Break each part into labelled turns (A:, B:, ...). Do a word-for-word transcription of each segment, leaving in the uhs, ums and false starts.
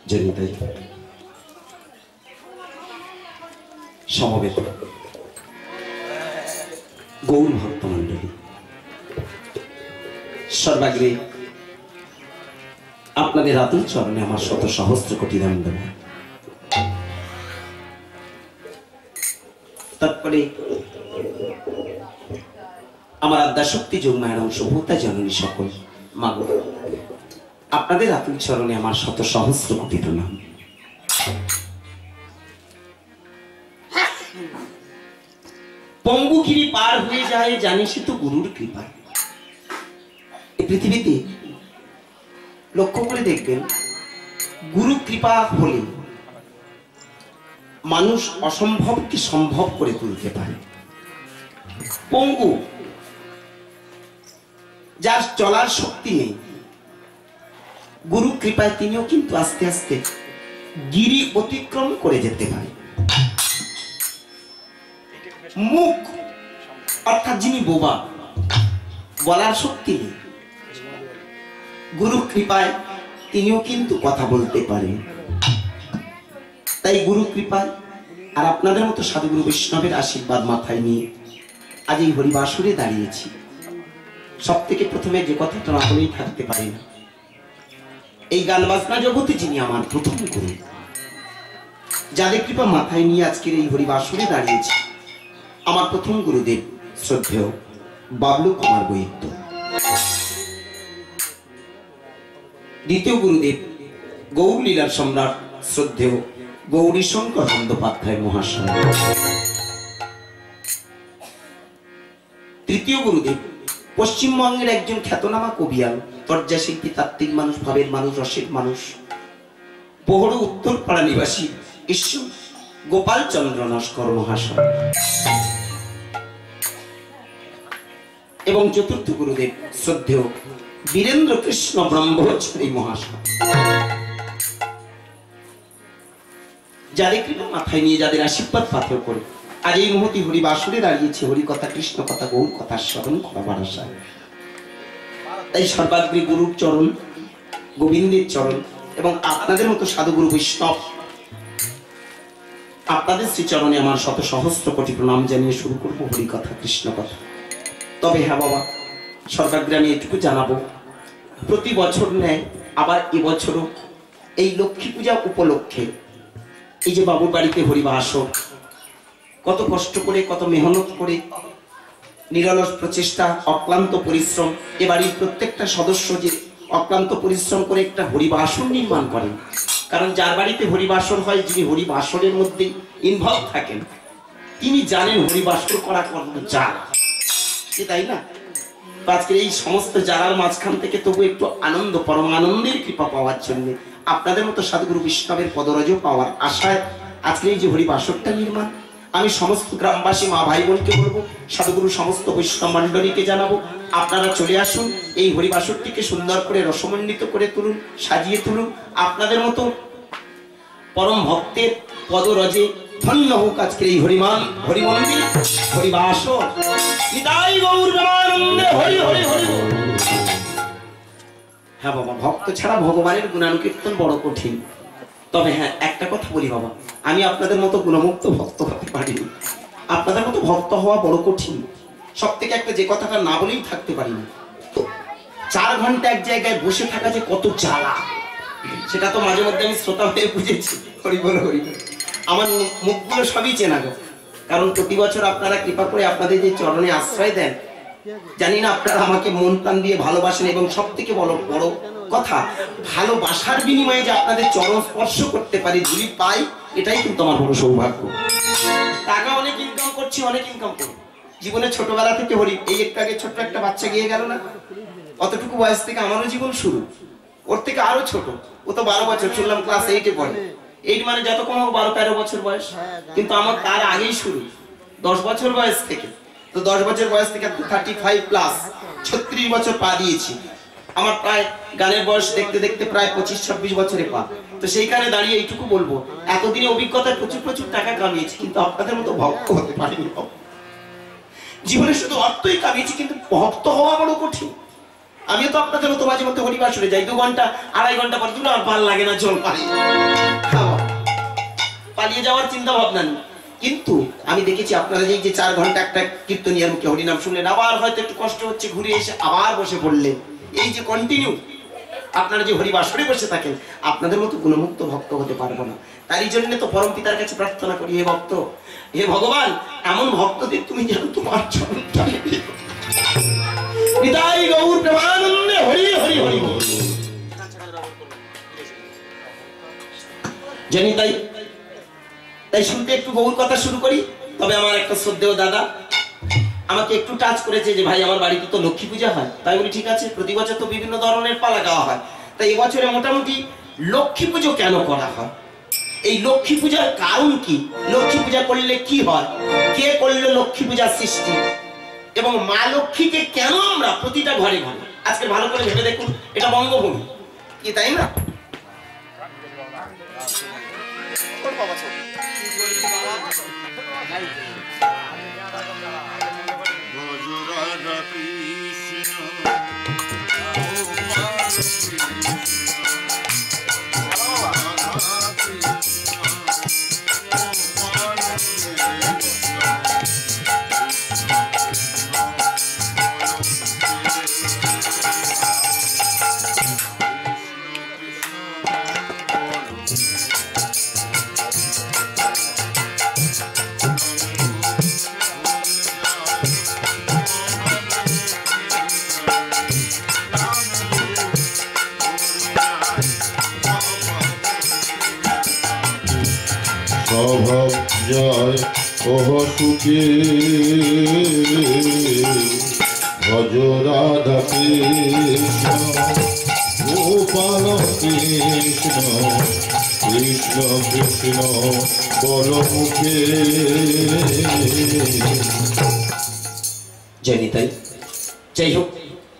A: জনিতাই সমবেত গৌর ভক্ত মন্ডলী, সর্বাগ্রে আপনাদের আতুল চরণে আমার শত সহস্র কোটি দণ্ডবাদ। তারপরে আমার আদ্যাশক্তি যোগমায়ের অংশভূতা জননী সকল মাগো, আপনাদের আতুল চরণে আমার শত সহস্র কোটি প্রণাম। পঙ্গুগিরি পার হয়ে যায় জানি সে তো গুরুর কৃপা। এই পৃথিবীতে লক্ষ্য করে দেখবেন, গুরু কৃপা হলে মানুষ অসম্ভবকে সম্ভব করে তুলতে পারে। পঙ্গু, যার চলার শক্তি নেই, গুরু কৃপায় তিনিও কিন্তু আস্তে আস্তে গিরি অতিক্রম করে যেতে পারে। মুখ অর্থাৎ যিনি বোবা, বলার শক্তি নেই, গুরু কৃপায় তিনিও কিন্তু কথা বলতে পারেন। তাই গুরু কৃপায় আর আপনাদের মতো সাধুগুরু বৈষ্ণবের আশীর্বাদ মাথায় নিয়ে আজ এই হরিবাসরে দাঁড়িয়েছি। সব থেকে প্রথমে যে কথাটা না বলেই থাকতে পারি না, এই গান বাজনা জগতে যিনি আমার প্রথম গুরু, যাদের কৃপা মাথায় নিয়ে আজকের এই হরিবাসরে দাঁড়িয়েছি, আমার প্রথম গুরুদেব শ্রদ্ধেয় বাবলু কুমার বৈদ্য। দ্বিতীয় গুরুদেব গৌর লীলার সম্রাট শ্রদ্ধেয় গৌরী শঙ্কর বন্দ্যোপাধ্যায় মহাশয়। তৃতীয় গুরুদেব পশ্চিমবঙ্গের একজন খ্যাতনামা কবিয়াল, তর্জা শিল্পী, তাত্ত্বিক মানুষ, ভাবের মানুষ, রসের মানুষ, বহর উত্তরপাড়া নিবাসী ঈশ্বর গোপাল চন্দ্র নস্কর মহাশয়। এবং চতুর্থ গুরুদেব শ্রদ্ধেয় বীরেন্দ্র কৃষ্ণ ব্রহ্মচারী মহাশয়। যাদের কৃপা মাথায় নিয়ে, যাদের আশীর্বাদ পাথেয় করে আজ এই মুহূর্তে হরিবাসরে দাঁড়িয়েছে হরি কথা, কৃষ্ণ কথা, গৌর কথা স্মরণ করাবার আশায়। তাই সর্বাগ্রে গুরুর চরণ, গোবিন্দের চরণ এবং আপনাদের মতো সাধুগুরু বৈষ্ণব, আপনাদের শ্রীচরণে আমার শত সহস্র কোটি প্রণাম জানিয়ে শুরু করবো হরি কথা, কৃষ্ণ কথা। তবে হ্যাঁ বাবা, সর্বাগ্রে আমি এটুকু জানাবো, প্রতি বছর নেয় আবার এবছরও এই লক্ষ্মী পূজা উপলক্ষে এই যে বাবুর বাড়িতে হরিবাসর, কত কষ্ট করে, কত মেহনত করে, নিরলস প্রচেষ্টা, অক্লান্ত পরিশ্রম, এ বাড়ির প্রত্যেকটা সদস্য যে অক্লান্ত পরিশ্রম করে একটা হরিবাসর নির্মাণ করেন। কারণ যার বাড়িতে হরিবাসর হয়, যিনি হরিবাসরের মধ্যে ইনভলভ থাকেন, তিনি জানেন হরিবাসর করা কত জ্বালা, তাই না? আজকের এই সমস্ত জ্বালার মাঝখান থেকে তবু একটু আনন্দ, পরম আনন্দের কৃপা পাওয়ার জন্য, আপনাদের মতো সাধুগুরু বৈষ্ণবের পদরজ পাওয়ার আশায় আজকের এই যে হরিবাসরটা নির্মাণ, আমি সমস্ত গ্রামবাসী মা ভাই বোনকে বলবো, সাধুগুরু সমস্ত বৈষ্ণব মণ্ডলীকে জানাবো, আপনারা চলে আসুন, এই হরিবাসরটিকে সুন্দর করে রসমণ্ডিত করে তুলুন, সাজিয়ে তুলুন। আপনাদের মতো পরম ভক্তের পদরজে ধন্য হোক আজকের এই হরিমান হরিমন্দির হরিবাসর। নিতাই গৌর প্রেমানন্দে হরি হরি হরি। হ্যাঁ বাবা, ভক্ত ছাড়া ভগবানের গুণানুকীর্তন বড় কঠিন। তবে হ্যাঁ, একটা কথা বলি বাবা, আমি আপনাদের মতো গুণমুক্ত ভক্ত হতে পারিনি, আপনাদের মতো ভক্ত হওয়া বড় কঠিন। সব থেকে একটা যে কথাটা না বলেই থাকতে পারিনি, চার ঘন্টা এক জায়গায় বসে থাকা যে কত জ্বালা, সেটা তো মাঝে মধ্যে আমি শ্রোতা হয়ে বুঝেছি। হরি বল হরি বল। আমার মুখগুলো সবই চেনা গো, কারণ প্রতি বছর আপনারা কৃপা করে আপনাদের যে চরণে আশ্রয় দেন, জানি না আপনারা আমাকে মন প্রাণ দিয়ে ভালোবাসেন, এবং সব থেকে বড় বড় কথা, ভালোবাসার বিনিময়ে যে আপনাদের চরণ স্পর্শ করতে পারি, ধুলি পাই, এটাই কিন্তু আমার বড় সৌভাগ্য। টাকা অনেক ইনকাম করছি, অনেক ইনকাম করি, জীবনে ছোটবেলা থেকে হরি, এই একটু আগে ছোট্ট একটা বাচ্চা গিয়ে গেল না, অতটুকু বয়স থেকে আমারও জীবন শুরু, ওর থেকে আরো ছোট, ও তো বারো বছর, শুনলাম ক্লাস এইটে পড়ে, এইট মানে যত কম হোক বারো তেরো বছর বয়স, কিন্তু আমার তার আগেই শুরু, দশ বছর বয়স থেকে। তো দশ বছর বয়স থেকে থার্টি ফাইভ প্লাস ছত্রিশ বছর পা দিয়েছি, আমার প্রায় গানের বয়স দেখতে দেখতে প্রায় পঁচিশ ছাব্বিশ বছরে পা। তো সেইখানে দাঁড়িয়ে এইটুকু বলবো, এতদিনে অভিজ্ঞতায় প্রচুর প্রচুর টাকা কামিয়েছি, কিন্তু আপনাদের মতো ভক্ত হতে পারিনি। জীবনে শুধু অর্থই কামিয়েছি, কিন্তু ভক্ত হওয়া বড় কঠিন। আমিও তো আপনাদের মতো মাঝে মধ্যে হরিবাসরে যাই, দু ঘন্টা আড়াই ঘন্টা পর দুটো আর ভাল লাগে না, চল পালিয়ে পালিয়ে যাওয়ার চিন্তা ভাবনা নেই। কিন্তু আমি দেখেছি আপনারা এই যে চার ঘন্টা একটা কীর্তনিয়ার মুখে হরিনাম শুনলেন, আবার হয়তো একটু কষ্ট হচ্ছে, ঘুরে এসে আবার বসে পড়লেন, এই যে কন্টিনিউ আপনারা যে হরিবাসরে বসে থাকেন, আপনাদের মতো গুণমুক্ত ভক্ত হতে পারবো না। তারই জন্য তো পরম পিতার কাছে প্রার্থনা করি, হে ভক্ত, হে ভগবান, এমন ভক্তদের তুমি যেন তোমার চরণতলে বিদায় গৌর প্রেমানন্দে হরি হরি হরি জানি। তাই তাই শুনতে একটু গৌর কথা শুরু করি। তবে আমার একটা শ্রদ্ধেয় দাদা আমাকে একটু টাচ করেছে যে ভাই আমার বাড়িতে তো লক্ষ্মী পূজা হয়। তাই বলি ঠিক আছে, প্রতি বছর তো বিভিন্ন ধরনের পালা গাওয়া হয়, তাই এবছরে মোটামুটি লক্ষ্মী পুজো কেন করা হয়, এই লক্ষ্মী পূজার কারণ কি, লক্ষ্মী পূজা করলে কি হয়, কে করলে লক্ষ্মী পূজার সৃষ্টি, এবং মা লক্ষ্মীকে কেন আমরা প্রতিটা ঘরে ঘরে, আজকে ভালো করে ভেবে দেখুন, এটা বঙ্গভূমি কি তাই না?
B: স্বভাব জয় ওহ সুখে ভজ রাধা কৃষ্ণ গোপাল কৃষ্ণ কৃষ্ণ কৃষ্ণ বল মুখে।
A: জয় নিতাই। যাই হোক,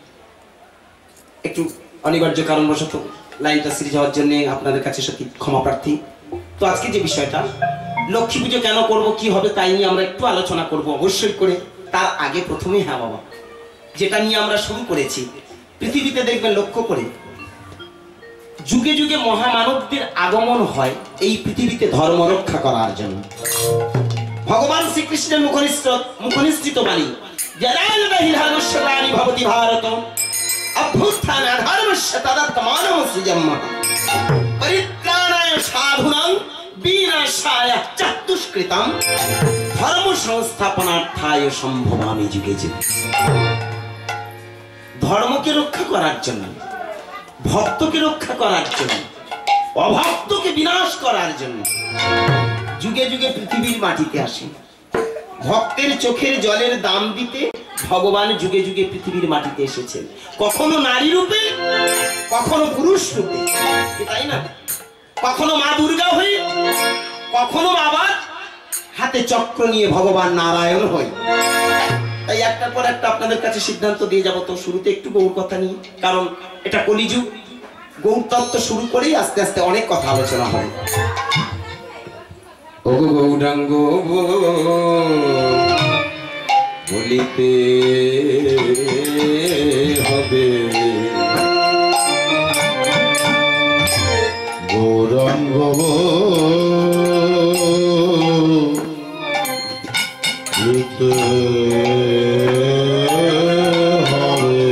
A: একটু অনিবার্য কারণবশত লাইনটা সিরিজ হওয়ার জন্য আপনাদের কাছে সত্যি ক্ষমা প্রার্থী। তো আজকে যে বিষয়টা লক্ষ্মী পুজো কেন করব, কি হবে, তাই নিয়ে আমরা একটু আলোচনা করব অবশ্যই করে। তার আগে প্রথমেই হ্যাঁ বাবা, যেটা নিয়ে আমরা শুরু করেছি, পৃথিবীতে দেখবেন লক্ষ্য করে যুগে যুগে মহামানবদের আগমন হয় এই পৃথিবীতে ধর্ম রক্ষা করার জন্য। ভগবান শ্রীকৃষ্ণের মুখনিষ্ঠ মুখনিষ্ঠিত বাণী, জনালবাহি ধর্মস্বরাণী ভবতি ভারত অভ্যুত্থান ধর্মস্য তদাত্মানম সৃজম পরিত্রাণায় সাধুনাং বিনাশায় চতুষ্কৃতম ধর্ম সংস্থাপনার্থায় সম্ভবামি যুগে যুগে। ধর্মকে রক্ষা করার জন্য, ভক্তকে রক্ষা করার জন্য, অভক্তকে বিনাশ করার জন্য যুগে যুগে পৃথিবীর মাটিতে আসে। ভক্তের চোখের জলের দাম দিতে ভগবান যুগে যুগে পৃথিবীর মাটিতে এসেছেন, কখনো নারী রূপে, কখনো পুরুষ রূপে, তাই না? কখনো মা দুর্গা হয়ে, কখনো বাবার হাতে চক্র নিয়ে ভগবান নারায়ণ হয়ে। তাই একটার পর একটা আপনাদের কাছে সিদ্ধান্ত দিয়ে যাবো। তো শুরুতে একটু গৌর কথা নিয়ে, কারণ এটা কলিযুগ, গৌর তত্ত্ব শুরু করেই আস্তে আস্তে অনেক কথা আলোচনা হয়। ও গৌরাঙ্গ বলিতে হবে,
B: গৌরাঙ্গ বলিতে হবে,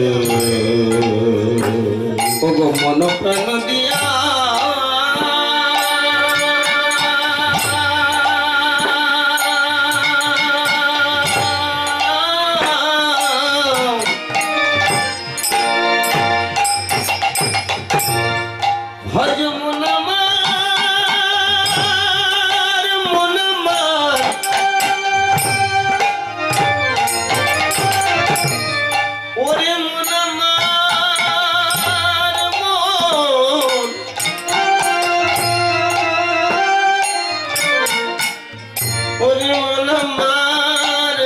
A: ও গো মন প্রাণ দিয়া ভজ মন মার, মন মার ওরে মন মার মন, ওরে মন মার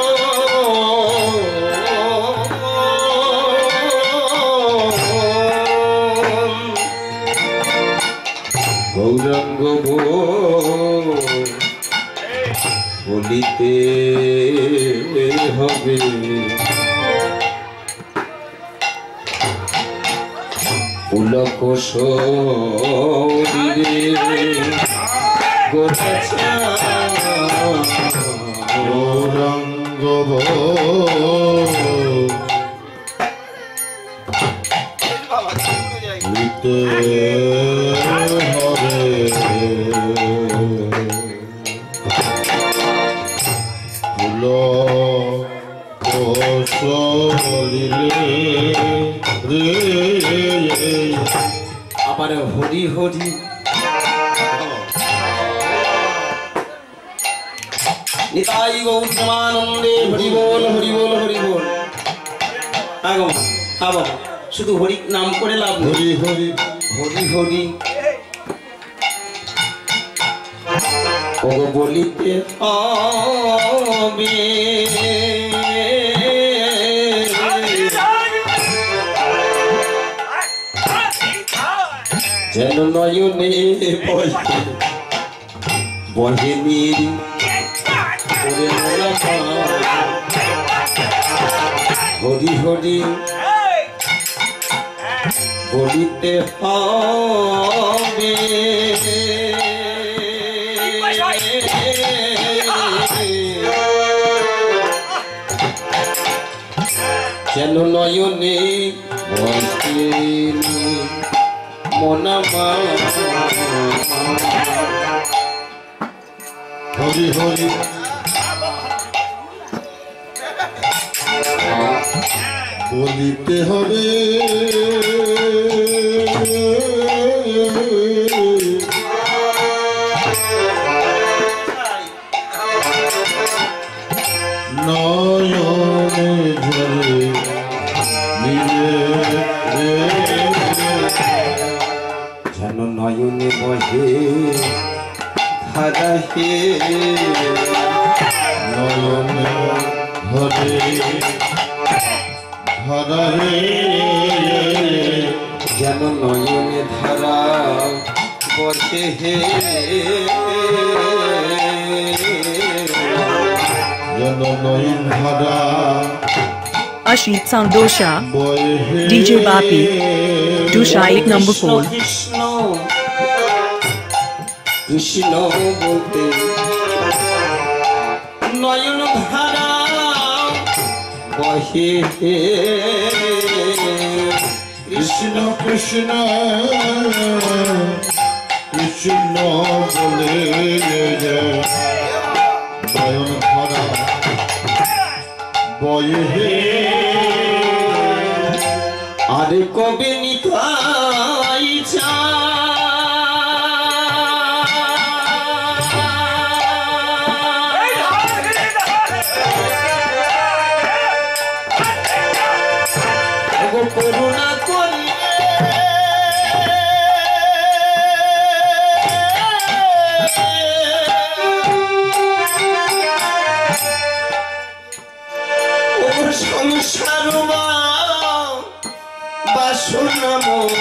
A: মন, গৌরাঙ্গ বলিতে হবে। পুলক শরীরে গোটা
B: গৌরাঙ্গ হইতে হবে ফুল সলিলে রে
A: আবার হরি হরি নিতাই গৌতমানন্দে হরি বল হরি বল হরি বল। আগো আবার শুধু হরি নাম করে লাভ নেই।
B: হরি হরি
A: হরি হরি ও বলিতে হবে যেন নয়নে বহে বহে নীর ওরে মোরা হরি হরি বলিতে হবে যেন নয়নে বহে মনামা
B: হরি হরি বলিতে হবে নয়নে ঝরে নিয়ে
A: যেন নয়নে বহে ধারা হে
B: নয়নে ধরে ধরে
A: যেন নয়নে ধারা বহে হে
B: যেন নয়ন ধরা
C: Ashit Sandosha,
B: বহে
C: D J Bapi, Dushayik number four.
A: Krishna Krishna বলতে নয়ন ধারা বহে হে
B: কৃষ্ণ কৃষ্ণ কৃষ্ণ বলে নয়ন ধরা বহে
A: আরে কবে নিতাই চা করুণা করিলে ও সংসার বাসনা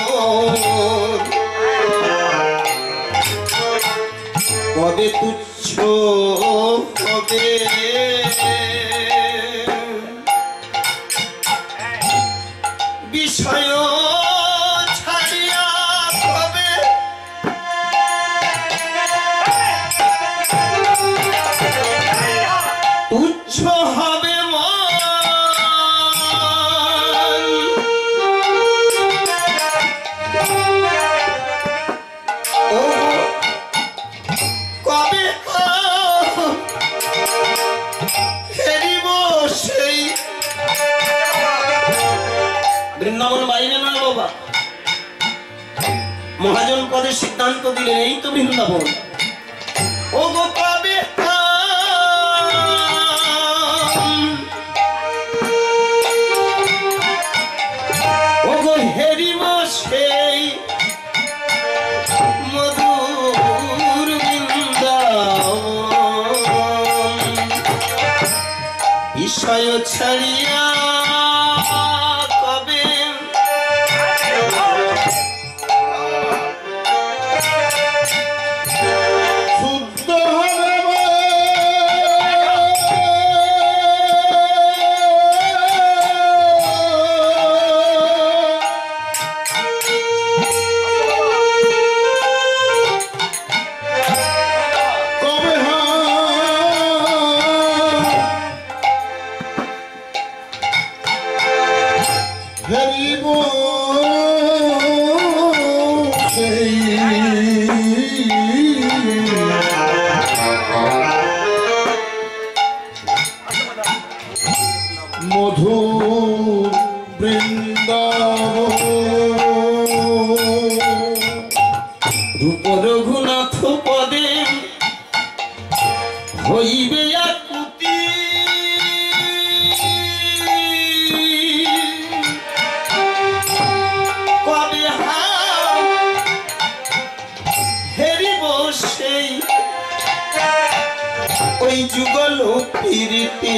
A: কবে তুচ্ছ হবে বিষয় ছাড়িয়া কবে তুচ্ছ হবে মন ও কবে ফেরিব সেই বৃন্দাবন বাইরে নয় বাবা। মহাজন পদে সিদ্ধান্ত দিলেন এই তো বৃন্দাবন। ও গো কবে ও গো হেরিব সেই মধুর বৃন্দাবন বিষয় ছাড়িয়া
B: শুদ্ধ হবে
A: রূপ রঘুনাথ পদে হইবে আকুতি কবে হেরিব সেই ওই যুগল ফিরতে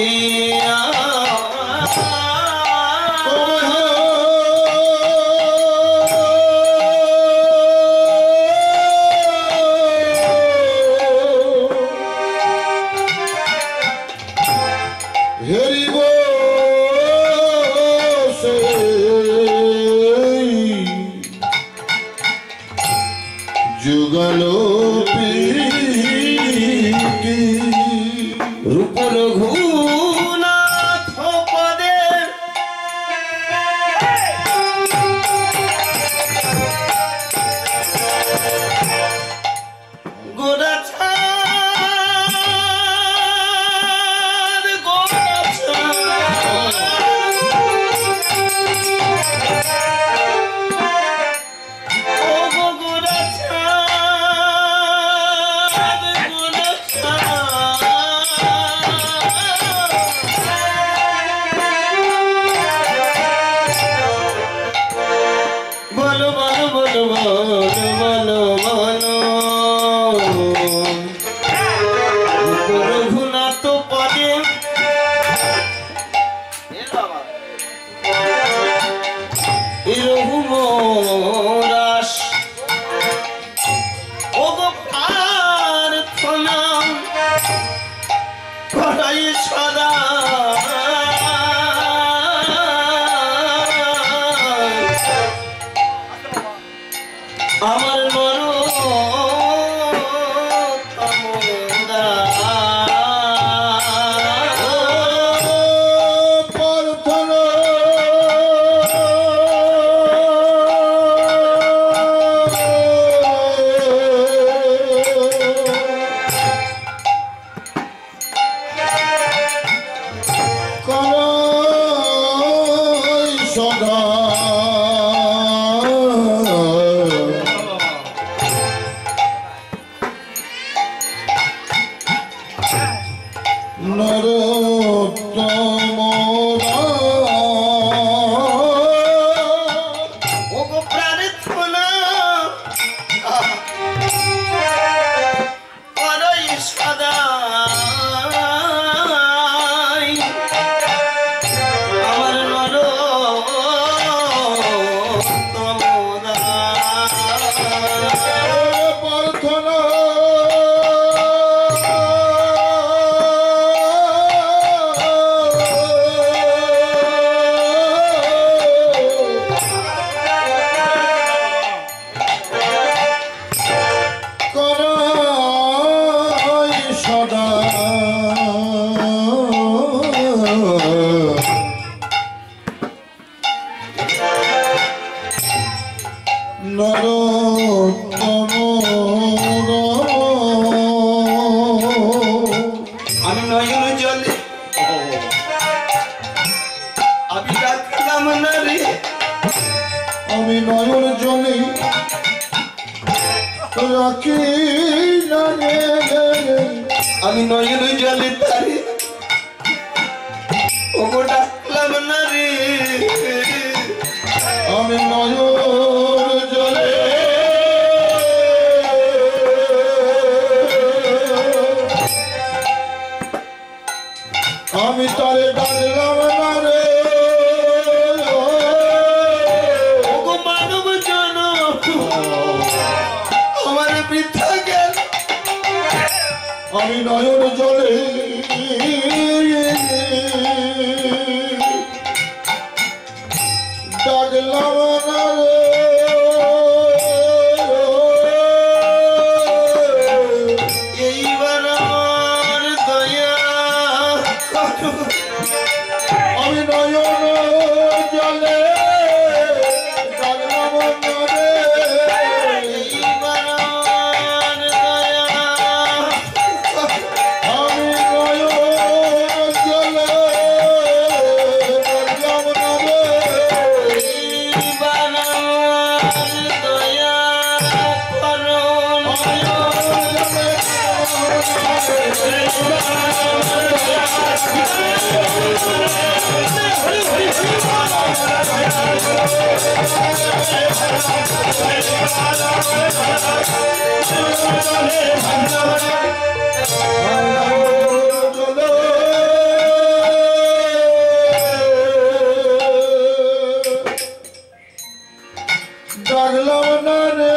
B: হেরিব যুগল
A: রূপ রঘুনাথ পদে গোড়া ছাড় গোড়া ছাড় ও গো গোড়া ছাড় গোড়া ছাড় বলো বলো বলো বলো বলো বলো রূপ রঘুনাথ পদে রঘুমরাস ও গো প্রার্থনা করাই সদা আমার মন
B: প্রার্থনা করাই সদা নরোত্তম
A: ও গো প্রার্থনা করাই সদা আমার মন
B: প্রার্থনা করাই সদা নরোত্তম
A: আমি নয়ন জলে আমি রাখলাম না রে
B: আমি নয়ন জলে রাখি না রে
A: আমি নয়ন জলে তারে ও গো ডাকলাম না রে
B: আমি নয়ন জলে আমি তারে ডাকলাম না রে
A: ও গো মানব জন আমার বৃথা গেল
B: আমি নয়ন জলে ডাকলাম না রে
A: এইবার আমার দয়া করো
B: আমি নয়ন জলে ডাকলাম না রে
A: এইবার আমার দয়া
B: আমি নয়ন জলে ডাকলাম না রে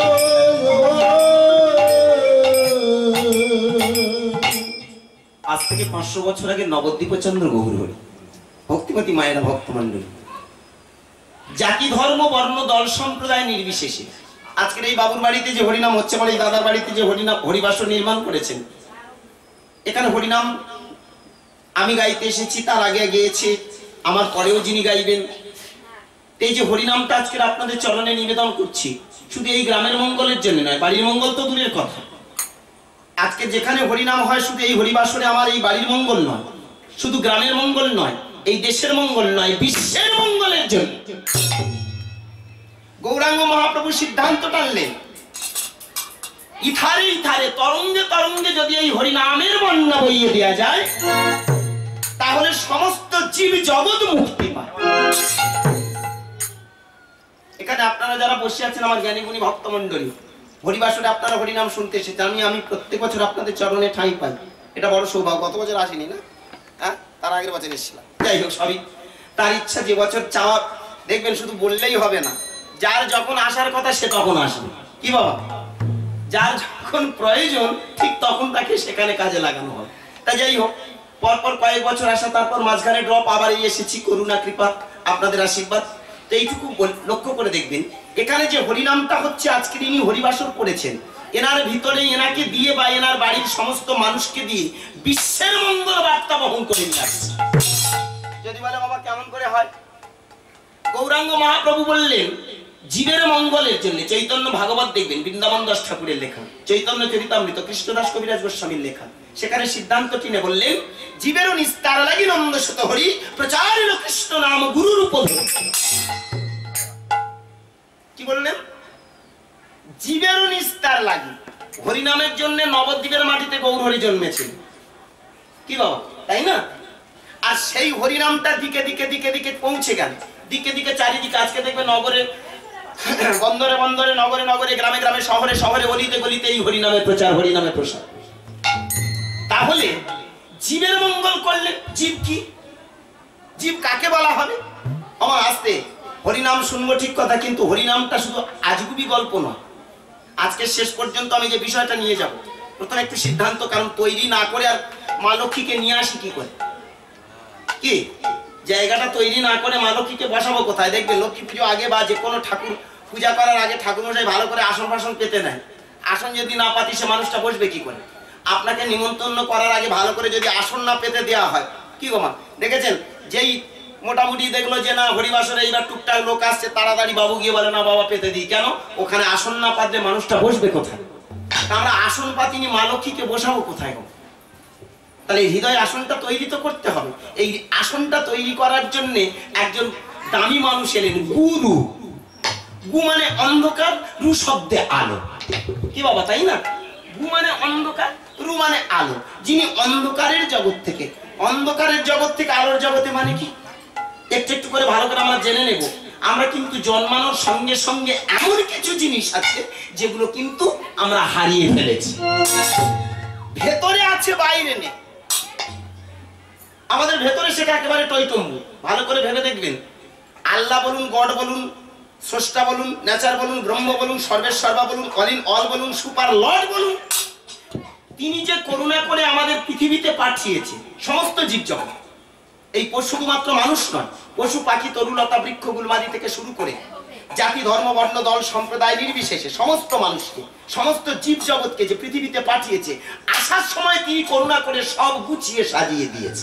A: আজ থেকে পাঁচশো বছর আগে নবদ্বীপ চন্দ্র গৌর হরি ভক্তিমতী মায়েরা ভক্তমণ্ডলী জাতি ধর্ম বর্ণ দল সম্প্রদায় নির্বিশেষে আজকের এই বাবুর বাড়িতে যে হরিনাম হচ্ছে বলে এই দাদার বাড়িতে যে হরিনাম হরিবাসর নির্মাণ করেছেন, এখানে হরিনাম আমি গাইতে এসেছি, তার আগে গিয়েছে আমার পরেও যিনি গাইবেন। এই যে হরিনামটা আজকের আপনাদের চরণে নিবেদন করছি, শুধু এই গ্রামের মঙ্গলের জন্য নয়, বাড়ির মঙ্গল তো দূরের কথা। আজকে যেখানে হরিনাম হয় শুধু এই হরিবাসরে আমার এই বাড়ির মঙ্গল নয়, শুধু গ্রামের মঙ্গল নয়, এই দেশের মঙ্গল নয়, বিশ্বের মঙ্গলের জন্য গৌরাঙ্গ মহাপ্রভু সিদ্ধান্ত টানলেন, ইথারে ইথারে তরঙ্গে তরঙ্গে যদি এই হরিনামের বন্যা বইয়ে দেওয়া যায় তাহলে সমস্ত জীব জগৎ মুক্তি পায়। এখানে আপনারা যারা বসে আছেন আমার জ্ঞানী গুণী ভক্তমণ্ডলী, হরিবাসরে আপনারা হরিনাম শুনতে এসেছেন, আমি আমি প্রত্যেক বছর আপনাদের চরণে ঠাঁই পাই, এটা বড় সৌভাগ্য। গত বছর আসিনি না, হ্যাঁ তার আগের বছর এসেছিলাম। যাই হোক, সবই তার ইচ্ছা, যে বছর চাওয়া দেখবেন শুধু বললেই হবে না, যার যখন আসার কথা সে তখন আসবে। কি বাবা, যার যখন প্রয়োজন ঠিক তখন তাকে সেখানে কাজে লাগানো হবে। তা যাই হোক, পরপর কয়েক বছর আসা, তারপর মাঝখানে ড্রপ, আবার এই এসেছি, করুণা কৃপা আপনাদের আশীর্বাদ। তো এইটুকু লক্ষ্য করে দেখবেন, এখানে যে হরিনামটা হচ্ছে আজকের ইনি হরিবাসর করেছেন, এনার ভিতরে এনাকে দিয়ে বা এনার বাড়ির সমস্ত মানুষকে দিয়ে বিশ্বের মঙ্গল বার্তা বহন করে নিয়ে আসছে। যদি বলে বাবা কেমন করে হয়, গৌরাঙ্গ মহাপ্রভু বললেন জীবের মঙ্গলের জন্য। চৈতন্য ভাগবত দেখবেন, বৃন্দাবন দাস ঠাকুরের লেখা, চৈতন্য চরিতামৃত কৃষ্ণদাস কবিরাজ গোস্বামীর লেখা, সেখানে সিদ্ধান্ত টিনে বললেন জীবেরও নিস্তার লাগি নন্দ শত হরি প্রচারিল কৃষ্ণ নাম গুরুর উপধি। কি বললেন? জীবেরও নিস্তার লাগি, হরিনামের জন্য নবদ্বীপের মাটিতে গৌর হরি জন্মেছিল। কি বাবা, তাই না? আর সেই হরিনামটা দিকে দিকে দিকে দিকে পৌঁছে গেল, দিকে দিকে চারিদিকে। আজকে দেখবে নগরে বন্দরে বন্দরে, নগরে নগরে, গ্রামে গ্রামে, শহরে শহরে, গলিতে গলিতে এই হরিনামের প্রচার, হরিনামের প্রসার। তাহলে জীবের মঙ্গল করলে জীব কি? জীব কাকে বলা হবে? আমার আসতে হরিনাম শুনবো ঠিক কথা, কিন্তু হরিনামটা শুধু আজগুবি গল্প নয়। আজকে শেষ পর্যন্ত আমি যে বিষয়টা নিয়ে যাব, প্রথমে একটু সিদ্ধান্ত, কারণ তৈরি না করে আর মা লক্ষ্মীকে নিয়ে আসি কি করে? কি জায়গাটা তৈরি না করে মা লক্ষ্মীকে বসাবো কোথায়? দেখবে লক্ষ্মী পুজো আগে বা যে কোনো ঠাকুর পূজা করার আগে ঠাকুরমশাই ভালো করে আসন ফাসন পেতে নেয়। আসন যদি না পাতি সে মানুষটা বসবে কি করে? আপনাকে নিমন্ত্রণ করার আগে ভালো করে যদি আসন না পেতে দেওয়া হয়, কি গো মা দেখেছেন, যেই মোটামুটি দেখলো যে না হরিবাসরে এইবার টুকটাক লোক আসছে, তাড়াতাড়ি বাবু গিয়ে বলে না বাবা পেতে দিই। কেন? ওখানে আসন না পাতলে মানুষটা বসবে কোথায়? আমরা আসন পাতিনি, মা লক্ষ্মীকে বসাবো কোথায় গো? তাহলে হৃদয় আসনটা তৈরি তো করতে হবে। এই আসনটা তৈরি করার জন্য একজন দামি মানুষ এলেন, গুরু। গু মানে অন্ধকার, রু শব্দে আলো। কি বাবা, তাই না? গু মানে অন্ধকার, রু মানে আলো। যিনি অন্ধকারের জগৎ থেকে, অন্ধকারের জগৎ থেকে আলোর জগতে, মানে কি একটু একটু করে ভালো করে আমরা জেনে নেব। আমরা কিন্তু জন্মানোর সঙ্গে সঙ্গে এমন কিছু জিনিস আছে যেগুলো কিন্তু আমরা হারিয়ে ফেলেছি, ভেতরে আছে বাইরে নেই। আমাদের ভেতরে সেটা একেবারে টইটম্বু। ভালো করে ভেবে দেখবেন, আল্লাহ বলুন, গড বলুন, স্রষ্টা বলুন, নেচার বলুন, ব্রহ্ম বলুন, সর্বেশ্বর্বা বলুন, অল ইন অল বলুন, সুপার লর্ড বলুন, তিনি যে করুণা করে আমাদের পৃথিবীতে পাঠিয়েছে সমস্ত জীবজগৎ, এই পশু মাত্র মানুষ নয়, পশু পাখি তরুলতা বৃক্ষ গুলমাদি থেকে শুরু করে জাতি ধর্ম বর্ণ দল সম্প্রদায় নির্বিশেষে সমস্ত মানুষকে, সমস্ত জীব জগৎকে যে পৃথিবীতে পাঠিয়েছে, আসার সময় তিনি করুণা করে সব গুছিয়ে সাজিয়ে দিয়েছে।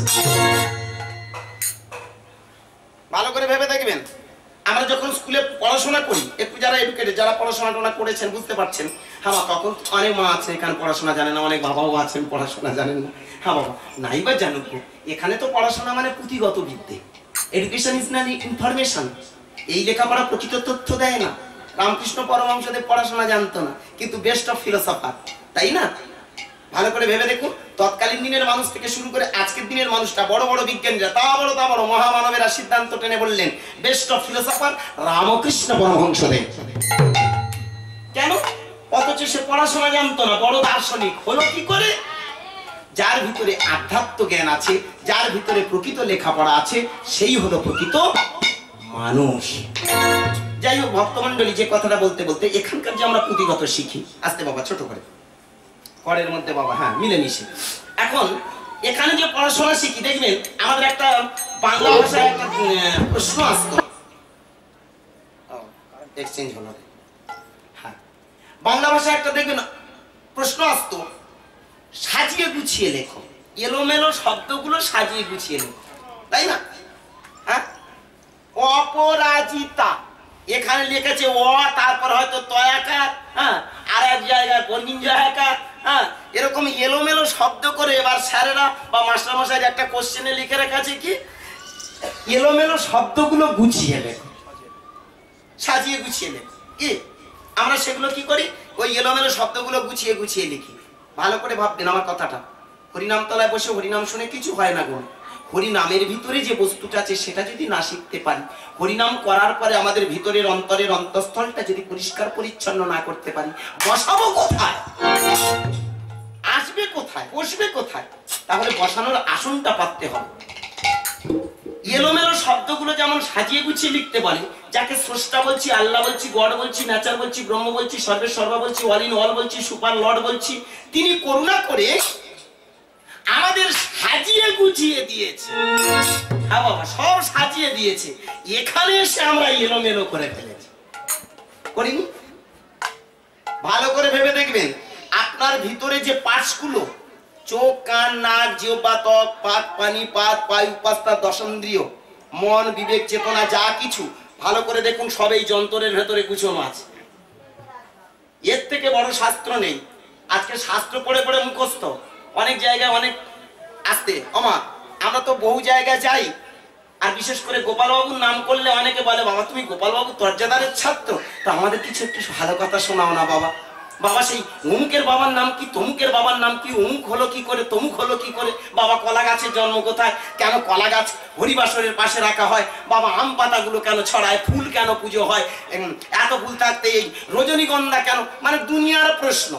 A: ভালো করে ভেবে দেখবেন, আমরা যখন স্কুলে পড়াশোনা করি, একটু যারা এডুকেটেড, যারা পড়াশোনা করেছেন বুঝতে পারছেন। হ্যাঁ বাবা, তখন অনেক মা আছে এখানে পড়াশোনা জানে না, অনেক বাবাও আছেন পড়াশোনা জানেন না। হ্যাঁ বাবা, নাই বা জানুক, এখানে তো পড়াশোনা মানে পুঁথিগত বিদ্যে। এডুকেশন ইজ না ইনফরমেশন। এই লেখাপড়া প্রকৃত তথ্য দেয় না। রামকৃষ্ণ পরমহংসদেব পড়াশোনা জানতো না, কিন্তু বেস্ট অফ ফিলোসফার, তাই না? ভালো করে ভেবে দেখুন, তৎকালীন দিনের মানুষ থেকে শুরু করে আজকের দিনের মানুষটা, বড় বড় বিজ্ঞানীরা, তা বড় তা বড় মহামানবেরা সিদ্ধান্ত টেনে বললেন best of philosopher Ramakrishna Paramahansadev. কেন? অথচ সে পড়াশোনা জানতো না, বড় দার্শনিক হলো কি করে? যার ভিতরে আধ্যাত্ম জ্ঞান আছে, যার ভিতরে প্রকৃত লেখাপড়া আছে, সেই হলো প্রকৃত মানুষ। যাই হোক ভক্তমন্ডলী, যে কথাটা বলতে বলতে এখানকার যে আমরা পুঁথিগত শিখি, আসতে বাবা ছোট করে করের মধ্যে বাবা, হ্যাঁ মিলেমিশে। এখন এখানে যে পড়াশোনা শিখি, দেখবেন আমাদের একটা বাংলা ভাষায় একটা প্রশ্ন আসতো, এক্সচেঞ্জ হলো, হ্যাঁ বাংলা ভাষায় একটা দেখবেন প্রশ্ন আসতো, সাজিয়ে গুছিয়ে লেখো, এলোমেলো শব্দগুলো সাজিয়ে গুছিয়ে লেখো, তাই না? হ্যাঁ, অপরাজিতা এখানে লিখেছে অ, তারপর হয়তো তয়াকার, হ্যাঁ আর এক জায়গায় বর্গিঞ্জয়াকার, হ্যাঁ এরকম এলোমেলো শব্দ করে এবার স্যারেরা বা মাস্টারমশাই একটা কোশ্চেনে লিখে রেখেছে কি, এলোমেলো শব্দগুলো গুছিয়ে লেখো, সাজিয়ে গুছিয়ে লেখো। কি আমরা সেগুলো কি করি? ওই এলোমেলো শব্দগুলো গুছিয়ে গুছিয়ে লিখি। ভালো করে ভাববেন আমার কথাটা, হরিনাম তলায় বসে হরিনাম শুনে কিছু হয় না গো। হরিনামের ভিতরে যে বস্তুটা আছে সেটা যদি না শিখতে পারি, হরিনাম করার পরে আমাদের ভিতরের অন্তরের অন্তঃস্থলটা যদি পরিষ্কার পরিচ্ছন্ন না করতে পারি, বসাবো কোথায়, আসবে কোথায়, বসবে কোথায়? তাহলে বসানোর আসনটা পাততে হবে। এলোমেলো শব্দগুলো যেমন সাজিয়ে গুছিয়ে লিখতে পারে, যাকে স্রষ্টা বলছি, আল্লাহ বলছি, গড বলছি, নেচার বলছি, ব্রহ্ম বলছি, সর্বে সর্বা বলছি, অল ইন অল বলছি, সুপার লর্ড বলছি, তিনি করুণা করে আমাদের সাজিয়ে গুছিয়ে দিয়েছে। হ্যাঁ বাবা, সব সাজিয়ে দিয়েছে, এখানে এসে আমরা এলোমেলো করে ফেলেছি, করিনি? ভালো করে ভেবে দেখবেন, আপনার ভিতরে যে পার্টসগুলো, চোখ, কান, নাক, জিহ্বা, ত্বক, পাক, পানি, পাত, পায়ু, পাস্তা, দশেন্দ্রিয়, মন, বিবেক, চেতনা, যা কিছু ভালো করে দেখুন, সব এই যন্ত্রের ভেতরে গুছানো আছে। এর থেকে বড় শাস্ত্র নেই। আজকে শাস্ত্র পড়ে পড়ে মুখস্থ, অনেক জায়গায় অনেক আসতে অমা, আমরা তো বহু জায়গায় যাই, আর বিশেষ করে গোপালবাবুর নাম করলে অনেকে বলে বাবা তুমি গোপালবাবু তর্জাদারের ছাত্র, তো আমাদের কিছু একটু ভালো কথা শোনাও না বাবা। বাবা সেই অমুকের বাবার নাম কি, তমুকের বাবার নাম কি, অমুক হলো কি করে, তমুক হলো কি করে, বাবা কলা গাছের জন্ম কোথায়, কেন কলা গাছ হরিবাসরের পাশে রাখা হয়, বাবা আম পাতাগুলো কেন ছড়ায়, ফুল কেন পুজো হয়, এত ফুল থাকতে এই রজনীগন্ধা কেন, মানে দুনিয়ার প্রশ্ন।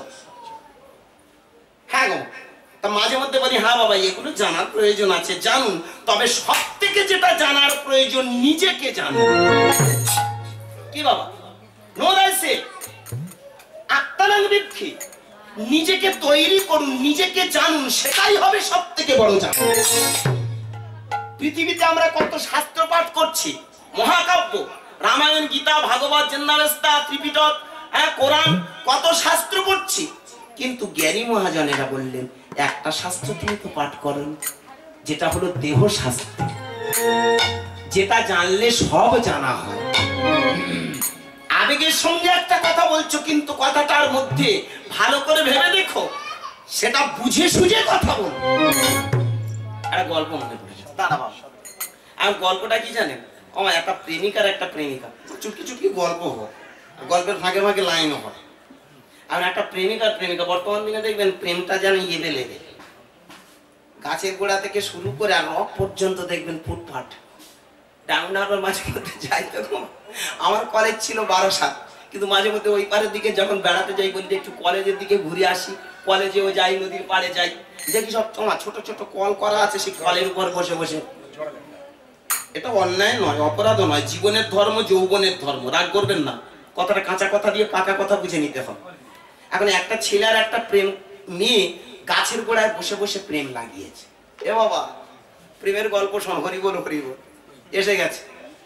A: হ্যাঁ গো, তা মাঝে মধ্যে বলি হ্যাঁ বাবা এগুলো জানার প্রয়োজন আছে, জানুন, তবে সব থেকে যেটা জানার প্রয়োজন নিজেকে জানুন। কি বাবা, নো দাইছে আত্মানাংবিক্ষি, নিজেকে তৈরি করুন, নিজেকে জানুন, সেটাই হবে সব থেকে বড় জানা। পৃথিবীতে আমরা কত শাস্ত্র পাঠ করছি, মহাকাব্য, রামায়ণ, গীতা, ভাগবত, জেন্দাবেস্তা, ত্রিপিটক, হ্যাঁ কোরআন, কত শাস্ত্র পড়ছি, কিন্তু জ্ঞানী মহাজনেরা বললেন একটা শাস্ত্র তুমি তো পাঠ করেন, যেটা হলো দেহ শাস্ত্র, যেটা জানলে সব জানা হয়। আবেগের সঙ্গে একটা কথা বলছো, কিন্তু কথাটার মধ্যে ভালো করে ভেবে দেখো, সেটা বুঝে সুঝে কথা বল। একটা গল্প মনে পড়েছে দাদা বাবা, আর গল্পটা কি জানেন, আমার একটা প্রেমিকার একটা প্রেমিকা, চুটকি চুটকি গল্প হয়, গল্পের ফাঁকে ফাঁকে লাইনও হয়। আর একটা প্রেমিকার প্রেমিকা, বর্তমান দিনে দেখবেন প্রেমটা যেন ইয়েবে লেগে, গাছের গোড়া থেকে শুরু করে আর রক পর্যন্ত দেখবেন ফুটফাট ডাউন ডাউন। মাঝে মধ্যে যাই, তখন আমার কলেজ ছিল বারো সাত, কিন্তু মাঝে মধ্যে ওই পারের দিকে যখন বেড়াতে যাই বলি একটু কলেজের দিকে ঘুরে আসি, কলেজেও যাই, নদীর পাড়ে যাই, দেখি সব তোমার ছোট ছোট কল করা আছে, সেই কলের উপর বসে বসে। এটা অন্যায় নয়, অপরাধও নয়, জীবনের ধর্ম, যৌবনের ধর্ম, রাগ করবেন না, কথাটা কাঁচা কথা দিয়ে পাকা কথা বুঝে নিতে হবে। এখন একটা ছেলে আর একটা প্রেম মেয়ে গাছের গোড়ায় বসে বসে প্রেম লাগিয়েছে। এ বাবা, প্রেমের গল্প শোন, হরি বল হরি বল, এসে গেছে,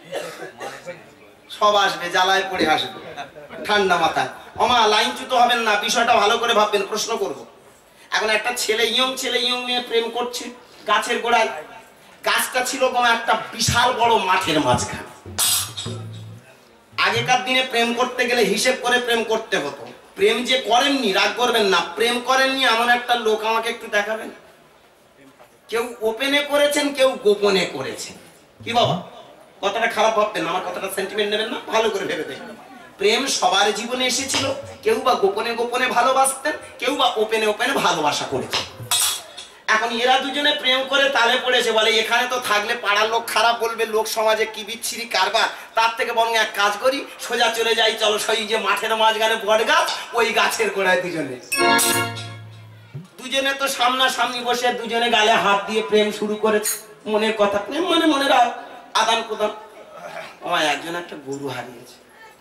A: সব আসবে, জ্বালায় পড়ে আসবে, ঠান্ডা মাথায়। অমা লাইনচ্যুত হবেন না, বিষয়টা ভালো করে ভাববেন, প্রশ্ন করব। এখন একটা ছেলে, ইয়ং ছেলে ইয়ং মেয়ে প্রেম করছে গাছের গোড়ায়। গাছটা ছিল কোনো একটা বিশাল বড় মাঠের মাঝখানে। আগেকার দিনে প্রেম করতে গেলে হিসেব করে প্রেম করতে হতো। প্রেম যে করেননি, রাগ করবেন না, প্রেম করেননি এমন একটা লোক আমাকে একটু দেখাবেন। কেউ ওপেনে করেছেন, কেউ গোপনে করেছেন। কি বাবা, কথাটা খারাপ ভাববেন না, আমার কথাটা সেন্টিমেন্ট নেবেন না, ভালো করে ভেবে দেখবেন। প্রেম সবার জীবনে এসেছিল, কেউ বা গোপনে গোপনে ভালোবাসতেন, কেউ বা ওপেনে ওপেনে ভালোবাসা করেছে। এখন এরা দুজনে প্রেম করে তালে পড়েছে, বলে এখানে তো থাকলে পাড়ার লোক খারাপ বলবে, লোক সমাজে কি বিচ্ছিরি কারবার, তার থেকে বরং এক কাজ করি, সোজা চলে যাই, চলো সেই যে মাঠের মাঝখানে বট গাছ, ওই গাছের গোড়ায় দুজনে দুজনে তো সামনাসামনি বসে দুজনে গালে হাত দিয়ে প্রেম শুরু করেছে। মনের কথা, প্রেম মানে মনের আদান প্রদান। আমার একজন একটা গরু হারিয়েছে,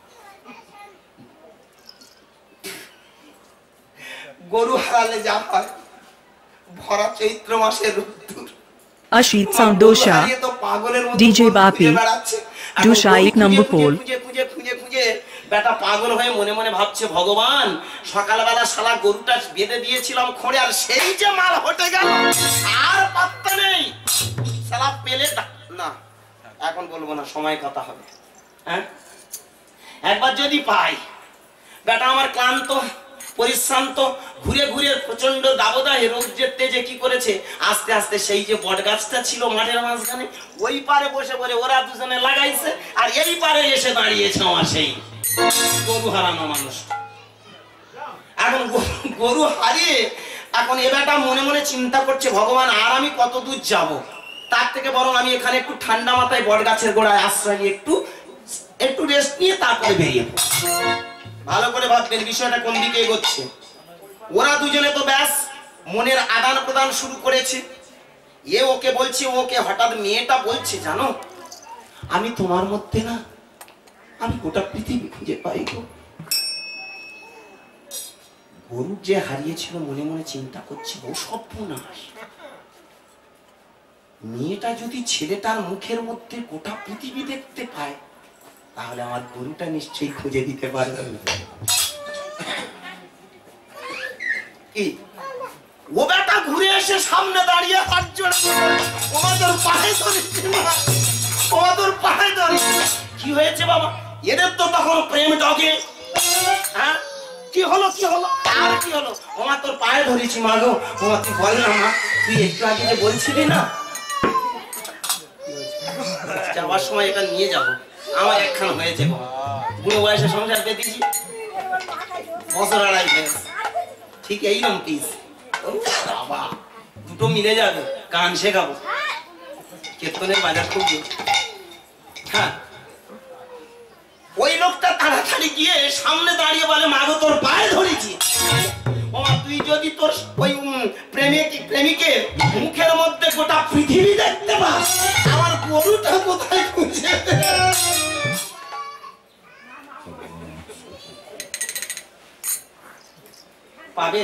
A: গরু হারালে যা হয়, ভরা চৈত্র মাসের রোদ্দুর,
C: Ashit Sandosha, D J Bapi, Dusha এক number four.
A: খুঁজে খুঁজে খুঁজে খুঁজে বেটা পাগল হয়ে মনে মনে ভাবছে, ভগবান সকালবেলা শালা গরুটা বেঁধে দিয়েছিলাম খড়ে, আর সেই যে মাল হটে গেল, আর পাত্তা নেই শালা পেলে না। এখন বলবো না, সময় কথা হবে। হ্যাঁ, একবার যদি পাই, বেটা আমার ক্লান্ত পরিশ্রান্ত, ঘুরে ঘুরে প্রচন্ড দাবদাহে রৌদ্রের তেজে কি করেছে, আস্তে আস্তে সেই যে বট গাছটা ছিল মাঠের মাঝখানে, ওই পারে বসে পড়ে ওরা দুজনে লাগাইছে, আর এই পারে এসে দাঁড়িয়েছে আমার সেই গরু হারানো মানুষ। এখন গরু হারিয়ে এখন এ বেটা মনে মনে চিন্তা করছে, ভগবান আর আমি কত দূর যাব, তার থেকে বরং আমি এখানে একটু ঠান্ডা মাথায় বট গাছের গোড়ায় আশ্রয় নিয়ে একটু একটু রেস্ট নিয়ে তারপরে বেরিয়ে পড়ব। ভালো করে ভাববেন বিষয়টা কোন দিকে এগোচ্ছে। ওরা দুজনে তো ব্যাস মনের আদান প্রদান শুরু করেছে, এ ওকে বলছে, ওকে হঠাৎ মেয়েটা বলছে, জানো আমি তোমার মধ্যে না, আমি গোটা পৃথিবী খুঁজে পাই গো। গরু যে হারিয়েছিল মনে মনে চিন্তা করছে, ও সর্বনাশ, মেয়েটা যদি ছেলেটার মুখের মধ্যে গোটা পৃথিবী দেখতে পায়, তাহলে আমার গরুটা নিশ্চয়ই খুঁজে দিতে পারবে। কি ও বেটা ঘুরে এসে সামনে দাঁড়িয়ে হাত জোড় ওদের পায়ে ধরেছে, ওদের পায়ে ধরেছে। কি হয়েছে বাবা, এদের তো তখন প্রেম ডগে। হ্যাঁ, কি হলো কি হলো আর কি হলো, ওমা তোর পায়ে ধরেছি মা গো, ওমা তুই বল না মা, তুই একটু আগে যে বলছিলি না যাওয়ার সময় এটা নিয়ে যাবো, আমার একখান হয়েছে, বুড়ো বয়সে সংসার পেতেছি, বছর আড়াই হয়েছে, ঠিক এইরকম পিস, বাবা দুটো মিলে যাবে, গান শেখাবো, কীর্তনের বাজার খুব। হ্যাঁ, ওই লোকটা তাড়াতাড়ি গিয়ে সামনে দাঁড়িয়ে বলে, মাগো তোর পায়ে ধরেছি, ওমা তুই যদি তোর ওই প্রেমিক প্রেমিকের মুখের মধ্যে গোটা পৃথিবী দেখতে পাস, আমার গরুটা কোথায় খুঁজে পাবে?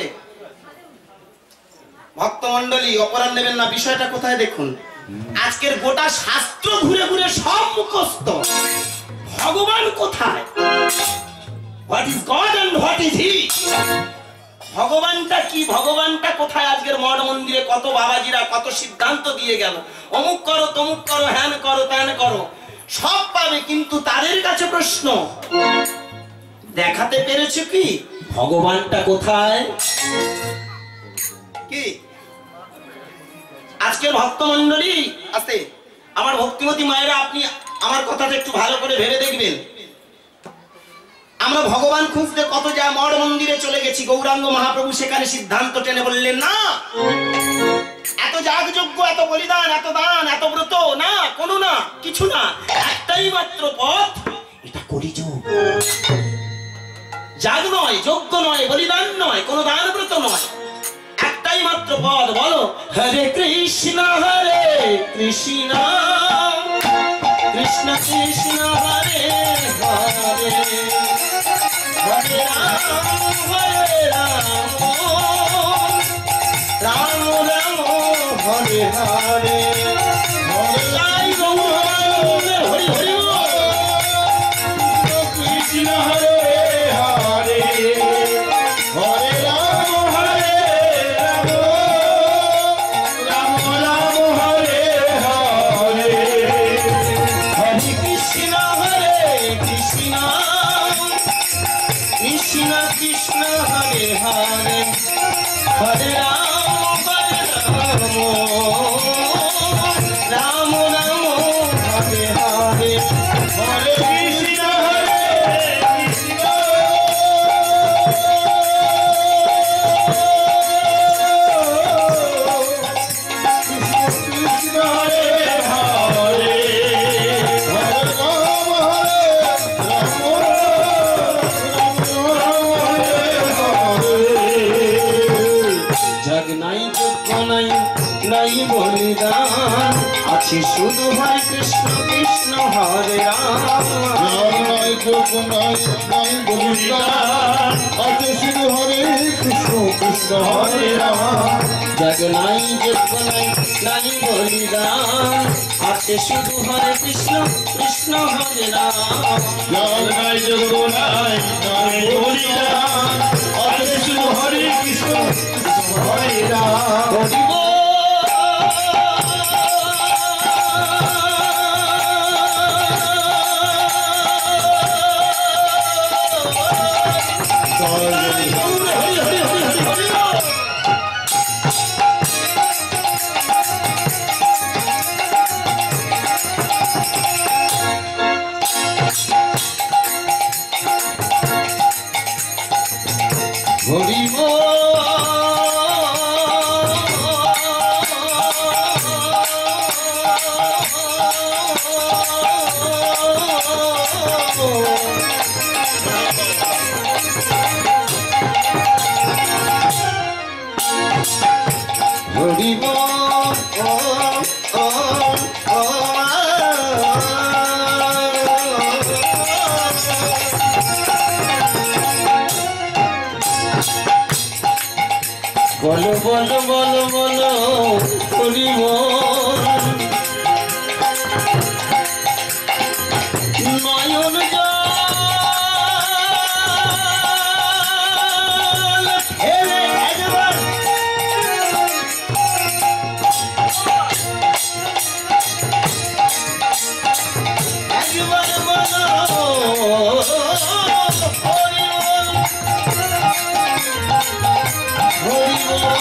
A: ভক্তমন্ডলী অপরাধ নেবেন না, বিষয়টা কোথায় দেখুন। আজকের গোটা শাস্ত্র ঘুরে ঘুরে সব মুখস্থ, ভগবান কোথায়, what is God and what is he, ভগবানটা কি, ভগবানটা কোথায়। আজকের মঠ মন্দিরে কত বাবাজিরা কত সিদ্ধান্ত দিয়ে গেল, অমুক করো তমুক করো, হ্যান করো ত্যান করো, সব পাবে, কিন্তু তাদের কাছে প্রশ্ন, দেখাতে পেরেছে কি ভগবানটা কোথায়? কি আজকের ভক্তমন্ডলী আছে, আমার ভক্তিমতী মায়েরা, আপনি আমার কথাটা একটু ভালো করে ভেবে দেখবেন। আমরা ভগবান খুঁজতে কত যা মঠ মন্দিরে চলে গেছি, গৌরাঙ্গ মহাপ্রভু সেখানে সিদ্ধান্ত টেনে বললেন, না এত যাগযজ্ঞ, এত বলিদান, এত দান, এত ব্রত না, কোনো না, কিছু না, একটাই মাত্র পথ, এটা কলিযুগ। যাগ নয়, যজ্ঞ নয়, বলিদান নয়, কোনো দান ব্রত নয়, একটাই মাত্র পদ, বলো হরে কৃষ্ণ হরে কৃষ্ণ কৃষ্ণ কৃষ্ণ হরে হরে, হরে রাম হরে রাম রাম রাম হরে হরে, হরে হরি হরি, কৃষ্ণ হরে হরে, হরে রাম হরে রাম রাম রাম হরে হরে, হরে কৃষ্ণ হরে কৃষ্ণ কৃষ্ণ কৃষ্ণ হরে হরে, হরে রাম হরে রাম রাম রাম হরে হরে, হরে কৃষ্ণ হরে কৃষ্ণ নাই যজ্ঞ নাই নাই বলিদান আছে শুধু হরে কৃষ্ণ কৃষ্ণ হরে রাম
B: নাই যোগ নাই নাই বলিদান আছে শুধু হরে কৃষ্ণ কৃষ্ণ হরে রাম
A: জগ নাই যজ্ঞ নাই নাই বলিদান আছে শুধু হরে কৃষ্ণ কৃষ্ণ হরে রাম
B: নাই যোগ নাই নাই বলিদান আছে শুধু হরে কৃষ্ণ কৃষ্ণ হরে রাম
A: হরি বল। হরি হরি বলো বলো বলো বলো হরি বল। নয়ন জল হেরে একবার একবার বলো হরি বল হরি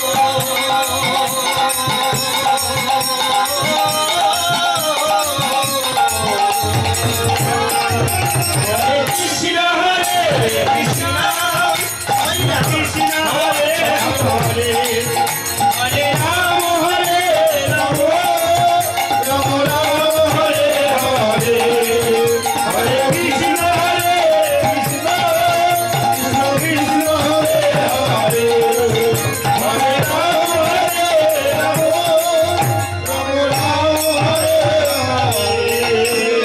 A: হরে কৃষ্ণ হরে কৃষ্ণ হরে কৃষ্ণ হরে হরে হরে রাম হরে রাম রাম রাম হরে হরে হরে কৃষ্ণ হরে কৃষ্ণ কৃষ্ণ কৃষ্ণ হরে হরে হরে রাম হরে রাম রাম রাম হরে হরে।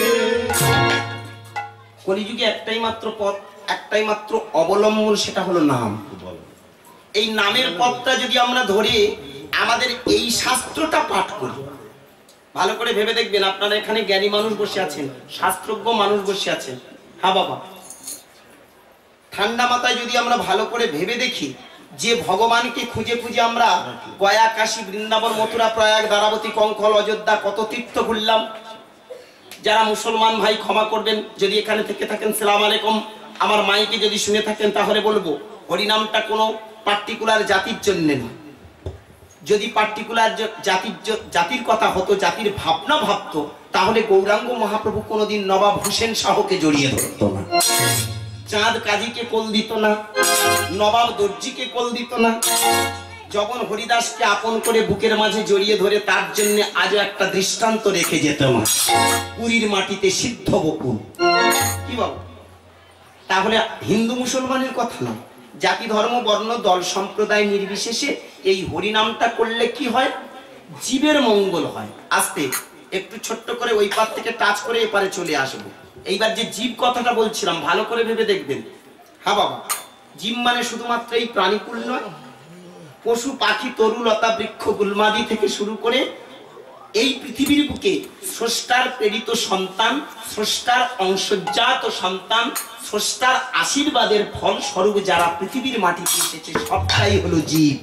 A: কলিযুগে একটাই মাত্র পথ, একটাই মাত্র অবলম্বন, সেটা হলো নাম। এই নামের পথটা যদি আমরা ধরে আমাদের এই শাস্ত্রটা পাঠ করি, ভালো করে ভেবে দেখবেন, আপনারা এখানে জ্ঞানী মানুষ বসে আছেন, শাস্ত্রজ্ঞ মানুষ বসে আছেন। হ্যাঁ বাবা, ঠান্ডা মাথায় যদি আমরা ভালো করে ভেবে দেখি যে ভগবানকে খুঁজে খুঁজে আমরা গয়া, কাশী, বৃন্দাবন, মথুরা, প্রয়াগ, দ্বারাবতী, কঙ্কল, অযোধ্যা কত তীর্থ ঘুরলাম। যারা মুসলমান ভাই ক্ষমা করবেন, যদি এখানে থেকে থাকেন সালাম আলাইকুম, আমার মাইকে যদি শুনে থাকেন তাহলে বলবো হরিনামটা কোনো পার্টিকুলার জাতির জন্য না। যদি পার্টিকুলার জাতির জাতির কথা হতো, জাতির ভাবনা ভাবতো, তাহলে গৌরাঙ্গ মহাপ্রভু কোনোদিন নবাব হোসেন শাহকে জড়িয়ে ধরতো না, চাঁদ কাজীকে কোল দিত না, নবাব দর্জিকে কোল দিত না। যখন হরিদাসকে আপন করে বুকের মাঝে জড়িয়ে ধরে তার জন্য আজও একটা দৃষ্টান্ত রেখে যেত না, পুরীর মাটিতে সিদ্ধ বকুল। কি বল? তাহলে হিন্দু মুসলমানের কথা না, জাতি, ধর্ম, বর্ণ, দল, সম্প্রদায় নির্বিশেষে এই হরিনামটা করলে কি হয়? জীবের মঙ্গল হয়। আস্তে একটু ছোট্ট করে ওই পার থেকে টাচ করে এপারে চলে আসবো। এইবার যে জীব কথাটা বলছিলাম ভালো করে ভেবে দেখবেন। হ্যাঁ বাবা, জীব মানে শুধুমাত্র এই প্রাণীকুল নয়, পশু, পাখি, তরু, লতা, বৃক্ষ, গুলমাদি থেকে শুরু করে এই পৃথিবীর বুকে স্রষ্টার প্রেরিত সন্তান, স্রষ্টার অংশজাত সন্তান, স্রষ্টার আশীর্বাদের ফল স্বরূপ যারা পৃথিবীর মাটিতে এসেছে সবটাই হলো জীব।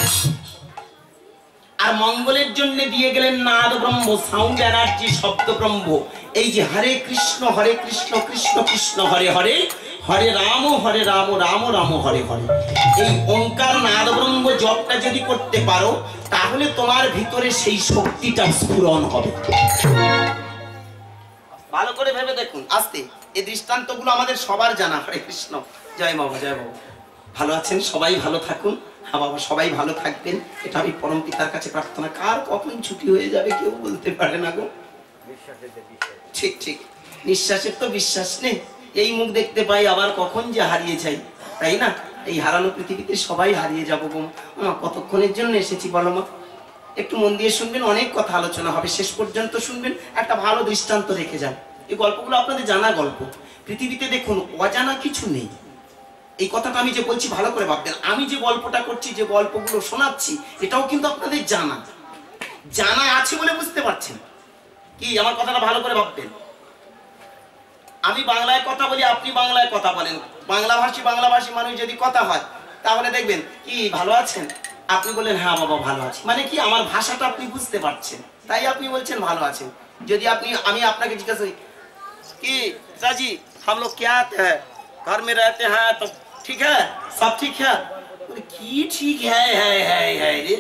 A: আর মঙ্গলের জন্য দিয়ে গেলেন নাদ ব্রহ্ম, সাউন্ড এনার্জি, শব্দ ব্রহ্ম। এই যে হরে কৃষ্ণ হরে কৃষ্ণ কৃষ্ণ কৃষ্ণ হরে হরে, হরে রাম হরে রাম রাম রাম হরে হরে, এই ওঙ্কার নাদ ব্রহ্ম জপটা যদি করতে পারো তাহলে তোমার ভিতরে সেই শক্তিটা স্ফুরণ হবে। ভালো করে ভেবে দেখুন। আস্তে এই দৃষ্টান্তগুলো আমাদের সবার জানা। হরে কৃষ্ণ, জয় বাবা, জয় বাবা। ভালো আছেন সবাই, ভালো থাকুন। হ্যাঁ বাবা, সবাই ভালো থাকবেন, এটা আমি পরম পিতার কাছে প্রার্থনা। কার কখন ছুটি হয়ে যাবে কেউ বলতে পারে না গো। ঠিক ঠিক, নিঃশ্বাসের তো বিশ্বাস নেই। এই মুখ দেখতে পাই, আবার কখন যে হারিয়ে যাই। তাই না? এই হারানো পৃথিবীতে সবাই হারিয়ে যাবো গো মা। কতক্ষণের জন্য এসেছি বলো মা? একটু মন দিয়ে শুনবেন, অনেক কথা আলোচনা হবে, শেষ পর্যন্ত শুনবেন, একটা ভালো দৃষ্টান্ত রেখে যান। এই গল্পগুলো আপনাদের জানা গল্প। পৃথিবীতে দেখুন অজানা কিছু নেই। এই কথাটা আমি যে বলছি ভালো করে ভাববেন। আমি যে গল্পটা করছি, যে গল্পগুলো শোনাচ্ছি, এটাও কিন্তু আপনাদের জানা জানা আছে বলে বুঝতে পারছেন কি? আমার কথাটা ভালো করে ভাববেন। আমি বাংলায় কথা বলি, আপনি বাংলায় কথা বলেন, বাংলাভাষী বাংলাভাষী মানুষ যদি কথা হয়, তাহলে দেখবেন কি ভালো আছেন, আপনি বললেন হ্যাঁ বাবা ভালো আছি, মানে কি আমার ভাষাটা আপনি বুঝতে পারছেন, তাই আপনি বলছেন ভালো আছেন। যদি আপনি আমি আপনাকে জিজ্ঞাসা করি কি চাচি हम लोग क्या है घर में रहते हैं तो ठीक है सब ठीक है, কি ঠিক হ্যাঁ হ্যাঁ হ্যাঁ হ্যাঁ রে,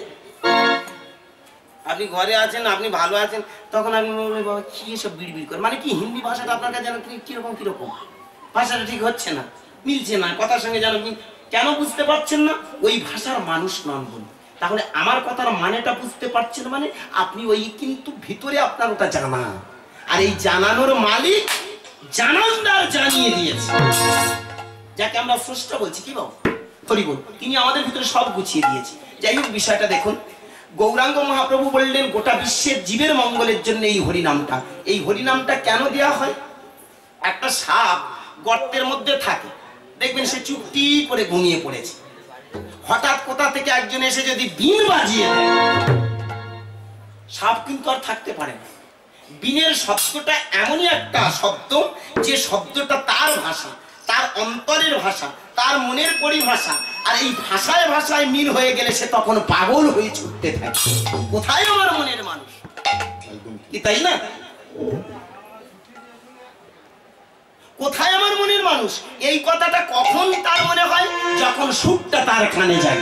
A: আপনি ঘরে আছেন আপনি ভালো আছেন, তখন আমি বলবো বাবা কি সব বিড়বিড় করে, মানে কি হিন্দি ভাষাটা আপনার কাছে যেন কিরকম কিরকম, ভাষাটা ঠিক হচ্ছে না, মিলছে না কথার সঙ্গে যেন। কেন বুঝতে পারছেন না? ওই ভাষার মানুষ নন বলে। তাহলে আমার কথার মানেটা বুঝতে পারছেন মানে আপনি ওই কিন্তু ভিতরে আপনার ওটা জানা, আর এই জানানোর মালিক জানানদার জানিয়ে দিয়েছে, যাকে আমরা স্রষ্টা বলছি কি বাবু হরি বল, তিনি আমাদের ভিতরে সব গুছিয়ে দিয়েছে। যাই হোক বিষয়টা দেখুন, গৌরাঙ্গ মহাপ্রভু বললেন গোটা বিশ্বের জীবের মঙ্গলের জন্য এই হরিনামটা। এই হরিনামটা কেন দেওয়া হয়? একটা সাপ গর্তের মধ্যে থাকে, দেখবেন সে চুপটি করে ঘুমিয়ে পড়েছে, হঠাৎ কোথা থেকে একজন এসে যদি বিন বাজিয়ে দেয়, সাপ কিন্তু আর থাকতে পারে না। বিনের শব্দটা এমনই একটা শব্দ, যে শব্দটা তার ভাষা, তার অন্তরের ভাষা, তার মনের পরিভাষা, আর এই ভাষায় ভাষায় মিল হয়ে গেলে সে তখন পাগল হয়ে ছুটতে থাকে, কোথায় আমার মনের মানুষ, কি তাই না? কোথায় আমার মনের মানুষ, এই কথাটা কখন তার মনে হয়? যখন সুরটা তার কানে যায়।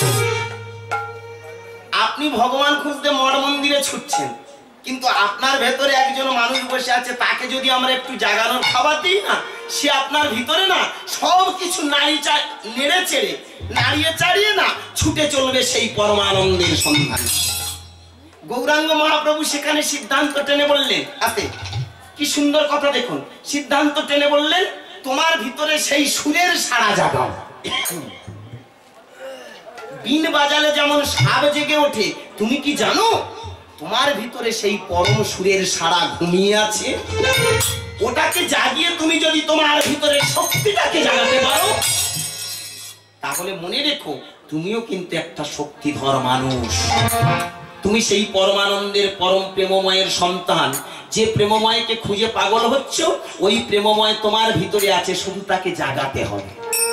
A: আপনি ভগবান খুঁজতে মঠ মন্দিরে ছুটছেন, কিন্তু আপনার ভেতরে একজন মানুষ বসে আছে, তাকে যদি আমরা একটু জাগানোর খাবার দিই না, সে আপনার ভিতরে না সব কিছু নাড়ি নেড়ে চেড়ে নাড়িয়ে চাড়িয়ে না ছুটে চলবে সেই পরমানন্দের সন্ধান। গৌরাঙ্গ মহাপ্রভু সেখানে সিদ্ধান্ত টেনে বললেন, আছে কি সুন্দর কথা দেখুন, সিদ্ধান্ত টেনে বললেন তোমার ভিতরে সেই সুরের সাড়া জাগাও। বিন বাজালে যেমন সাপ জেগে ওঠে, তুমি কি জানো তোমার ভিতরে সেই পরম সুরের সাড়া ঘুমিয়ে আছে? ওটাকে জাগিয়ে তুমি যদি তোমার ভিতরে শক্তিটাকে জাগাতে পারো, তাহলে মনে রেখো তুমিও কিন্তু একটা শক্তিধর মানুষ। তুমি সেই পরমানন্দের পরম প্রেমময়ের সন্তান। যে প্রেমময়কে খুঁজে পাগল হচ্ছ, ওই প্রেমময় তোমার ভিতরে আছে, শুধু তাকে জাগাতে হবে।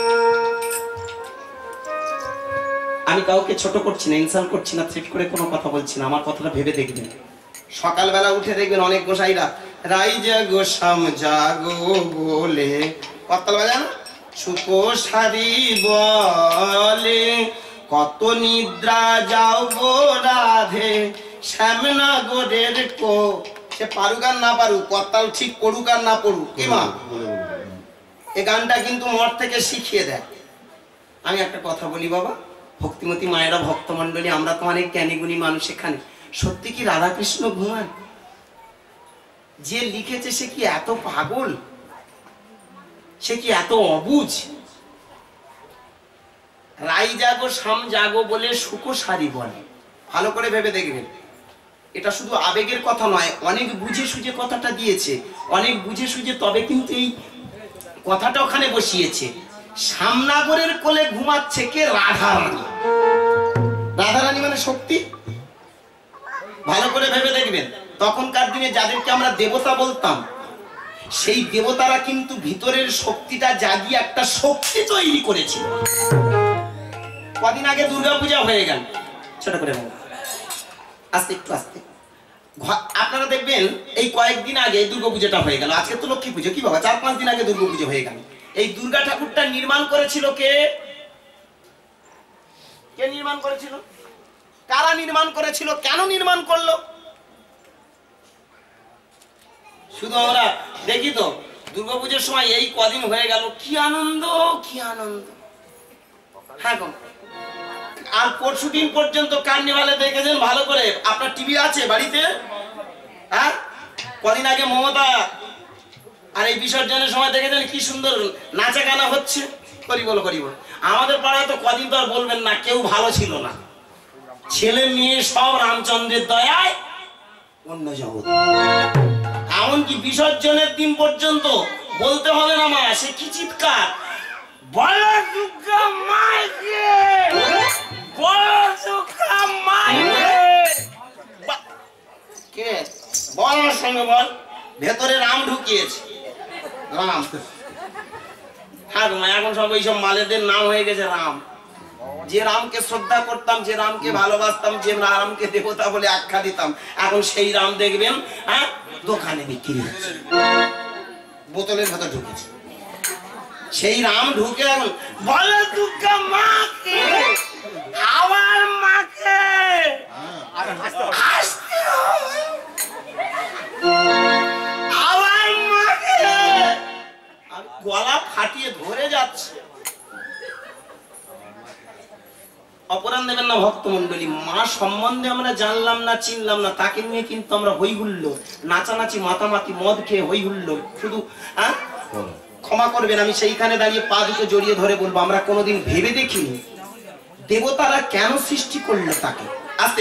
A: আমি কাউকে ছোট করছি না, ইনসাল্ট করছি না, থ্রেট করে কোনো কথা বলছি না, আমার কথাটা ভেবে দেখবেন। সকালবেলা উঠে দেখবেন অনেক গোসাইরা রাই জাগো শাম জাগো বলে কতল বাজা না, সুকো সারি বলে কত নিদ্রা যাও গো রাধে শ্যামনা গোরের কো। সে পারুক আর না পারুক, কতাল ঠিক পড়ুক আর না পড়ুক, কি মা এই গানটা কিন্তু মঠ থেকে শিখিয়ে দেয়। আমি একটা কথা বলি বাবা, ভক্তিমতী মায়েরা, ভক্তমন্ডলী, আমরা তো অনেক জ্ঞানীগুণী মানুষ এখানে, সত্যি কি রাধাকৃষ্ণ ঘুমান? যে লিখেছে সে কি এত পাগল? সে কি এত অবুঝ? রাই জাগো শাম জাগো বলে সুকো সারি বলে। ভালো করে ভেবে দেখবেন, এটা শুধু আবেগের কথা নয়, অনেক বুঝে সুঝে কথাটা দিয়েছে, অনেক বুঝে সুঝে তবে কিন্তু এই কথাটা ওখানে বসিয়েছে। শ্যামনগরের কোলে ঘুমাচ্ছে কে? রাধারানী। রাধারানী মানে শক্তি। ভালো করে ভেবে দেখবেন, তখনকার দিনে যাদেরকে আমরা দেবতা বলতাম, সেই দেবতারা কিন্তু ভিতরের শক্তিটা জাগিয়ে একটা শক্তি তৈরি করেছিল। কদিন আগে দুর্গাপূজা হয়ে গেল, ছোট করে আস্তে একটু আস্তে, আপনারা দেখবেন এই কয়েকদিন আগে দুর্গাপূজাটা হয়ে গেল, আজকে তো লক্ষ্মী পুজো, কি বাবা চার পাঁচ দিন আগে দুর্গাপুজো হয়ে গেল। এই দুর্গা ঠাকুরটা নির্মাণ করেছিল কে? কে নির্মাণ করেছিল? কারা নির্মাণ করেছিল? কেন নির্মাণ করলো? শুধু আমরা দেখি তো দুর্গাপূজার সময় এই কদিন হয়ে গেল, কি আনন্দ কি আনন্দ। হ্যাঁ গো, আর পরশু দিন পর্যন্ত কার্নিভালে দেখেছেন ভালো করে? আপনার টিভি আছে বাড়িতে? হ্যাঁ, কদিন আগে মমতা আর এই বিসর্জনের সময় দেখেছেন কি সুন্দর নাচা গানা হচ্ছে। করি বলো করি বলো। আমাদের পাড়ায় তো কদিন তো আর বলবেন না কেউ ভালো ছিল না, ছেলে মেয়ে সব রামচন্দ্রের দয়ায় অন্য জগৎ। এমনকি বিসর্জনের দিন পর্যন্ত বলতে হবে না মা, সে কি চিৎকার, বলো দুর্গা মাইকে, বলো দুর্গা মাইকে। কে বল আমার সঙ্গে বল, ভেতরে রাম ঢুকিয়েছে। রাম হ্যাঁ মা, এখন সব এইসব মালেদের নাম হয়ে গেছে রাম। যে রামকে শ্রদ্ধা করতাম, যে রামকে ভালোবাসতাম, যে রামকে দেবতা বলে আখ্যা দিতাম, এখন সেই রাম দেখবেন হ্যাঁ দোকানে বিক্রি হচ্ছে, বোতলের ভেতর ঢুকেছে। সেই রাম ঢুকে এখন বলো দুর্গা মাকে, আমার মাকে আসতে হবে, আমার মাকে। গলা ফাটিয়ে ধরে যাচ্ছে। অপরাধ নেবেন না ভক্তমন্ডলী, মা সম্বন্ধে আমরা জানলাম না, চিনলাম না, তাকে নিয়ে কিন্তু আমরা হই হুল্লো, নাচানাচি, মাতামাতি, মদ খেয়ে হই হুল্লো শুধু। হ্যাঁ ক্ষমা করবেন, আমি সেইখানে দাঁড়িয়ে পা দুটো জড়িয়ে ধরে বলবো, আমরা কোনোদিন ভেবে দেখিনি দেবতারা কেন সৃষ্টি করলো তাকে। আস্তে,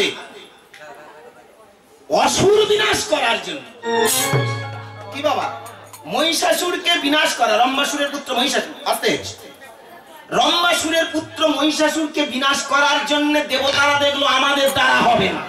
A: অসুর বিনাশ করার জন্য। কি বাবা, মহিষাসুরকে বিনাশ করা, রম্বাসুরের পুত্র মহিষাসুর। আস্তে, রম্বাসুরের পুত্র মহিষাসুরকে বিনাশ করার জন্য দেবতারা দেখলো আমাদের দ্বারা হবে না,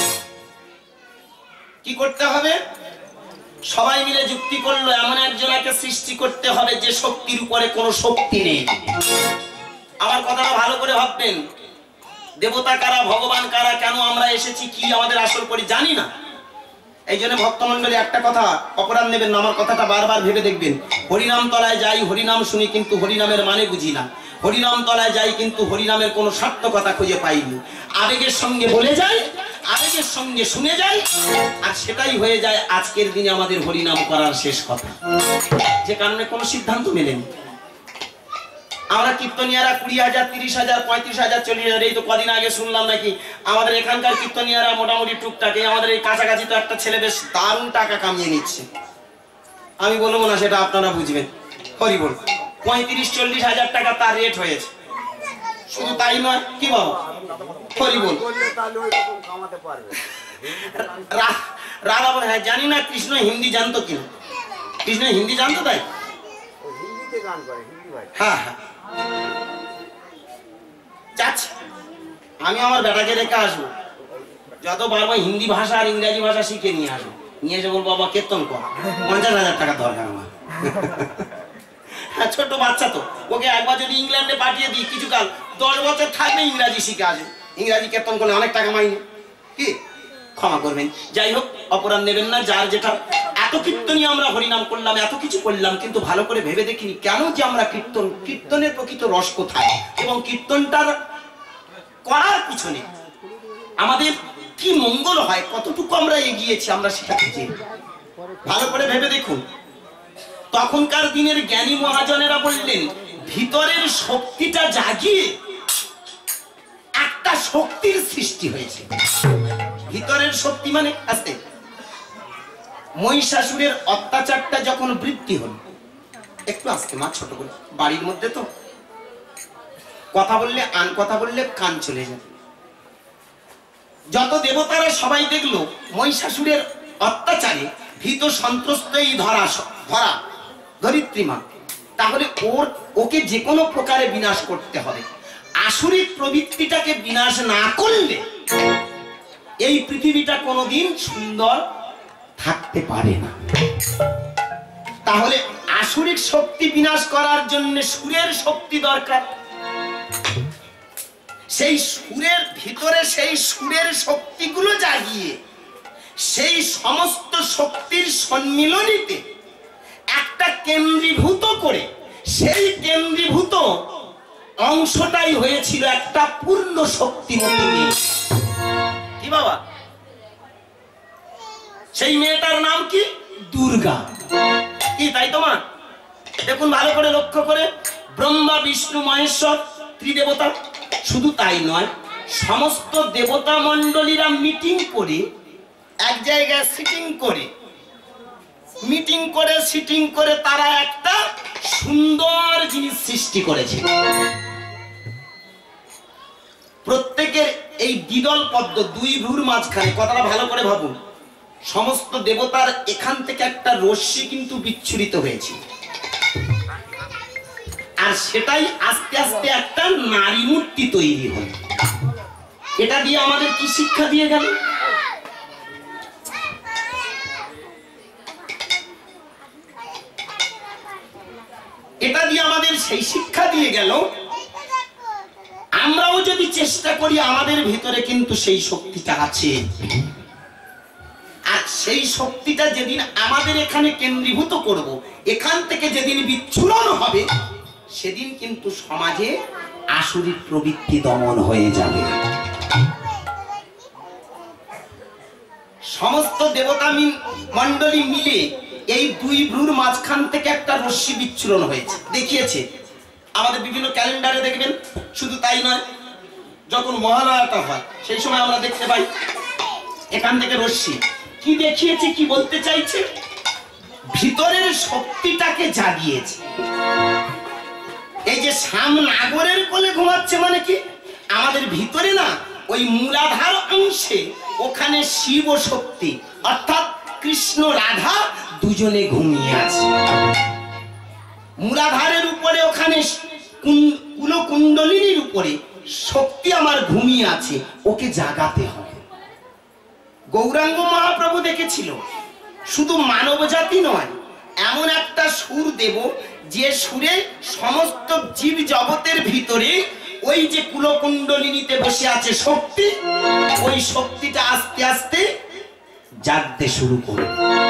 A: কি করতে হবে? সবাই মিলে যুক্তি করলো এমন একজনকে সৃষ্টি করতে হবে যে শক্তির উপরে কোনো শক্তি নেই। আমার কথাটা ভালো করে ভাববেন, দেবতা কারা, ভগবান কারা, কেন আমরা এসেছি, কি আমাদের আসল করি জানি না। এই জন্য ভক্তমন্ডলী একটা কথা, অপরাধ নেবেন না, আমার কথাটা বারবার ভেবে দেখবেন। হরিনাম তলায় যাই, হরিনাম শুনি, কিন্তু হরিনামের মানে বুঝি না। হরিনাম তলায় যাই, কিন্তু হরিনামের কোনো সার্থকতা খুঁজে পাইনি। আবেগের সঙ্গে বলে যাই, আবেগের সঙ্গে শুনে যাই, আর সেটাই হয়ে যায় আজকের দিনে আমাদের হরিনাম করার শেষ কথা, যে কারণে কোনো সিদ্ধান্ত মেলেনি। আমরা কীর্তনিয়ারা কুড়ি হাজার, তিরিশ হাজার, পঁয়ত্রিশ হাজার, চল্লিশ হাজার, এই তো কদিন আগে শুনলাম নাকি আমাদের এখানকার কীর্তনিয়ারা মোটামুটি টুকটাকে, আমাদের এই কাছাকাছি তো একটা ছেলে বেশ দারুণ টাকা কামিয়ে নিচ্ছে। আমি বলবো না, সেটা আপনারা বুঝবেন। হরি বল, পঁয়ত্রিশ চল্লিশ হাজার টাকা তার রেট হয়েছে। শুধু তাই নয়, কি বাবু হরি বল, রাধা বলে হ্যাঁ জানি না কৃষ্ণ হিন্দি জানতো কিনা, কৃষ্ণ হিন্দি জানতো তাই হ্যাঁ হ্যাঁ যাচ্ছে। আমি আমার বেটাকে রেখে আসবো, যত পারবো হিন্দি ভাষা আর ইংরেজি ভাষা শিখে নিয়ে আসবো, নিয়ে এসে বলবো বাবা কীর্তন কর, পঞ্চাশ হাজার টাকা দরকার আমার। ছোট বাচ্চা তো, ওকে একবার যদি ইংল্যান্ডে পাঠিয়ে দিই, কিছুকাল দশ বছর থাকবে, ইংরাজি শিখে আসবে, ইংরাজি কীর্তন করলে অনেক টাকা মাইনে। কি ক্ষমা করবেন, যাই হোক অপরাধ নেবেন না। যার যেটা, এত কীর্তনই আমরা হরিনাম করলাম, এত কিছু করলাম, কিন্তু ভালো করে ভেবে দেখিনি কেন যে আমরা কীর্তন, কীর্তনের প্রকৃত রস কোথায়, এবং কীর্তনটার করার পিছনে আমাদের কি মঙ্গল হয়, কতটুকু আমরা এগিয়েছি, আমরা সেটা খুঁজে ভালো করে ভেবে দেখুন। তখনকার দিনের জ্ঞানী মহাজনেরা বললেন, ভিতরের শক্তিটা জাগিয়ে একটা শক্তির সৃষ্টি হয়েছে। ভিতরের শক্তি মানে আসতে, মহিষাসুরের অত্যাচারটা যখন বৃদ্ধি হল, একটু আসতে মা, ছোট করে বাড়ির মধ্যে তো কথা বললে, আন কথা বললে কান চলে যাবে। যত দেবতারা সবাই দেখলো মহিষাসুরের অত্যাচারে ভীত সন্ত্রস্ত এই ধরা ধরা ধরিত্রীমা, তাহলে ওর ওকে যে কোনো প্রকারে বিনাশ করতে হবে। আসুরিক প্রবৃত্তিটাকে বিনাশ না করলে এই পৃথিবীটা কোনোদিন সুন্দর থাকতে পারে না। তাহলে আসুরিক শক্তি বিনাশ করার জন্য সুরের শক্তি দরকার। সেই সুরের ভিতরে সেই সুরের শক্তিগুলো জাগিয়ে সেই সমস্ত শক্তির সম্মিলনীতে একটা কেন্দ্রীভূত করে, সেই কেন্দ্রীভূত অংশটাই হয়েছিল একটা পূর্ণ শক্তিমতী মেয়ে। কি বাবা, সেই মেয়েটার নাম কি? দুর্গা। কি তাই তোমার? দেখুন ভালো করে লক্ষ্য করে, ব্রহ্মা বিষ্ণু মহেশ্বর ত্রিদেবতা। শুধু তাই নয়, সমস্ত দেবতা মণ্ডলীরা মিটিং করে, এক জায়গায় সিটিং করে, মিটিং করে সিটিং করে তারা একটা সুন্দর জিনিস সৃষ্টি করেছে। প্রত্যেকের এই দ্বিদল পদ্ম দুই ভ্রুর মাঝখানে, কথাটা ভালো করে ভাবুন, সমস্ত দেবতার এখান থেকে একটা রশ্মি কিন্তু বিচ্ছুরিত হয়েছে, আর সেটাই আস্তে আস্তে একটা নারী মূর্তি তৈরি হল। এটা দিয়ে আমাদের কি শিক্ষা দিয়ে গেল? এটা দিয়ে আমাদের সেই শিক্ষা দিয়ে গেল, আমরাও যদি চেষ্টা করি আমাদের ভিতরে কিন্তু সেই শক্তিটা আছে, আর সেই শক্তিটা যেদিন আমাদের এখানে কেন্দ্রীভূত করব, এখান থেকে যেদিন বিচ্ছুরণ হবে, সেদিন কিন্তু সমাজে আসুরিক প্রবৃত্তি দমন হয়ে যাবে। সমস্ত দেবতা মণ্ডলী মিলে এই দুই ভ্রুর মাঝখান থেকে একটা রশ্মি বিচ্ছুরণ হয়েছে, দেখিয়েছে আমাদের বিভিন্ন ক্যালেন্ডারে দেখবেন। শুধু তাই নয়, যখন মহালয়াটা হয় সেই সময় আমরা দেখতে পাই এখান থেকে রশ্মি কি দেখিয়েছে, কি বলতে চাইছে, ভিতরের শক্তিটাকে জাগিয়েছে। এই যে শাম নাগরের কোলে ঘুমাচ্ছে মানে কি, আমাদের ভিতরে না ওই মূলাধার অংশে ওখানে শিব শক্তি অর্থাৎ কৃষ্ণ রাধা দুজনে ঘুমিয়ে আছে। মূলাধারের উপরে ওখানে কুলকুণ্ডলিনীর উপরে শক্তি আমার ঘুমিয়ে আছে, ওকে জাগাতে হবে। গৌরাঙ্গ মহাপ্রভু দেখেছিল শুধু মানব জাতি নয়, এমন একটা সুর দেব যে সুরে সমস্ত জীব জগতের ভিতরে ওই যে কুলকুণ্ডলিনীতে বসে আছে শক্তি, ওই শক্তিটা আস্তে আস্তে জাগতে শুরু করে।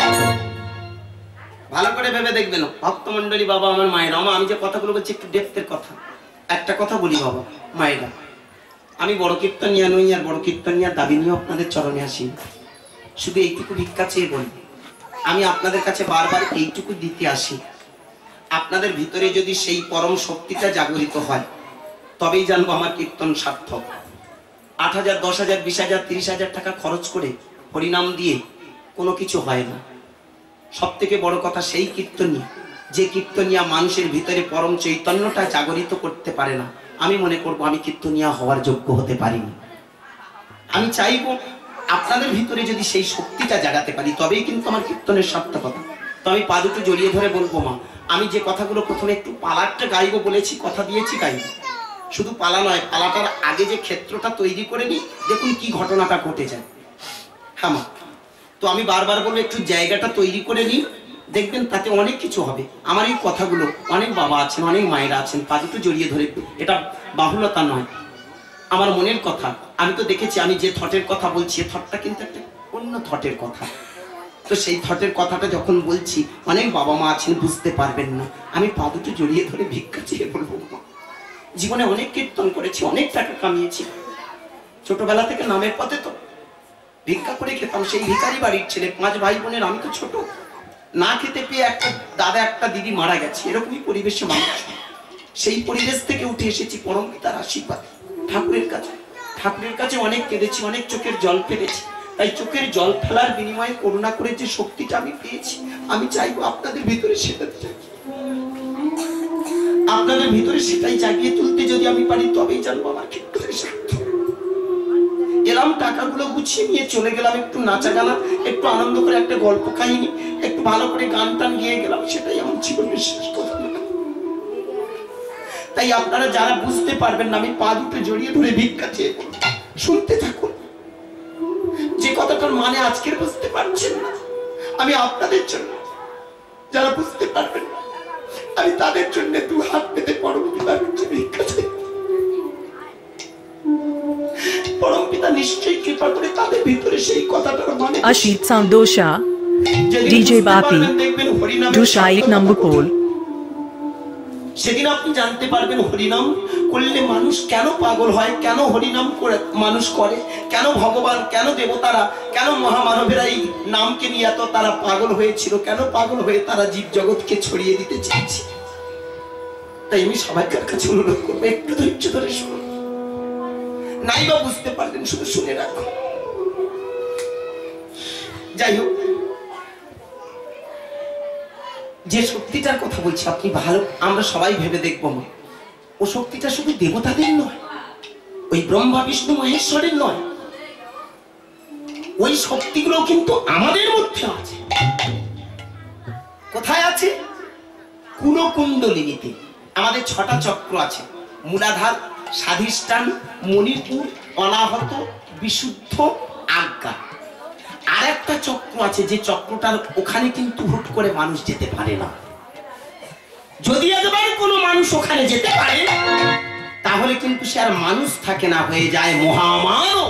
A: ভালো করে ভেবে দেখবেন ভক্তমন্ডলী, বাবা আমার মায়েরা, আমি যে কথাগুলো বলছি একটু ডেপথের কথা। একটা কথা বলি বাবা মায়েরা, আমি বড় কীর্তনিয়া নই, আর বড় কীর্তনিয়ার দাবি নিয়েও আপনাদের চরণে আসি। শুধু এইটুকু ভিক্ষা চেয়ে বলি, আমি আপনাদের কাছে বারবার এইটুকু দিতে আসি, আপনাদের ভিতরে যদি সেই পরম শক্তিটা জাগরিত হয় তবেই জানবো আমার কীর্তন সার্থক। আট হাজার দশ হাজার বিশ হাজার তিরিশ হাজার টাকা খরচ করে হরিনাম দিয়ে কোনো কিছু হয় না। সব থেকে বড় কথা সেই কীর্তনিয়া, যে কীর্তনিয়া মানুষের ভিতরে পরম চৈতন্যটা জাগরিত করতে পারে না, আমি মনে করবো আমি কীর্তনিয়া হওয়ার যোগ্য হতে পারিনি। আমি চাইবো আপনাদের ভিতরে যদি সেই শক্তিটা জাগাতে পারি তবেই কিন্তু আমার কীর্তনের সার্থকতা। তো আমি পা দুটো জড়িয়ে ধরে বলবো, মা আমি যে কথাগুলো প্রথমে একটু পালাটা গাইবো বলেছি, কথা দিয়েছি গাইব। শুধু পালা নয়, পালাটার আগে যে ক্ষেত্রটা তৈরি করে নিই, দেখুন কি ঘটনাটা ঘটে যায়। হ্যাঁ মা, তো আমি বারবার বলবো একটু জায়গাটা তৈরি করে নিই, দেখবেন তাতে অনেক কিছু হবে। আমার এই কথাগুলো অনেক বাবা আছেন, অনেক মায়েরা আছেন, পা দুটো জড়িয়ে ধরে, এটা বাহুলতা নয়, আমার মনের কথা। আমি তো দেখেছি আমি যে থটের কথা বলছি, থটটা কিন্তু একটা অন্য থটের কথা। তো সেই থটের কথাটা যখন বলছি অনেক বাবা মা আছেন বুঝতে পারবেন না, আমি পা দুটো জড়িয়ে ধরে ভিক্ষা চেয়ে বলবো, জীবনে অনেক কীর্তন করেছি, অনেক টাকা কামিয়েছি, ছোটবেলা থেকে নামের পথে তো ভিক্ষা করে খেতাম। সেই ভিখারি বাড়ির ছেলে, পাঁচ ভাই বোনের, আমি তো ছোট, না খেতে পেয়ে একটা দাদা একটা দিদি মারা গেছে, এরকমই পরিবেশে মানুষ। সেই পরিবেশ থেকে উঠে এসেছি পরম পিতার আশীর্বাদ, ঠাকুরের কাছে। ঠাকুরের কাছে অনেক কেঁদেছি, অনেক চোখের জল ফেলেছি। তাই চোখের জল ফেলার বিনিময়ে করুণা করে যে শক্তিটা আমি পেয়েছি, আমি চাইবো আপনাদের ভিতরে সেটা চাই, আপনাদের ভিতরে সেটাই জাগিয়ে তুলতে যদি আমি পারি তবেই জানবো আমার কীর্তনের সার্থক। এলাম টাকাগুলো গুছিয়ে নিয়ে চলে গেলাম, একটু নাচা গানা, একটু আনন্দ করে একটা গল্প কাহিনী, একটু ভালো করে গান টান গিয়ে গেলাম, সেটাই আমার জীবনের শেষ কথা। তাই আপনারা যারা বুঝতে পারবেন না, আমি পা দুটো জড়িয়ে ধরে ভিক্ষা চেয়ে শুনতে থাকুন। যে কথাটার মানে আজকের বুঝতে পারছেন না, আমি আপনাদের জন্য, যারা বুঝতে পারবেন না আমি তাদের জন্য দু হাত পেতে পরম পিতার কাছে ভিক্ষা চাই। পরম পিতা নিশ্চয়ই কৃপা করে তাদের ভিতরে সেই কথাটার মানে।
C: Ashit Sound Dosha, D J Bapi, Dusha এক নম্বর পোল।
A: সেদিন আপনি জানতে পারবেন হরিনাম করলে মানুষ কেন পাগল হয়, কেন হরিনাম করে মানুষ করে, কেন ভগবান, কেন দেবতারা, কেন মহামানবেরা এই নামকে নিয়ে এত তারা পাগল হয়েছিল, কেন পাগল হয়ে তারা জীব জগৎকে ছড়িয়ে দিতে চেয়েছে। তাই আমি সবাইকার কাছে অনুরোধ করবো একটু ধৈর্য ধরে শুনুন, নাই বা বুঝতে পারলেন শুধু শুনে রাখো। যাই হোক, যে শক্তিটার কথা বলছি আপনি ভালো আমরা সবাই ভেবে দেখব মা, ও শক্তিটা শুধু দেবতাদের নয়, ওই ব্রহ্মা বিষ্ণু মহেশ্বরের নয়, ওই শক্তিগুলো কিন্তু আমাদের মধ্যে আছে। কোথায় আছে? কুলকুণ্ডলিনীতে। আমাদের ছটা চক্র আছে, মূলাধার, স্বাধিষ্ঠান, মণিপুর, অনাহত, বিশুদ্ধ, আজ্ঞা। আর একটা চক্র আছে যে চক্রটার ওখানে কিন্তু হুট করে মানুষ যেতে পারে না। যদি একবার কোনো মানুষ ওখানে যেতে পারে তাহলে কিন্তু সে আর মানুষ থাকে না, হয়ে যায় মহামানব।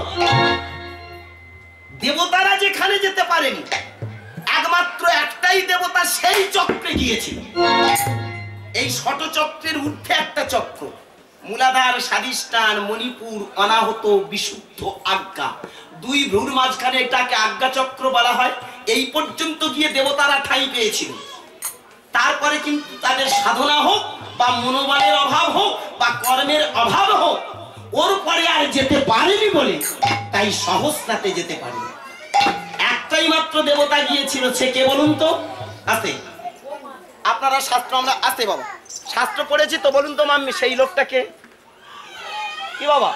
A: দেবতারা যেখানে যেতে পারেনি, একমাত্র একটাই দেবতা সেই চক্রে গিয়েছিল। এই ষট চক্রের ঊর্ধ্বে একটা চক্র, মূলাধার, স্বাধিষ্ঠান, মণিপুর, অনাহত, বিশুদ্ধ, আজ্ঞা। দুই ভ্রুর মাঝখানে এটাকে আজ্ঞা চক্র বলা হয়। এই পর্যন্ত গিয়ে দেবতারা ঠাঁই পেয়েছিল। তারপরে কিন্তু তাদের সাধনা হোক বা মনোবলের অভাব হোক বা কর্মের অভাব হোক, ওর পরে আর যেতে পারেনি বলে তাই সহস্রাতে যেতে পারেনি। একটাই মাত্র দেবতা গিয়েছিল, সে কে বলুন তো? আছে আপনারা শাস্ত্র, আমরা আসতে বাবা শাস্ত্র পড়েছি তো, বলুন তো মাম্মি সেই লোকটাকে কি বাবা?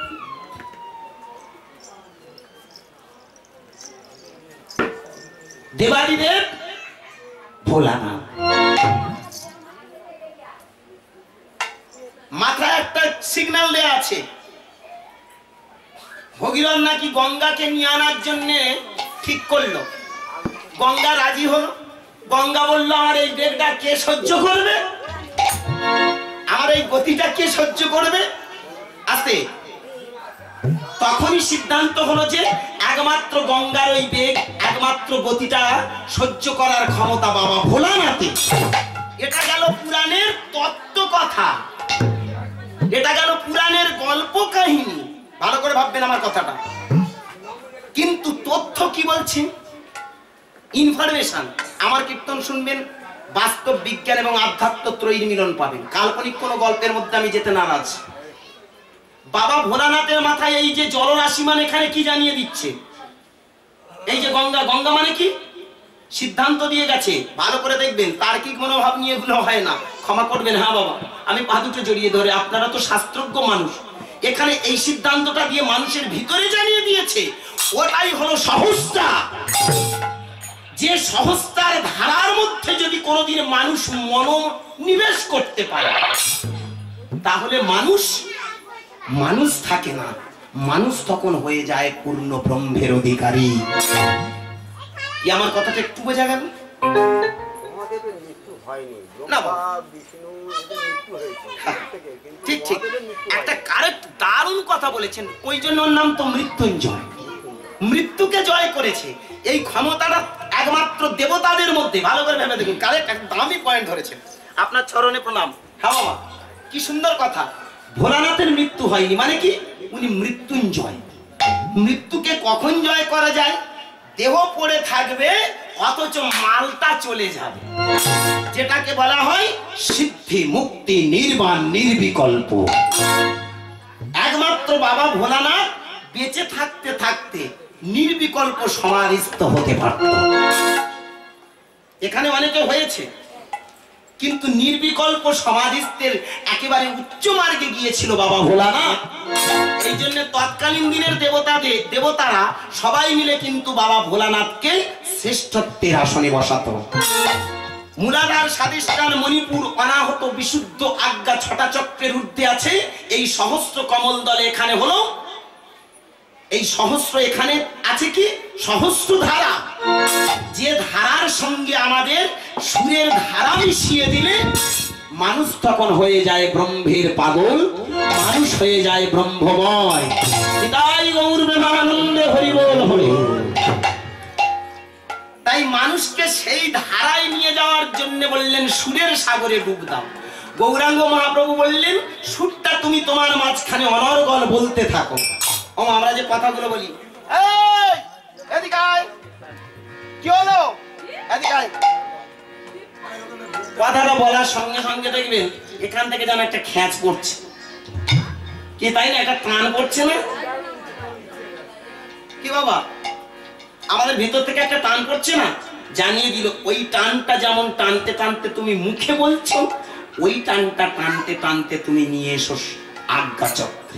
A: দেবাদিদেব ভোলানাথ। মাথায় একটা সিগন্যাল দেয়া আছে, ভগীরথ নাকি গঙ্গাকে নিয়ে আনার জন্য ঠিক করলো। গঙ্গা রাজি হলো। গঙ্গা বলল, আমার এই বেগটা কে সহ্য করবে, আমার এই গতিটা কে সহ্য করবে? আস্তে। তখনই সিদ্ধান্ত হলো যে একমাত্র গঙ্গার ওই বেগ, একমাত্র গতিটা সহ্য করার ক্ষমতা বাবা ভোলানাথে। এটা গেল পুরাণের তত্ত্ব কথা, এটা গেল পুরাণের গল্প কাহিনী। ভালো করে ভাববেন আমার কথাটা। কিন্তু তথ্য কি বলছে? ইনফরমেশন। আমার কীর্তন শুনবেন, বাস্তব বিজ্ঞান এবং আধ্যাত্ম ত্রয়ীর মিলন পাবেন। কাল্পনিক কোনো গল্পের মধ্যে আমি যেতে নারাজ। বাবা ভোলানাথের মাথায় এই যে জলরাশি মানে এখানে কি জানিয়ে দিচ্ছে? এই যে গঙ্গা, গঙ্গা মানে কি সিদ্ধান্ত দিয়ে গেছে। ভালো করে দেখবেন, তার্কিক মনোভাব নিয়ে এগুলো হয় না, ক্ষমা করবেন। হ্যাঁ বাবা, আমি পা দুটো জড়িয়ে ধরে, আপনারা তো শাস্ত্রজ্ঞ মানুষ। এখানে এই সিদ্ধান্তটা দিয়ে মানুষের ভিতরে জানিয়ে দিয়েছে, ওটাই হলো সহস্রা। যে সহস্রার ধারার মধ্যে যদি কোনোদিন মানুষ মনোনিবেশ করতে পারে তাহলে মানুষ মানুষ থাকে না, মানুষ তখন হয়ে যায় পূর্ণ ব্রহ্মের অধিকারী। কি আমার কথাটা একটু বোঝা গেল? ঠিক ঠিক, একটা কারেক্ট দারুণ কথা বলেছেন। ওই জন্য ওর নাম তো মৃত্যুঞ্জয়। মৃত্যুকে জয় করেছে। এই ক্ষমতাটা একমাত্র দেবতাদের মধ্যে। ভালো করে ভেবে দেখুন, কারেক্ট একটা দামি পয়েন্ট ধরেছেন। আপনার চরণে প্রণাম। হ্যাঁ বাবা, কি সুন্দর কথা। ভোলানাথের মৃত্যু হয়নি মানে কি? উনি মৃত্যুঞ্জয়। মৃত্যুকে কখন জয় করা যায়? দেহ পড়ে থাকবে অথচ মালটা চলে যাবে, যেটাকে বলা হয় সিদ্ধি, মুক্তি, নির্বাণ, নির্বিকল্প। একমাত্র বাবা ভোলানাথ বেঁচে থাকতে থাকতে নির্বিকল্প সমাধিস্থ হতে পারত। এখানে অনেকে হয়েছে, কিন্তু নির্বিকল্প সমাধিস্থের একেবারে উচ্চ মার্গে গিয়েছিল বাবা ভোলানাথ। এই জন্য তৎকালীন দিনের দেবতাদের দেবতারা সবাই মিলে কিন্তু বাবা ভোলানাথকে শ্রেষ্ঠত্বের আসনে বসাতো। মূলাধার, স্বাধিষ্ঠান, মণিপুর, অনাহত, বিশুদ্ধ, আজ্ঞা ছটা চক্রের ঊর্ধ্বে আছে এই সহস্র কমল দলে। এখানে হলো এই সহস্র, এখানে আছে কি সহস্র ধারা। যে ধারার সঙ্গে আমাদের সুরের ধারা মিশিয়ে দিলে মানুষ তখন হয়ে যায় ব্রহ্মের পাগল, মানুষ হয়ে যায় ব্রহ্মময়। তাই গৌর প্রেমানন্দে হরি বল হরি। তাই মানুষকে সেই ধারায় নিয়ে যাওয়ার জন্য বললেন সুরের সাগরে ডুব দাও। গৌরাঙ্গ মহাপ্রভু বললেন সুরটা তুমি তোমার মাঝখানে অনর্গল বলতে থাকো। ও আমরা যে কথাগুলো বলি, এই এদিকে আয়, কি হলো এদিকে আয়, কথাটা বলার সঙ্গে সঙ্গে দেখবেন এখান থেকে যেন একটা খ্যাঁচ পড়ছে, কি তাই না? একটা টান পড়ছে না কি বাবা? আমাদের ভিতর থেকে একটা টান পড়ছে না? জানিয়ে দিল ওই টানটা যেমন টানতে টানতে তুমি মুখে বলছো, ওই টানটা টানতে টানতে তুমি নিয়ে এসো আজ্ঞা চক্রে।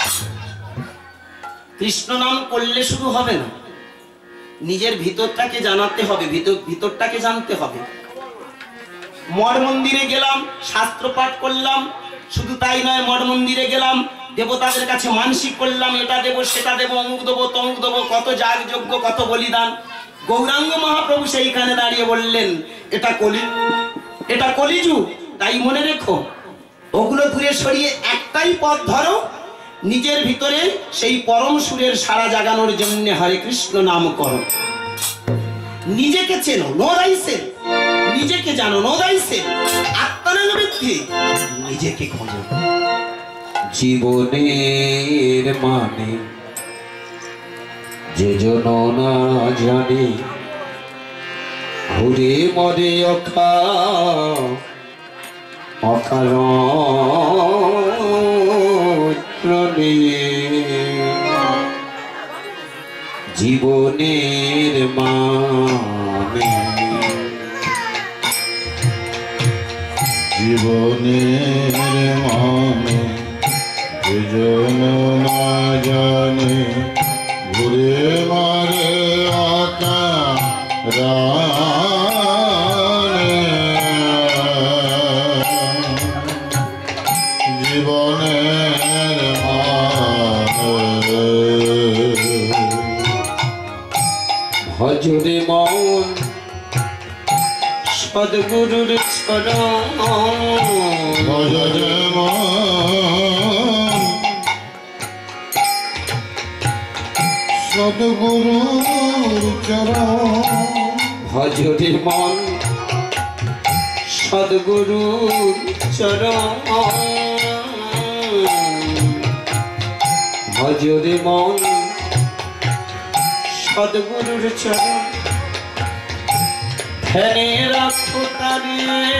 A: কৃষ্ণ নাম করলে শুধু হবে না, নিজের ভিতরটাকে জানাতে হবে, ভিতর ভিতরটাকে জানতে হবে। মঠ মন্দিরে গেলাম, শাস্ত্র পাঠ করলাম, শুধু তাই নয়, মঠ মন্দিরে গেলাম, দেবতাদের কাছে মানসিক করলাম, এটা দেবো সেটা দেবো, অমুক দেবো তমুক দেবো, কত যাগ যজ্ঞ, কত বলিদান। গৌরাঙ্গ মহাপ্রভু সেইখানে দাঁড়িয়ে বললেন এটা কলি, এটা কলিযুগ, তাই মনে রেখো ওগুলো দূরে সরিয়ে একটাই পথ ধরো, নিজের ভিতরে সেই পরম সুরের সারা জাগানোর জন্য হরে কৃষ্ণ নাম করো। নিজেকে চেনো, নো রাইসেল, নিজেকে জানো, নো রাইসেল, আত্মানন্দ বৃদ্ধি, নিজেকে খোঁজো।
D: জীবনের মানে যে জন না জানে, ঘুরে মরে অকা অকারণে। জীবনের মানে
B: জীবনের মানে যে জন না জানে, ঘুরে মারে অকারণে। জীবনের মানে
D: ভজরে মন সদ্গুরুর চরণ,
B: ভজরে মন সদ্গুরুর চরণ।
D: ভজরে মন সদ্গুরুর চরণ, ভজরে মন সদ্গুরুর চরণ। ধ্যানে রাখো তারে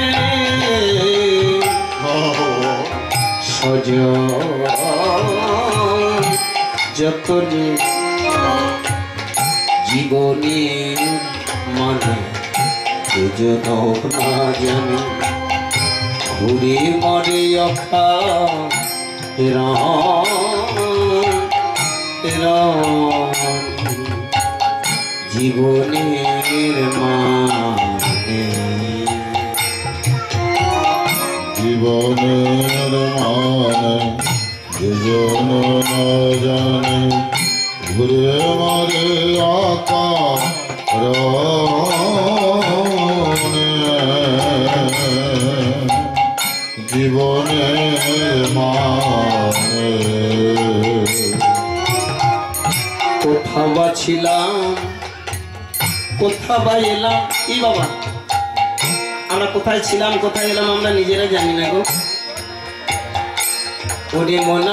D: সজ যতনে। জীবনের মানে দুজন না জানে, ঘুরে মরে অখা জীবনের মানে
B: জীবনের মানে যে জন না জানে, ঘুরে মারে অকারণে। জীবনের মানে
D: কোথা বা ছিলাম, কোথা বা এলাম। কি বাবা,
A: আমরা কোথায় ছিলাম কোথায় এলাম আমরা নিজেরা জানি না গো।
D: ওরে মন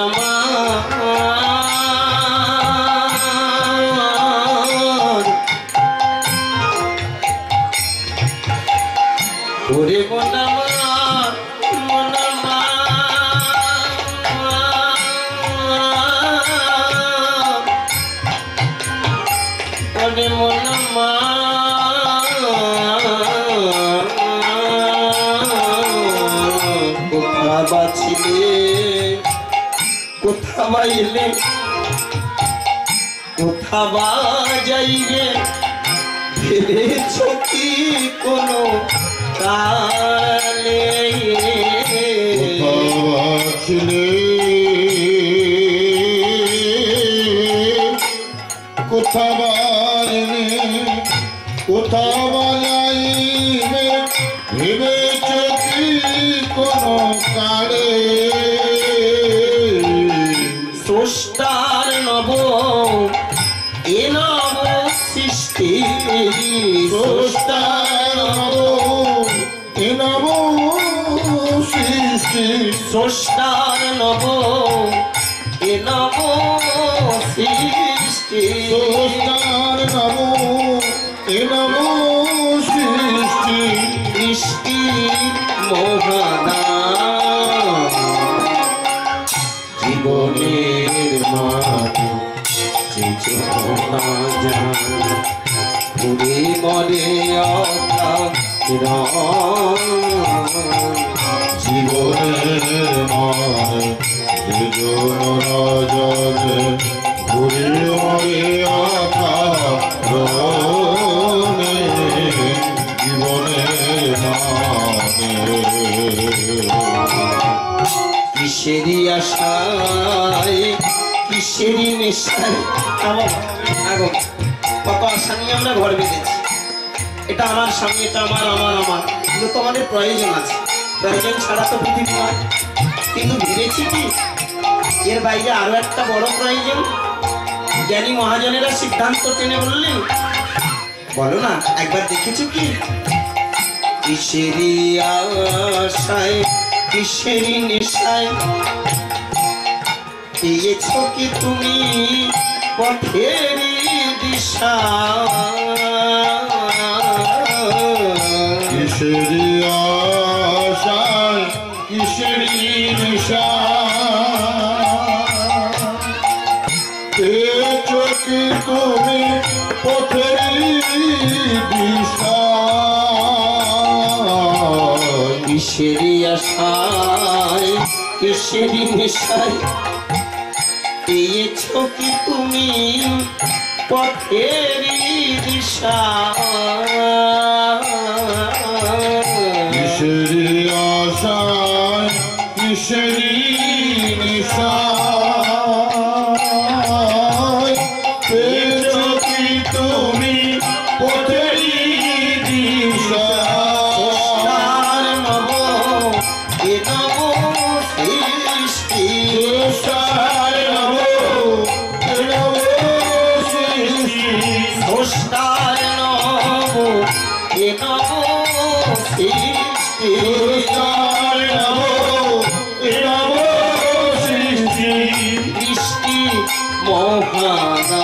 D: আমার, ওরে মন আমার, মন আমার, ওরে মন আমার, কোথা বাছিলে, কোথা বাইলে, কোথা বা যাইবে, ভেবেছ কি কোনো কালে।
B: ছিলে কোথা বাজলে, কোথা বাজাইবে, ভেবেছ কি কোনো কালে।
A: স্রষ্টার নব এ নব সৃষ্টি,
B: স্রষ্টার নব এ নব সৃষ্টি।
A: স্রষ্টার নব এ নব সৃষ্টি,
B: স্রষ্টার নব এ নব সৃষ্টি।
A: সৃষ্টি মহাদান,
D: জীবনের মানে যে জন না জানে, ঘুরে মরে
B: জীবনের মান জনে ঘুরে মরে আকারণে জীবনের মানে
D: কিসেরই আশায় কিসেরই নেশায়
A: আগো কত আশা নিয়ে আমরা ঘর বেঁধেছি, এটা আমার স্বামী, এটা আমার আমার আমার কিন্তু তোমাদের প্রয়োজন আছে, প্রয়োজন ছাড়া তো পৃথিবী নয়। কিন্তু ভেবেছি কি এর বাইরে আরো একটা বড় প্রয়োজন। জ্ঞানী মহাজনেরা সিদ্ধান্ত টেনে বললেন, বলো না একবার দেখেছো কি
D: কিসেরই আশায় কিসেরই নেশায় পেয়েছো কি তুমি পথেরই দিশা
B: কিসেরি আশায় কিসেরি নিশা পেয়েছো কি তুমি পথেরই দিশা
D: কিসেরই আশায় কিসেরই নেশায় পেয়েছো কি তুমি পথেরই দিশা
B: কিসেরি আশায় কিসেরি নিশা পেয়েছো কি তুমি পথেরই দিশা
D: তার নব এ নব সৃষ্টি স্রষ্টার নব এ নব সৃষ্টি দৃষ্টি মহানা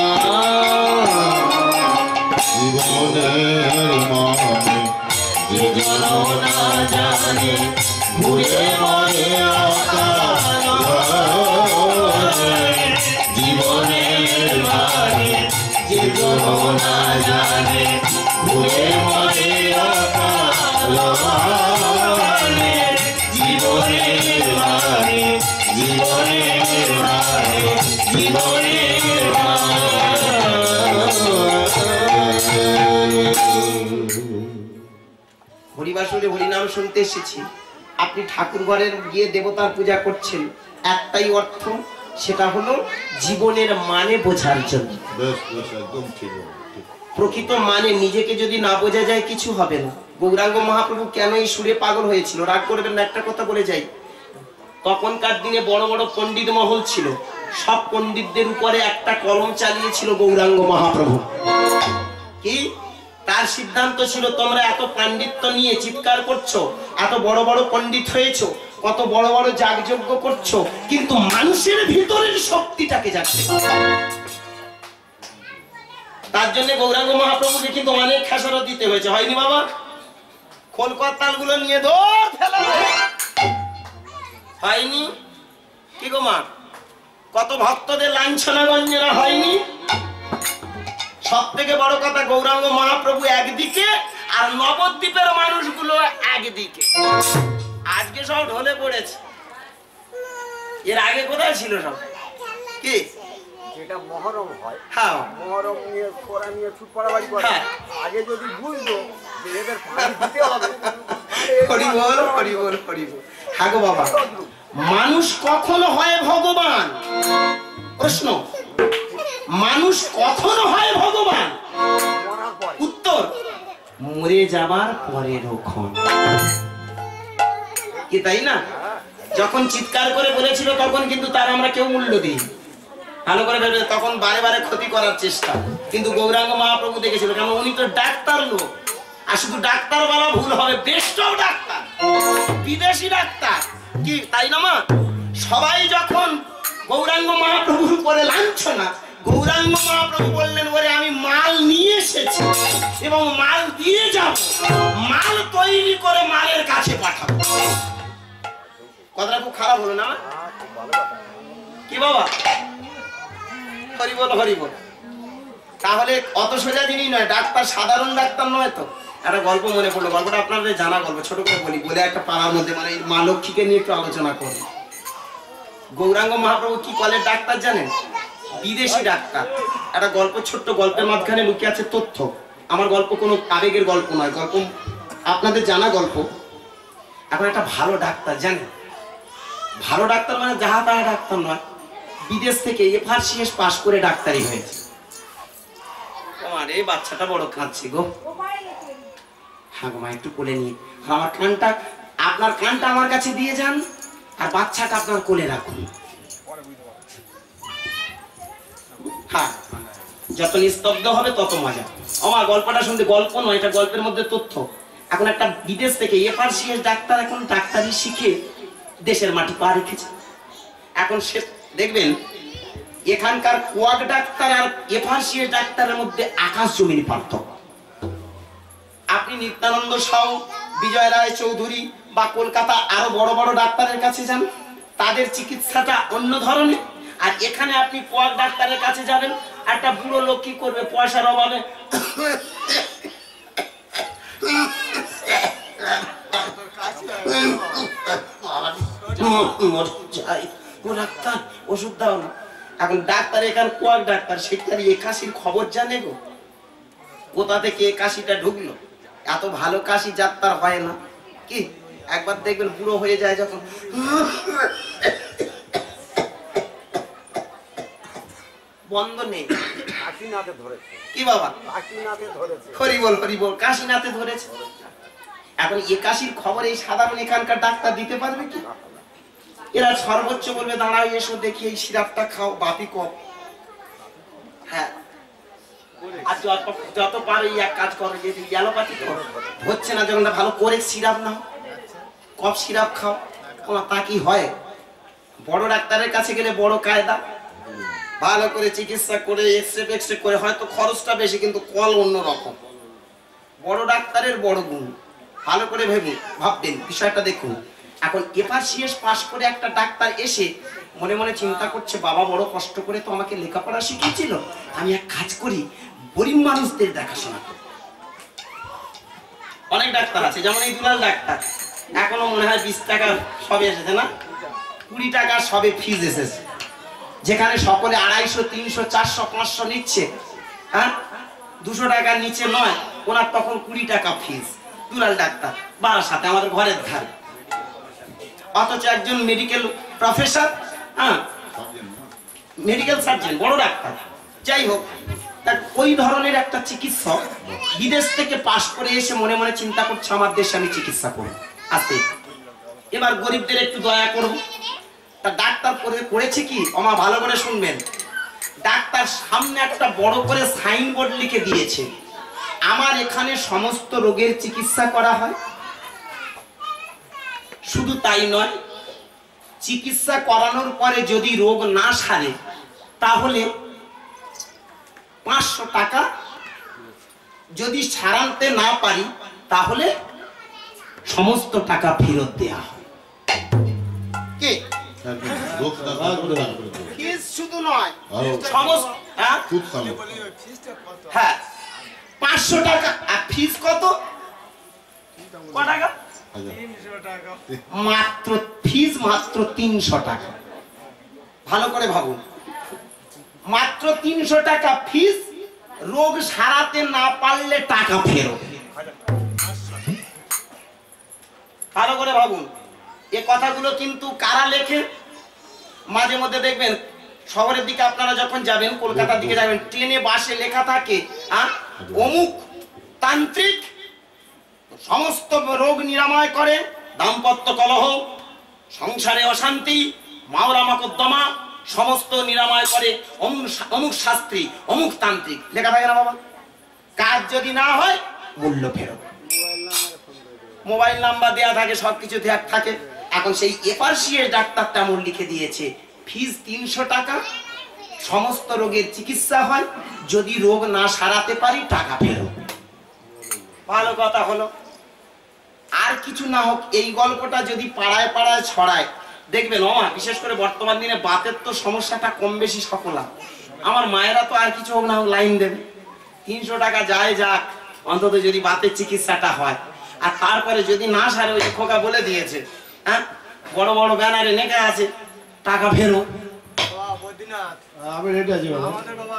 B: জীবনের মানে যে
D: না জানে ঘুরে মরে জীবনের মানে যে না জানে ঘুরে মরে জীবনের মানে জীবনের মানে জীবনের
A: হরিবাসরে হরিনাম শুনতে এসেছি, আপনি ঠাকুর ঘরের গিয়ে দেবতার পূজা করছেন, একটাই অর্থ, সেটা হলো জীবনের মানে বোঝার জন্য।
B: বেশ বেশ একদম ঠিক
A: প্রকৃত মানে নিজেকে যদি না বোঝা যায় কিছু হবে না। গৌরাঙ্গ মহাপ্রভু কেন এই সুরে পাগল হয়েছিল, রাগ করবেন না, একটা কথা বলে যাই। তখনকার দিনে বড় বড় পণ্ডিত মহল ছিল, সব পণ্ডিতদের উপরে একটা কলম চালিয়েছিল গৌরাঙ্গ মহাপ্রভু। কি তার সিদ্ধান্ত ছিল, তোমরা এত পাণ্ডিত্য নিয়ে চিৎকার করছো, এত বড় বড় পণ্ডিত হয়েছো, কত বড় বড় যাগযজ্ঞ করছো, কিন্তু মানুষের ভিতরের শক্তিটাকে জানতে হবে। তার জন্য গৌরাঙ্গ মহাপ্রভুকে কিন্তু অনেক খেসারত দিতে হয়েছে, হয়নি বাবা? কলকাতাল গুলো নিয়ে দো ফেলা হয়নি কি গো মা? কত ভক্তদের লাঞ্ছনা গঞ্জনা হয়নি? সব থেকে বড় কথা, গৌরাঙ্গ মহাপ্রভু একদিকে আর নবদ্বীপের মানুষগুলো একদিকে। আজকে সব ঢলে পড়েছে, এর আগে কোথায় ছিল সব? কি
E: যেটা মহরম হয়,
A: হ্যাঁ
E: মহরম নিয়ে কোরআন নিয়ে ছুট পড়াবাড়ি করে,
A: হ্যাঁ।
E: আগে যদি বুঝতো যে এদের ফাঁকি দিতে হবে,
A: হরি বল হরি বল হরি বল। হ্যাঁ গো বাবা, মানুষ কখনো হয় ভগবান? প্রশ্ন, মানুষ কখনো হয় ভগবান?
E: মরার পরে
A: উত্তর, মরে যাবার পরে রক্ষণ। কি তাই না? যখন চিৎকার করে বলেছিল তখন কিন্তু তার আমরা কেউ মূল্য দিই, ভালো করে ভেবে, তখন বারে বারে ক্ষতি করার চেষ্টা। কিন্তু গৌরাঙ্গ মহাপ্রভু দেখেছিল, কেন উনি তো ডাক্তার লোক, আর শুধু ডাক্তার বলা ভুল হবে, বেস্ট অফ ডাক্তার, বিদেশি ডাক্তার। কি তাই না মা? সবাই যখন গৌরাঙ্গ মহাপ্রভুর উপরে লাঞ্ছনা, গৌরাঙ্গ মহাপ্রভু বললেন, ওরে আমি মাল নিয়ে এসেছি এবং মাল দিয়ে যাব, মাল তৈরি করে মালের কাছে পাঠাবো। কথাটা খুব খারাপ হলো না? কি বাবা? হরি বল হরি বল। তাহলে অত সোজা জিনিস নয়, ডাক্তার সাধারণ ডাক্তার নয় তো। একটা গল্প মনে পড়লো, গল্পটা আপনাদের জানা গল্প, ছোট করে বলি। বলে একটা পাড়ার মধ্যে মানে মা লক্ষ্মীকে নিয়ে একটু আলোচনা করি। গৌরাঙ্গ মহাপ্রভু কি কলের ডাক্তার জানেন? বিদেশি ডাক্তার। একটা গল্প, ছোট্ট গল্পের মাঝখানে লুকিয়ে আছে তথ্য। আমার গল্প কোনো আবেগের গল্প নয়, গল্প আপনাদের জানা গল্প। এখন একটা ভালো ডাক্তার জানেন, ভালো ডাক্তার মানে যাহা তাহা ডাক্তার নয়, বিদেশ থেকে এফআরসিএস পাশ করে ডাক্তারি হয়েছে। আমার এই বাচ্চাটা বড় কাঁদছে গো। হ্যাঁ গো মা, একটু কোলে নিয়ে আমার কানটা, আপনার কানটা আমার কাছে দিয়ে যান আর বাচ্চাটা আপনার কোলে রাখুন। হ্যাঁ, যত নিস্তব্ধ হবে তত মজা। আমার গল্পটা শুনতে গল্প নয়, এটা গল্পের মধ্যে তথ্য। এখন একটা বিদেশ থেকে এফআরসিএস ডাক্তার এখন ডাক্তারি শিখে দেশের মাটি পা রেখেছে। এখন সে দেখবেন এখানকার কোয়াক ডাক্তার আর এফআরসিএস ডাক্তারের মধ্যে আকাশ জমিন পার্থক্য। আপনি নিত্যানন্দ সাউ, বিজয় রায় চৌধুরী বা কলকাতা আরো বড় বড় ডাক্তারের কাছে যান, তাদের চিকিৎসাটা অন্য ধরনের। আর এখানে আপনি কোয়াক ডাক্তারের কাছে যাবেন, একটা বুড়ো লোক কি করবে পয়সার অভাবে ডাক্তার ওষুধ দাও না। এখন ডাক্তার এখানে কোয়াক ডাক্তার, সেখানে একাশির খবর জানে গো, কোথা থেকে একাশিটা ঢুকলো। এত ভালো কাশি যাত্রার হয় না কি, একবার দেখবেন বুড়ো হয়ে যায় যখন, বন্ধ নেই। কি বাবা, হরি বল হরি বল, কাশিনাথে ধরেছে। এখন একাশির খবর এই সাধারণ এখানকার ডাক্তার দিতে পারবে কি? এরা সর্বোচ্চ বলবে দাঁড়াও এসো দেখি এই সিরাপটা খাও, বাপি কপ। হ্যাঁ, আর যত যত পারো এক কাজ করো, যে অ্যালোপ্যাথি করো, হচ্ছে না যখন ভালো করে সিরাপ নাও, কফ সিরাপ খাও। তা কি হয়? বড় ডাক্তারের কাছে গেলে বড় কায়দা, ভালো করে চিকিৎসা করে এক্সরে ফেক্সরে করে, হয়তো খরচটা বেশি কিন্তু কল অন্য রকম। বড় ডাক্তারের বড় গুণ, ভালো করে ভেবে ভাববেন বিষয়টা দেখুন। এখন এফআরসিএস পাস করে একটা ডাক্তার এসে মনে মনে চিন্তা করছে, বাবা বড় কষ্ট করে তো আমাকে লেখাপড়া শিখিয়েছিল, আমি এক কাজ করি গরিব মানুষদের দেখাশোনা করি। অনেক ডাক্তার আছে, যেমন এই দুলাল ডাক্তার, এখনো মনে হয় বিশ টাকা সবে এসেছে না, কুড়ি টাকা সবে ফিজ এসেছে, যেখানে সকলে আড়াইশো তিনশো চারশো পাঁচশো নিচ্ছে, হ্যাঁ দুশো টাকার নিচে নয়, ওনার তখন কুড়ি টাকা ফিজ। দুলাল ডাক্তার বারাসাতে আমাদের ঘরের ধারে, অথচ একজন মেডিকেল প্রফেসর, হ্যাঁ মেডিকেল সার্জন, বড় ডাক্তার। যাই হোক, ওই ধরনের একটা চিকিৎসক বিদেশ থেকে পাশ করে এসে মনে মনে চিন্তা করছে, আমার দেশে আমি চিকিৎসা করব। আস্তে এবার গরিবদের একটু দয়া করব। তা ডাক্তার করে করেছে কি, আমা ভালো করে শুনবেন, ডাক্তার সামনে একটা বড় করে সাইনবোর্ড লিখে দিয়েছে, আমার এখানে সমস্ত রোগের চিকিৎসা করা হয়। শুধু তাই নয়, চিকিৎসা করানোর পরে যদি রোগ না সারে তাহলে পাঁচশো টাকা, যদি সারাতে না পারি তাহলে সমস্ত টাকা ফেরত দেয়া হয়। কে ফিস শুধু নয়, সমস্ত, হ্যাঁ পাঁচশো টাকা। আর ফিস কত? ক টাকা? মাত্র ফিস মাত্র তিনশো টাকা। ভালো করে ভাবুন, মাত্র তিনশো টাকা ফিস, রোগ সারাতে না পারলে টাকা ফেরত। ভালো করে ভাবুন, এ কথাগুলো কিন্তু কারা লেখে? মাঝে মধ্যে দেখবেন শহরের দিকে আপনারা যখন যাবেন, কলকাতার দিকে যাবেন, ট্রেনে বাসে লেখা থাকে অমুক তান্ত্রিক সমস্ত রোগ নিরাময় করে, দাম্পত্য কলহ, সংসারে অশান্তি, মাওলা মকদ্দমা সমস্ত নিরাময় করে অমুক শাস্ত্রী, অমুক তান্ত্রিক, লেখা থাকে না বাবা? কাজ যদি না হয় মূল্য ফেরত, মোবাইল নাম্বার দেয়া থাকে, সবকিছু দেয়া থাকে। এখন সেই এফআরসিএস ডাক্তার তেমন লিখে দিয়েছে, ফিস তিনশো টাকা, সমস্ত রোগের চিকিৎসা হয়, যদি রোগ না সারাতে পারি টাকা ফেরত। ভালো কথা হলো। আর কিছু না হোক, এই গল্পটা যদি পাড়ায় পাড়ায় ছড়ায়, দেখবেন ওমা, বিশেষ করে বর্তমান দিনে বাতের তো সমস্যাটা কম বেশি সকলা, আমার মায়েরা তো আর কিছু হোক না হোক লাইন দেবে, তিনশো টাকা যায় যাক, অন্তত যদি বাতের চিকিৎসাটা হয়। আর তারপরে যদি না সারে, ওই খোকা বলে দিয়েছে, হ্যাঁ বড় বড় ব্যানারে লেখা আছে টাকা ফেরো।
B: আমি রেডি আছি বাবা।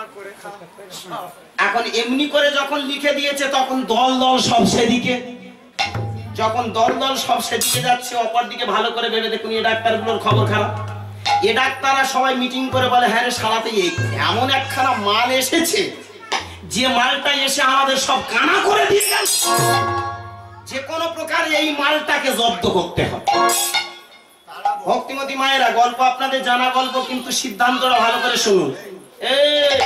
A: এখন এমনি করে যখন লিখে দিয়েছে তখন দল দল সব সেদিকে, যখন দল দল সব সেদিকে যাচ্ছে, অপর দিকে ভালো করে ভেবে দেখুন এ ডাক্তারগুলোর খবর খারাপ। এ ডাক্তাররা সবাই মিটিং করে বলে, হ্যাঁ রে সারাতে এমন একখানা মাল এসেছে, যে মালটা এসে আমাদের সব কানা করে দিয়ে গেল, যে কোনো প্রকারে এই মালটাকে জব্দ করতে হবে। ভক্তিমতী মায়েরা, গল্প আপনাদের জানা গল্প, কিন্তু সিদ্ধান্তটা ভালো করে শুনুন। এই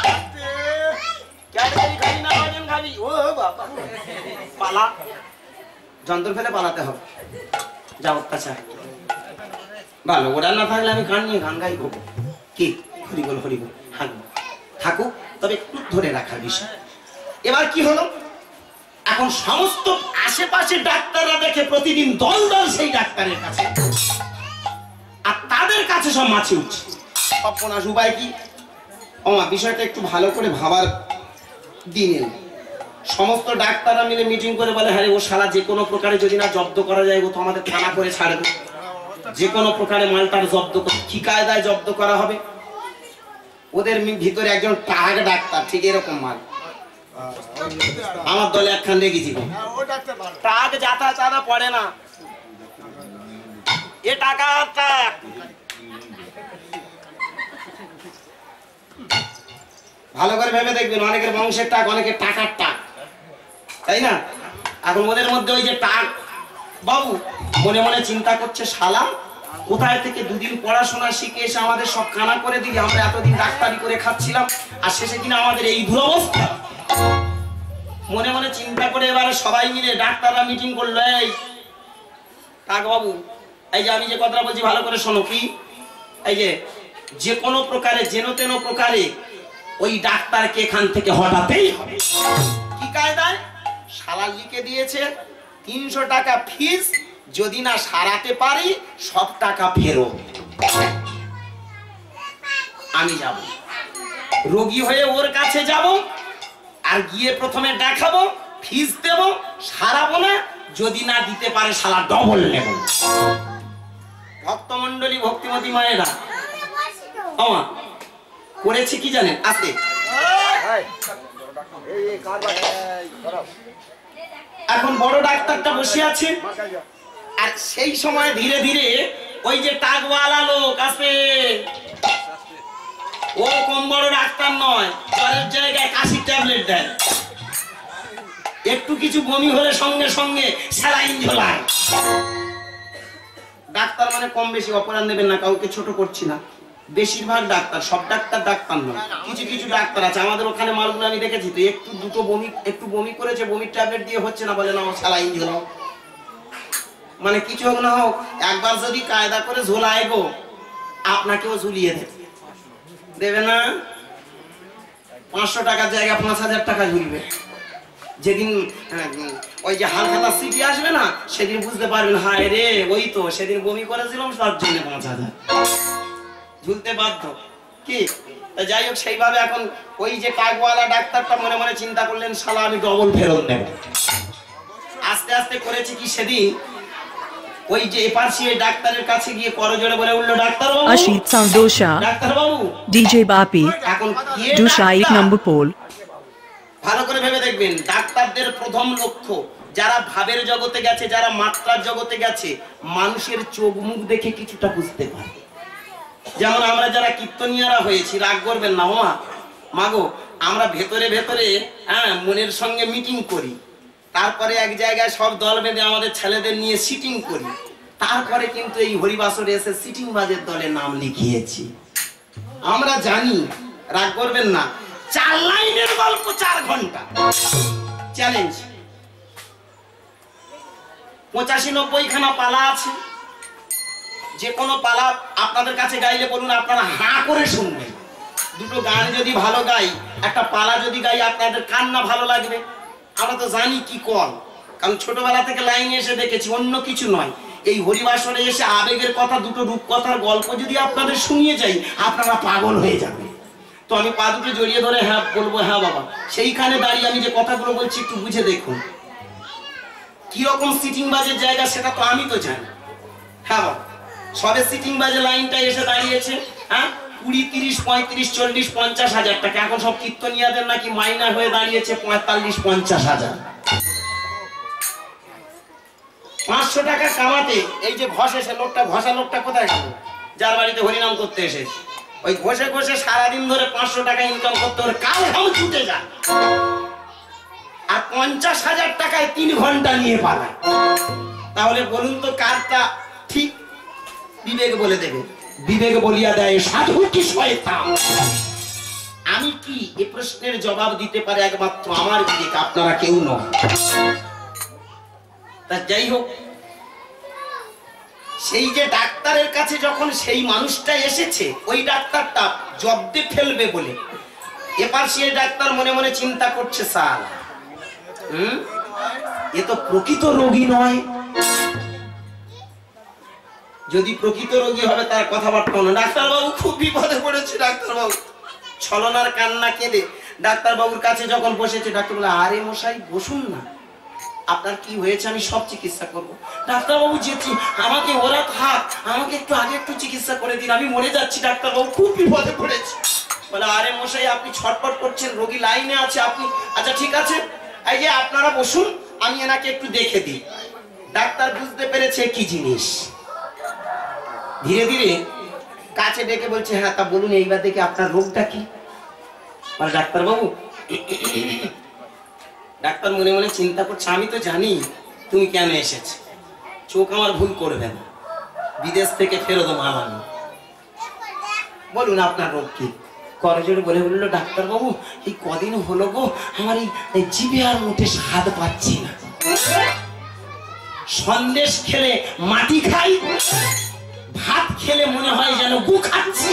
A: পালা, যন্ত্র ফেলে পালাতে হবে, যা অত্যাচার। ভালো ওরা না থাকলে আমি গান নিয়ে গান গাইব, কি হরিবল হরিবল হাঁকবো, থাকুক, তবে একটু ধরে রাখার বিষয়। এবার কি হলো, এখন সমস্ত আশেপাশে ডাক্তাররা দেখে প্রতিদিন দল দল সেই ডাক্তারের কাছে, আর তাদের কাছে সব মাছি উঠছে। সর্বনাশ, উপায় কি? ওমা বিষয়টা একটু ভালো করে ভাবার দিন এলো। সমস্ত ডাক্তাররা মিলে মিটিং করে বলে, হ্যাঁ ও শালা যে কোনো প্রকারে যদি না জব্দ করা যায়, ও তো আমাদের থানা করে ছাড়বে। যে কোনো প্রকারে মালটার জব্দ, কি কায়দায় জব্দ করা হবে? ওদের ভিতরে একজন টাক ডাক্তার, ঠিক এরকম মাল আমার দলে একখান রেখেছি। টাক যাতা চাঁদা পড়ে না, এ টাকা টাক। ভালো করে ভেবে দেখবেন, অনেকের বংশের টাক, অনেকের টাকার টাক, তাই না? এখন ওদের মধ্যে ওই যে টাক বাবু মনে মনে চিন্তা করছে, শালা কোথায় থেকে দুদিন পড়াশোনা শিখে এসে আমাদের সব কানা করে দিলি, আমরা এতদিন ডাক্তারি করে খাচ্ছিলাম, আর শেষে কিনা আমাদের এই দুরবস্থা। মনে মনে চিন্তা করে এবারে সবাই মিলে ডাক্তাররা মিটিং করলো, এই টাক বাবু, এই যে আমি যে কথাটা বলছি ভালো করে শোনো। কি? এই যে যে কোনো প্রকারে, যেন তেন প্রকারে ওই ডাক্তারকে এখান থেকে হটাতেই হবে। কি কায়দায়? শালা লিখে দিয়েছে তিনশো টাকা ফিস, যদি না সারাতে পারি সব টাকা ফেরত। আমি যাব, রোগী হয়ে ওর কাছে যাব, আর গিয়ে প্রথমে দেখাবো, ফিস দেব, সারাবো না, যদি না দিতে পারে শালা ডবল নেব। ভক্তমন্ডলী, ভক্তিমতী মায়েরা, আমা করেছি কি জানেন? আস্তে, এখন বড় ডাক্তারটা বসে আছে, আর সেই সময় ধীরে ধীরে ওই যে টাকওয়ালা লোক আসবে, ও কম বড় ডাক্তার নয়, জ্বরের জায়গায় কাশির ট্যাবলেট দেয়, একটু কিছু বমি হলে সঙ্গে সঙ্গে স্যালাইন ঝোলায়। ডাক্তার মানে কম বেশি অপরাধ নেবেন না, কাউকে ছোট করছি না, বেশিরভাগ ডাক্তার, সব ডাক্তার ডাক্তার নয়, কিছু কিছু ডাক্তার আছে আমাদের ওখানে মালগুলো আমি দেখেছি, তো একটু দুটো বমি, একটু বমি করেছে, বমির ট্যাবলেট দিয়ে হচ্ছে না, বলে না ও স্যালাইন ঝোলাও। মানে কিছু হোক না হোক, একবার যদি কায়দা করে ঝোলায় গো, আপনাকেও ঝুলিয়ে দেবে, দেবে না? পাঁচশো টাকার জায়গায় পাঁচ হাজার টাকা ঝুলবে। যেদিন ওই যে হালখাতা সিটি আসবে না, সেদিন বুঝতে পারবেন, হায় রে ওই তো সেদিন বমি করেছিলাম, তার জন্য পাঁচ হাজার ঝুলতে বাধ্য। কি? যাই হোক, সেইভাবে এখন ওই যে টাকওয়ালা ডাক্তারটা মনে মনে চিন্তা করলেন, শালা আমি ডবল ফেরত নেব। আস্তে আস্তে করেছি কি, সেদিন ওই যে এপারসি ডাক্তারের কাছে গিয়ে করজোড়ে বলে উঠলো, ডাক্তার বাবু,
C: Ashit Sandosha,
A: ডাক্তার বাবু,
C: D J Bapi,
A: এখন
C: Dusha এক number pole.
A: ভালো করে ভেবে দেখবেন, ডাক্তারদের প্রথম লক্ষ্য, যারা ভাবের জগতে গেছে, যারা মাত্রার জগতে গেছে, মানুষের চোখ মুখ দেখে কিছুটা বুঝতে পারে। যেমন আমরা যারা কীর্তনিয়ারা হয়েছি, রাগ করবেন না মা, মাগো, আমরা ভেতরে ভেতরে হ্যাঁ মনের সঙ্গে মিটিং করি, তারপরে এক জায়গায় সব দল বেঁধে আমাদের ছেলেদের নিয়ে সিটিং করি, তারপরে কিন্তু এই হরিবাসরে এসে সিটিং বাজের দলে নাম লিখিয়েছি। আমরা জানি, রাগ করবেন না, চার লাইনের গল্প চার ঘন্টা চ্যালেঞ্জ। পঁচাশি নব্বই খানা পালা আছে, যে কোনো পালা আপনাদের কাছে গাইলে বলুন, আপনারা হাঁ করে শুনবেন। দুটো গান যদি ভালো গাই, একটা পালা যদি গাই, আপনাদের কান না ভালো লাগবে? আমরা তো জানি কি কল, কারণ ছোটবেলা থেকে লাইনে এসে দেখেছি, অন্য কিছু নয়। এই হরিবাসরে এসে আবেগের কথা, দুটো রূপকথার গল্প যদি আপনাদের শুনিয়ে যাই, আপনারা পাগল হয়ে যাবেন। তো আমি পা দুটো জড়িয়ে ধরে হ্যাঁ বলবো হ্যাঁ বাবা। সেইখানে দাঁড়িয়ে আমি যে কথাগুলো বলছি একটু বুঝে দেখুন কিরকম সিটিং বাজের জায়গা সেটা তো আমি তো জানি। হ্যাঁ বাবা, সবে সিটিং বাজে লাইনটা এসে দাঁড়িয়েছে হ্যাঁ কুড়ি তিরিশ পঁয়ত্রিশ চল্লিশ পঞ্চাশ হাজার টাকা। এখন সব কীর্তনিয়াদের নাকি মাইনার হয়ে দাঁড়িয়েছে পঁয়তাল্লিশ পঞ্চাশ হাজার। পাঁচশো টাকা কামাতে এই যে ঘষে সে লোকটা, ঘষা লোকটা কোথায় গেল? যার বাড়িতে হরিনাম করতে এসেছে ওই ঘষে ঘষে সারাদিন ধরে পাঁচশো টাকা ইনকাম করতে ওর কাল ঘাম ছুটে যায়, আর পঞ্চাশ হাজার টাকায় তিন ঘন্টা নিয়ে পালায়। তাহলে বলুন তো কারটা ঠিক? বিবেক বলে দেবে। বিবেক বলিয়া দেয় সাধু কি শয়তান। আমি কি এ প্রশ্নের জবাব দিতে পারে একমাত্র আমার বিবেক, আপনারা কেউ নয়। তা যাই হোক, সেই যে ডাক্তারের কাছে যখন সেই মানুষটা এসেছে ওই ডাক্তারটা জব্দে ফেলবে বলে এবার সেই ডাক্তার মনে মনে চিন্তা করছে স্যার হুম এ তো প্রকৃত রোগী নয়। যদি প্রকৃত রোগী হবে তার কথাবার্তা না। ডাক্তারবাবু খুব বিপদে পড়েছে। ডাক্তারবাবু ছলনার কান্না কেঁদে ডাক্তারবাবুর কাছে যখন বসেছে ডাক্তার বলে আরে মশাই বসুন না, আপনার কি হয়েছে আমি সব চিকিৎসা করবো। ডাক্তারবাবু যেছি আমাকে ওরা থাক, আমাকে একটু আগে একটু চিকিৎসা করে দিন, আমি মরে যাচ্ছি। ডাক্তারবাবু খুব বিপদে পড়েছে। বলে আরে মশাই আপনি ছটপট করছেন, রোগী লাইনে আছে আপনি, আচ্ছা ঠিক আছে এই যে আপনারা বসুন আমি এনাকে একটু দেখে দিই। ডাক্তার বুঝতে পেরেছে কি জিনিস, ধীরে ধীরে কাছে ডেকে বলছে হ্যাঁ তা বলুন এইবার দেখে আপনার রোগটা কি। বলে ডাক্তারবাবু, ডাক্তার মনে মনে চিন্তা করছে আমি তো জানি তুমি কেন এসেছ, চোখ আমার ভুল করবে না, বিদেশ থেকে ফেরত মাল আনো, বলুন আপনার রোগ কি। করজোড়ে বলে বলল ডাক্তারবাবু এই কদিন হলো গো আমার এই জিভে আর মুঠে স্বাদ পাচ্ছি না, সন্দেশ খেলে মাটি খাই, ভাত খেলে মনে হয় যেন গু খাচ্ছি,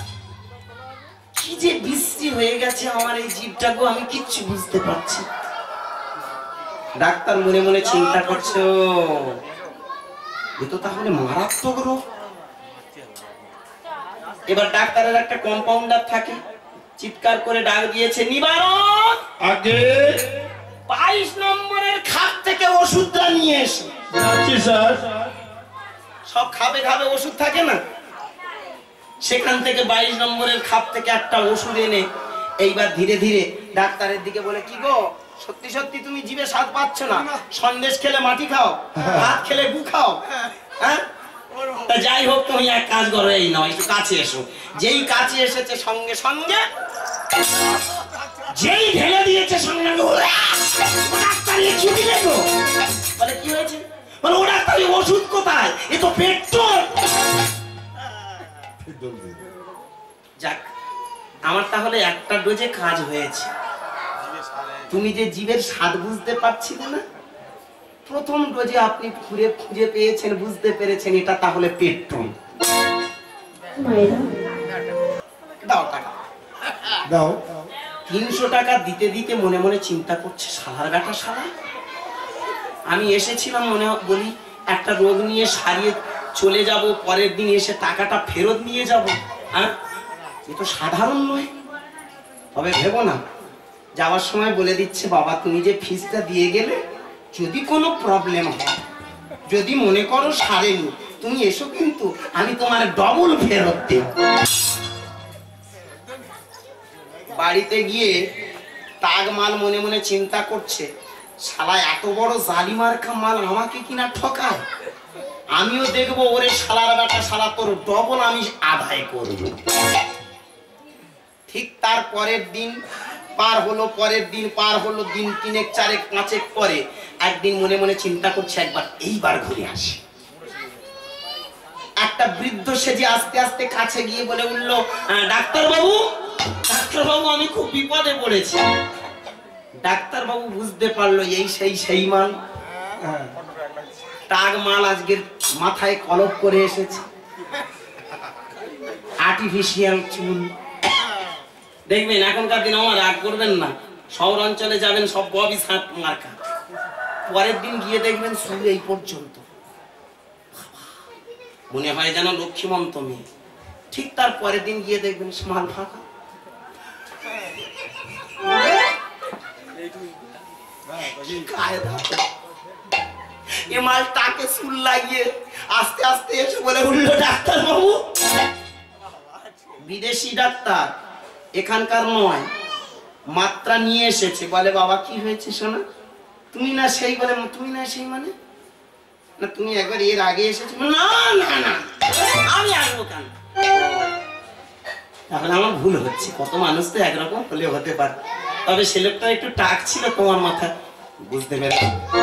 A: কি যে বিশ্রী হয়ে গেছে আমার এই জিভটা গো, আমি কিচ্ছু বুঝতে পারছি। ডাক্তার মনে মনে চিন্তা করছে এ তো তাহলে মারাত্মক রোগ। এবার ডাক্তারের একটা কম্পাউন্ডার থাকে, চিৎকার করে ডাক দিয়েছে নিবারণ,
B: আগে
A: বাইশ নম্বরের খাপ থেকে ওষুধটা নিয়ে এসে।
B: যাচ্ছি স্যার।
A: সব খাবে খাবে ওষুধ থাকে না, সেখান থেকে বাইশ নম্বরের খাপ থেকে একটা ওষুধ এনে এইবার ধীরে ধীরে ডাক্তারের দিকে বলে কি গো সত্যি সত্যি তুমি জিভে স্বাদ পাচ্ছ না, সন্দেশ খেলে মাটি খাও, ভাত খেলে গু খাও, হ্যাঁ তা যাই হোক তুমি এক কাজ করো, এই নয় একটু কাছে এসো। যেই কাছে এসেছে সঙ্গে সঙ্গে যেই ঢেলে দিয়েছে সঙ্গে ডাক্তার কি দিলে গো। বলে কি হয়েছে? বলে ও ডাক্তার ওষুধ কোথায়, এ তো পেট্রোল। যাক আমার তাহলে একটা ডোজে কাজ হয়েছে। তুমি যে জীবের স্বাদ বুঝতে পারছিলে না, প্রথম ডোজে আপনি ঘুরে খুঁজে পেয়েছেন, বুঝতে পেরেছেন এটা তাহলে পেট্রোল। দাও টাকা
B: দাও।
A: তিনশো টাকা দিতে দিতে মনে মনে চিন্তা করছে সালার গাটা সালা, আমি এসেছিলাম মনে বলি একটা রোগ নিয়ে সারিয়ে চলে যাব, পরের দিন এসে টাকাটা ফেরত নিয়ে যাব, হ্যাঁ এ তো সাধারণ নয়। তবে ভেবো না, যাওয়ার সময় বলে দিচ্ছে বাবা তুমি যে ফিসটা দিয়ে গেলে যদি কোনো প্রবলেম হয়, যদি মনে করো সারেনি তুমি এসো কিন্তু আমি তোমার ডবল ফেরত দেব। বাড়িতে গিয়ে তাগ মাল মনে মনে চিন্তা করছে শালা এত বড় জালিমার্কা মাল আমাকে কিনা ঠকায়, আমিও দেখবো ওরে শালার বেটা শালা তোর ডবল আমি আদায় করব। ঠিক তার পরের দিন পার হলো, পরের দিন পার হলো, দিন তিনেক চারেক পাঁচেক পরে একদিন মনে মনে চিন্তা করছে একবার এইবার ঘুরে আসি। একটা বৃদ্ধ সেজে আস্তে আস্তে কাছে গিয়ে বলে উঠল ডাক্তারবাবু, ডাক্তারবাবু আমি খুব বিপদে পড়েছি। ডাক্তারবাবু বুঝতে পারলো এই সেই সেই মাল, টাগ মাল আজকের মাথায় কলপ করে এসেছে, আর্টিফিশিয়াল চুল। দেখবেন এখনকার দিন আমার রাগ করবেন না, শহর অঞ্চলে যাবেন সব ববি সাত মার্কা, পরের দিন গিয়ে দেখবেন চুল এই পর্যন্ত, মনে হয় যেন লক্ষ্মীমন্ত মেয়ে। ঠিক তার পরের দিন গিয়ে দেখবেন মাল ফাঁকা। কি কায়দা! এ মাল টাকে সুল লাগিয়ে আস্তে আস্তে এসে বলে উঠলো, ডাক্তার বাবু, বিদেশি ডাক্তার, এখানকার নয়, মাত্রা নিয়ে এসেছে। বলে বাবা কি হয়েছে সোনা? তুমি না সেই, বলে তুমি না সেই মানে না, তুমি একবার এর আগে এসেছো। না না না, আমি আসবো কেন? তাহলে আমার ভুল হচ্ছে, কত মানুষ তো একরকম হলে হতে পারে, তবে সে লোকটা একটু টাক ছিল তোমার মাথায়, বুঝতে পেরেছি।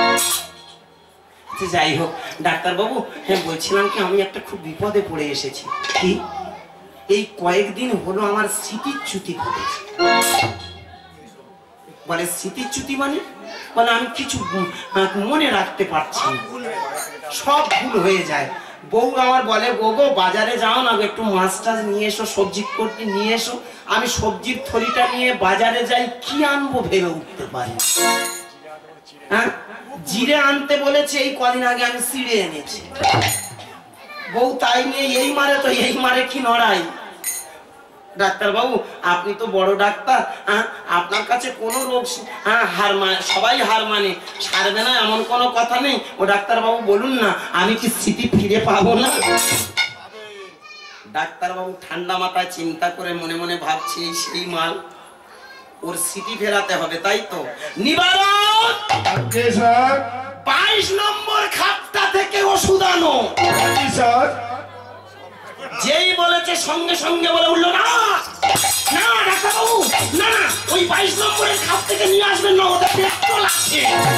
A: যাই হোক ডাক্তারবাবু, হ্যাঁ বলছিলাম কি, আমি একটা খুব বিপদে পড়ে এসেছি। কি? এই কয়েকদিন হলো আমার স্মৃতিচ্যুতি ঘটেছে। বলে স্মৃতিচ্যুতি মানে? বলে আমি কিছু মনে রাখতে পারছি না, সব ভুল হয়ে যায়। বউ আমার বলে, গো গো বাজারে যাও না, একটু মাছ টাছ নিয়ে এসো, সবজি করতে নিয়ে এসো। আমি সবজির থলিটা নিয়ে বাজারে যাই, কি আনবো ভেবে উঠতে পারি। হ্যাঁ, জিরে আনতে বলেছে, এই কদিন আগে আমি চিড়ে এনেছি। বউ তাই নিয়ে এই মারে তো এই মারে কি নড়াই। ডাক্তার বাবু, আপনি তো বড় ডাক্তার, হ্যাঁ, আপনার কাছে কোনো রোগ হ্যাঁ হার মানে, সবাই হার মানে, সারবে না এমন কোনো কথা নেই। ও ডাক্তার বাবু বলুন না, আমি কি স্মৃতি ফিরে পাবো না? ডাক্তার বাবু ঠান্ডা মাথায় চিন্তা করে মনে মনে ভাবছি, সেই মাল, ওর স্মৃতি ফেরাতে হবে, তাই তো। নিবারণ, বাইশ নম্বর খাপটা থেকে ওষুধ আনো। যেই বলেছে সঙ্গে সঙ্গে বলে উঠলো, না না ডাক্তারবাবু, না না, ওই বাইশ নম্বরের খাপ থেকে নিয়ে আসবেন না, ওটা পেট্রো লাগছে।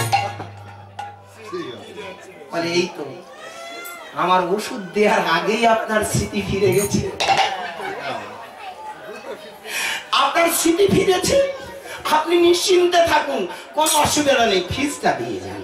A: বলে এই তো, আমার ওষুধ দেওয়ার আগেই আপনার স্মৃতি ফিরে গেছে। আপনার স্মৃতি ফিরেছে, আপনি নিশ্চিন্তে থাকুন, কোনো অসুবিধা নেই, ফিসটা দিয়ে যান।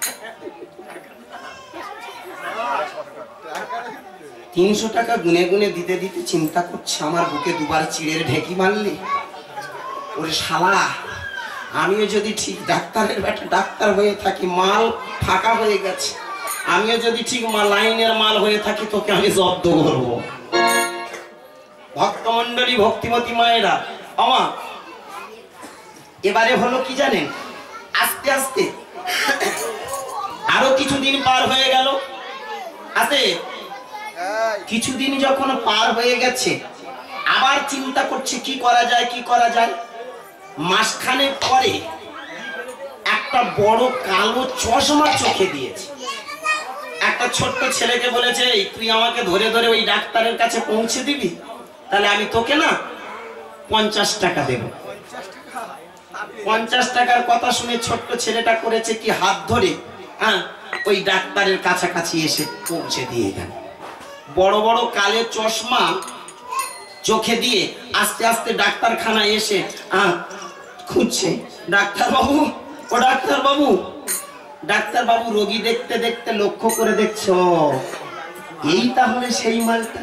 A: তিনশো টাকা গুনে গুনে দিতে দিতে চিন্তা করছে, আমার বুকে দুবার চিড়ের ঢেকি মারলি, ওরে শালা, আমিও যদি ঠিক ডাক্তারের ব্যাটা ডাক্তার হয়ে থাকি, মাল ফাঁকা হয়ে গেছে, আমিও যদি ঠিক লাইনের মাল হয়ে থাকি, তোকে আমি জব্দ করবো। ভক্তমন্ডলী, ভক্তিমতী মায়েরা, আমা এবারে হলো কি জানেন, আস্তে আস্তে আরো কিছুদিন পার হয়ে গেল। আস্তে কিছুদিন যখন পার হয়ে গেছে, আবার চিন্তা করছে কি করা যায়, কি করা যায়। মাসখানেক পরে একটা বড় কালো চশমা চোখে দিয়েছে। একটা ছোট্ট ছেলেকে বলেছে, তুই আমাকে ধরে ধরে ওই ডাক্তারের কাছে পৌঁছে দিবি, তাহলে আমি তোকে না পঞ্চাশ টাকা দেব। পঞ্চাশ টাকার কথা শুনে ছোট্ট ছেলেটা করেছে কি, হাত ধরে হ্যাঁ ওই ডাক্তারের কাছাকাছি এসে পৌঁছে দিয়ে গেল। বড় বড় কালো চশমা চোখে দিয়ে আস্তে আস্তে ডাক্তারখানায় এসে আহ খুঁজছে, ডাক্তার বাবু, ও ডাক্তার বাবু। ডাক্তার বাবু রোগী দেখতে দেখতে লক্ষ্য করে দেখছো, এই তাহলে সেই মালটা।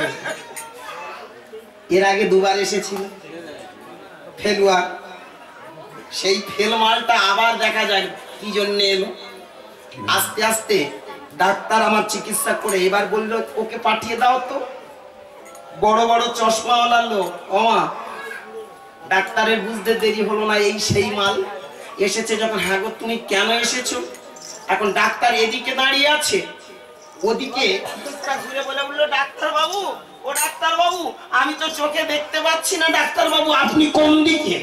A: এর আগে দুবার এসেছিল, ফেলুয়া, সেই ফেল মালটা আবার দেখা যায় কি জন্য এলো। আস্তে আস্তে ডাক্তার আমার চিকিৎসা করে এবার বলল, ওকে পাঠিয়ে দাও তো। বড় বড় চশমাওয়ালা লোক, ওমা ডাক্তারের বুঝতে দেরি হলো না, এই সেই মাল এসেছে যখন। হ্যাঁ গো, তুমি কেন এসেছো? এখন ডাক্তার এদিকে দাঁড়িয়ে আছে, ওদিকে ঘুরে বলে বললো, ডাক্তার বাবু, ও ডাক্তার বাবু, আমি তো চোখে দেখতে পাচ্ছি না, ডাক্তার বাবু আপনি কোন দিকে?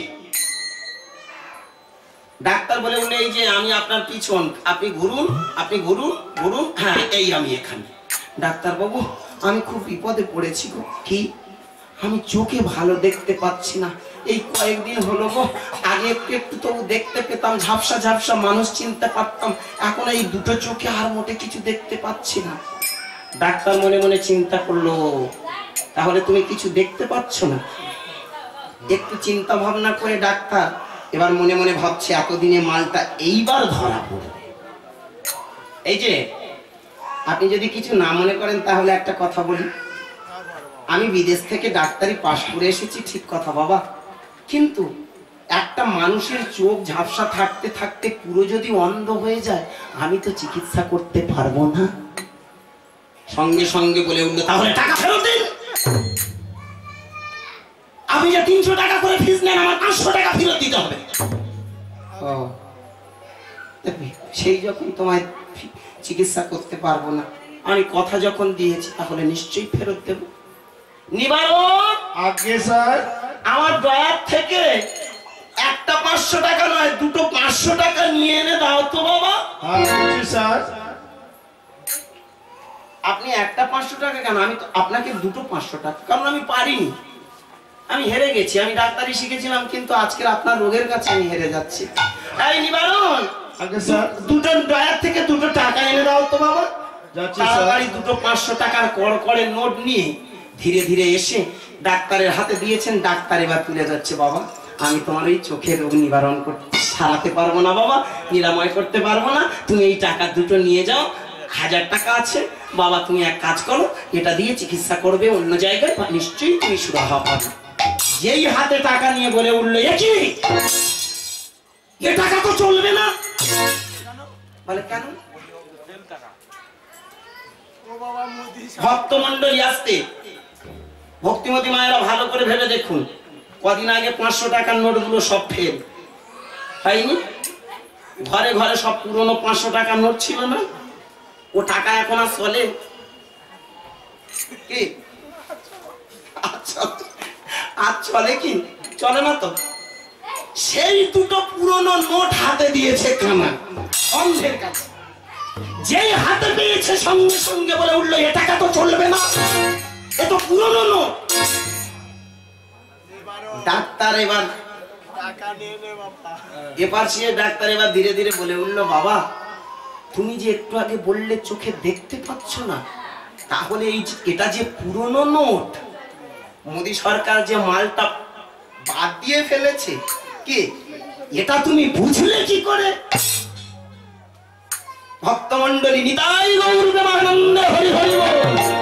A: ডাক্তার বলে বলে, এই যে আমি আপনার পিছন, আপনি ঘুরুন, আপনি ঘুরুন ঘুরুন, হ্যাঁ এই আমি এখানে। ডাক্তার বাবু, আমি খুব বিপদে পড়েছি গো। কি? আমি চোখে ভালো দেখতে পাচ্ছি না, এই কয়েকদিন হলো গো, আগে একটু একটু তো দেখতে পেতাম, ঝাপসা ঝাপসা মানুষ চিনতে পারতাম, এখন এই দুটো চোখে আর মোটে কিছু দেখতে পাচ্ছি না। ডাক্তার মনে মনে চিন্তা করলো, তাহলে তুমি কিছু দেখতে পাচ্ছ না? একটু চিন্তা ভাবনা করে ডাক্তার এবার মনে মনে ভাবছে, এতদিনে মালটা এইবার ধরা পড়বে। এই যে আপনি যদি কিছু না মনে করেন তাহলে একটা কথা বলি, আমি বিদেশ থেকে ডাক্তারি পাশ করে এসেছি, ঠিক কথা বাবা, কিন্তু একটা মানুষের চোখ ঝাপসা থাকতে থাকতে পুরো যদি অন্ধ হয়ে যায়, আমি তো চিকিৎসা করতে পারবো না। সঙ্গে সঙ্গে বলে উঠলো, তাহলে টাকা ফেরত দিন। আপনি যে তিনশো টাকা করে ফিস নেন, আমার পাঁচশো টাকা ফেরত দিতে হবে। সেই যখন তোমায় চিকিৎসা করতে পারবো না, আমি কথা যখন দিয়েছি তাহলে নিশ্চয়ই ফেরত দেব। নিবারণ,
B: আগে স্যার
A: আমার দয়ার থেকে একটা পাঁচশো টাকা নয় দুটো পাঁচশো টাকা নিয়ে এনে দাও তো বাবা।
B: হ্যাঁ স্যার।
A: আপনি একটা পাঁচশো টাকা কেন, আমি তো আপনাকে দুটো পাঁচশো টাকা, কারণ আমি পারিনি, আমি হেরে গেছি। আমি ডাক্তারি শিখেছিলাম কিন্তু আজকের আপনার রোগের কাছে আমি হেরে যাচ্ছি। তাই নিবারণ,
B: আগে স্যার
A: দুটো দয়ার থেকে দুটো টাকা এনে দাও তো বাবা।
B: যাচ্ছি
A: তাড়াতাড়ি
B: স্যার।
A: দুটো পাঁচশো টাকার কড় করে নোট নিয়ে ধীরে ধীরে এসে ডাক্তারের হাতে দিয়েছেন। ডাক্তার এবার তুলে যাচ্ছে। বাবা, আমি তোমার এই চোখের রোগ নিবারণ করতে সারাতে পারবো না বাবা, নিরাময় করতে পারবো না, তুমি এই টাকা দুটো নিয়ে যাও। হাজার টাকা আছে বাবা, তুমি এক কাজ করো, এটা দিয়ে চিকিৎসা করবে অন্য জায়গায়, নিশ্চয়ই তুমি সুরাহা পাবে। যেই হাতে টাকা নিয়ে বলে উঠলো, একই এ টাকা তো চলবে না। বলে কেন? ভক্তমন্ডলী আসতে, ভক্তিমতী মায়েরা ভালো করে ভেবে দেখুন, কদিন আগে পাঁচশো টাকার নোটগুলো সব ফেল হয়নি? ঘরে ঘরে সব পুরনো পাঁচশো টাকার নোট ছিল না? ও টাকা এখন আর চলে কি? আচ্ছা, আর চলে কি? চলে না তো। সেই দুটো পুরনো নোট হাতে দিয়েছে কানা অন্ধের কাছে। যেই হাতে পেয়েছে সঙ্গে সঙ্গে বলে উঠলো, এ টাকা তো চলবে না, এ তো পুরনো নোট। ডাক্তার এবার এবার সে ডাক্তার এবার ধীরে ধীরে বলে উঠলো, বাবা তুমি যে একটু আগে বললে চোখে দেখতে পাচ্ছ না, তাহলে এই এটা যে পুরনো নোট, মোদী সরকার যে মালটা বাদ দিয়ে ফেলেছে, কি এটা তুমি বুঝলে কি করে? ভক্তমন্ডলী, নিতাই গৌর প্রেমানন্দে হরি হরি বল।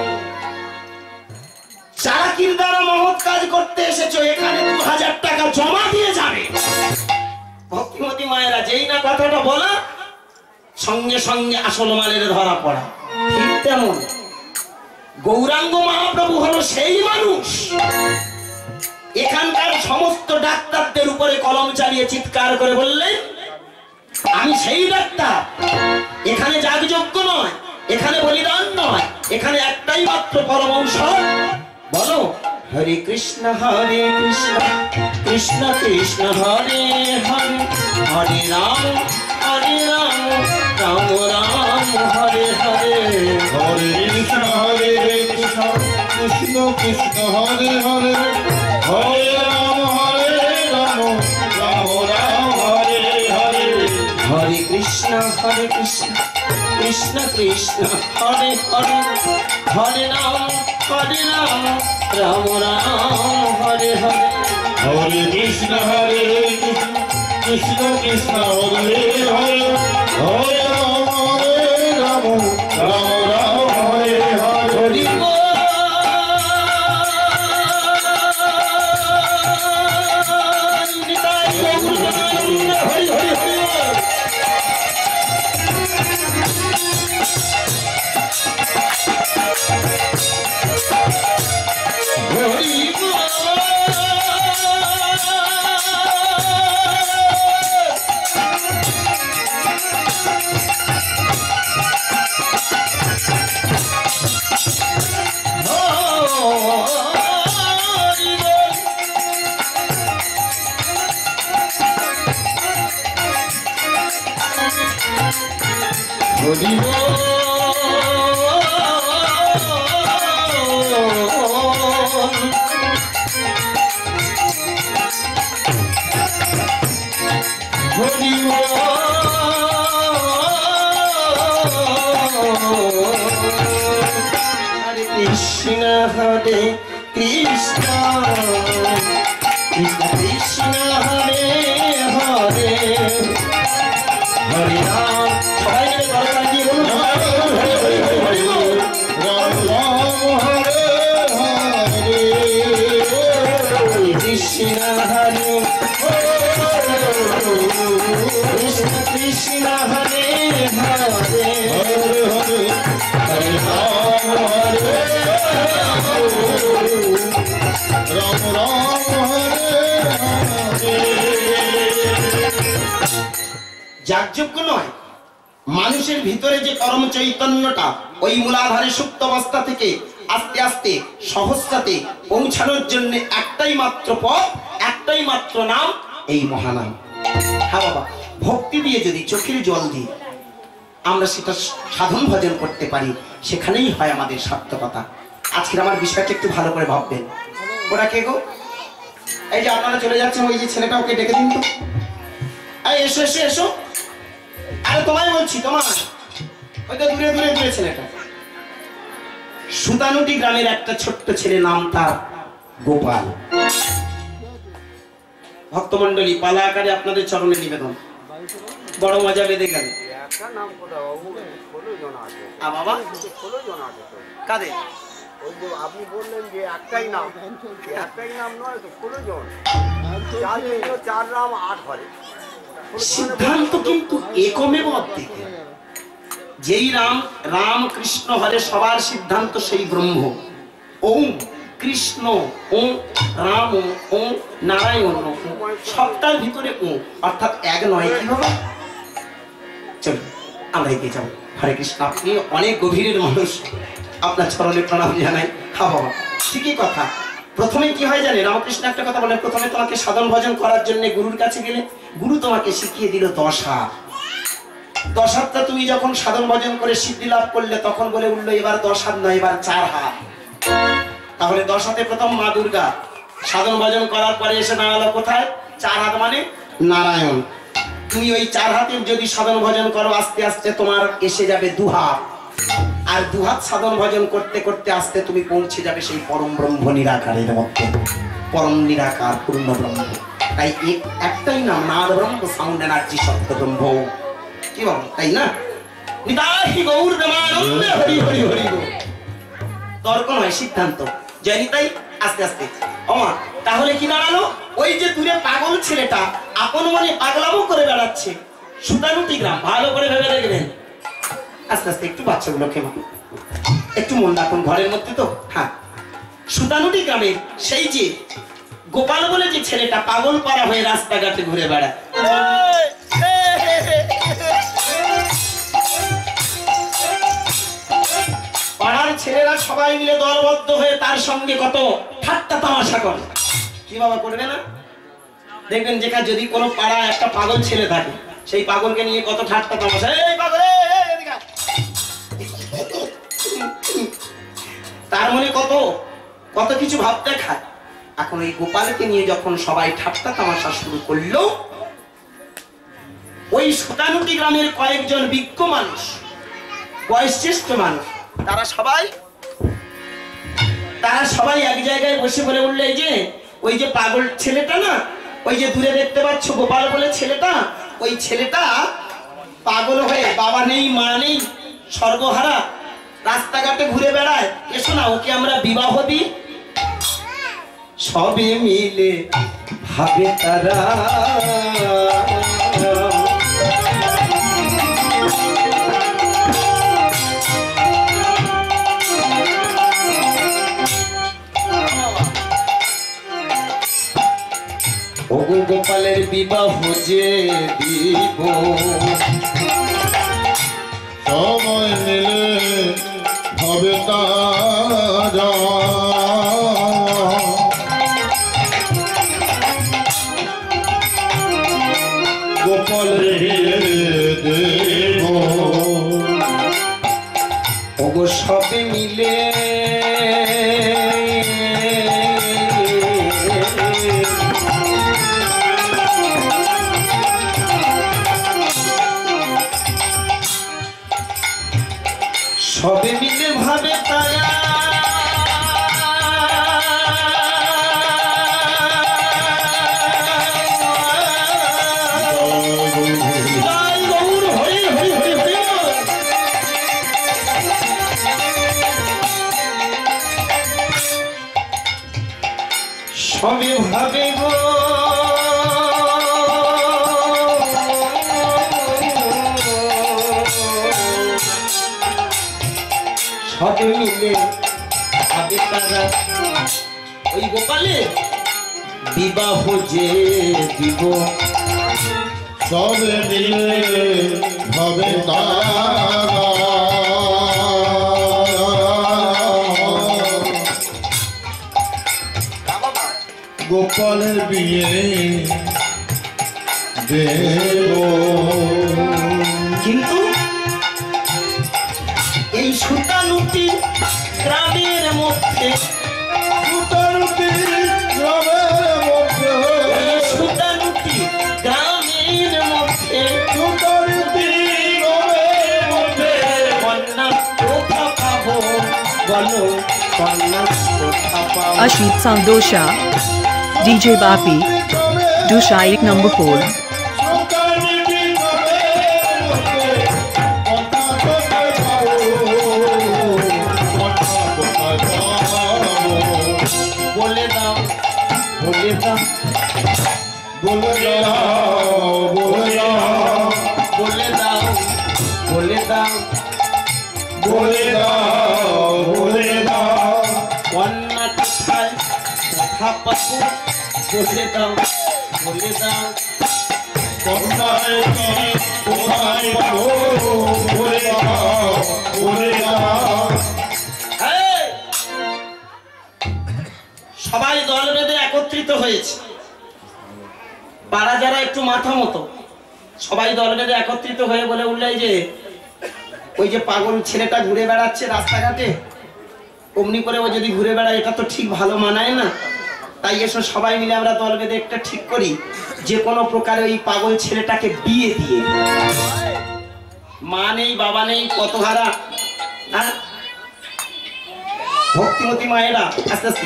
A: চালাকির দ্বারা মহৎ কাজ করতে এসেছো, এখানে দু হাজার টাকা জমা দিয়ে যাবে। ভক্তিমতী মায়েরা যেই না কথাটা বলা, সঙ্গে সঙ্গে আসল মালের ধরা পড়া। ঠিক তেমন গৌরাঙ্গ মহাপ্রভু হলো সেই মানুষ, এখানকার সমস্ত ডাক্তারদের উপরে কলম চালিয়ে চিৎকার করে বললেন, আমি সেই ডাক্তার, এখানে যাগযজ্ঞ নয়, এখানে বলিদান নয়, এখানে একটাই মাত্র পরম ঔষধ। বলো, হরে কৃষ্ণ হরে কৃষ্ণ কৃষ্ণ কৃষ্ণ হরে হরে, হরে রাম হরে রাম রাম রাম হরে হরে।
B: হরে কৃষ্ণ হরে কৃষ্ণ কৃষ্ণ কৃষ্ণ হরে হরে, হরে রাম হরে রাম রাম রাম হরে হরে।
A: হরে কৃষ্ণ হরে কৃষ্ণ কৃষ্ণ কৃষ্ণ হরে হরে, হরে রাম হরে রাম রাম রাম হরে হরে।
B: হরে কৃষ্ণ হরে কৃষ্ণ কৃষ্ণ কৃষ্ণ হরে হরে, হরে রাম হরে রাম রাম রাম হরে হরে।
A: হরি বল। নিতাই গৌর প্রেমানন্দে হরি হরি হরি বল। হরি বল। হরি বল। হরি বল। হরে কৃষ্ণ হরে কৃষ্ণ কৃষ্ণ কৃষ্ণ হরে হরে, হরে রাম। সবাই মিলে গলা দিয়ে বলুন, হরে হরে হরে হরে হরে বল।
B: রাম রাম হরে হরে,
A: কৃষ্ণ হরে কৃষ্ণ কৃষ্ণ হরে হরে,
B: হরে হরে হরে রাম হরে রাম রাম হরে হরে।
A: যাগযজ্ঞ নয়, মানুষের ভিতরে যে পরম চৈতন্যটা ওই মূলাধারে সুপ্ত অবস্থা থেকে আস্তে আস্তে সহস্রাতে পৌঁছানোর জন্য একটাই মাত্র পথ, একটাই মাত্র নাম, এই মহানাম। হ্যাঁ বাবা, ভক্তি দিয়ে যদি চোখের জল দিয়ে আমরা সেটা সাধন ভজন করতে পারি, সেখানেই হয় আমাদের সার্থকতা। আজকের আমার বিষয়টা একটু ভালো করে ভাববেন। ওরা কে গো? এই যে আপনারা চলে যাচ্ছেন, ওই যে ছেলেটা, ওকে ডেকে দিন তো। এই এসো এসো এসো। আরে তোমায় বলছি, তোমার ওই তো দূরে দূরে দূরে ছেলেটা। সুতানুটি গ্রামের একটা ছোট্ট ছেলে, নাম তার গোপাল। ভক্তমন্ডলী, পালা আকারে আপনাদের চরণে নিবেদন। বড় মজা বেঁধে গেল।
E: একটা নাম কোথাও ষোলো জন আছে।
A: আ বাবা,
E: ষোলো জন আছে তো।
A: কাদের?
E: ওই যে আপনি বললেন যে একটাই নাম, একটাই নাম নয় তো, ষোলো জন। চার জন, চার রাম আট ঘরে।
A: সিদ্ধান্ত কিন্তু একমেব অদ্বিতীয়। যেই রাম, রাম কৃষ্ণ হরে, সবার সিদ্ধান্ত সেই ব্রহ্ম। ওম কৃষ্ণ, ওম রাম, ওম নারায়ণ, সবটার ভিতরে ও, অর্থাৎ এক নয়। কি হবে? চল আমরা এগিয়ে যাবো। হরে কৃষ্ণ। আপনি অনেক গভীরের মানুষ, আপনার চরণে প্রণাম জানাই। হ্যাঁ বাবা, ঠিকই কথা। প্রথমে কি হয় জানে, রামকৃষ্ণ একটা কথা বলেন, প্রথমে তোমাকে সাধন ভজন করার জন্য গুরুর কাছে গেলে গুরু তোমাকে শিখিয়ে দিল দশ হাত। দশ হাতটা তুমি যখন সাধন ভজন করে সিদ্ধি লাভ করলে, তখন বলে উঠলো এবার দশ হাত নয়, এবার চার হাত। তাহলে দশ হাতে প্রথম মা দুর্গা, সাধন ভজন করার পরে এসে দাঁড়ালো কোথায়? চার হাত মানে নারায়ণ। তুমি ওই চার হাতের যদি সাধন ভজন করো, আস্তে আস্তে তোমার এসে যাবে দু হাত। আর দুহাত সাধন ভজন করতে করতে আসতে তুমি পৌঁছে যাবে সেই পরম ব্রহ্ম নিরাকারের মধ্যে, পরম নিরাকার পূর্ণ ব্রহ্ম। তাই একটাই নাম, নাদ ব্রহ্ম সাউন্ড এনার্জি শব্দ ব্রহ্ম। কি বল, তাই না? নিতাই গৌর প্রেমানন্দে হরি হরি হরি গো। তর্ক নয়, সিদ্ধান্ত। জয় নিতাই। আস্তে আস্তে অমা, তাহলে কি দাঁড়ালো? ওই যে দূরে পাগল ছেলেটা আপন মনে পাগলামো করে বেড়াচ্ছে, সুতানুটি গ্রাম। ভালো করে ভেবে দেখবেন। আস্তে আস্তে একটু বাচ্চাগুলোকে একটু মন রাখুন, ঘরের মধ্যে তো। হ্যাঁ, সুতানুটি গ্রামের সেই যে গোপাল বলে যে ছেলেটা পাগল পাড়া হয়ে রাস্তাঘাটে ঘুরে বেড়ায়। পাড়ার ছেলেরা সবাই মিলে দলবদ্ধ হয়ে তার সঙ্গে কত ঠাট্টা তামাশা করে। কি বাবা করবে না? দেখবেন যেখানে যদি কোনো পাড়ায় একটা পাগল ছেলে থাকে, সেই পাগলকে নিয়ে কত ঠাট্টা তামাশা। এই পাগল, তার মনে কত কত কিছু ভাবতে খায়। এখন এই গোপালকে নিয়ে যখন সবাই ঠাট্টা তামাশা শুরু করলো, ওই সুতানুটি গ্রামের কয়েকজন বিজ্ঞ মানুষ, বয়োজ্যেষ্ঠ মানুষ, তারা সবাই তারা সবাই এক জায়গায় বসে বলে উঠলো, এই যে ওই যে পাগল ছেলেটা না, ওই যে দূরে দেখতে পাচ্ছ গোপাল বলে ছেলেটা, ওই ছেলেটা পাগল হয়ে বাবা নেই মা নেই সর্বহারা রাস্তাঘাটে ঘুরে বেড়ায়। এসো না, ওকে আমরা বিবাহ দিই। সবে মিলে ভাবে তারা ওগো গোপালের বিবাহ যে দিব,
B: সময় নিলে হবে তারা। গোপাল দেব
A: ওগো সবে মিলে সবে মিলে ভাবে তারা সবে ভাবে গো সবে মিলে ভাবে তারা ওই গোপালে বিবাহ যে দিব,
B: তবে মিলে হবে তারা। গোপালের বিয়ে দেব,
A: কিন্তু এই সুতানুটি গ্রামের মধ্যে
B: সুতানুটি গ্রামের মধ্যে,
A: এই সুতানুটি গ্রামের মধ্যে
B: সুতানুটি গ্রামের মধ্যে,
A: কন্যা কোথা পাবো বলো, কন্যা কোথা পাবো?
C: Ashit Sound Dosha, D J Bapi, Dusha ek number four.
B: Sutanuti গ্রামের মধ্যে, কন্যা কোথায় পাবো, কন্যা কোথায় পাবো,
A: বলে দাও বলে দাও
B: বলে দাও বলে দাও
A: বলে দাও বলে দাও
B: বলে দাও বলে দাও,
A: কন্যা কোথায় কোথা পাবো, বলে দাও বলে দাও।
B: কোথায় কি কোথায় পাবো, বলে দাও বলে দাও।
A: এই! সবাই দল বেঁধে একত্রিত হয়েছে, পাড়া যারা একটু মাথা মতো সবাই দল বেঁধে একত্রিত হয়ে বলে উঠল, এই যে ওই যে পাগল ছেলেটা ঘুরে বেড়াচ্ছে রাস্তাঘাটে, অমনি করে ও যদি ঘুরে বেড়ায় এটা তো ঠিক ভালো মানায় না। তাই এসো সবাই মিলে আমরা দল বেঁধে একটা ঠিক করি, যে কোনো প্রকারে ওই পাগল ছেলেটাকে বিয়ে দিয়ে, মা নেই বাবা নেই কত হারা, হ্যাঁ ভক্তিমতী মায়েরা আস্তে আস্তে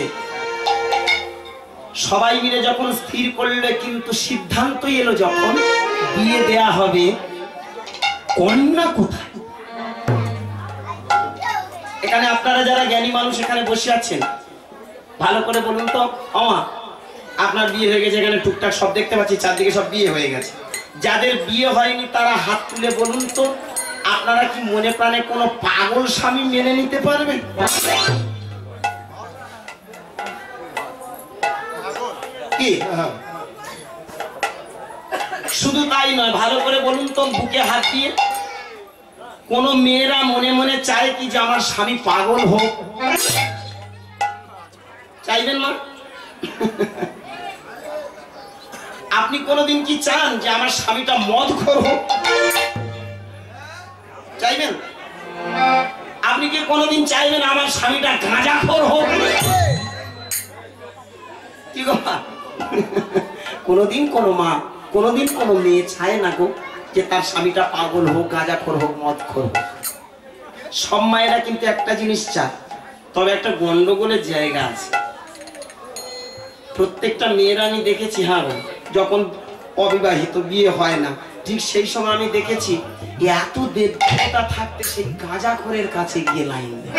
A: সবাই মিলে যখন স্থির করলে, কিন্তু সিদ্ধান্তই এলো যখন বিয়ে দেয়া হবে, কন্যা কোথায়? এখানে আপনারা যারা জ্ঞানী মানুষ এখানে বসে আছেন, ভালো করে বলুন তো, আমা আপনার বিয়ে হয়ে গেছে, এখানে টুকটাক সব দেখতে পাচ্ছি, চারদিকে সব বিয়ে হয়ে গেছে। যাদের বিয়ে হয়নি তারা হাত তুলে বলুন তো, আপনারা কি মনে প্রাণে কোনো পাগল স্বামী মেনে নিতে পারবেন? কি শুধু তাই নয়, ভালো করে বলুন তো বুকে হাত দিয়ে, কোন মেয়েরা মনে মনে চায় কি যে আমার স্বামী পাগল হোক? চাইবেন না? আপনি কোনদিন কি চান যে আমার স্বামীটা মদখোর হোক? চাইবেন? আপনি কি কোনদিন চাইবেন আমার স্বামীটা গাঁজাখোর হোক? কি গো মা? কোনদিন কোনো মা কোনদিন কোনো মেয়ে চায় না গো যে তার স্বামীটা পাগল হোক, গাঁজাখোর হোক, মদখোর হোক। সব মায়েরা কিন্তু একটা জিনিস চায়, তবে একটা গন্ডগোলের জায়গা আছে। প্রত্যেকটা মেয়েরা আমি দেখেছি, হ্যাঁ যখন অবিবাহিত বিয়ে হয় না, ঠিক সেই সময় আমি দেখেছি এত দেবতা থাকতে সেই গাঁজাখোরের কাছে গিয়ে লাইন দেয়,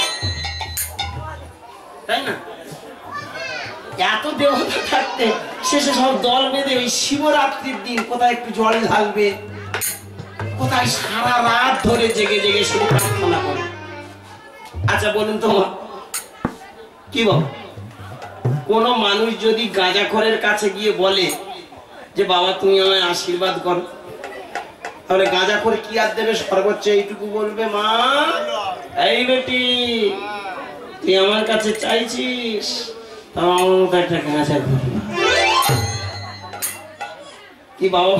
A: তাই না? এত দেবতা থাকতে শেষে সব দল বেঁধে ওই শিবরাত্রির দিন কোথায় একটু জল ঢালবে, কোথায় সারা রাত ধরে জেগে জেগে শুধু প্রার্থনা করে। আচ্ছা বলুন তো কি বল, কোন মানুষ যদি গাঁজাখোরের কাছে গিয়ে বলে যে বাবা তুমি আমায় আশীর্বাদ করো, তাহলে গাঁজাখোর কি আর দেবে? সর্বোচ্চ এইটুকু বলবে, মা এই বেটি তুই আমার কাছে চাইছিস, আমার মতো একটা গাঁজাখোর। কি বাবা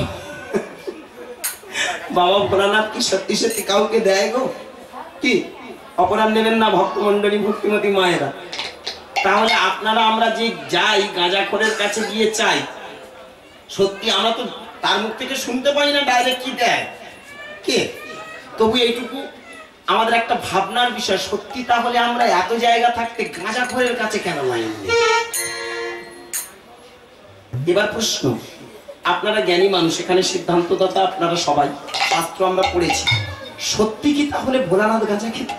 A: বাবা ভোলানাথ কি সত্যি সত্যি কাউকে দেয় গো? কি অপরাধ নেবেন না ভক্তমন্ডলী, ভক্তিমতী মায়েরা? তাহলে আপনারা আমরা যে যাই গাঁজাখোরের কাছে গিয়ে চাই, সত্যি আমরা তো তার মুখ থেকে শুনতে পাই না ডাইরেক্ট কি দেয় কে, তবু এইটুকু আমাদের একটা ভাবনার বিষয়, সত্যি তাহলে আমরা এত জায়গা থাকতে গাঁজাখোরের কাছে কেন লাইন দিই? এবার প্রশ্ন, আপনারা জ্ঞানী মানুষ, এখানে সিদ্ধান্তদাতা আপনারা সবাই, শাস্ত্র আমরা পড়েছি, সত্যি কি তাহলে ভোলানাথ গাঁজা খেত?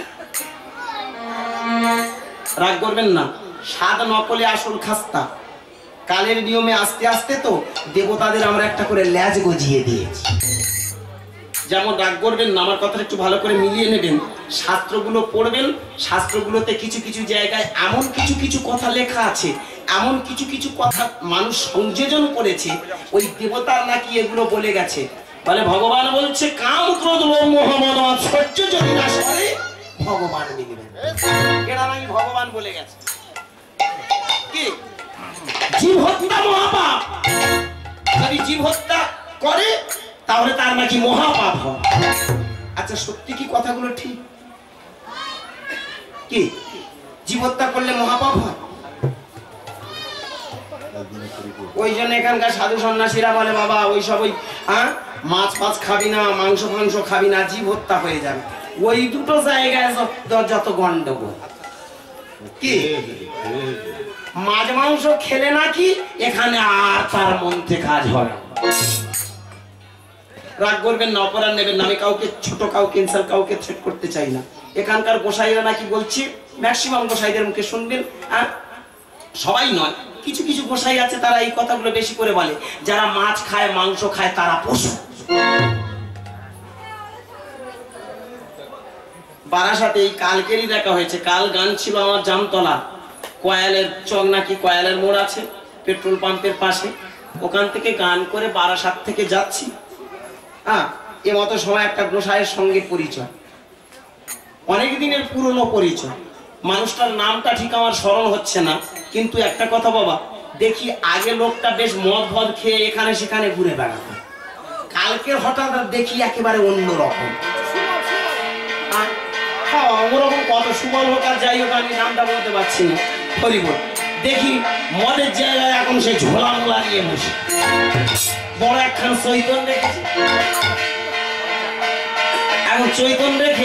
A: রাগ করবেন না, স্বাদ নকলে আসল খাস্তা। কালের নিয়মে আস্তে আস্তে তো দেবতাদের আমরা একটা করে ল্যাজ গজিয়ে দিয়েছি, যেমন রাগ করবেন না, আমার কথাটা একটু ভালো করে মিলিয়ে নেবেন। শাস্ত্রগুলো পড়বেন, শাস্ত্রগুলোতে কিছু কিছু জায়গায় এমন কিছু কিছু কথা লেখা আছে, এমন কিছু কিছু কথা মানুষ সংযোজন করেছে, ওই দেবতার নাকি এগুলো বলে গেছে। বলে ভগবান বলছে কাম ক্রোধ লোভ মোহ মদ সহ্য যদি নাশ করে ভগবান মিলবেন। এটা নাকি ভগবান বলে গেছে। কি জীব হত্যা মহাপাপ, যদি জীব হত্যা করে তাহলে তার নাকি মহাপাপ হয়। আচ্ছা সত্যি কি কথাগুলো ঠিক? কি জীব হত্যা করলে মহাপাপ হয়? ওই জন্য এখানকার সাধু সন্ন্যাসীরা বলে বাবা ওই সব ওই হ্যাঁ মাছ ফাছ খাবি না, মাংস ফাংস খাবি না, জীব হত্যা হয়ে যাবে। ওই দুটো জায়গায় যত গন্ডগোল। কি মাছ মাংস খেলে নাকি এখানে আর তার মধ্যে কাজ হয়। রাগ করবেন না, অপরাধ নেবেন না, আমি কাউকে ছোট কাউকে ইনসাল্ট কাউকে থ্রেট করতে চাই না। এখানকার গোসাইরা নাকি বলছি, ম্যাক্সিমাম গোসাইদের মুখে শুনবেন, আর সবাই নয়, কিছু কিছু গোসাই আছে তারা এই কথাগুলো বেশি করে বলে, যারা মাছ খায় মাংস খায় তারা পশু। বারাসাতে এই কালকেরই দেখা হয়েছে, কাল গান ছিল আমার জামতলা, কয়ালের চক নাকি কয়ালের মোড় আছে পেট্রোল পাম্পের পাশে, ওখান থেকে গান করে বারাসাত থেকে যাচ্ছি। হ্যাঁ এ মতো সময় একটা গোসাইয়ের সঙ্গে পরিচয়, অনেক দিনের পুরনো পরিচয়। মানুষটার নামটা ঠিক আমার স্মরণ হচ্ছে না, কিন্তু একটা কথা বাবা, দেখি আগে লোকটা বেশ মদ ভদ খেয়ে এখানে সেখানে ঘুরে বেড়াতো, কালকে হঠাৎ দেখি একেবারে অন্য রকম। হ্যাঁ ওরকম কত সুবল হোক আর যাই হোক আমি নামটা বলতে পারছি না, হরিবল। দেখি মদের জায়গায় এখন সে ঝোলা মোলা নিয়ে বসে, বড় একখান চৈতন রেখেছে। এখন চৈতন রেখে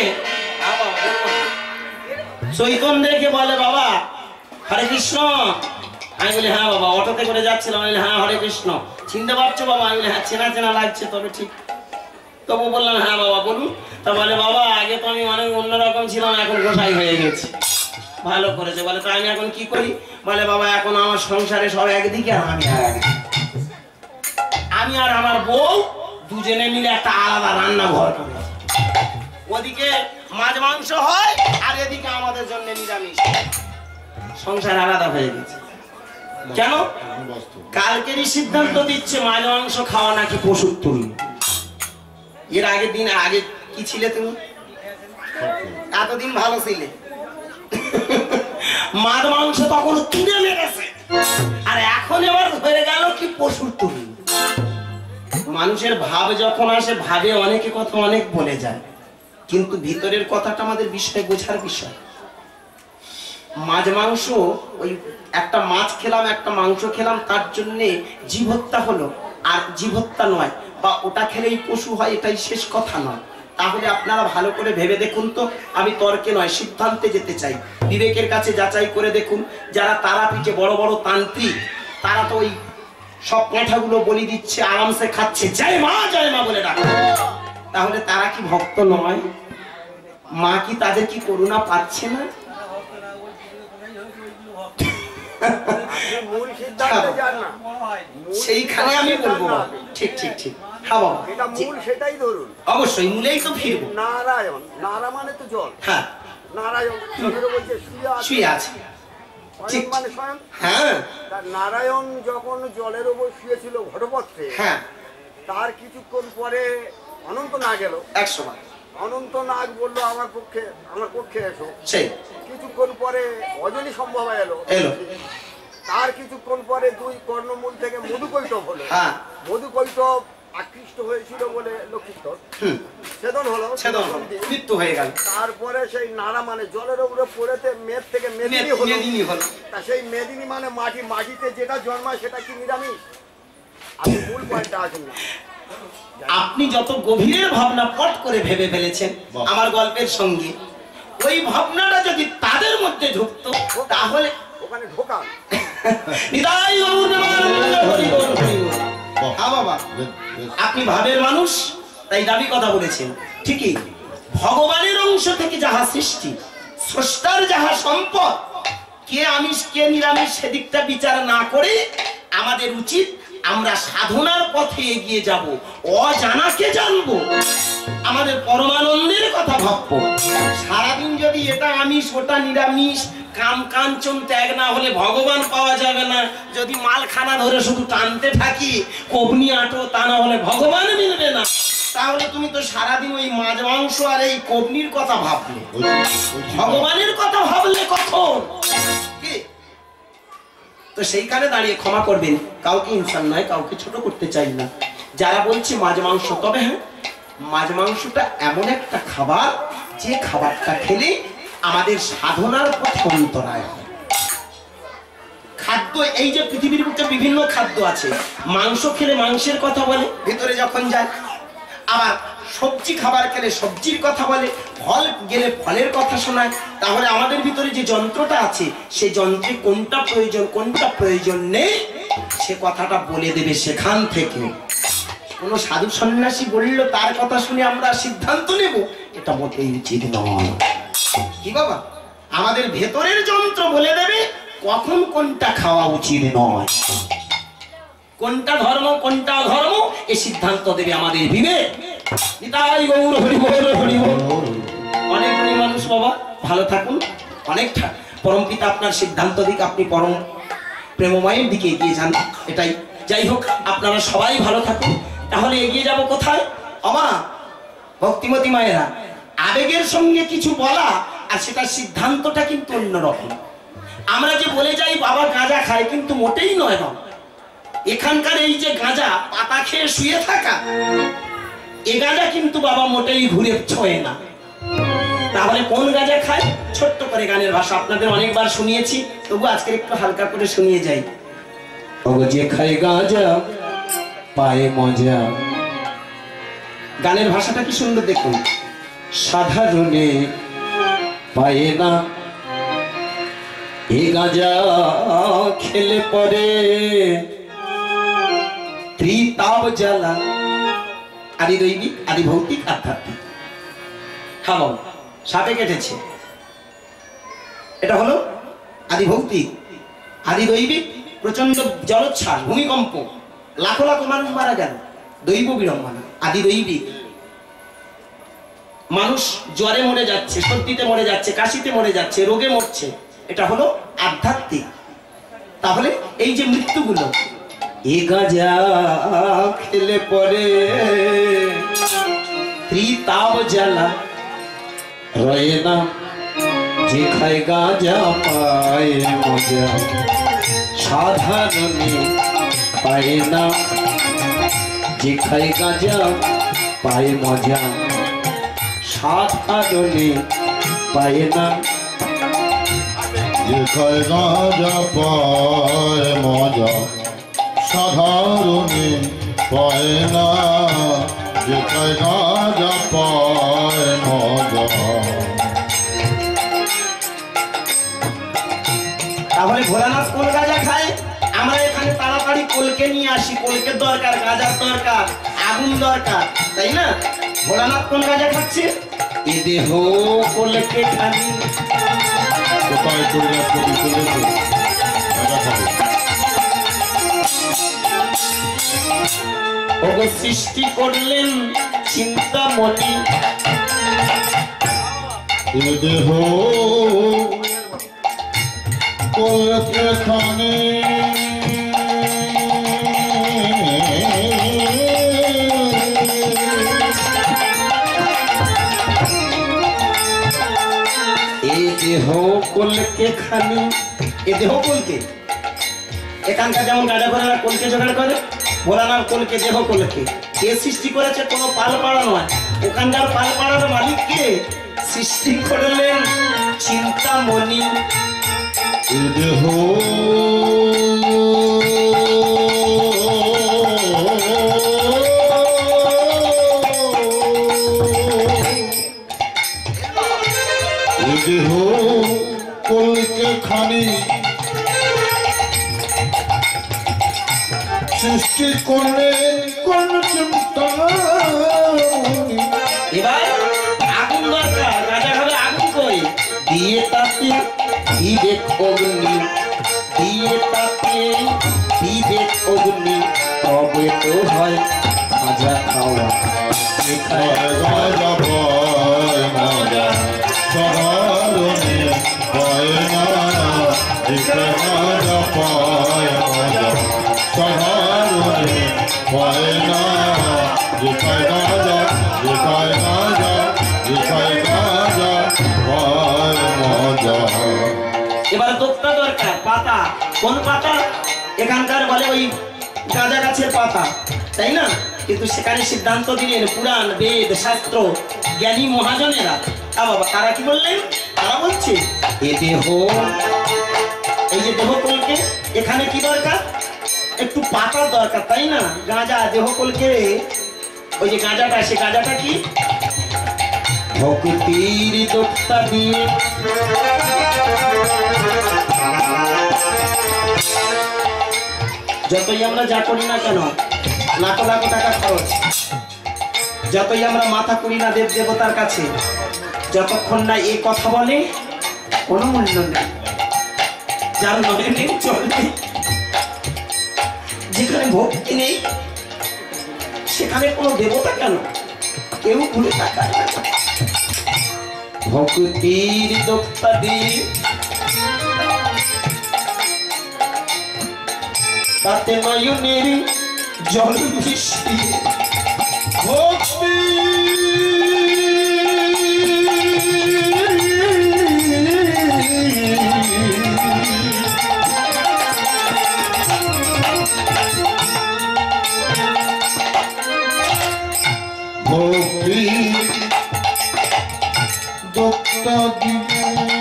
A: চৈতন রেখে বলে বাবা হরে কৃষ্ণ। আমি বলি হ্যাঁ বাবা। অটোতে করে যাচ্ছিলাম, আমি হ্যাঁ হরে কৃষ্ণ। চিনতে পারছো বাবা? আমি বলি হ্যাঁ চেনা চেনা লাগছে, তবে ঠিক। তবু বললাম হ্যাঁ বাবা বলুন। তা বলে বাবা আগে তো আমি অনেক অন্যরকম ছিলাম, এখন গোসাই হয়ে গেছি। ভালো করেছে। বলে তা আমি এখন কি করি? বলে বাবা এখন আমার সংসারে সব একদিকে আর আমি আর একদিকে, আমি আর আমার বউ দুজনে মিলে একটা আলাদা রান্নাঘর করে, ওদিকে মাছ মাংস হয় আর এদিকে আমাদের জন্য নিরামিষ। সংসার আলাদা হয়ে গেছে। কেন? কালকেরই সিদ্ধান্ত দিচ্ছে মাছ মাংস খাওয়া নাকি পশুর তুল্য। এর আগের দিন আগে কি ছিলে তুমি? এতদিন ভালো ছিলে, মাছ মাংস তখন তুলে লেগেছে, আর এখন এবার হয়ে গেল কি পশুর তুল্য। মানুষের ভাব যখন আসে, ভাবে অনেকে কথা অনেক বলে যায়, কিন্তু ভিতরের কথাটা আমাদের বিষয় বোঝার বিষয়। মাছ মাংস, ওই একটা মাছ খেলাম একটা মাংস খেলাম তার জন্য জীব হত্যা হলো, আর জীব হত্যা নয় বা ওটা খেলেই পশু হয় এটাই শেষ কথা নয়। তাহলে আপনারা ভালো করে ভেবে দেখুন তো, আমি তর্কে নয় সিদ্ধান্তে যেতে চাই। বিবেকের কাছে যাচাই করে দেখুন, যারা তারাপীঠে বড় বড় তান্ত্রিক তারা তো ওই সব পেঁঠাগুলো বলি দিচ্ছে, আরামসে খাচ্ছে, জয় মা জয় মা বলে ডাকে। তাহলে তারা কি ভক্ত নয়? মা কি তাদের কি করুণা পাচ্ছে না? সেইখানে আমি বলবো ঠিক ঠিক ঠিক। হ্যাঁ বাবা
E: সেটাই ধরুন,
A: অবশ্যই মূলেই তো ফিরবো।
E: নারায়ণ, নারা মানে তো জল।
A: হ্যাঁ
E: নারায়ণ বলছে
A: শুয়ে আছে,
E: মানে স্বয়ং।
A: হ্যাঁ
E: নারায়ণ যখন জলের ওপর শুয়েছিল ঘটপত্রে,
A: হ্যাঁ
E: তার কিছুক্ষণ পরে অনন্ত নাগ এলো।
A: একশো বার
E: অনন্ত নাগ বললো আমার পক্ষে আমার পক্ষে এসো।
A: সেই
E: কিছুক্ষণ পরে অজনী সম্ভব এলো
A: এলো।
E: তার কিছুক্ষণ পরে দুই কর্ণমূল থেকে মধুকৈটব হলো।
A: হ্যাঁ
E: মধুকৈটব আকৃষ্ট হয়েছিল বলে লক্ষিত ছেদন হলো,
A: ছেদন হলো, মৃত্যু হয়ে গেল।
E: তারপরে সেই নারা মানে জলের উপরে পড়েতে মেদ থেকে মেদিনী হলো।
A: মেদিনী হলো।
E: তা সেই মেদিনী মানে মাটি, মাটিতে যেটা জন্মায় সেটা কি নিরামিষ? আপনি মূল পয়েন্টটা আসুন না।
A: আপনি যত গভীরের ভাবনা পট করে ভেবে ফেলেছেন আমার গল্পের সঙ্গে, ওই ভাবনাটা যদি তাদের মধ্যে ঢুকতো তাহলে
E: ওখানে ঢোকান।
A: হ্যাঁ বাবা আপনি ভাবের মানুষ, তাই দাবি কথা বলেছেন ঠিকই। ভগবানের অংশ থেকে যাহা সৃষ্টি, স্রষ্টার যাহা সম্পদ, কে আমিষ কে নিরামিষ সেদিকটা বিচার না করে আমাদের উচিত আমরা সাধনার পথে এগিয়ে যাব, অজানাকে জানবো। আমাদের পরমানন্দের কথা ভাববো। সারাদিন যদি এটা আমিষ ওটা নিরামিষ, কাম কাঞ্চন ত্যাগ না হলে ভগবান পাওয়া যাবে না। যদি মালখানা ধরে শুধু টানতে থাকি কবনি আটো, তা না হলে ভগবান মিলবে না। তাহলে তুমি তো সারাদিন ওই মাছ মাংস আর এই কবনির কথা ভাবলে, ভগবানের কথা ভাবলে কখন? কি? তো সেইখানে দাঁড়িয়ে ক্ষমা করবেন, কাউকে ইনসান নয়, কাউকে ছোট করতে চাই না। যারা বলছে মাছ মাংস, তবে হ্যাঁ, মাছ মাংসটা এমন একটা খাবার যে খাবারটা খেলে আমাদের সাধনার পথে অন্তরায় হয়। খাদ্য, এই যে পৃথিবীর বুকে বিভিন্ন খাদ্য আছে, মাংস খেলে মাংসের কথা বলে ভেতরে যখন যায়, আবার সবজি খাবার খেলে সবজির কথা বলে, ফল গেলে ফলের কথা শোনায়। তাহলে আমাদের ভিতরে যে যন্ত্রটা আছে, সেই যন্ত্রে কোনটা প্রয়োজন কোনটা প্রয়োজন নেই সে কথাটা বলে দেবে সেখান থেকে। কোন সাধু সন্ন্যাসী বলল তার কথা শুনে আমরা সিদ্ধান্ত নেব, এটা মোটেই উচিত নয়। কি বাবা, আমাদের ভেতরের যন্ত্র বলে দেবে কখন কোনটা খাওয়া উচিত নয়, কোনটা ধর্ম কোনটা ধর্ম, এ সিদ্ধান্ত দেবে আমাদের বিবেক। নিতাই গৌর হরি বল হরি বল। অনেক অনেক মানুষ বাবা ভালো থাকুন, অনেক পরম পিতা আপনার সিদ্ধান্ত দিক, আপনি পরম প্রেমময়ের দিকে এগিয়ে যান, এটাই। যাই হোক, আপনারা সবাই ভালো থাকুন। তাহলে এগিয়ে যাব কোথায়? আমা ভক্তিমতী মায়েরা, আবেগের সঙ্গে কিছু বলা আর সেটার সিদ্ধান্তটা কিন্তু অন্যরকম। আমরা যে বলে যাই বাবা গাঁজা খায়, কিন্তু মোটেই নয় বাবা। এখানকার এই যে গাঁজা পাতা খেয়ে শুয়ে থাকা, এ গাঁজা কিন্তু বাবা মোটেই ঘুরে ছোঁয়ে না। তাহলে কোন গাঁজা খায়? ছোট্ট করে গানের ভাষা আপনাদের অনেকবার শুনিয়েছি, তবু আজকে একটু হালকা করে শুনিয়ে যাই। ও যে খায় গাঁজা পায়ে মজা। গানের ভাষাটা কি সুন্দর দেখুন। সাধারণে পায়ে না, এ গাঁজা খেলে পরে ত্রিতাব জ্বালা। আদি দৈবিক আদি ভৌতিক আধ্যাত্মিক। খাবো সাপে কেটেছে, এটা হলো আদি ভৌতিক। আদি দৈবিক প্রচন্ড জলোচ্ছ্বাস, ভূমিকম্প, লাখো লাখো মানুষ মারা গেল, দৈব বিড়ম্বনা। আদি দৈবিক মানুষ জ্বরে মরে যাচ্ছে, সর্দিতে মরে যাচ্ছে, কাশিতে মরে যাচ্ছে, রোগে মরছে, এটা হলো আধ্যাত্মিক। তাহলে এই যে মৃত্যুগুলো, এ গাঁজা খেলে পরে ত্রিতাব জ্বালা রয়ে না, যে খায় গাঁজা পায় মজা। সাধারণে পায় না, যে খায় গাঁজা পায় মজা। সাধারণে পায় না,
B: যে খায় গাঁজা পায় মজা। সাধারণে পায় না, যে খায় গাঁজা পায় মজা।
A: তাহলে ভোলানাথ কোন গাঁজা খায়? আমরা এখানে তাড়াতাড়ি কলকে নিয়ে আসি, কলকের দরকার, গাঁজার দরকার, আগুন দরকার, তাই না? ভোলানাথ কোন গাঁজা খাচ্ছে? এ দেহ কলকে খানি।
B: কোথায় করে কবি চলেছে গাঁজা খাবে।
A: ওগো সৃষ্টি করলেন চিন্তামণি,
B: এ দেহ কলকে খানি।
A: এ দেহ কলকে খানি। এ দেহ কলকে, এখানকার যেমন গাঁজা করে কলকে জোগাড় করে, ভোলানাথ কলকে, দেহ কলকে। কে সৃষ্টি করেছে? কোনো পালপাড়া নয়, ওখানকার পালপাড়ার মালিক কে? সৃষ্টি করলেন চিন্তামণি।
B: এ দেহ এ দেহ কলকে খানি। সৃষ্টি করলেন কোন চিন্তা।
A: এবার আগুন দরকার, গাঁজা খাবে আগুন কই? দিয়ে তাতে বিবেক অগ্নি, দিয়ে তাতে বিবেক অগ্নি, তবে তো হয় খাজা খাওয়া
B: পায় গাজা পায় মজা সাধারণে পায় না যেখানে গাজা পায় মজা সাধারণে পায় না যেখানে গাজা যেখানে গাজা যেখানে গাজা পায় মজা।
A: এবার দোক্তা দরকার পাতা, কোন পাতা? এখানকার বলে ওই গাঁজা গাছের পাতা, তাই না? কিন্তু সেখানে সিদ্ধান্ত দিলেন পুরাণ বেদ শাস্ত্র জ্ঞানী মহাজনেরা। তা বাবা তারা কি বললেন? তারা বলছে এ দেহ, এই যে দেহ কলকে এখানে কি দরকার? একটু পাতার দরকার, তাই না? গাঁজা দেহ কলকে ওই যে গাঁজাটা, সে গাঁজাটা কি ভক্তির দোক্তা দিয়ে যতই আমরা যা করি না কেন, লাখো লাখো টাকা খরচ, যতই আমরা মাথা করি না দেব দেবতার কাছে, যতক্ষণ না এই কথা বলে কোনো মূল্য নেই। যার নয় নেই চল নেই, যেখানে ভক্তি নেই সেখানে কোনো দেবতা কেন কেউ ভুলে তাকায় না। ভক্তির দোক্তা দিয়ে তাতে নয়নের জল মিশিয়ে
B: ভক্তি ভক্তি দোক্তা দিয়ে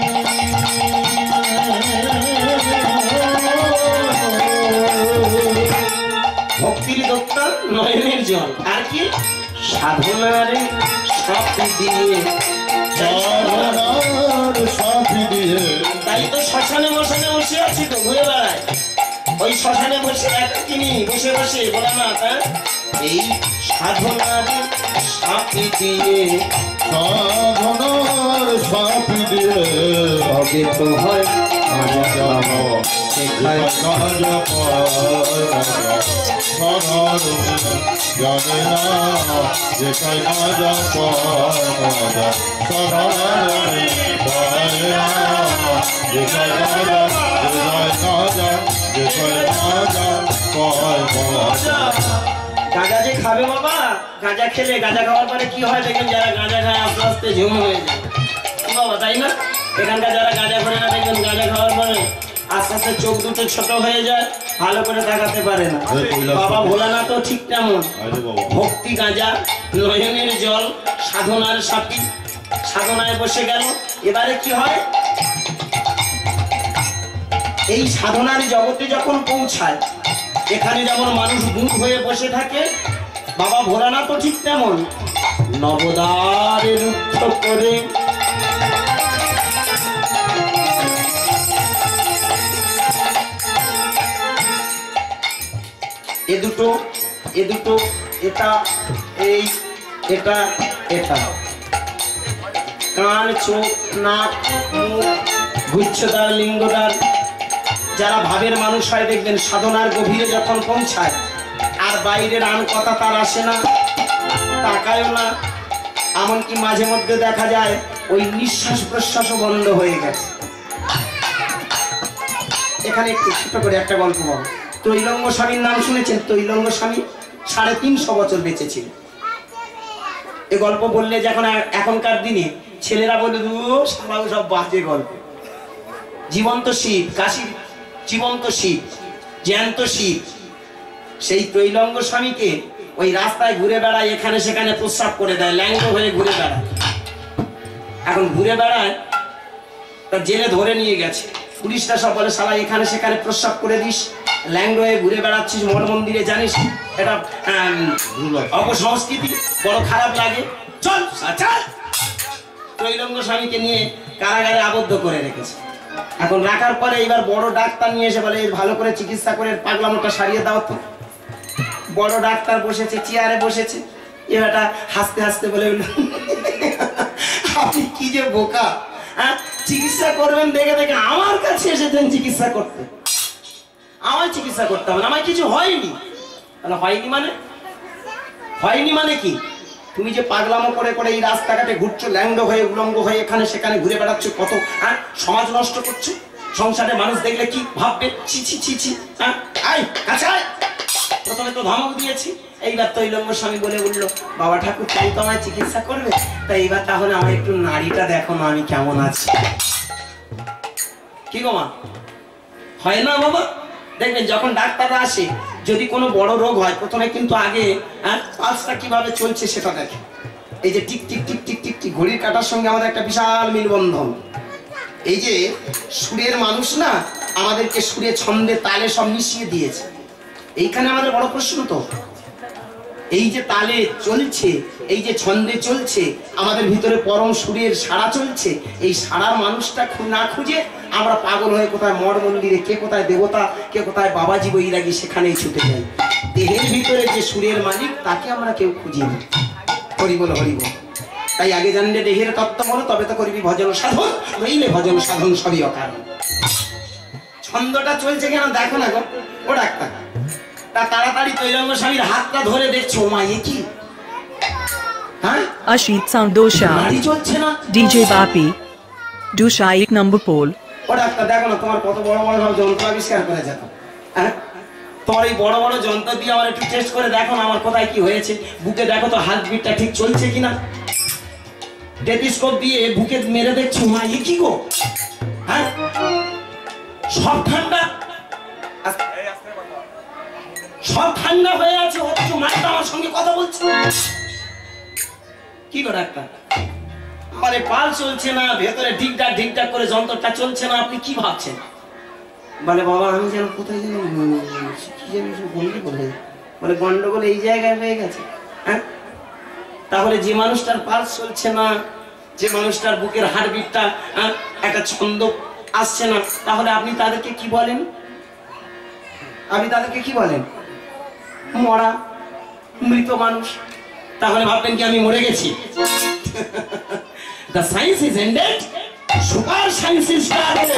A: ভক্তির দোক্তা নয়নের জল, আর কি সাধনার সাথী দিয়ে
B: সাধনার সাথী দিয়ে।
A: তাই তো শ্মশানে মশানে বসে আছি তো, ঘুরে বেড়ায় ওই শ্মশানে বসে একাকিনী বসে বসে বলা না তা এই সাধনার সাথী দিয়ে
B: সাধনার সাথী দিয়ে
A: হবে তো হয়
B: জানো
A: শেখায়
B: গাজা পায় সাধারণে জানে না যেখানে গাজা পায় মজা সাধারণে পায় না যেখানে গাজা যেখানে গাজা যেখানে গাজা পায় মজা।
A: গাঁজা যে খাবে বাবা, গাঁজা খেলে গাঁজা খাওয়ার পরে কি হয় দেখেন, যারা গাঁজা খায় আস্তে আস্তে ঝুম হয়ে যায় বাবা, তাই না? এখানকার যারা গাঁজা করে না দেখবেন গাঁজা খাওয়ার পরে আস্তে আস্তে চোখ দুটো ছোট হয়ে যায়, ভালো করে তাকাতে পারে না। বাবা ভোলানাথ তো ঠিক তেমন, ভক্তি গাঁজা নয়নের জল সাধনার সাথী, সাধনায় বসে গেল। এবারে কি হয়, এই সাধনার জগতে যখন পৌঁছায়, এখানে যেমন মানুষ বুক হয়ে বসে থাকে, বাবা ভোলানাথ তো ঠিক তেমন নবদ্বারে রুদ্ধ করে এ দুটো এ দুটো এটা এই এটা এটা কান চোখ নাক মুখ গুচ্ছদার লিঙ্গদার যারা ভাবের মানুষ হয় দেখবেন সাধনার গভীরে যখন পৌঁছায় আর বাইরের আন কথা তার আসে না, তাকায়ও না, এমনকি মাঝে মধ্যে দেখা যায় ওই নিঃশ্বাস প্রশ্বাসও বন্ধ হয়ে গেছে। এখানে একটু ছোট করে একটা গল্প বল। তৈলঙ্গ স্বামীর নাম শুনেছেন? তৈলঙ্গ স্বামী সাড়ে তিনশো বছর বেঁচে ছিল। এ গল্প বললে যখন এখনকার দিনে ছেলেরা বলে সারা সব বাজে গল্প। জীবন্ত শিব, কাশীর জীবন্ত শিব, জ্যান্ত শিব, সেই তৈলঙ্গ স্বামীকে ওই রাস্তায় ঘুরে বেড়ায়, এখানে সেখানে প্রস্রাব করে দেয়, ল্যাঙ্গ হয়ে ঘুরে বেড়ায়। এখন ঘুরে বেড়ায়, তার জেলে ধরে নিয়ে গেছে। পুলিশরা সব বলে শালা এখানে সেখানে প্রস্রাব করে দিস, ল্যাঙ্গ হয়ে ঘুরে বেড়াচ্ছিস মঠ মন্দিরে, জানিস এটা অপসংস্কৃতি, বড় খারাপ লাগে, চল চল। তৈলঙ্গ স্বামীকে নিয়ে কারাগারে আবদ্ধ করে রেখেছে। এখন রাখার পরে এবার বড় ডাক্তার নিয়ে এসে বলে ভালো করে চিকিৎসা করে পাগলামোটা সারিয়ে দাও তো। বড় ডাক্তার বসেছে, চেয়ারে বসেছে, এবারটা হাসতে হাসতে বলে আপনি কি যে বোকা, হ্যাঁ চিকিৎসা করবেন দেখে দেখে আমার কাছে এসেছেন চিকিৎসা করতে, আমার চিকিৎসা করতে হবে না, আমার কিছু হয়নি। তাহলে হয়নি মানে হয়নি মানে কি? তুমি যে পাগলামো করে করে এই রাস্তাঘাটে ঘুরছো, ল্যাংড়ো হয়ে উলঙ্গ হয়ে এখানে সেখানে ঘুরে বেড়াচ্ছ, কত আর সমাজ নষ্ট করছো। সংসারে মানুষ দেখলে কি ভাববে? ছি ছি ছি ছি। হ্যাঁ, আয় কাছে আয়। প্রথমে তো ধমক দিয়েছি, এইবার তো ইলঙ্গ স্বামী বলে উঠলো, বাবা ঠাকুর তাই তো আমায় চিকিৎসা করবে, তাই এইবার তাহলে আমার একটু নাড়িটা দেখো না আমি কেমন আছি। কি গো মা, হয় না বাবা? দেখবেন যখন ডাক্তাররা আসে, যদি কোনো বড় রোগ হয়, প্রথমে কিন্তু আগে পালসটা কিভাবে চলছে সেটা দেখে। এই যে tick tick tick tick tick tick ঘড়ির কাঁটার সঙ্গে আমাদের একটা বিশাল মিলবন্ধন। এই যে সুরের মানুষ না, আমাদেরকে সুরে ছন্দে তালে সব মিশিয়ে দিয়েছে। এইখানে আমাদের বড় প্রশ্ন তো, এই যে তালে চলছে, এই যে ছন্দে চলছে, আমাদের ভিতরে পরম সুরের সাড়া চলছে, এই সাড়ার মানুষটা না খুঁজে আমরা পাগল হয়ে কোথায় মঠ মন্দিরে, কে কোথায় দেবতা, কে কোথায় বাবাজি বৈরাগী, সেখানেই ছুটে যাই। দেহের ভিতরে যে সুরের মালিক তাকে আমরা কেউ খুঁজি না। হরি বল হরি বল। তাই আগে জানলে দেহের তত্ত্ব বলো, তবে তো করবি ভজন সাধন, নইলে ভজন সাধন সবই অকারণ। ছন্দটা চলছে কেন দেখো না গো ও ডাক্তার। তা তাড়াতাড়ি তৈলঙ্গ স্বামীর হাতটা ধরে দেখছো, মা এ কি? হ্যাঁ,
C: Ashit Sound Dosha,
A: নাড়ি চলছে না।
C: D J Bapi, Dusha এক number pole.
A: ও ডাক্তার দেখো না, তোমার কত বড় বড় সব যন্ত্র আবিষ্কার করে যেত। হ্যাঁ, তোমার এই বড় বড় যন্ত্র দিয়ে আমার একটু টেস্ট করে দেখো না আমার কোথায় কি হয়েছে। বুকে দেখো তো হার্ট বিটটা ঠিক চলছে কিনা। টেলিস্কোপ দিয়ে বুকে মেরে দেখছো, মা এ কি গো? হ্যাঁ, সব ঠান্ডা, সব ঠান্ডা হয়ে আছে, অথচ মাটা আমার সঙ্গে কথা বলছে। কি গো ডাক্তার, আমারে পাল চলছে না, ভেতরে ঠিকঠাক ঠিকঠাক করে যন্ত্রটা চলছে না, আপনি কি ভাবছেন? বলে বাবা আমি যেন কোথায় যেন কি যেন গন্ডগোল হয়ে, বলে গন্ডগোল এই জায়গায় হয়ে গেছে। হ্যাঁ, তাহলে যে মানুষটার পালস চলছে না, যে মানুষটার বুকের হার্টবিটটা একটা ছন্দ আসছে না, তাহলে আপনি তাদেরকে কি বলেন? আপনি তাদেরকে কি বলেন? মরা, মৃত মানুষ। তাহলে ভাববেন কি আমি মরে গেছি? The science is ended, super science is started.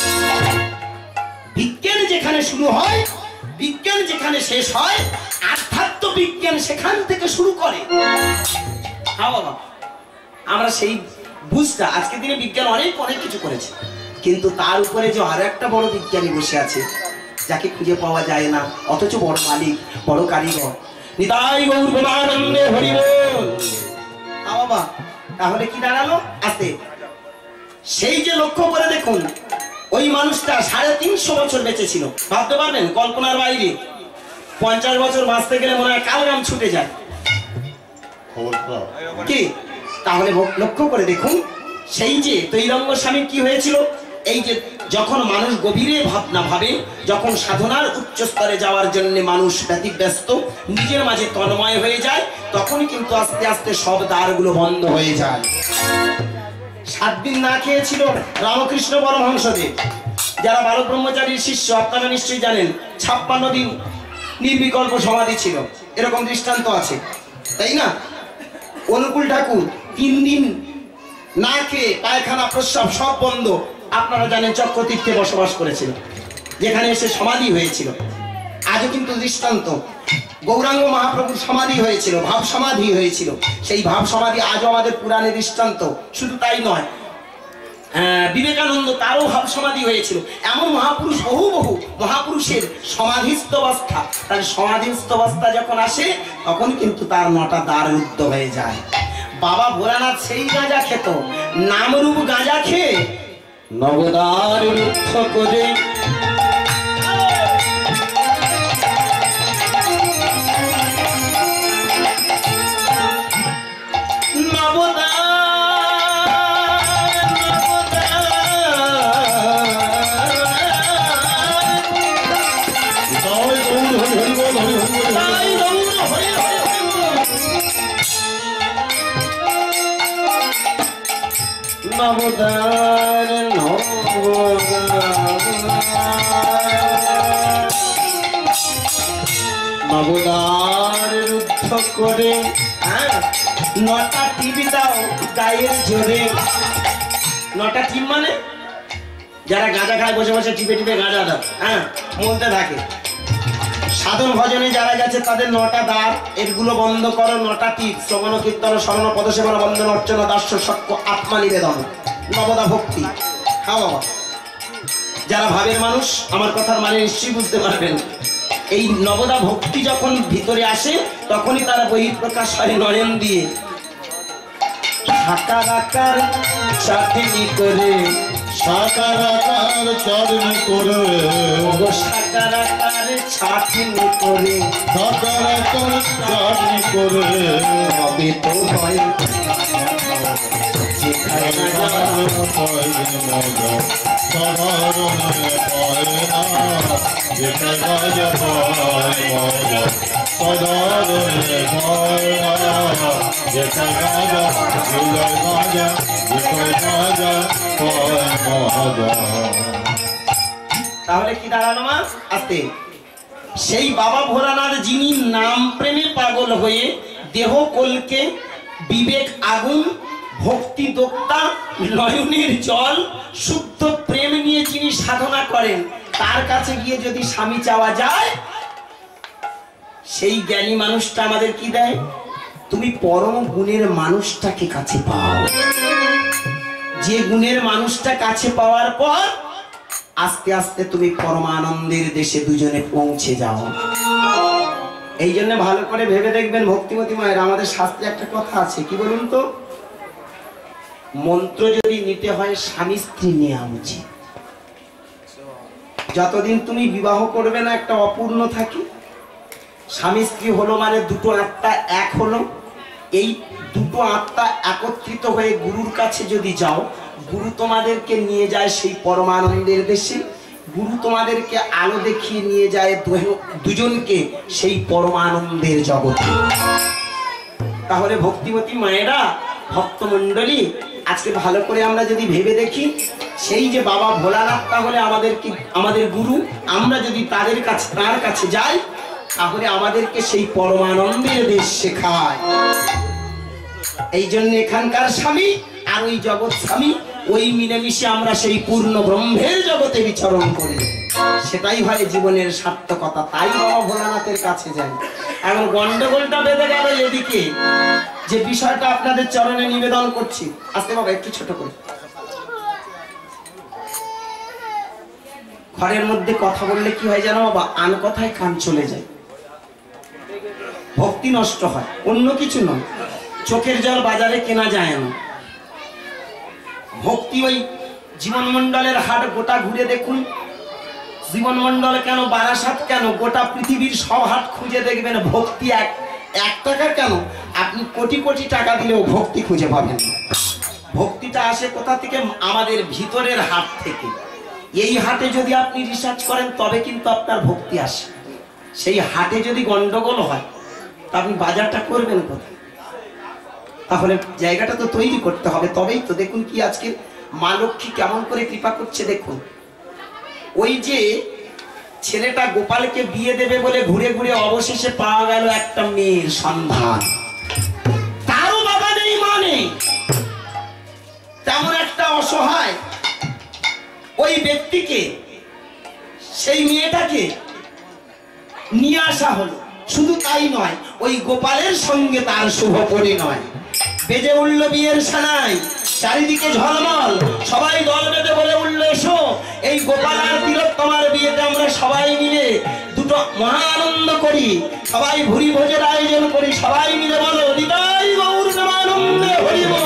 A: বিজ্ঞান যেখানে শুরু হয়, বিজ্ঞান যেখানে শেষ হয়, আধ্যাত্ম বিজ্ঞান সেখান থেকে শুরু করে। হ্যাঁ বাবা, আমরা সেই বুঝটা, আজকের দিনে বিজ্ঞান অনেক অনেক কিছু করেছে, কিন্তু তার উপরে যে আর একটা বড় বিজ্ঞানী বসে আছে, যাকে খুঁজে পাওয়া যায় না, অথচ বড় মালিক, বড় কারিগর। নিতাই গৌর প্রেমানন্দে হরি বল। হ্যাঁ বাবা, তাহলে কি দাঁড়ালো? আসতে সেই যে লক্ষ্য করে দেখুন, ওই মানুষটা সাড়ে তিনশো বছর বেঁচে ছিল। ভাবতে পারবেন? কল্পনার বাইরে। পঞ্চাশ বছর বাঁচতে গেলে মনে হয় কালগাম ছুটে যায়। কি তাহলে লক্ষ্য করে দেখুন, সেই যে তৈলঙ্গ স্বামী কি হয়েছিল, এই যে যখন মানুষ গভীরে ভাবনা ভাবে, যখন সাধনার উচ্চ স্তরে যাওয়ার জন্য মানুষ ব্যতিব্যস্ত, নিজের মাঝে তন্ময় হয়ে যায়, তখন কিন্তু আস্তে আস্তে সব দ্বারগুলো বন্ধ হয়ে যায়। সাত দিন না খেয়েছিল রামকৃষ্ণ পরমহংসদেব, যারা বালক ব্রহ্মচারীর শিষ্য, আপনারা নিশ্চয়ই জানেন। ছাপ্পান্ন দিন নির্বিকল্প সমাধি ছিল, এরকম দৃষ্টান্ত আছে, তাই না? অনুকূল ঠাকুর তিন দিন না খেয়ে পায়খানা প্রস্রাব সব বন্ধ, আপনারা জানেন চক্রতীর্থে বসবাস করেছিল, যেখানে এসে সমাধি হয়েছিল। আজও কিন্তু দৃষ্টান্ত, গৌরাঙ্গ মহাপ্রভুর সমাধি হয়েছিল, ভাব সমাধি হয়েছিল, সেই ভাব সমাধি আজও আমাদের পুরাণে দৃষ্টান্ত। শুধু তাই নয়, বিবেকানন্দ তারও ভাব সমাধি হয়েছিল। এমন মহাপুরুষ, বহু বহু মহাপুরুষের সমাধিস্থ অবস্থা, তার সমাধিস্থ অবস্থা যখন আসে, তখন কিন্তু তার নটা দ্বার রুদ্ধ হয়ে যায়। বাবা ভোলানাথ সেই গাঁজা খেত, নামরূপ গাঁজা খেয়ে নবদ্বার রুদ্ধ করে নবদ্বার নবদ্বার রুদ্ধ করে নটা টিভি দাও গায়ের জোরে। নটা টিপ মানে যারা গাঁজা খায় বসে বসে টিপে টিপে গাঁজা দাও, হ্যাঁ মলতে থাকে। সাধন ভজনে যারা গেছে তাদের নটা দ্বার, এগুলো বন্ধ করো। নটা টিপ: শ্রবণ কীর্তন স্মরণ পদসেবন বন্দন অর্চনা দাস্য সক্য আত্মা নিবেদন নবদা ভক্তি। হ্যাঁ বাবা, যারা ভাবের মানুষ আমার কথার মানে নিশ্চয়ই বুঝতে পারবেন। এই নবদা ভক্তি যখন ভিতরে আসে তখনই তারা বহিঃপ্রকাশ হয় নয়ন দিয়ে। সাকার আকার চাটনি করে,
B: সাকার আকার চাটনি করে,
A: ওগো সাকার আকার চাটনি করে,
B: সাকার আকার চাটনি করে,
A: হবে তো হয়
B: সাধারণে পায় না, যেটা গাজা পায় মজা, সাধারণে পায় না, যেটা গাজা হৃদয় গাজা, যেটা গাজা পায় মজা।
A: তাহলে কি দাঁড়ালো মা? আস্তে। সেই বাবা ভোলানাথ যিনি নাম প্রেমে পাগল হয়ে দেহ কলকে বিবেক আগুন ভক্তি দোক্তা নয়নের জল শুদ্ধ প্রেম নিয়ে যিনি সাধনা করেন, তার কাছে গিয়ে যদি স্বামী চাওয়া যায়, সেই জ্ঞানী মানুষটা আমাদের কি দেয়? তুমি পরম গুণের মানুষটাকে কাছে পাও। যে গুণের মানুষটা কাছে পাওয়ার পর আস্তে আস্তে তুমি পরমানন্দের দেশে দুজনে পৌঁছে যাও। এই জন্য ভালো করে ভেবে দেখবেন ভক্তিমতী মায়ের, আমাদের শাস্ত্রে একটা কথা আছে, কি বলুন তো? মন্ত্র যদি নিতে হয় স্বামী স্ত্রী নেওয়া উচিত। যতদিন তুমি বিবাহ করবে না একটা অপূর্ণ থাকে। স্বামী স্ত্রী হলো মানে দুটো আত্মা এক হলো। এই দুটো আত্মা একত্রিত হয়ে গুরুর কাছে যদি যাও, গুরু তোমাদেরকে নিয়ে যায় সেই পরমানন্দের দেশে। গুরু তোমাদেরকে আলো দেখিয়ে নিয়ে যায় দুজনকে সেই পরমানন্দের জগতে। তাহলে ভক্তিমতী মায়েরা, ভক্তমণ্ডলী, আজকে ভালো করে আমরা যদি ভেবে দেখি, সেই যে বাবা ভোলানাথ তাহলে আমাদের কি আমাদের গুরু, আমরা যদি তাদের কাছে তার কাছে যাই তাহলে আমাদেরকে সেই পরমানন্দের দেশ শেখায়। এই জন্য এখানকার স্বামী আর ওই জগৎ স্বামী, ওই মিলেমিশে আমরা সেই পূর্ণ ব্রহ্মের জগতে বিচরণ করি, সেটাই হয় জীবনের সার্থকতা। তাই বাবা ভোলানাথের কাছে যাই। এখন গন্ডগোলটা বেঁধে গেল এদিকে, যে বিষয়টা আপনাদের চরণে নিবেদন করছি। আস্তে বাবা, একটু ছোট করে। ঘরের মধ্যে কথা বললে কি হয় জানো বাবা? আন কথায় কান চলে যায়, ভক্তি নষ্ট হয়, অন্য কিছু নয়। চোখের জল বাজারে কেনা যায় না। ভক্তি ওই জীবনমন্ডলের হাট গোটা ঘুরে দেখুন। জীবনমন্ডল কেন, বারাসাত কেন, গোটা পৃথিবীর সব হাট খুঁজে দেখবেন, ভক্তি এক এক টাকা কেন, আপনি কোটি কোটি টাকা দিলেও ভক্তি খুঁজে পাবেন না। ভক্তিটা আসে কোথা থেকে? আমাদের ভিতরের হাট থেকে। এই হাটে যদি আপনি রিসার্চ করেন তবে কিন্তু আপনার ভক্তি আসে। সেই হাটে যদি গন্ডগোল হয় তা আপনি বাজারটা করবেন কোথায়? তাহলে জায়গাটা তো তৈরি করতে হবে, তবেই তো। দেখুন কি আজকে মা লক্ষ্মী কেমন করে কৃপা করছে দেখুন। ওই যে ছেলেটা গোপালকে বিয়ে দেবে বলে ঘুরে ঘুরে অবশেষে পাওয়া গেল একটা মেয়ের সন্ধান। তারও বাবা নেই, মা নেই, তেমন একটা অসহায় ওই ব্যক্তিকে, সেই মেয়েটাকে নিয়ে আসা হলো। শুধু তাই নয়, ওই গোপালের সঙ্গে তার শুভ পরিণয়। বেজে উঠল বিয়ের সানাই, চারিদিকে ঝলমল, সবাই দল বেঁধে বলে উঠল, এসো এই গোপাল আর তিলোত্তমার বিয়েতে আমরা সবাই মিলে দুটো মহা আনন্দ করি, সবাই ভুরি ভোজের আয়োজন করি, সবাই মিলে বলো নিতাই গৌর নামানন্দে হরি বল।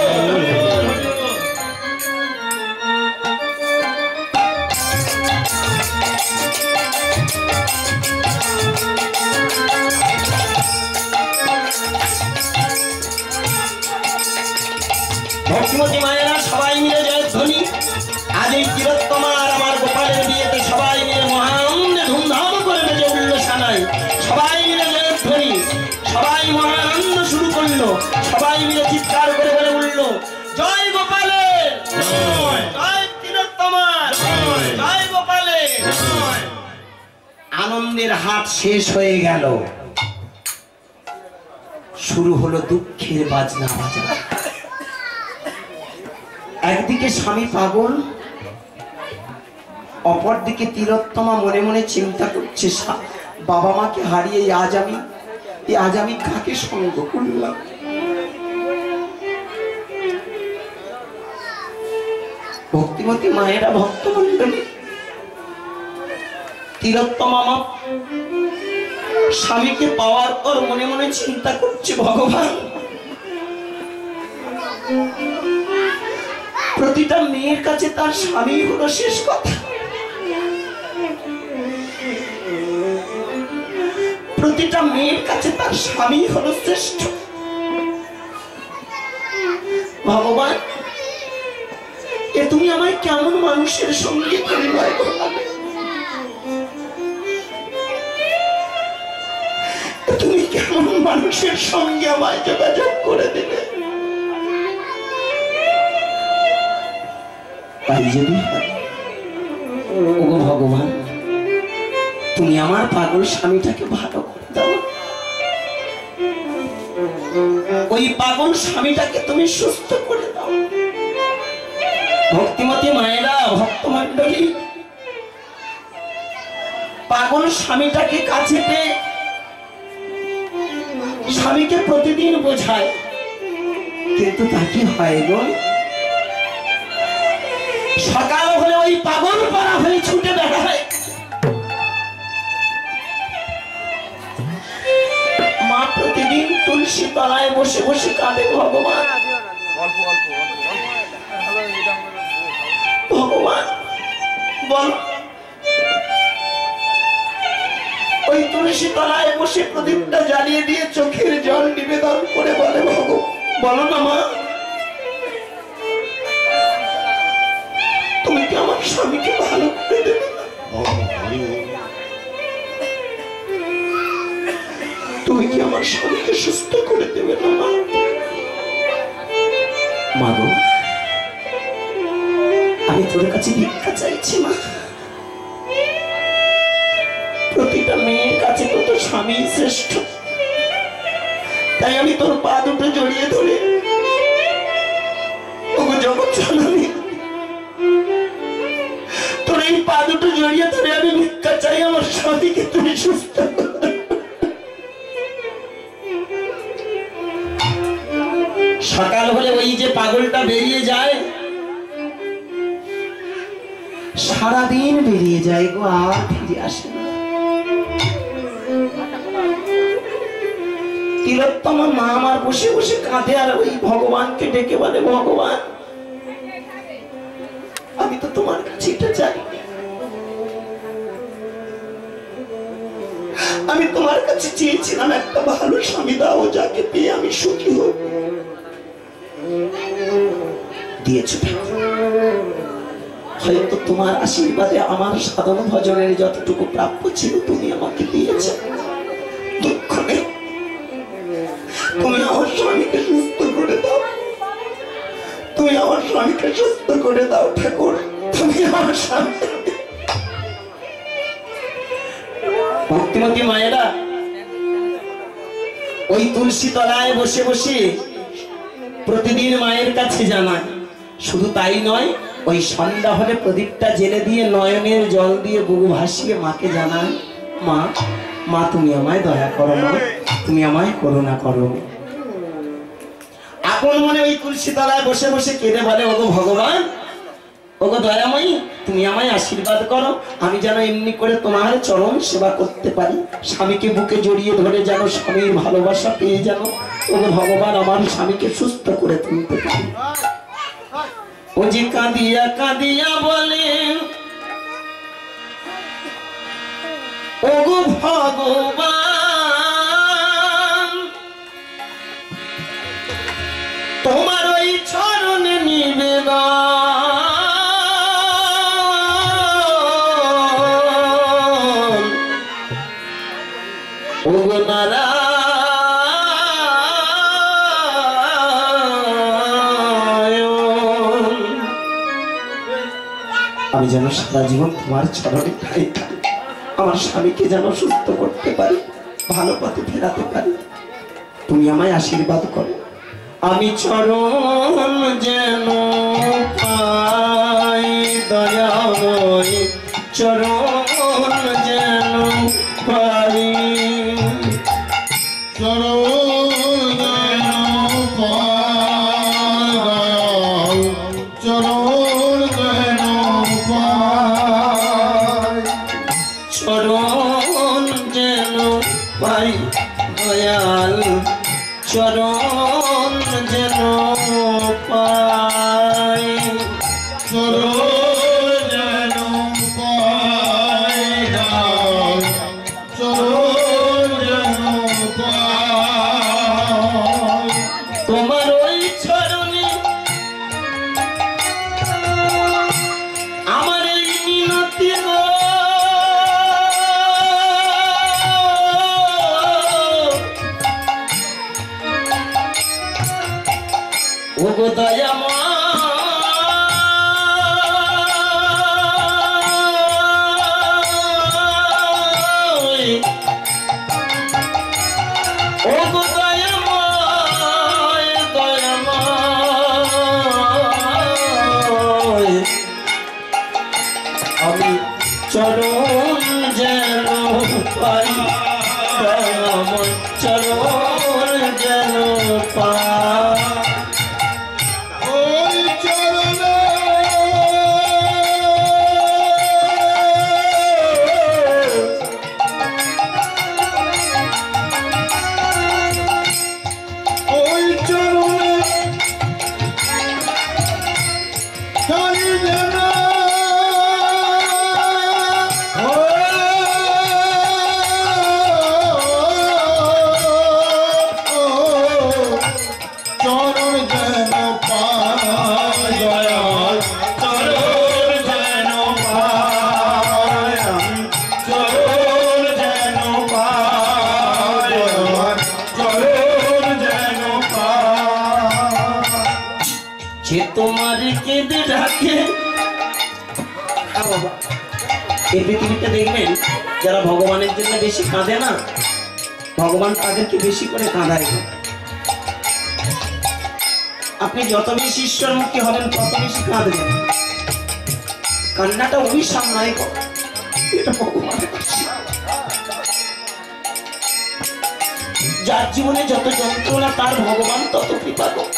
A: ভক্তিমতী মায়েরা সবাই মিলে জয়ধ্বনি। আজ এই তিলোত্তমা আর আমার গোপালের বিয়েতে সবাই মিলে মহানন্দে ধুমধাম করে বেজে উঠল সানাই। সবাই মিলে জয়ধ্বনি, সবাই মহানন্দ শুরু করলো। সবাই মিলে চিৎকার করে বলে উঠল, জয় গোপালের, জয় তিলোত্তমার, জয় গোপালের। আনন্দের হাট শেষ হয়ে গেল, শুরু হলো দুঃখের বাজনা বাজা। একদিকে স্বামী পাগল, অপরদিকে তিলোত্তমা মনে মনে চিন্তা করছে বাবা মাকে হারিয়ে আজ আমি এই আজ আমি কাকে সঙ্গ করলাম? ভক্তিমতী মায়েরা, ভক্ত মন্ডলী, তিলোত্তমা মা স্বামীকে পাওয়ার পর মনে মনে চিন্তা করছে, ভগবান প্রতিটা মেয়ের কাছে তার স্বামী হলো শেষ কথা, প্রতিটা মেয়ের কাছে তার স্বামী হলো শ্রেষ্ঠ। ভগবান এ তুমি আমায় কেমন মানুষের সঙ্গে পরিচয় করাবে? তুমি কেমন মানুষের সঙ্গে আমায় যোগাযোগ করে দেবে? তাই যদি ও ভগবান তুমি আমার পাগল স্বামীটাকে ভালো করে দাও, ওই পাগল স্বামীটাকে তুমি সুস্থ করে দাও। ভক্তিমতী মায়েরা, ভক্ত মন্ডলী, পাগল স্বামীটাকে কাছে পেয়ে স্বামীকে প্রতিদিন বোঝায়, কিন্তু তা কি হয় গো? সকাল হলে ওই পাগল পাড়া হয়ে ছুটে বেড়ায়, মা প্রতিদিন তুলসী তলায় বসে বসে কাঁদে, ভগবান ভগবান বল। ওই তুলসী তলায় বসে প্রদীপটা জ্বালিয়ে দিয়ে চোখের জল নিবেদন করে বলে, ভগবান বলো না মা, তুমি কি আমার স্বামীকে ভালো করে দেবে না? তুমি কি আমার স্বামীকে সুস্থ করে দেবে না মা? মা গো, আমি তোর কাছে ভিক্ষা চাইছি মা। প্রতিটা মেয়ের কাছে তো তোর স্বামী শ্রেষ্ঠ, তাই আমি তোর পা দুটো জড়িয়ে ধরে, ওগো জগৎ জননী, তোর এই পা দুটো জড়িয়ে ধরে আমি ভিক্ষা চাই, আমার স্বামীকে তুমি সুস্থ করো। সকাল হলে ওই যে পাগলটা বেরিয়ে যায়, সারাদিন বেরিয়ে যায় গো, আর ফিরে আসে না। তিলোত্তমা মা আমার বসে বসে কাঁদে আর ওই ভগবানকে ডেকে বলে, ভগবান আমি তো তোমার কাছে এটা চাই, আমি তোমার কাছে চেয়েছিলাম একটা ভালো স্বামী দাও, যাকে পেয়ে আমি সুখী হব। দিয়েছ, হয়তো তোমার আশীর্বাদে আমার সাধন ভজনের যতটুকু প্রাপ্য ছিল তুমি আমাকে দিয়েছ। দুঃখ নেই, তুমি আমার স্বামীকে সুস্থ করে দাও, তুমি আমার স্বামীকে সুস্থ করে দাও ঠাকুর, তুমি আমার স্বামী। ভক্তিমতী মায়েরা ওই তুলসী তলায় বসে বসে প্রতিদিন মায়ের কাছে জানায়। শুধু তাই নয়, ওই সন্ধ্যা হলে প্রদীপটা জেলে দিয়ে নয়নের জল দিয়ে বুকু ভাসিয়ে মাকে জানায়, মা মা তুমি আমায় দয়া করো, মা তুমি আমায় করুণা করো। আপন মনে ওই তুলসী তলায় বসে বসে কেঁদে বলে, ওগো ভগবান, ওগো দয়াময়ী, তুমি আমায় আশীর্বাদ করো, আমি যেন এমনি করে তোমার চরণ সেবা করতে পারি, স্বামীকে বুকে জড়িয়ে ধরে যেন স্বামীর ভালোবাসা পেয়ে যেন ওগো ভগবান আমার স্বামীকে সুস্থ করে তুলতে পারি। ও যে কাঁদিয়া কাঁদিয়া বলে, ওগো ভগবান তোমার ওই চরণে নিবেদন, ওগো নারায়ণ, আমি যেন সারা জীবন তোমার চরণে ঠাই থাকি, আমার স্বামীকে যেন সুস্থ করতে পারি, ভালো পথে ফেরাতে পারি, তুমি আমায় আশীর্বাদ করো। আমি চরণ যেন পাই দয়াময়, চরণ যেন পাই চরণ যেন পাই
B: চরণ যেন পাই দাও চরণ যেন পাই
A: তোমার ওই চরণে আমার এই মিনতি গো ও গো দয়াময় ও গো দয়াময় দয়াময় আমি চরণ যেন পাই দয়াময় চরণ যেন পাই
B: ওই চরণে ওই চরণে তাই যেন চরণ যেন পাই দয়াল চরণ যেন পাই চরণ যেন পাই দয়াল চরণ যেন পাই
A: যে তোমার কেঁদে ডাকে বাবা এই পৃথিবীতে দেখবেন যারা ভগবানের জন্য বেশি কাঁদে না ভগবান তাদেরকে বেশি করে কাঁদায় না। আপনি যত বেশি ঈশ্বরমুখী হবেন তত বেশি কাঁদবেন। কান্নাটা অভিশাপ নয় গো, এটা ভগবানের আশীর্বাদ। যার জীবনে যত যন্ত্রণা তার ভগবান তত কৃপা করে।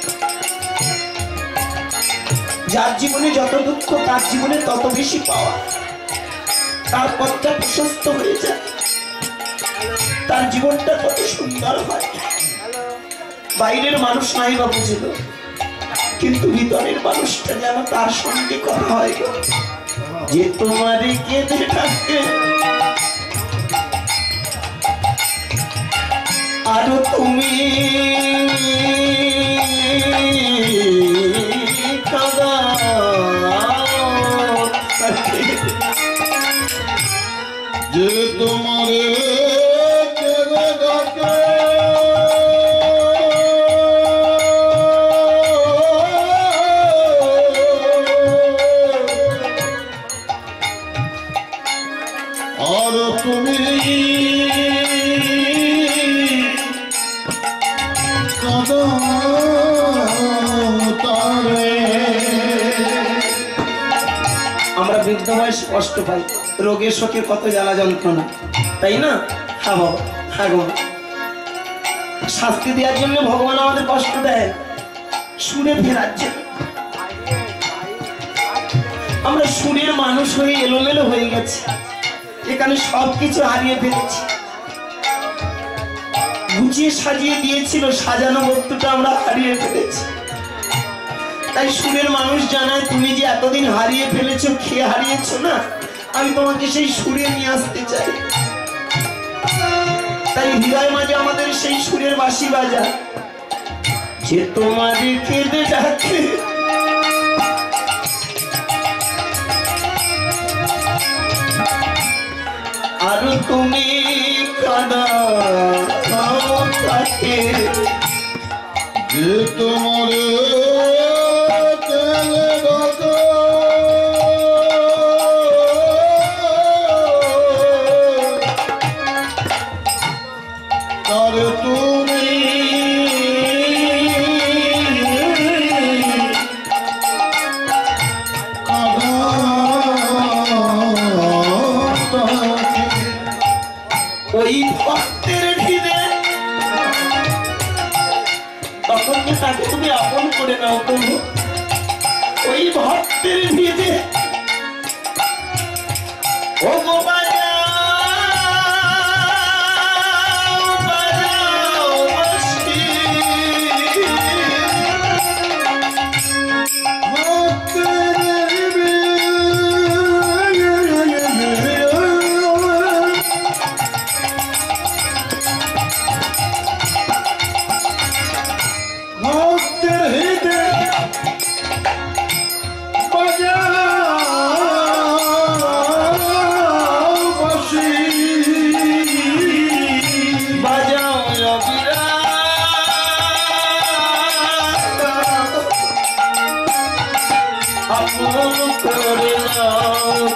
A: যার জীবনে যত দুঃখ তার জীবনে তত বেশি পাওয়া, তার পথটা প্রশস্ত হয়ে যায়, তার জীবনটা কত সুন্দর হয়। বাইরের মানুষ নাই বা বুঝল, কিন্তু ভিতরের মানুষটা যেন তার সঙ্গে কথা হয় গো। যে তোমার কেঁদে ডাকে আরো তুমি
B: যে তোমারে কেঁদে ডাকে আর তুমি
A: আমরা বৃদ্ধ বয়সে কষ্ট পাই, রোগের শোকের কত জ্বালা যন্ত্রণা, তাই না? হ্যাঁ বাবা, হ্যাঁ গো। শাস্তি দেওয়ার জন্য ভগবান আমাদের কষ্ট দেয়, সুরে ফেরার জন্য। আমরা সুরের মানুষ হয়ে এলোমেলো হয়ে গেছি, এখানে সবকিছু হারিয়ে ফেলেছি। গুছিয়ে সাজিয়ে দিয়েছিল সাজানো বস্তুটা আমরা হারিয়ে ফেলেছি। তাই সুরের মানুষ জানায় তুমি যে এতদিন হারিয়ে ফেলেছো, খেয়ে হারিয়েছো না, আমি তোমাকে সেই সুরে নিয়ে আসতে চাই। তাই হৃদয় মাঝে আমাদের সেই সুরের বাঁশি বাজা, যে তোমার কেঁদে ডাকে আর তুমি কাঁদাও তাকে।
B: যে তোমারে কেঁদে ডাকে তারে তুমি
A: ওই ভক্তের হৃদে তখন তাকে তুমি আপন করে নাও প্রভু। ওই ভক্তের হৃদে ও গো বাজাও বাজাও বাঁশি,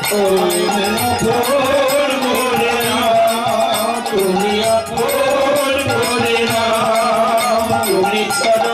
B: তুমি আপন করে না তুমি ছাড়ো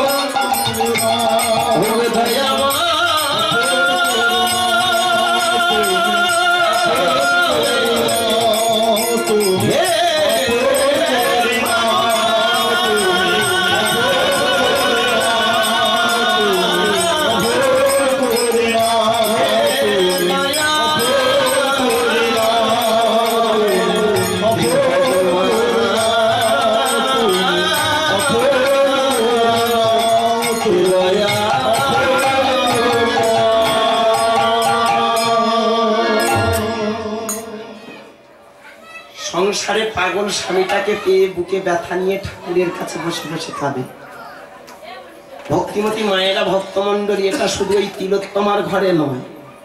A: সংসারে পাগল স্বামীটাকে পেয়ে বুকে ব্যথা নিয়ে ঠাকুরের কাছে বসে বসে খাবে। ভক্তিমতী মায়েরা ভক্তমণ্ডলী, এটা শুধু ওই তিলোত্তমার ঘরে নয়,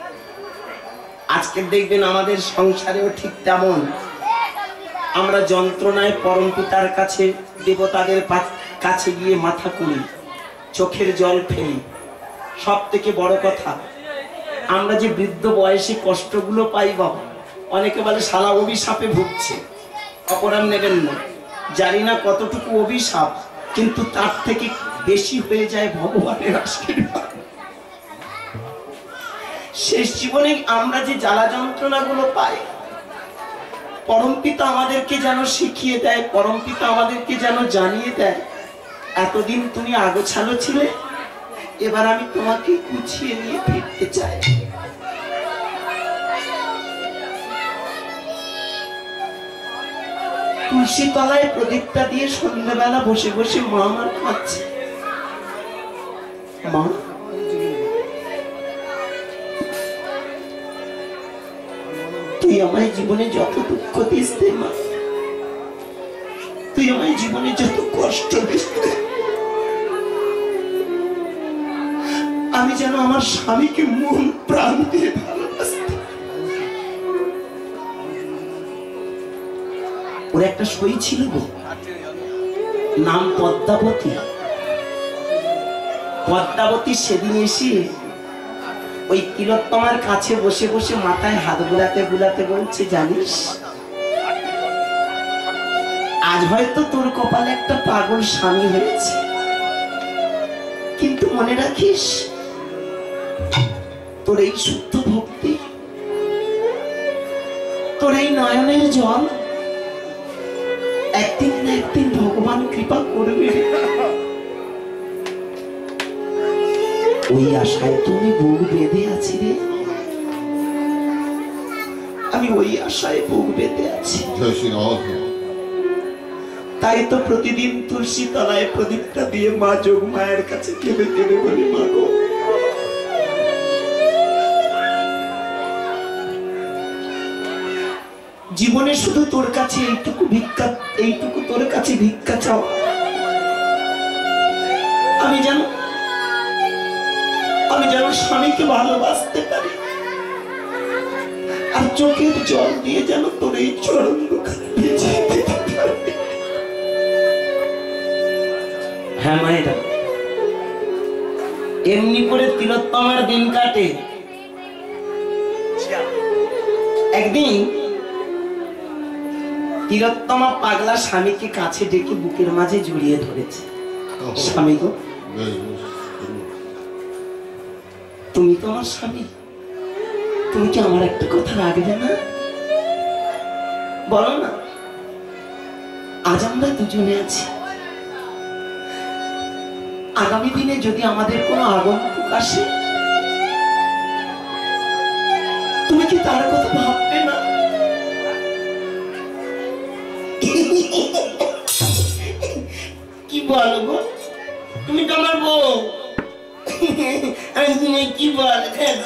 A: আজকে দেখবেন আমাদের সংসারেও ঠিক তেমন। আমরা যন্ত্রণায় পরম পিতার কাছে, দেবতাদের কাছে গিয়ে মাথা কুড়ি, চোখের জল ফেলি। সব থেকে বড় কথা, আমরা যে বৃদ্ধ বয়সে কষ্টগুলো পাই বাবা, অনেকে বলে শালা অভিশাপে ভুগছে, অপরাধ নেবেন না। জানি না কতটুকু অভিশাপ, কিন্তু তার থেকে বেশি হয়ে যায় ভগবানের আশীর্বাদ। শেষ জীবনে আমরা যে জ্বালা যন্ত্রণাগুলো পাই, পরমপিতা আমাদেরকে যেন শিখিয়ে দেয়, পরমপিতা আমাদেরকে যেন জানিয়ে দেয়, এতদিন তুমি আগোছালো ছিলে, এবার আমি তোমাকে গুছিয়ে নিয়ে ফিরতে চাই। তুলসী তলায় প্রদীপটা দিয়ে সন্ধ্যাবেলা বসে বসে মা আমার কাঁদছে। মা, তুই আমায় জীবনে যত দুঃখ দিস দে মা, তুই আমায় জীবনে যত কষ্ট দিস দে, আমি যেন আমার স্বামীকে মন প্রাণ দিয়ে ভালোবাসি। ওর একটা সই ছিল গো, নাম পদ্মাবতী। পদ্মাবতী সেদিন এসে ওই তিলোত্তমার কাছে বসে বসে মাথায় হাত বুলাতে বুলাতে বলছে, জানিস আজ হয়তো তোর কপালে একটা পাগল স্বামী হয়েছে, কিন্তু মনে রাখিস তোর এই শুদ্ধ ভক্তি, তোর এই নয়নের জল একদিন না একদিন ভগবান কৃপা করবে। ওই আশায় তুমি বুক বেঁধে আছি রে, আমি ওই আশায় বুক বেঁধে আছি। তাই তো প্রতিদিন তুলসী তলায় প্রদীপটা দিয়ে মা যোগ মায়ের কাছে কেঁদে কেঁদে বলি, মা গো, জীবনে শুধু তোর কাছে এইটুকু ভিক্ষা, এইটুকু তোর কাছে ভিক্ষা চাও, আমি যেন আমি যেন স্বামীকে ভালোবাসতে পারি, আর চোখের জল দিয়ে যেন তোর এই চরণ দুখানে ভিজিয়ে দিতে পারি। হ্যাঁ মায়েরা, এমনি করে তিলোত্তমার দিন কাটে। একদিন তিলোত্তমা পাগলা স্বামীকে কাছে ডেকে বুকের মাঝে জড়িয়ে ধরেছে। স্বামী গো, তুমি তো আমার স্বামী, তুমি কি আমার একটা কথা রাখবে না? বলো না, আজ আমরা দুজনে আছি, আগামী দিনে যদি আমাদের কোনো আগন্তুক আসে, তুমি কি তার কথা ভাববে না? কি বলো গো, তুমি তো আমার বউ, তুমি কি বল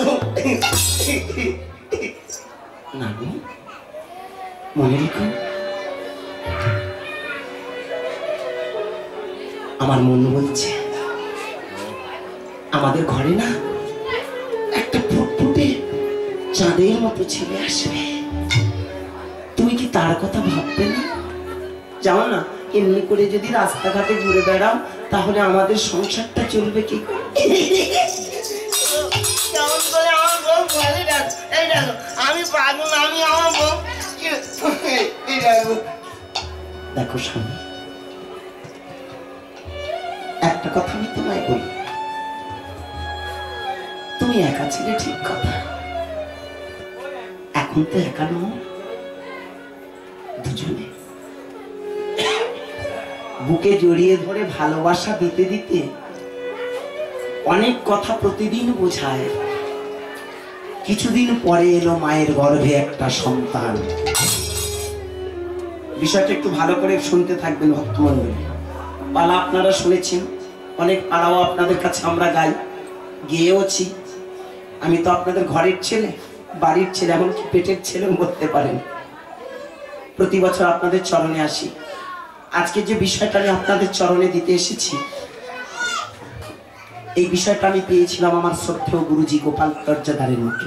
A: না গো, মনে রেখো, আমার মন বলছে আমাদের ঘরে না একটা ফুটফুটে চাঁদের মতো ছেলে আসবে, তুমি কি তার কথা ভাববে না? যাও না, এমনি করে যদি রাস্তাঘাটে ঘুরে বেড়াও তাহলে আমাদের সংসারটা চলবে কি করে?
E: আমি পাগল আমি আমার বউ এই দেখো
A: দেখো স্বামী, একটা কথা আমি তোমায় বলি, তুমি একা ছিলে ঠিক কথা, এখন তো একা নও, দুজনে বুকে জড়িয়ে ধরে ভালোবাসা দিতে দিতে অনেক কথা প্রতিদিন বোঝায়। কিছুদিন পরে এলো মায়ের গর্ভে একটা সন্তান। বিষয়টা একটু ভালো করে শুনতে থাকবেন ভক্তমণ্ডলী। পালা আপনারা শুনেছেন, অনেক পালাও আপনাদের কাছে আমরা গাই, গেয়েওছি। আমি তো আপনাদের ঘরের ছেলে, বাড়ির ছেলে, এমনকি পেটের ছেলেও বলতে পারেন। প্রতি বছর আপনাদের চরণে আসি। আজকে যে বিষয়টা আমি আপনাদের চরণে দিতে এসেছি, এই বিষয়টা আমি পেয়েছিলাম আমার শ্রদ্ধেয় গুরুজি গোপাল তর্জাদারের মুখে।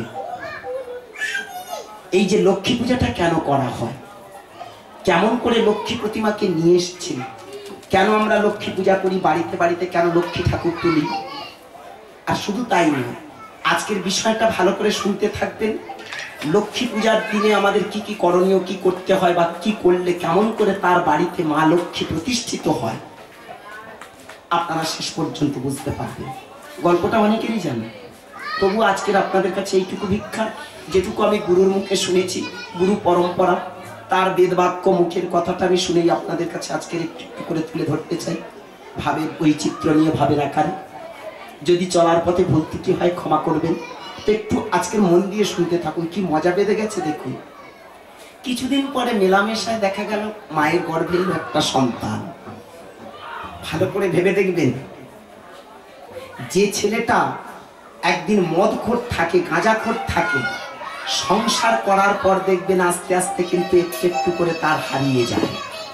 A: এই যে লক্ষ্মী পূজাটা কেন করা হয়, কেমন করে লক্ষ্মী প্রতিমাকে নিয়ে এসেছেন, কেন আমরা লক্ষ্মী পূজা করি বাড়িতে বাড়িতে, কেন লক্ষ্মী ঠাকুর তুলি, আর শুধু তাই নয়, আজকের বিষয়টা ভালো করে শুনতে থাকবেন। লক্ষ্মী পূজার দিনে আমাদের কি কি করণীয়, কি করতে হয়, বা কি করলে কেমন করে তার বাড়িতে মা লক্ষ্মী প্রতিষ্ঠিত হয়, আপনারা শেষ পর্যন্ত বুঝতে পারবেন। গল্পটা অনেকেরই জানে, তবু আজকের আপনাদের কাছে এইটুকু ভিক্ষা, যেটুকু আমি গুরুর মুখে শুনেছি, গুরু পরম্পরা, তার বেদবাক্য মুখের কথাটা আমি শুনেই আপনাদের কাছে আজকের একটু একটু করে তুলে ধরতে চাই, ভাবের বৈচিত্র্য নিয়ে, ভাবের আকারে। যদি চলার পথে ভুল ত্রুটি হয় ক্ষমা করবেন, তো একটু আজকের মন দিয়ে শুনতে থাকুন, কি মজা বেঁধে গেছে দেখুন। কিছুদিন পরে মেলামেশায় দেখা গেল মায়ের গর্ভে এলো একটা সন্তান। ভালো করে ভেবে দেখবেন, যে ছেলেটা একদিন মদখোর থাকে, গাঁজাখোর থাকে, সংসার করার পর দেখবেন আস্তে আস্তে কিন্তু একটু একটু করে তার হারিয়ে যায়।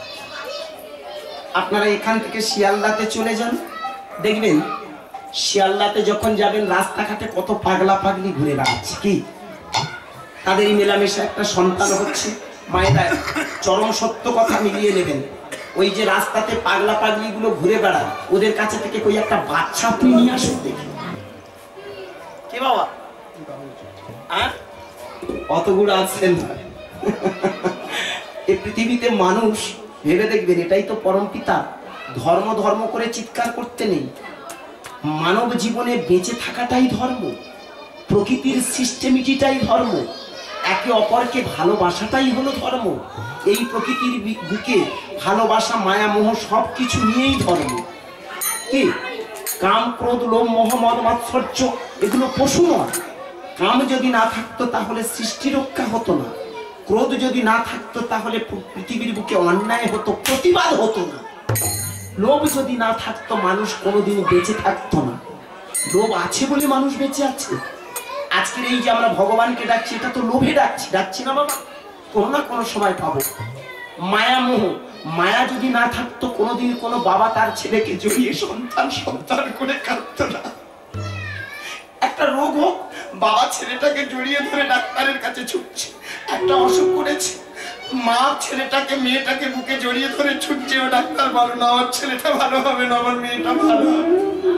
A: আপনারা এখান থেকে শিয়ালদাতে চলে যান, দেখবেন শিয়ালদাতে যখন যাবেন রাস্তাঘাটে কত পাগলা পাগলি ঘুরে বেড়াচ্ছে, কি তাদের এই মেলামেশা একটা সন্তান হচ্ছে। মায়েরা চরম সত্য কথা মিলিয়ে নেবেন, ওই যে রাস্তাতে পাগলা পাগলি গুলো ঘুরে বেড়ায়, ওদের কাছে থেকে কই একটা বাচ্চা আপনি নিয়ে আসুন দেখি।
E: কি বাবা
A: আর অতগুলো আছেন এই পৃথিবীতে মানুষ, ভেবে দেখবেন এটাই তো পরম পিতা। ধর্ম ধর্ম করে চিৎকার করতে নেই, মানব জীবনে বেঁচে থাকাটাই ধর্ম, প্রকৃতির সিস্টেমিটিটাই ধর্ম, একে অপরকে ভালোবাসাটাই হলো ধর্ম। এই প্রকৃতির বুকে ভালোবাসা, মায়া, মোহ সব কিছু নিয়েই ধর্ম। কি কাম, ক্রোধ, লোভ, মোহ, মদ, মাৎসর্য এগুলো পশু নয়। কাম যদি না থাকতো তাহলে সৃষ্টি রক্ষা হতো না, ক্রোধ যদি না থাকতো তাহলে পৃথিবীর বুকে অন্যায় হতো, প্রতিবাদ হতো না, লোভ যদি না থাকতো মানুষ কোনোদিন বেঁচে থাকতো না। লোভ আছে বলে মানুষ বেঁচে আছে। আজকের এই যে আমরা ভগবানকে ডাকছি, এটা তো লোভে ডাকছি, ডাকছি না বাবা, কোনো না কোনো সময় পাবো। মায়া, মোহ, মায়া যদি না থাকতো কোনোদিন কোনো বাবা তার ছেলেকে জড়িয়ে সন্তান সন্তান করে কাঁদতো না। একটা রোগ হোক, বাবা ছেলেটাকে জড়িয়ে ধরে ডাক্তারের কাছে ছুটছে। একটা অসুখ করেছে, মা ছেলেটাকে মেয়েটাকে বুকে জড়িয়ে ধরে ছুটছে, ও ডাক্তার বলো না আমার ছেলেটা ভালো হবে না, আমার মেয়েটা ভালো হবে,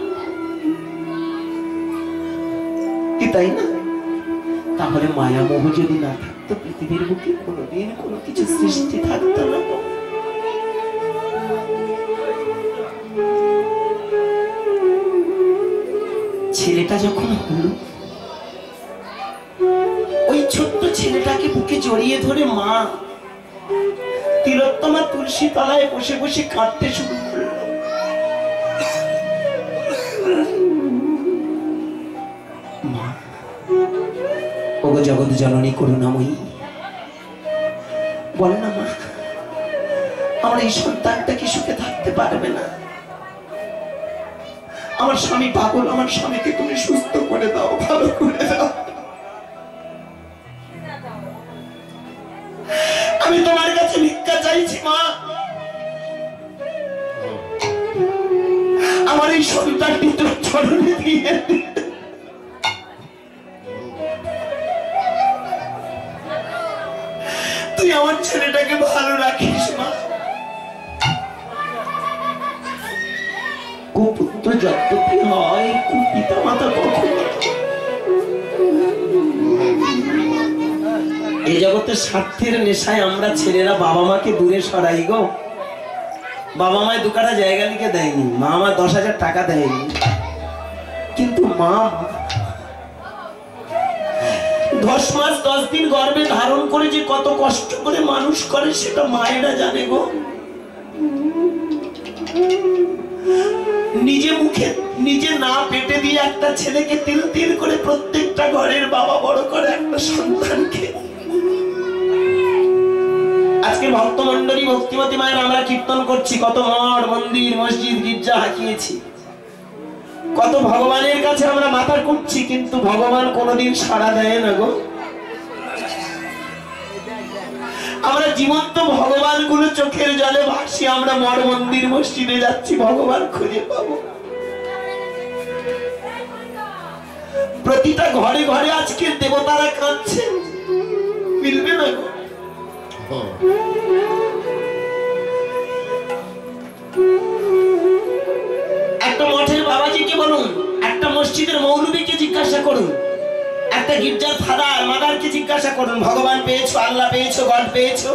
A: কি তাই না? তাহলে মায়া মোহ যদি না থাকতো পৃথিবীর বুকে কোনোদিন কোনো কিছু সৃষ্টি থাকতো না। ছেলেটা যখন হলো, ওই ছোট্ট ছেলেটাকে বুকে জড়িয়ে ধরে মা তিলোত্তমা তুলসী তলায় বসে বসে কাঁদতে শুরু করলো। মা, ওগো জগৎ জননী করুণাময়ী, বল না মা, আমার এই সন্তানটা কি সুখে থাকতে পারবে না? আমার স্বামী পাগল, আমার স্বামীকে তুমি সুস্থ করে দাও, ভালো করে দাও। আমি তোমার কাছে ভিক্ষা চাইছি মা, আমার এই সন্তানটি তোর চরণে দিয়ে তুই আমার ছেলেটাকে ভালো রাখিস মা। কুপুত্র যদ্যপি হয়, কুপিতা মাতা কখনো এই জগতের স্বার্থের নেশায় আমরা ছেলেরা বাবা মাকে দূরে সরাই গো। বাবা মায় দু কাটা জায়গা লিখে দেয়নি, মা আমার দশ হাজার টাকা দেয়নি, কিন্তু মা দশ মাস দশ দিন গর্ভে ধারণ করে যে কত কষ্ট করে মানুষ করে সেটা মায়েরা জানে গো। নিজে মুখে নিজে না পেটে দিয়ে একটা ছেলেকে তিল তিল করে প্রত্যেকটা ঘরের বাবা বড় করে একটা সন্তানকে। আজকে ভক্তমন্ডলী ভক্তিমতী মায়ের আমরা কীর্তন করছি, কত মঠ মন্দির মসজিদ গির্জা হাঁকিয়েছি, কত ভগবানের কাছে আমরা মাথা কুটছি, কিন্তু ভগবান কোনোদিন সাড়া দেয় না গো। আমরা জীবন্ত ভগবান গুলো চোখের জলে ভাসি, আমরা মঠ মন্দির মসজিদে যাচ্ছি ভগবান খুঁজে পাবো। প্রতিটা ঘরে ঘরে আজকে দেবতারা কাঁদছে, মিলবে না গো। একটা মঠের বাবাজিকে বলুন, একটা মসজিদের মৌলবীকে জিজ্ঞাসা করুন, একটা গির্জার ফাদার মাদারকে জিজ্ঞাসা করুন, ভগবান পেয়েছো, আল্লাহ পেয়েছো, গড পেয়েছো?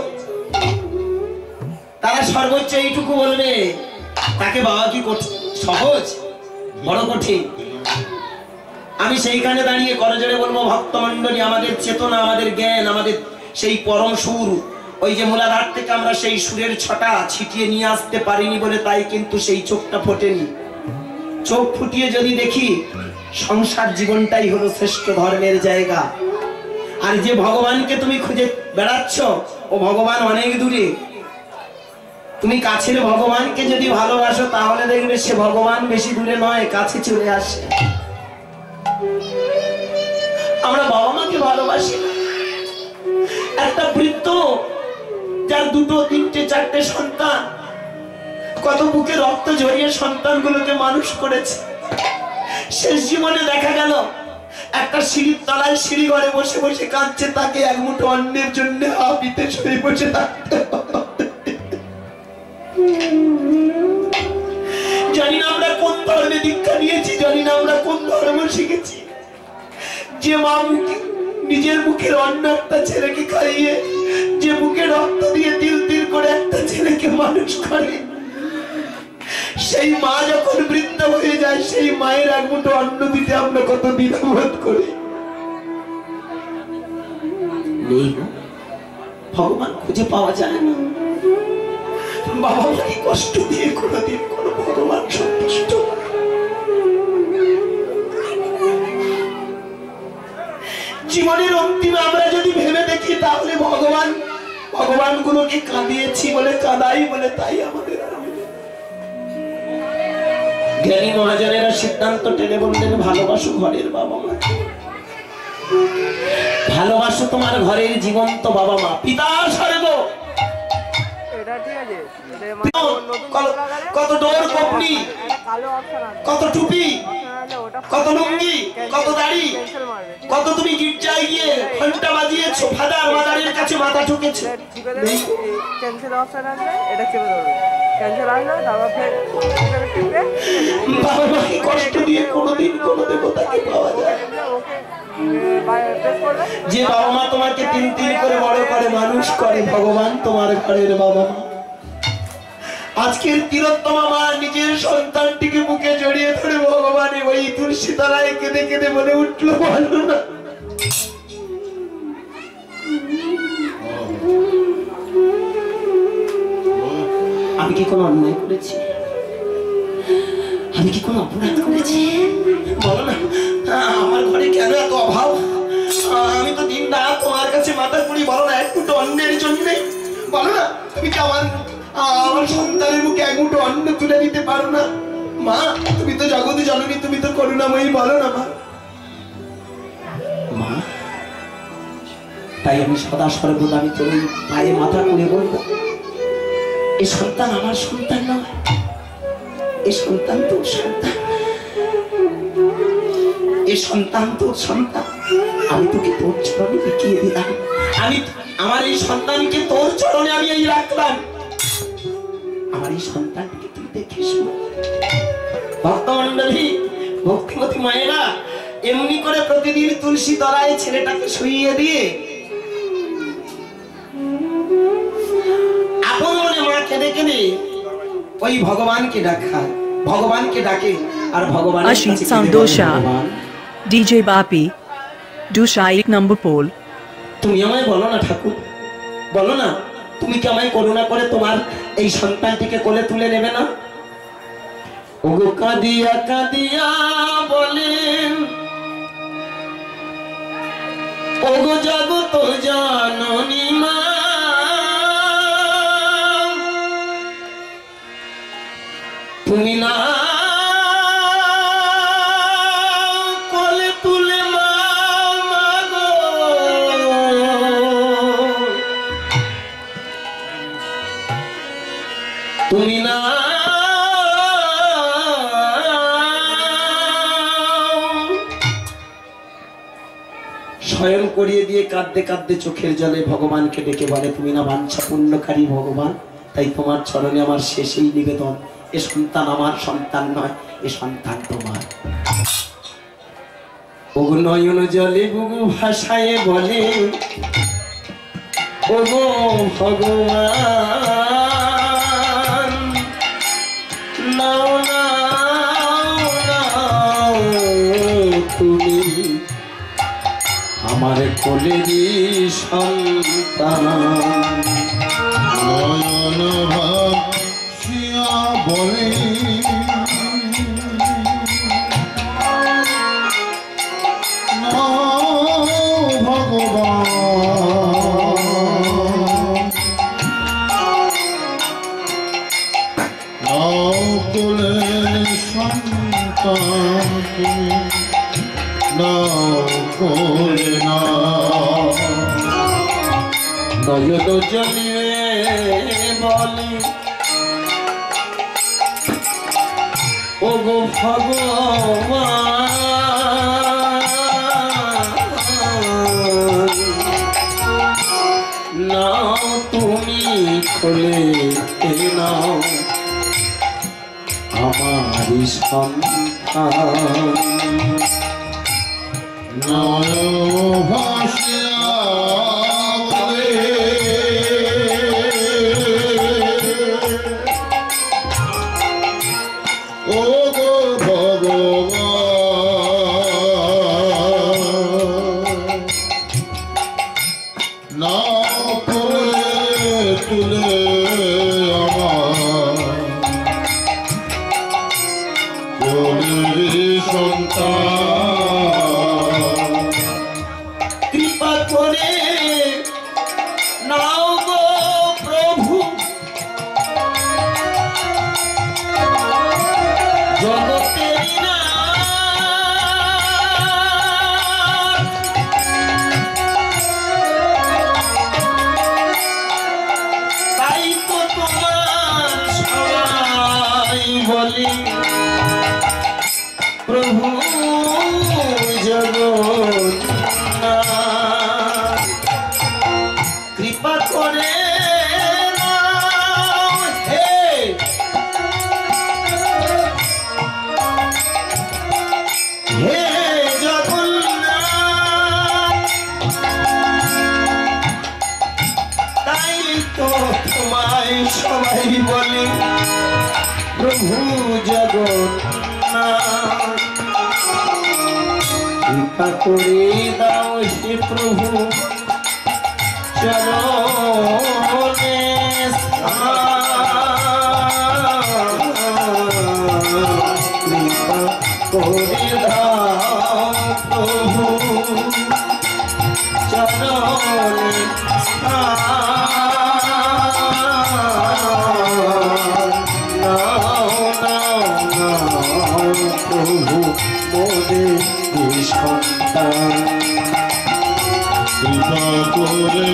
A: তারা সর্বোচ্চ এইটুকু বলবে, তাকে বাবা কি করছে সহজ, বড় কঠিন। আমি সেইখানে দাঁড়িয়ে করজোড়ে বলবো, ভক্তমণ্ডলী আমাদের চেতনা, আমাদের জ্ঞান, আমাদের সেই পরম সুর, ওই যে মূলাধার থেকে আমরা সেই সুরের ছটা ছিটিয়ে নিয়ে আসতে পারিনি বলে তাই কিন্তু সেই চোখটা ফোটেনি। চোখ ফুটিয়ে যদি দেখি, সংসার জীবনটাই হলো শ্রেষ্ঠ ধর্মের জায়গা। আর যে ভগবানকে তুমি খুঁজে বেড়াচ্ছ, ও ভগবান অনেক দূরে। তুমি কাছের ভগবানকে যদি ভালোবাসো তাহলে দেখবে সে ভগবান বেশি দূরে নয়, কাছে চলে আসে। আমরা বাবা মাকে ভালোবাসি না। একটা বৃদ্ধ যার দুটো তিনটে চারটে সন্তান, কত বুকে রক্ত ঝরিয়ে সন্তানগুলোকে মানুষ করেছে, শেষ জীবনে দেখা গেল একটা সিঁড়ির তলায় সিঁড়ি ঘরে বসে বসে কাঁদছে, তাকে এক মুঠো অন্যের জন্য হাবিতে শুয়ে বসে থাকতে। জানি না আমরা কোন ধর্মে দীক্ষা নিয়েছি, জানি না আমরা কোন ধর্ম শিখেছি, যে মা নিজের মুখের অন্য একটা ছেলেকে খাইয়ে, যে মুখে রক্ত দিয়ে তিল তিল করে একটা ছেলেকে মানুষ করে, সেই মা যখন বৃদ্ধ হয়ে যায়, সেই মায়ের এক মুঠো অন্ন দিতে আমরা কত দ্বিধাবোধ করি। ভগবান খুঁজে পাওয়া যায় না। বাবা মাকে কষ্ট দিয়ে কোনোদিন কোনো ভগবান সন্তুষ্ট। জীবনের অন্তিমে আমরা যদি ভেবে দেখি, তাহলে ভগবান ভগবান গুলোকে কাঁদিয়েছি বলে, কাঁদাই বলে তাই আমাদের। জ্ঞানী মহাজনেরা সিদ্ধান্ত টেনে বললেন, ভালোবাসো ঘরের বাবা মা, ভালোবাসো তোমার ঘরের জীবন্ত বাবা মা। পিতা স্বর্গ, কত ডোর কপনি, কত টুপি, কত লুঙ্গি, কত দাড়ি, কত তুমি গির্জায় গিয়ে ঘন্টা বাজিয়েছো, ফাদার মাদারের কাছে মাথা ঠুকেছো। বাবা মাকে কষ্ট দিয়ে কোনোদিন কোনো দেবতাকে পাওয়া যায়। যে বাবা মা তোমাকে তিন তিন করে বড় করে মানুষ করে, ভগবান তোমার ঘরের বাবা মা। আজকের তিলোত্তমা মা নিজের সন্তানটিকে বুকে জড়িয়ে ধরে ভগবান ওই তুলসী তলায় কেঁদে কেঁদে বলে উঠলো, ভালো না। আমি কি কোনো অন্যায় করেছি? আমি কি কোনো অপরাধ করেছি? বলো না, আমার ঘরে কেন এত অভাব? আমি তো দিন রাত তোমার কাছে মাথা করি, বলো না এক মুঠো অন্যের জন্য। বলো না, তুমি কি আমার আমার সন্তানের মুখে এক মুঠো অন্ন তুলে দিতে পারো না? মা, তুমি তো জগতে জননী, তুমি তো করুণাময়ী, বলো না মা। মা, তাই আমি সদা সর্বদা আমি তোর পায়ে মাথা করে বলবো, এই সন্তান আমার সন্তান নয়, এই সন্তান তোর সন্তান, এই সন্তান তোর সন্তান। আমি তোকে তোর চরণে বিকিয়ে দিলাম, আমি আমার এই সন্তানকে তোর চরণে আমি এই রাখলাম। আমার এই সন্তানকে তুই দেখিস। ভক্তমণ্ডলী ভক্তিমতী মায়েরা এমনি করে প্রতিদিন তুলসী তলায় ছেলেটাকে শুইয়ে দিয়ে কেন ওই ভগবানকে ডাকা ভগবানকে ডাকে আর ভগবান
C: Ashit Sound Dosha, D J Bapi, Dusha এক number pole.
A: তুমি আমায় বলো না ঠাকুর, বলো না তুমি কি আমায় করুণা করে তোমার এই সন্তানটিকে কোলে তুলে নেবে না? ওগো কাঁদিয়া কাঁদিয়া বলেন ওগো জগত জননী মা, তুমি না কোলে তুলে মা মাগো, তুমি না স্বয়ং করিয়ে দিয়ে কাঁদতে কাঁদতে চোখের জলে ভগবানকে ডেকে বলে তুমি না বাঞ্ছা পূর্ণকারী ভগবান, তাই তোমার চরণে আমার শেষেই নিবেদন, এ সন্তান আমার সন্তান নয়, এ সন্তান তোমার। ওগো নয়ন জলে বুবু ভাষায় বলে ওগো ভগবান নাও নাও নাও তুমি আমার কোলেরই সন্তান।
B: নয়ন ভাসিয়া বলে
A: নয়ন জলিয়ে বলে ওগো ভগবান নাও তুমি কোলে নাও আমারি সন্তান।
B: নয়ন ভাসিয়া ওগো ভগবান নাও কোলে তুলে আমার কোলেরই সন্তান।
A: কৃপা করে নাও গো প্রভু জগতের নাথ, তাই তো তোমার সবাই বলি প্রভু জগন্নাথ। কৃপা করে নাও হে হে জগন্নাথ, তাই তো তোমায় সবাই বলে প্রভু জগন্নাথ। কৃপা করে দাও হে প্রভু চরণে স্থান, কৃপা করে দাও প্রভু চরণে স্থান। নাও নাও নাও প্রভু মোদের সন্তান।
B: কৃপা করে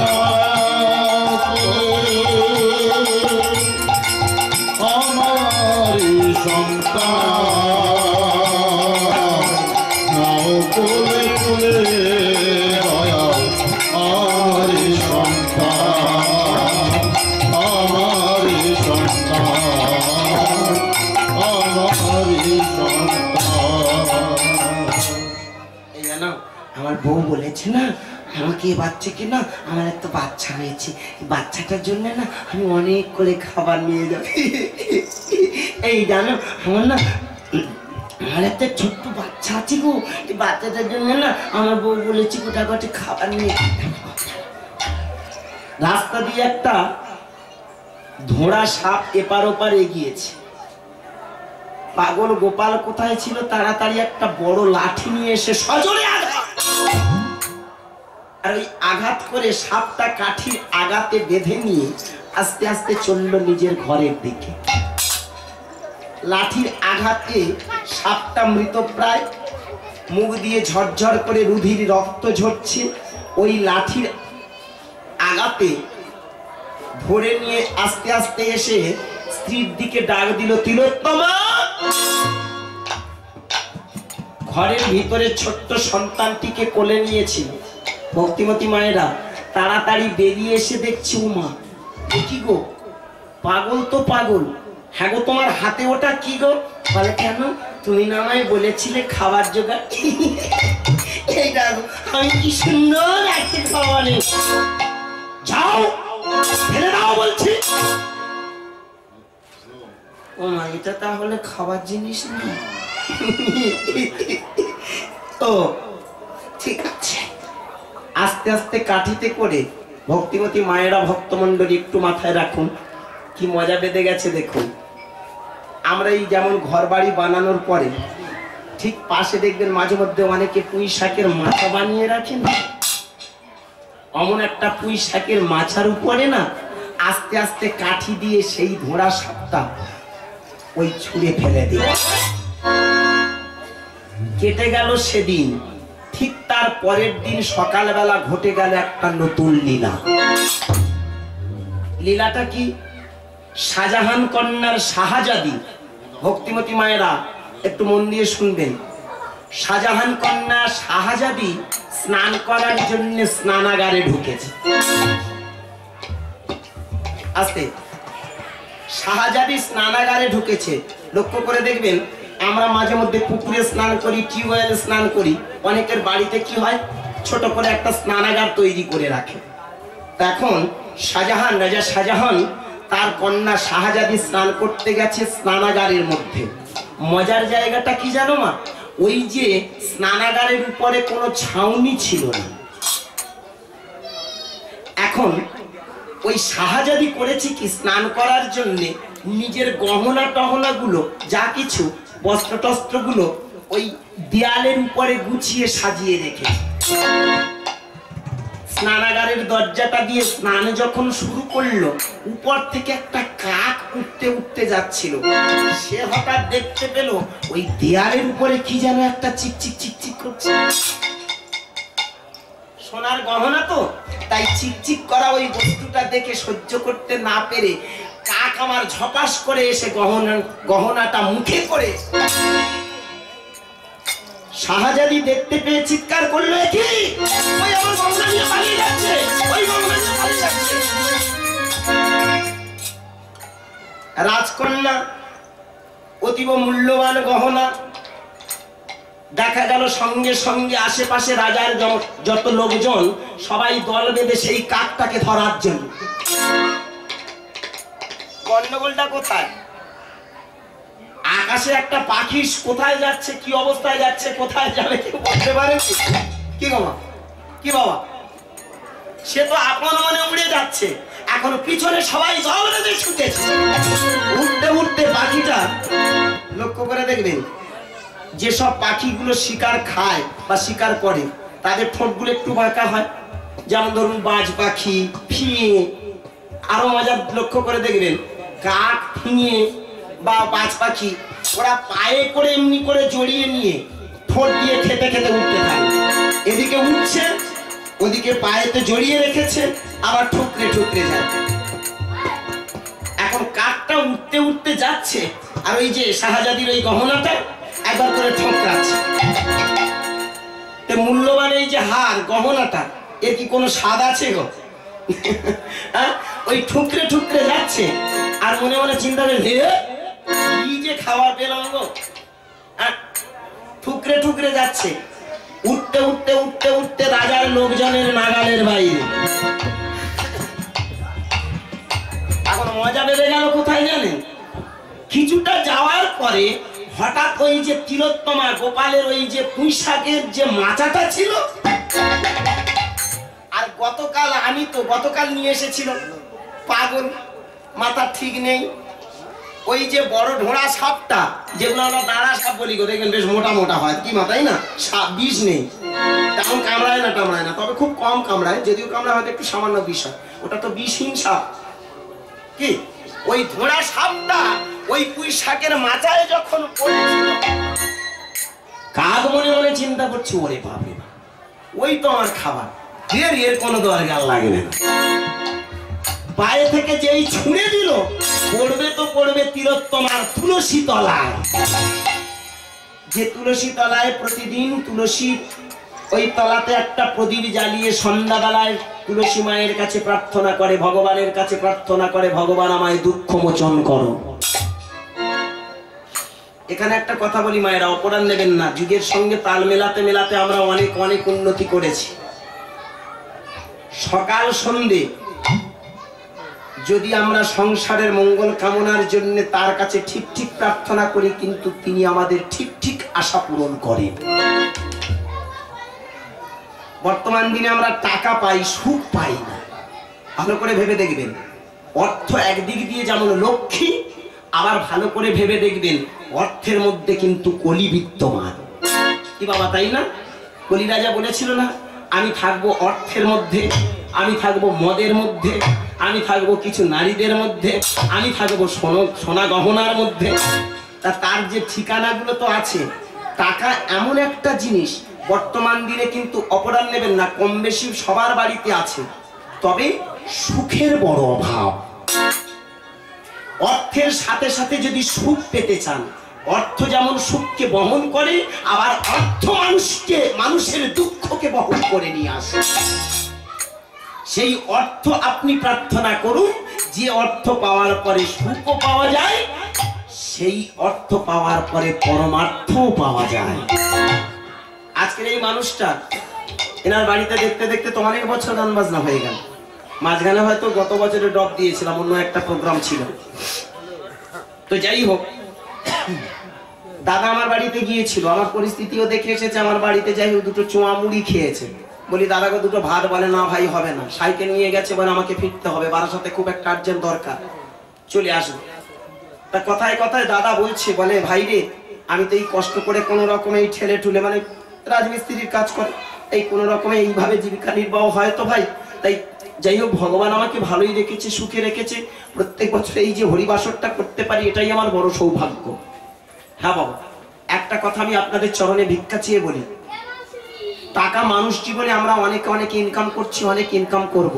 B: আমার সন্তান নাও কোলে কোলে দয়াল আমার সন্তান আমার সন্তান আমার সন্তান।
A: এই জানো আমার বউ বলেছে না আমাকে বাচ্চাকে না, আমার একটা বাচ্চা হয়েছে, বাচ্চাটার জন্য না আমি অনেক করে খাবার নিয়ে যাবো। এই জানো আমার না আমার একটা ছোট্ট বাচ্চা আছে গো, এই বাচ্চাটার জন্য না আমার বউ বলেছি গোটাগাটি খাবার নিয়ে। রাস্তা দিয়ে একটা ধোঁড়া সাপ এপার ওপার এগিয়েছে। পাগল গোপাল কোথায় ছিল, তাড়াতাড়ি একটা বড় লাঠি নিয়ে এসে সজোরে আঘাত, আর ওই আঘাত করে সাপটা কাঠির আঘাতে বেঁধে নিয়ে আস্তে আস্তে চলল নিজের ঘরের দিকে। লাঠির আঘাতে সাপটা মৃতপ্রায়, মুখ দিয়ে ঝরঝর করে রুধির রক্ত ঝরছে। ওই লাঠির আঘাতে ধরে নিয়ে আস্তে আস্তে এসে স্ত্রীর দিকে ডাক দিল, তিলোত্তমা। ঘরের ভিতরে ছোট্ট সন্তানটিকে কোলে নিয়েছিল। ভক্তিমতী মায়েরা তাড়াতাড়ি বেরিয়ে এসে দেখছি, উমা কি গো, পাগল তো পাগল। হ্যাঁ গো, তোমার হাতে ওটা কি গো? বলে কেন, তুমি না আমায় বলেছিলে খাবার জোগাড়। এইটা আমি কি সুন্দর একটা খাবারে, যাও ফেলে দাও বলছি। ও মা, এটা তাহলে খাবার জিনিস না? ও ঠিক আছে। আস্তে আস্তে কাঠিতে করে ভক্তিমতী মায়েরা ভক্তমণ্ডলী একটু মাথায় রাখুন, কি মজা বেঁধে গেছে দেখুন। আমরা এই যেমন ঘর বাড়ি বানানোর পরে ঠিক পাশে দেখবেন মাঝে মধ্যে অনেকে পুঁই শাকের মাথা বানিয়ে রাখেন। অমন একটা পুঁই শাকের মাথার উপরে না আস্তে আস্তে কাঠি দিয়ে সেই ধোঁড়া সাপটা ওই ছুঁড়ে ফেলে দিয়ে কেটে গেল সেদিন। ঠিক তার পরের দিন সকালবেলা ঘটে গেল একটা নতুন লীলা। লীলাটা কি? শাহজাহান কন্যার শাহজাদি, ভক্তিমতী মায়েরা একটু মন দিয়ে শুনবেন। শাহজাহান কন্যা শাহজাদি স্নান করার জন্য স্নানাগারে ঢুকেছে। আস্তে শাহজাদি স্নানাগারে ঢুকেছে। লক্ষ্য করে দেখবেন, আমরা মাঝে মধ্যে পুকুরে স্নান করি, টিউবওয়েলে স্নান করি, অনেকের বাড়িতে কি হয়, ছোট করে একটা স্নানাগার তৈরি করে রাখে। এখন শাহজাহান, রাজা শাহজাহান তার কন্যা শাহজাদি স্নান করতে গেছে স্নানাগারের মধ্যে। মজার জায়গাটা কি জানো মা? ওই যে স্নানাগারের উপরে কোনো ছাউনি ছিল না। এখন ওই শাহজাদি করেছে কি, স্নান করার জন্য নিজের গহনা টহনা গুলো, যা কিছু বস্ত্র টস্ত্র গুলো ওই দেয়ালের উপরে গুছিয়ে সাজিয়ে রেখেছে। স্নানাগারের দরজাটা দিয়ে স্নান যখন শুরু করলো, উপর থেকে একটা কাক উঠতে উঠতে যাচ্ছিল। সে হঠাৎ দেখতে পেল ওই দেয়ালের উপরে কি যেন একটা চিকচিক চিকচিক করছে। সোনার গহনা তো, তাই চিকচিক করা ওই বস্তুটা দেখে সহ্য করতে না পেরে কাক আমার ঝপাস করে এসে গহনা গহনাটা মুখে করে শাহজাদি দেখতে পেয়ে চিৎকার করলো, কি ওই আমার গহনা নিয়ে পালিয়ে যাচ্ছে, ওই গহনা নিয়ে পালিয়ে যাচ্ছে। রাজকন্যা অতীব মূল্যবান গহনা, দেখা গেল সঙ্গে সঙ্গে আশেপাশে রাজার যত লোকজন সবাই দল বেঁধে সেই কাকটাকে ধরার জন্য। গন্ডগোলটা কোথায়? আকাশে একটা পাখি কোথায় যাচ্ছে, কি অবস্থায় যাচ্ছে, কোথায় যাবে কেউ বলতে পারে কি গো মা? কি বাবা, সে তো আপন মনে উড়ে যাচ্ছে। এখন পিছনে সবাই দল বেঁধে ছুটেছে। উঠতে উঠতে পাখিটা, লক্ষ্য করে দেখবেন, যেসব পাখিগুলো শিকার খায় বা শিকার করে তাদের ঠোঁটগুলো একটু বাঁকা হয়, যেমন ধরুন বাজ পাখি, ফিঙে। আরো মজা লক্ষ্য করে দেখবেন, কাক, ফিঙে বা বাজ পাখি ওরা পায়ে করে এমনি করে জড়িয়ে নিয়ে ঠোঁট দিয়ে খেতে খেতে উঠতে থাকে। এদিকে উঠছে, ওদিকে পায়েতে জড়িয়ে রেখেছে, আবার ঠুকরে ঠুকরে যায়। এখন কাকটা উঠতে উঠতে যাচ্ছে, আর ওই যে শাহজাদির ওই গহনাটা একবার করে ঠোকরাচ্ছে। মূল্যবান এই যে হার, গহনাটা, এর কি কোনো স্বাদ আছে গো? ওই ঠুকরে ঠুকরে যাচ্ছে, আর মনে মনে চিন্তা করে, কি যে খাবার পেলাম গো। ঠুকরে ঠুকরে যাচ্ছে। উঠতে উঠতে উঠতে উঠতে রাজার লোকজনের নাগালের বাইরে। এখন মজা বেড়ে গেল কোথায় জানেন? কিছুটা যাওয়ার পরে হঠাৎ ওই যে তিলোত্তমা গোপালের ওই যে পুঁই শাকের যে মাচাটা ছিল, আর গতকাল আমি তো গতকাল নিয়ে এসেছিল পাগল, মাথা ঠিক নেই, ওই যে বড় ঢোড়া সাপটা যেগুলো আমরা দাঁড়া সাপ বলি গো, দেখবেন বেশ মোটা মোটা হয়, কি মাথায় না সাপ, বিষ নেই, তেমন কামড়ায় না টামড়ায় না, তবে খুব কম কামড়ায়, যদিও কামড়ায় হয়তো একটু সামান্য বিষ হয়, ওটা তো বিষহীন সাপ। কি ওই ধোঁড়া সাপটা ওই পুঁই শাকের মাচায় যখন পড়েছিল, কাক মনে মনে চিন্তা করছে, ওরে বাপরে ওই তো আমার খাবার, এর এর কোনো দরকার লাগে না। পায়ে থেকে যেই ছুঁড়ে দিল, পড়বে তো পড়বে তিলোত্তমার তুলসী তলায়, যে তুলসী তলায় প্রতিদিন তুলসী ওই তলাতে একটা প্রদীপ জ্বালিয়ে সন্ধ্যাবেলায় তুলসী মায়ের কাছে প্রার্থনা করে, ভগবানের কাছে প্রার্থনা করে, ভগবান আমায় দুঃখ মোচন করো। এখানে একটা কথা বলি মায়েরা, অপরাধ নেবেন না, যুগের সঙ্গে তাল মেলাতে মেলাতে আমরা অনেক অনেক উন্নতি করেছি। সকাল সন্ধে যদি আমরা সংসারের মঙ্গল কামনার জন্য তার কাছে ঠিক ঠিক প্রার্থনা করি, কিন্তু তিনি আমাদের ঠিক ঠিক আশা পূরণ করেন। বর্তমান দিনে আমরা টাকা পাই, সুখ পাই না। ভালো করে ভেবে দেখবেন, অর্থ একদিক দিয়ে যেমন লক্ষ্মী, আবার ভালো করে ভেবে দেখবেন অর্থের মধ্যে কিন্তু কলি বিদ্যমান। কি বাবা, তাই না? কলি রাজা বলেছিল না, আমি থাকবো অর্থের মধ্যে, আমি থাকবো মদের মধ্যে, আমি থাকবো কিছু নারীদের মধ্যে, আমি থাকবো সোনা গহনার মধ্যে। তা তার যে ঠিকানাগুলো তো আছে। টাকা এমন একটা জিনিস, বর্তমান দিনে কিন্তু অপরাধ নেবেন না, কম বেশি সবার বাড়িতে আছে, তবে সুখের বড় অভাব। অর্থের সাথে সাথে যদি সুখ পেতে চান, অর্থ যেমন সুখকে বহন করে, আবার অর্থ মানুষকে মানুষের দুঃখকে বহন করে নিয়ে আসে। সেই অর্থ আপনি প্রার্থনা করুন, যে অর্থ পাওয়ার পরে সুখও পাওয়া যায়, সেই অর্থ পাওয়ার পরে পরমার্থও পাওয়া যায়। আজকের এই মানুষটা, এনার বাড়িতে দেখতে দেখতে তো অনেক বছর গান বাজনা হয়ে গেল। মাঝখানে হয়তো গত বছরে ড্রপ দিয়েছিলাম, অন্য একটা প্রোগ্রাম ছিল। তো যাই হোক, দাদা আমার বাড়িতে গিয়েছিল, আমার পরিস্থিতিও দেখে এসেছে, আমার বাড়িতে যাই হোক দুটো চোয়া মুড়ি খেয়েছে। বলি দাদাকে দুটো ভাত, বলে না ভাই হবে না, সাইকেল নিয়ে গেছে, বলে আমাকে ফিরতে হবে, বারাসাতে খুব একটা আর্জেন্ট দরকার, চলে আসবো। তা কথায় কথায় দাদা বলছে, বলে ভাই রে, আমি তো এই কষ্ট করে কোনো রকমে এই ঠেলে ঠুলে, মানে রাজমিস্ত্রির কাজ করে, এই কোনো রকমে এইভাবে জীবিকা নির্বাহ হয় তো ভাই, তাই যাই হোক ভগবান আমাকে ভালোই রেখেছে, সুখে রেখেছে, প্রত্যেক বছর এই যে হরিবাসরটা করতে পারি, এটাই আমার বড় সৌভাগ্য। হ্যাঁ বাবা, একটা কথা আমি আপনাদের চরণে ভিক্ষা চেয়ে বলি, টাকা মানুষ জীবনে আমরা অনেকে অনেক ইনকাম করছি, অনেক ইনকাম করব,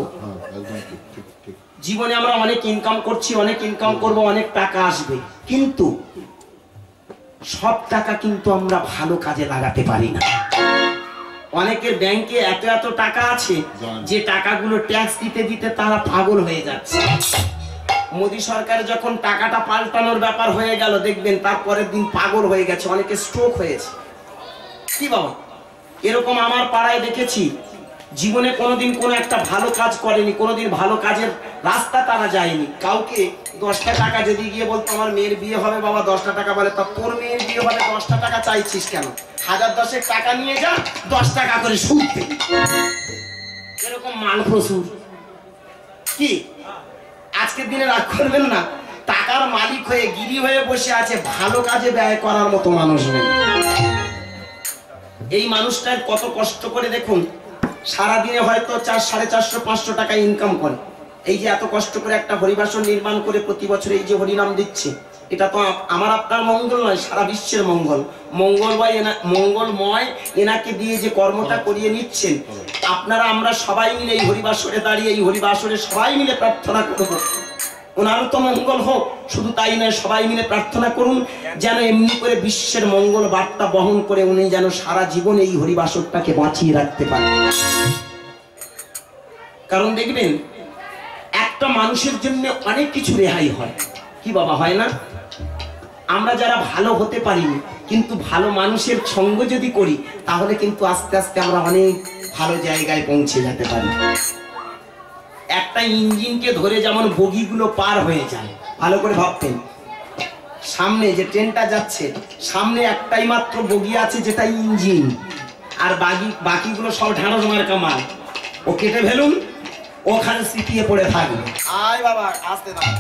A: জীবনে আমরা অনেক ইনকাম করছি, অনেক ইনকাম করব, অনেক টাকা আসবে, কিন্তু সব টাকা কিন্তু আমরা ভালো কাজে লাগাতে পারি না। অনেকের ব্যাংকে এত এত টাকা আছে যে টাকাগুলো ট্যাক্স দিতে দিতে তারা পাগল হয়ে যাচ্ছে। মোদী সরকার যখন টাকাটা পাল্টানোর ব্যাপার হয়ে গেল, দেখবেন তারপরের দিন পাগল হয়ে গেছে, অনেকে স্ট্রোক হয়েছে। কি বাবা, এরকম আমার পাড়ায় দেখেছি, জীবনে কোনোদিন কোনো একটা ভালো কাজ করেনি, কোনোদিন ভালো কাজের রাস্তা তারা যায়নি। কাউকে দশটা টাকা যদি গিয়ে বলতো আমার মেয়ের বিয়ে হবে বাবা, দশটা টাকা, বলে তা তোর মেয়ের বিয়ে হবে দশটা টাকা চাইছিস কেন, হাজার দশেক টাকা নিয়ে যা, দশ টাকা করে সুদ দে। এরকম মাল প্রচুর। কি আজকের দিনে রাগ করবেন না, টাকার মালিক হয়ে গিরি হয়ে বসে আছে, ভালো কাজে ব্যয় করার মতো মানুষ নেই। এই মানুষটার কত কষ্ট করে দেখুন, সারাদিনে হয়তো চার সাড়ে চারশো পাঁচশো টাকা ইনকাম করে, এই যে এত কষ্ট করে একটা হরিবাসন নির্মাণ করে প্রতি বছর এই যে হরিনাম দিচ্ছে, এটা তো আমার আপনার মঙ্গল নয়, সারা বিশ্বের মঙ্গল। মঙ্গলময় এনা মঙ্গলময় এনাকে দিয়ে যে কর্মটা করিয়ে নিচ্ছেন, আপনারা আমরা সবাই মিলে এই হরিবাসরে দাঁড়িয়ে এই হরিবাসরে সবাই মিলে প্রার্থনা করব, ওনারও তো মঙ্গল হোক। শুধু তাই নয়, সবাই মিলে প্রার্থনা করুন যেন এমনি করে বিশ্বের মঙ্গল বার্তা বহন করে উনি যেন সারা জীবন এই হরিবাসরটাকে বাঁচিয়ে রাখতে পারেন। কারণ দেখবেন, একটা মানুষের জন্য অনেক কিছু রেহাই হয়। কি বাবা, হয় না? আমরা যারা ভালো হতে পারিনি, কিন্তু ভালো মানুষের সঙ্গ যদি করি তাহলে কিন্তু আস্তে আস্তে আমরা অনেক ভালো জায়গায় পৌঁছে যেতে পারি। একটা ইঞ্জিনকে ধরে যেমন বগিগুলো পার হয়ে যায়, ভালো করে ভাবতেন, সামনে যে ট্রেনটা যাচ্ছে সামনে একটাই মাত্র বগি আছে যেটা ইঞ্জিন, আর বাকি বাকিগুলো সব ঢাঁড়স মার্কা মাল। ও কেটে ফেলুন, ওখানে সিটিয়ে পড়ে থাকবে।
E: আয় বাবা আসতে দাও।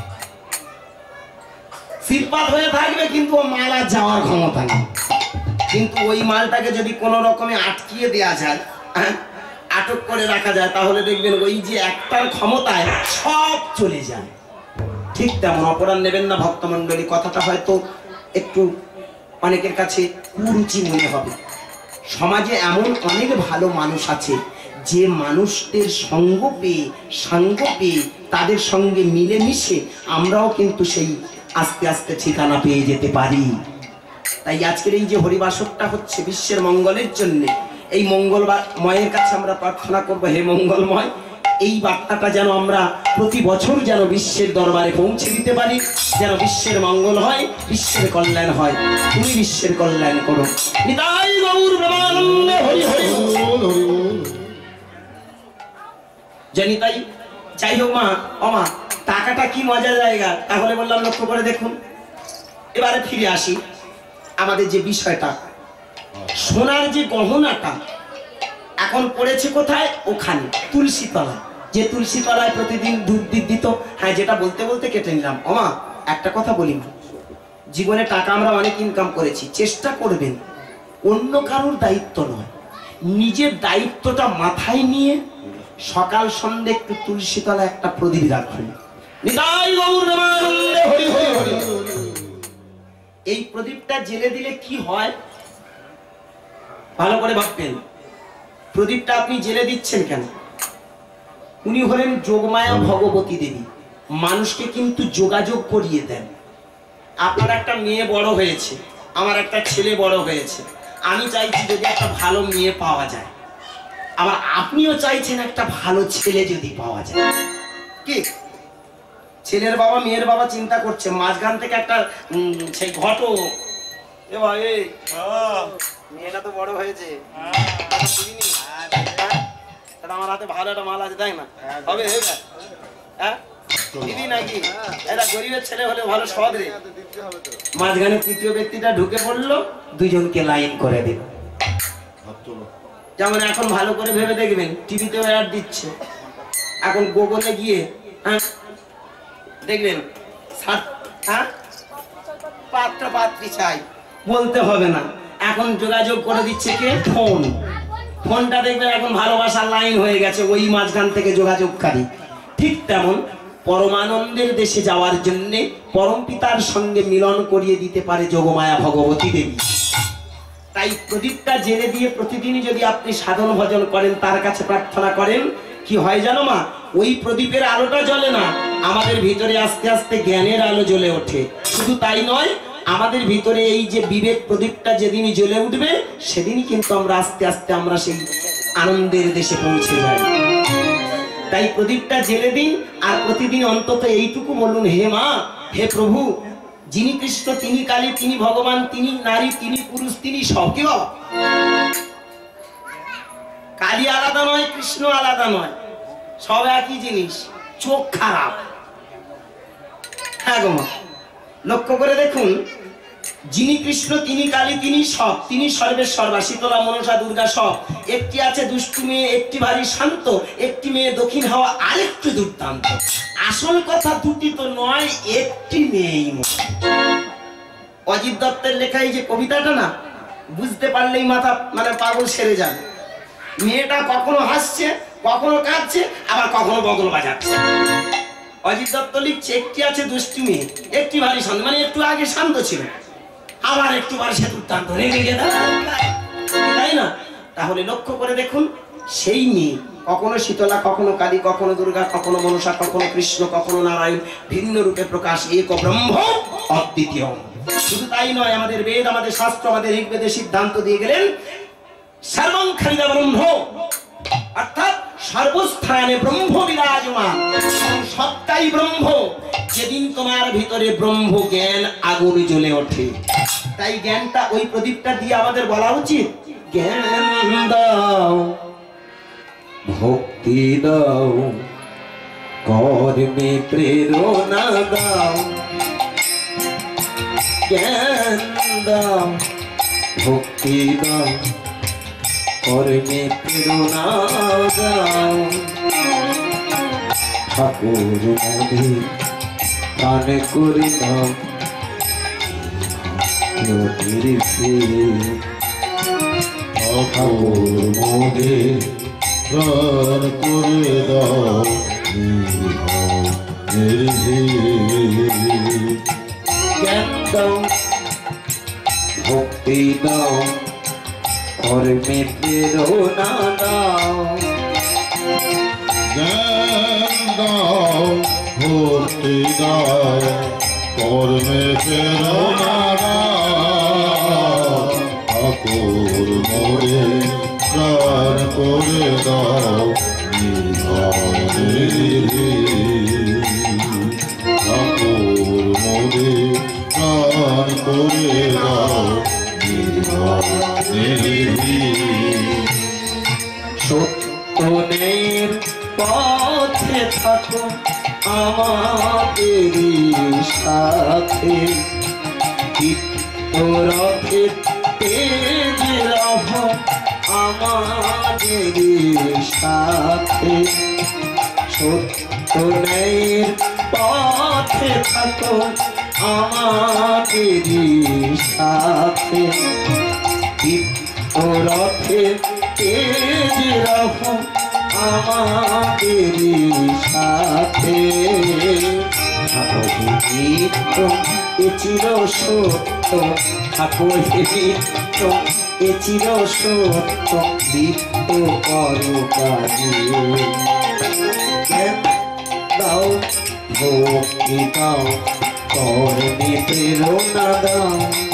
A: সিটপাত হয়ে থাকবে কিন্তু ও মাল আর যাওয়ার ক্ষমতা নেই। কিন্তু ওই মালটাকে যদি কোনো রকমে আটকিয়ে দেওয়া যায়, হ্যাঁ, আটক করে রাখা যায়, তাহলে দেখবেন ওই যে একটার ক্ষমতায় সব চলে যায়। ঠিক তেমন অপরাধ নেবেন না ভক্তমণ্ডলী, কথাটা হয়তো একটু অনেকের কাছে কুরুচি মনে হবে। সমাজে এমন অনেক ভালো মানুষ আছে যে মানুষদের সঙ্গ পেয়ে সাঙ্গ পেয়ে তাদের সঙ্গে মিলেমিশে আমরাও কিন্তু সেই আস্তে আস্তে ঠিকানা পেয়ে যেতে পারি। তাই আজকের এই যে হরিবাসরটা হচ্ছে বিশ্বের মঙ্গলের জন্য, এই মঙ্গলবার ময়ের কাছে আমরা প্রার্থনা করব, হে মঙ্গলময়, এই বার্তাটা যেন আমরা প্রতি বছর যেন বিশ্বের দরবারে পৌঁছে দিতে পারি, যেন বিশ্বের মঙ্গল হয়, বিশ্বের কল্যাণ হয়। তুমি বিশ্বের কল্যাণ করো। নিতাই গৌর প্রেমানন্দে হরি হরি জানি। তাই যাই হোক মা, অমা টাকাটা কি মজার জায়গা, তাহলে বললাম লক্ষ্য করে দেখুন। এবারে ফিরে আসি আমাদের যে বিষয়টা, সোনার যে গহনাটা এখন পড়েছে কোথায়? ওখানে তুলসী তলায়। যে তুলসী তলায় প্রতিদিন দুধ দিত দিত হ্যাঁ, যেটা বলতে বলতে কেটে নিলাম। ওমা একটা কথা বলি, জীবনে টাকা আমরা অনেক ইনকাম করেছি, চেষ্টা করবেন অন্য কারোর দায়িত্ব নয়, নিজের দায়িত্বটা মাথায় নিয়ে সকাল সন্ধ্যে একটু তুলসী তলায় একটা প্রদীপ রাখবেন। নিতাই গৌর প্রেমানন্দে হরি হরি হরি। এই প্রদীপটা জেলে দিলে কি হয় ভালো করে ভাববেন। প্রদীপটা আপনি জেলে দিচ্ছেন কেন? উনি হলেন যোগমায়া ভগবতী দেবী, মানুষকে কিন্তু যোগাযোগ করিয়ে দেন। আপনার একটা মেয়ে বড় হয়েছে, আমার একটা ছেলে বড় হয়েছে, আমি চাইছি যদি একটা ভালো মেয়ে পাওয়া যায়, আবার আপনিও চাইছেন একটা ভালো ছেলে যদি পাওয়া যায়। কি ছেলের বাবা মেয়ের বাবা চিন্তা করছে, মাঝখান থেকে একটা সেই ঘট, এ ভাই মেয়েটা তো বড় হয়েছে, আমার হাতে ভালো একটা মাল আছে, তাই না? হবে হ্যাঁ দিদি নাকি? এটা গরিবের ছেলে হলে ভালো সদ রে। মাঝখানে তৃতীয় ব্যক্তিটা ঢুকে পড়লো, দুজনকে লাইন করে দিল। যেমন এখন ভালো করে ভেবে দেখবেন, টিভিতেও অ্যাড দিচ্ছে, এখন গুগলে গিয়ে হ্যাঁ দেখবেন হ্যাঁ পাত্র পাত্রী চাই বলতে হবে না, এখন যোগাযোগ করে দিচ্ছে কে? ফোন। ফোনটা দেখবেন এখন ভালোবাসার লাইন হয়ে গেছে ওই মাঝখান থেকে যোগাযোগকারী। ঠিক তেমন পরমানন্দের দেশে যাওয়ার জন্য পরম পিতার সঙ্গে মিলন করিয়ে দিতে পারে যোগমায়া ভগবতী দেবী। তাই প্রদীপটা জেলে দিয়ে প্রতিদিনই যদি আপনি সাধন ভজন করেন, তার কাছে প্রার্থনা করেন, কি হয় জানো মা? ওই প্রদীপের আলোটা জ্বলে না, আমাদের ভিতরে আস্তে আস্তে জ্ঞানের আলো জ্বলে ওঠে। শুধু তাই নয়, আমাদের ভিতরে এই যে বিবেক প্রদীপটা যেদিনই জ্বলে উঠবে, সেদিনই কিন্তু আমরা আস্তে আস্তে আমরা সেই আনন্দের দেশে পৌঁছে যাই। তাই প্রদীপটা জেলে দিন, আর প্রতিদিন অন্তত এইটুকু বলুন, হে মা, হে প্রভু, যিনি কৃষ্ণ তিনি কালী, তিনি ভগবান, তিনি নারী, তিনি পুরুষ, তিনি সব। কি বাবা? কালী আলাদা নয়, কৃষ্ণ আলাদা নয়, সব একই জিনিস। চোখ খারাপ। হ্যাঁ গো মা, লক্ষ্য করে দেখুন, যিনি কৃষ্ণ তিনি কালী, তিনি সব, তিনি সর্বেশ্বর্বা, শীতলা মনসা দুর্গা সব। একটি আছে দুষ্টু মেয়ে, একটি ভারী শান্ত, একটি মেয়ে দক্ষিণ হাওয়া, আরেকটু দুর্দান্ত। আসল কথা দুটি তো নয়, একটি মেয়েই। অজিত দত্তের লেখা এই যে কবিতাটা না, বুঝতে পারলেই মাথা মানে পাগল সেরে যাবে। মেয়েটা কখনো হাসছে, কখনো কাঁদছে, আবার কখনো বগল বাজাচ্ছে। অজিত দত্ত লিখছে, একটি আছে দুষ্টু মেয়ে, একটি ভারী শান্ত, মানে একটু আগে শান্ত ছিল, আবার একটু বার সে দুর্দান্ত রেগে গেল, তাই না? তাহলে লক্ষ্য করে দেখুন, সেই মেয়ে কখনো শীতলা, কখনো কালী, কখনো দুর্গা, কখনো মনসা, কখনো কৃষ্ণ, কখনো নারায়ণ, ভিন্ন রূপে প্রকাশ, এক ব্রহ্ম অদ্বিতীয়। শুধু তাই নয়, আমাদের বেদ, আমাদের শাস্ত্র, আমাদের ঋগ্বেদে সিদ্ধান্ত দিয়ে গেলেন, সর্বং খলিল ব্রহ্ম, অর্থাৎ সর্বস্থানে ব্রহ্ম বিরাজমান, সবটাই ব্রহ্ম। যেদিন তোমার ভিতরে ব্রহ্ম জ্ঞান আগুন জ্বলে ওঠে, তাই জ্ঞানটা ওই প্রদীপটা দিয়ে আমাদের বলা উচিত, জ্ঞান দাও ভক্তি দাও কর্মে প্রেরণা দাও, জ্ঞান দাও ভক্তি দাও কর্মে প্রেরণা দাও। ঠাকুর মোদের প্রাণ করে দাও
B: ঠাকুর মোদের প্রাণ করে দাও,
A: জ্ঞান দাও ভক্তি দাও কর্মে প্রেরণা দাও,
B: জ্ঞান দাও ভক্তি দাও কর্মে প্রেরণা দাও। ঠাকুর মোরে প্রাণ করে দাও ঠাকুর মোরে প্রাণ করে দাও।
A: সত্যের পথে থাকো আমাদের সাথে, চিত্তরথে তেজ রহ আমাদের সাথে। সত্যের পথে থাকো আমাদের সাথে, চিত্তরথে তেজ রহ আমাদের সাথে। নিত্য এ চির সত্য ঠাকুর নিত্য এ চির সত্য নিত্য করো কাজে। দাও ভক্তি দাও কর্মে প্রেরণা দাও,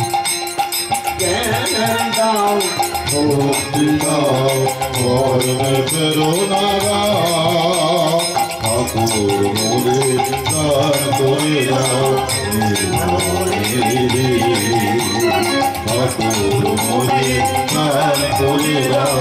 A: জ্ঞান দাও
B: ভক্তি দাও কর্মে প্রেরণা দাও। ঠাকুর মোরে প্রাণ করে দাও, ঠাকুর মোরে প্রাণ করে দাও।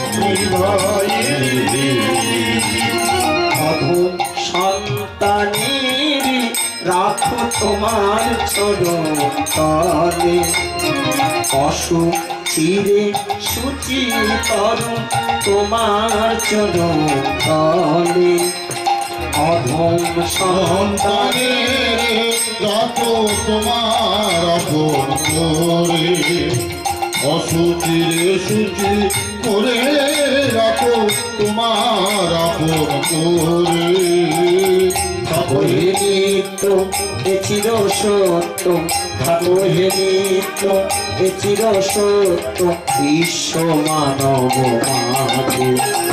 A: অধম সন্তানের রাখো তোমার চরণ তলে, অসুখ চিরে সূচি করো তোমার চরণ তলে। অধম সন্তানের
B: রাখো তোমার আপন করে, অসুচিরে সূচি করে রাখো তোমার আপন করে।
A: ঠাকুর নিত্য এ চির সত্য, ঠাকুর নিত্য এ চির সত্য বিশ্ব মানব মাঝে।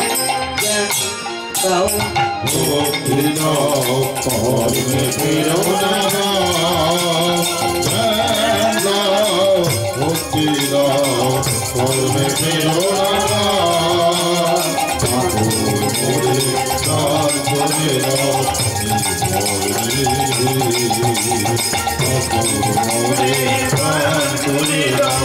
A: দাও
B: ভক্তি দাও কর্মে প্রেরণা দাও, জ্ঞান দাও ভক্তি দাও কর্মে প্রেরণা দাও। ঠাকুর মোরে প্রাণ করে দাও, ঠাকুর মোরে প্রাণ করে দাও।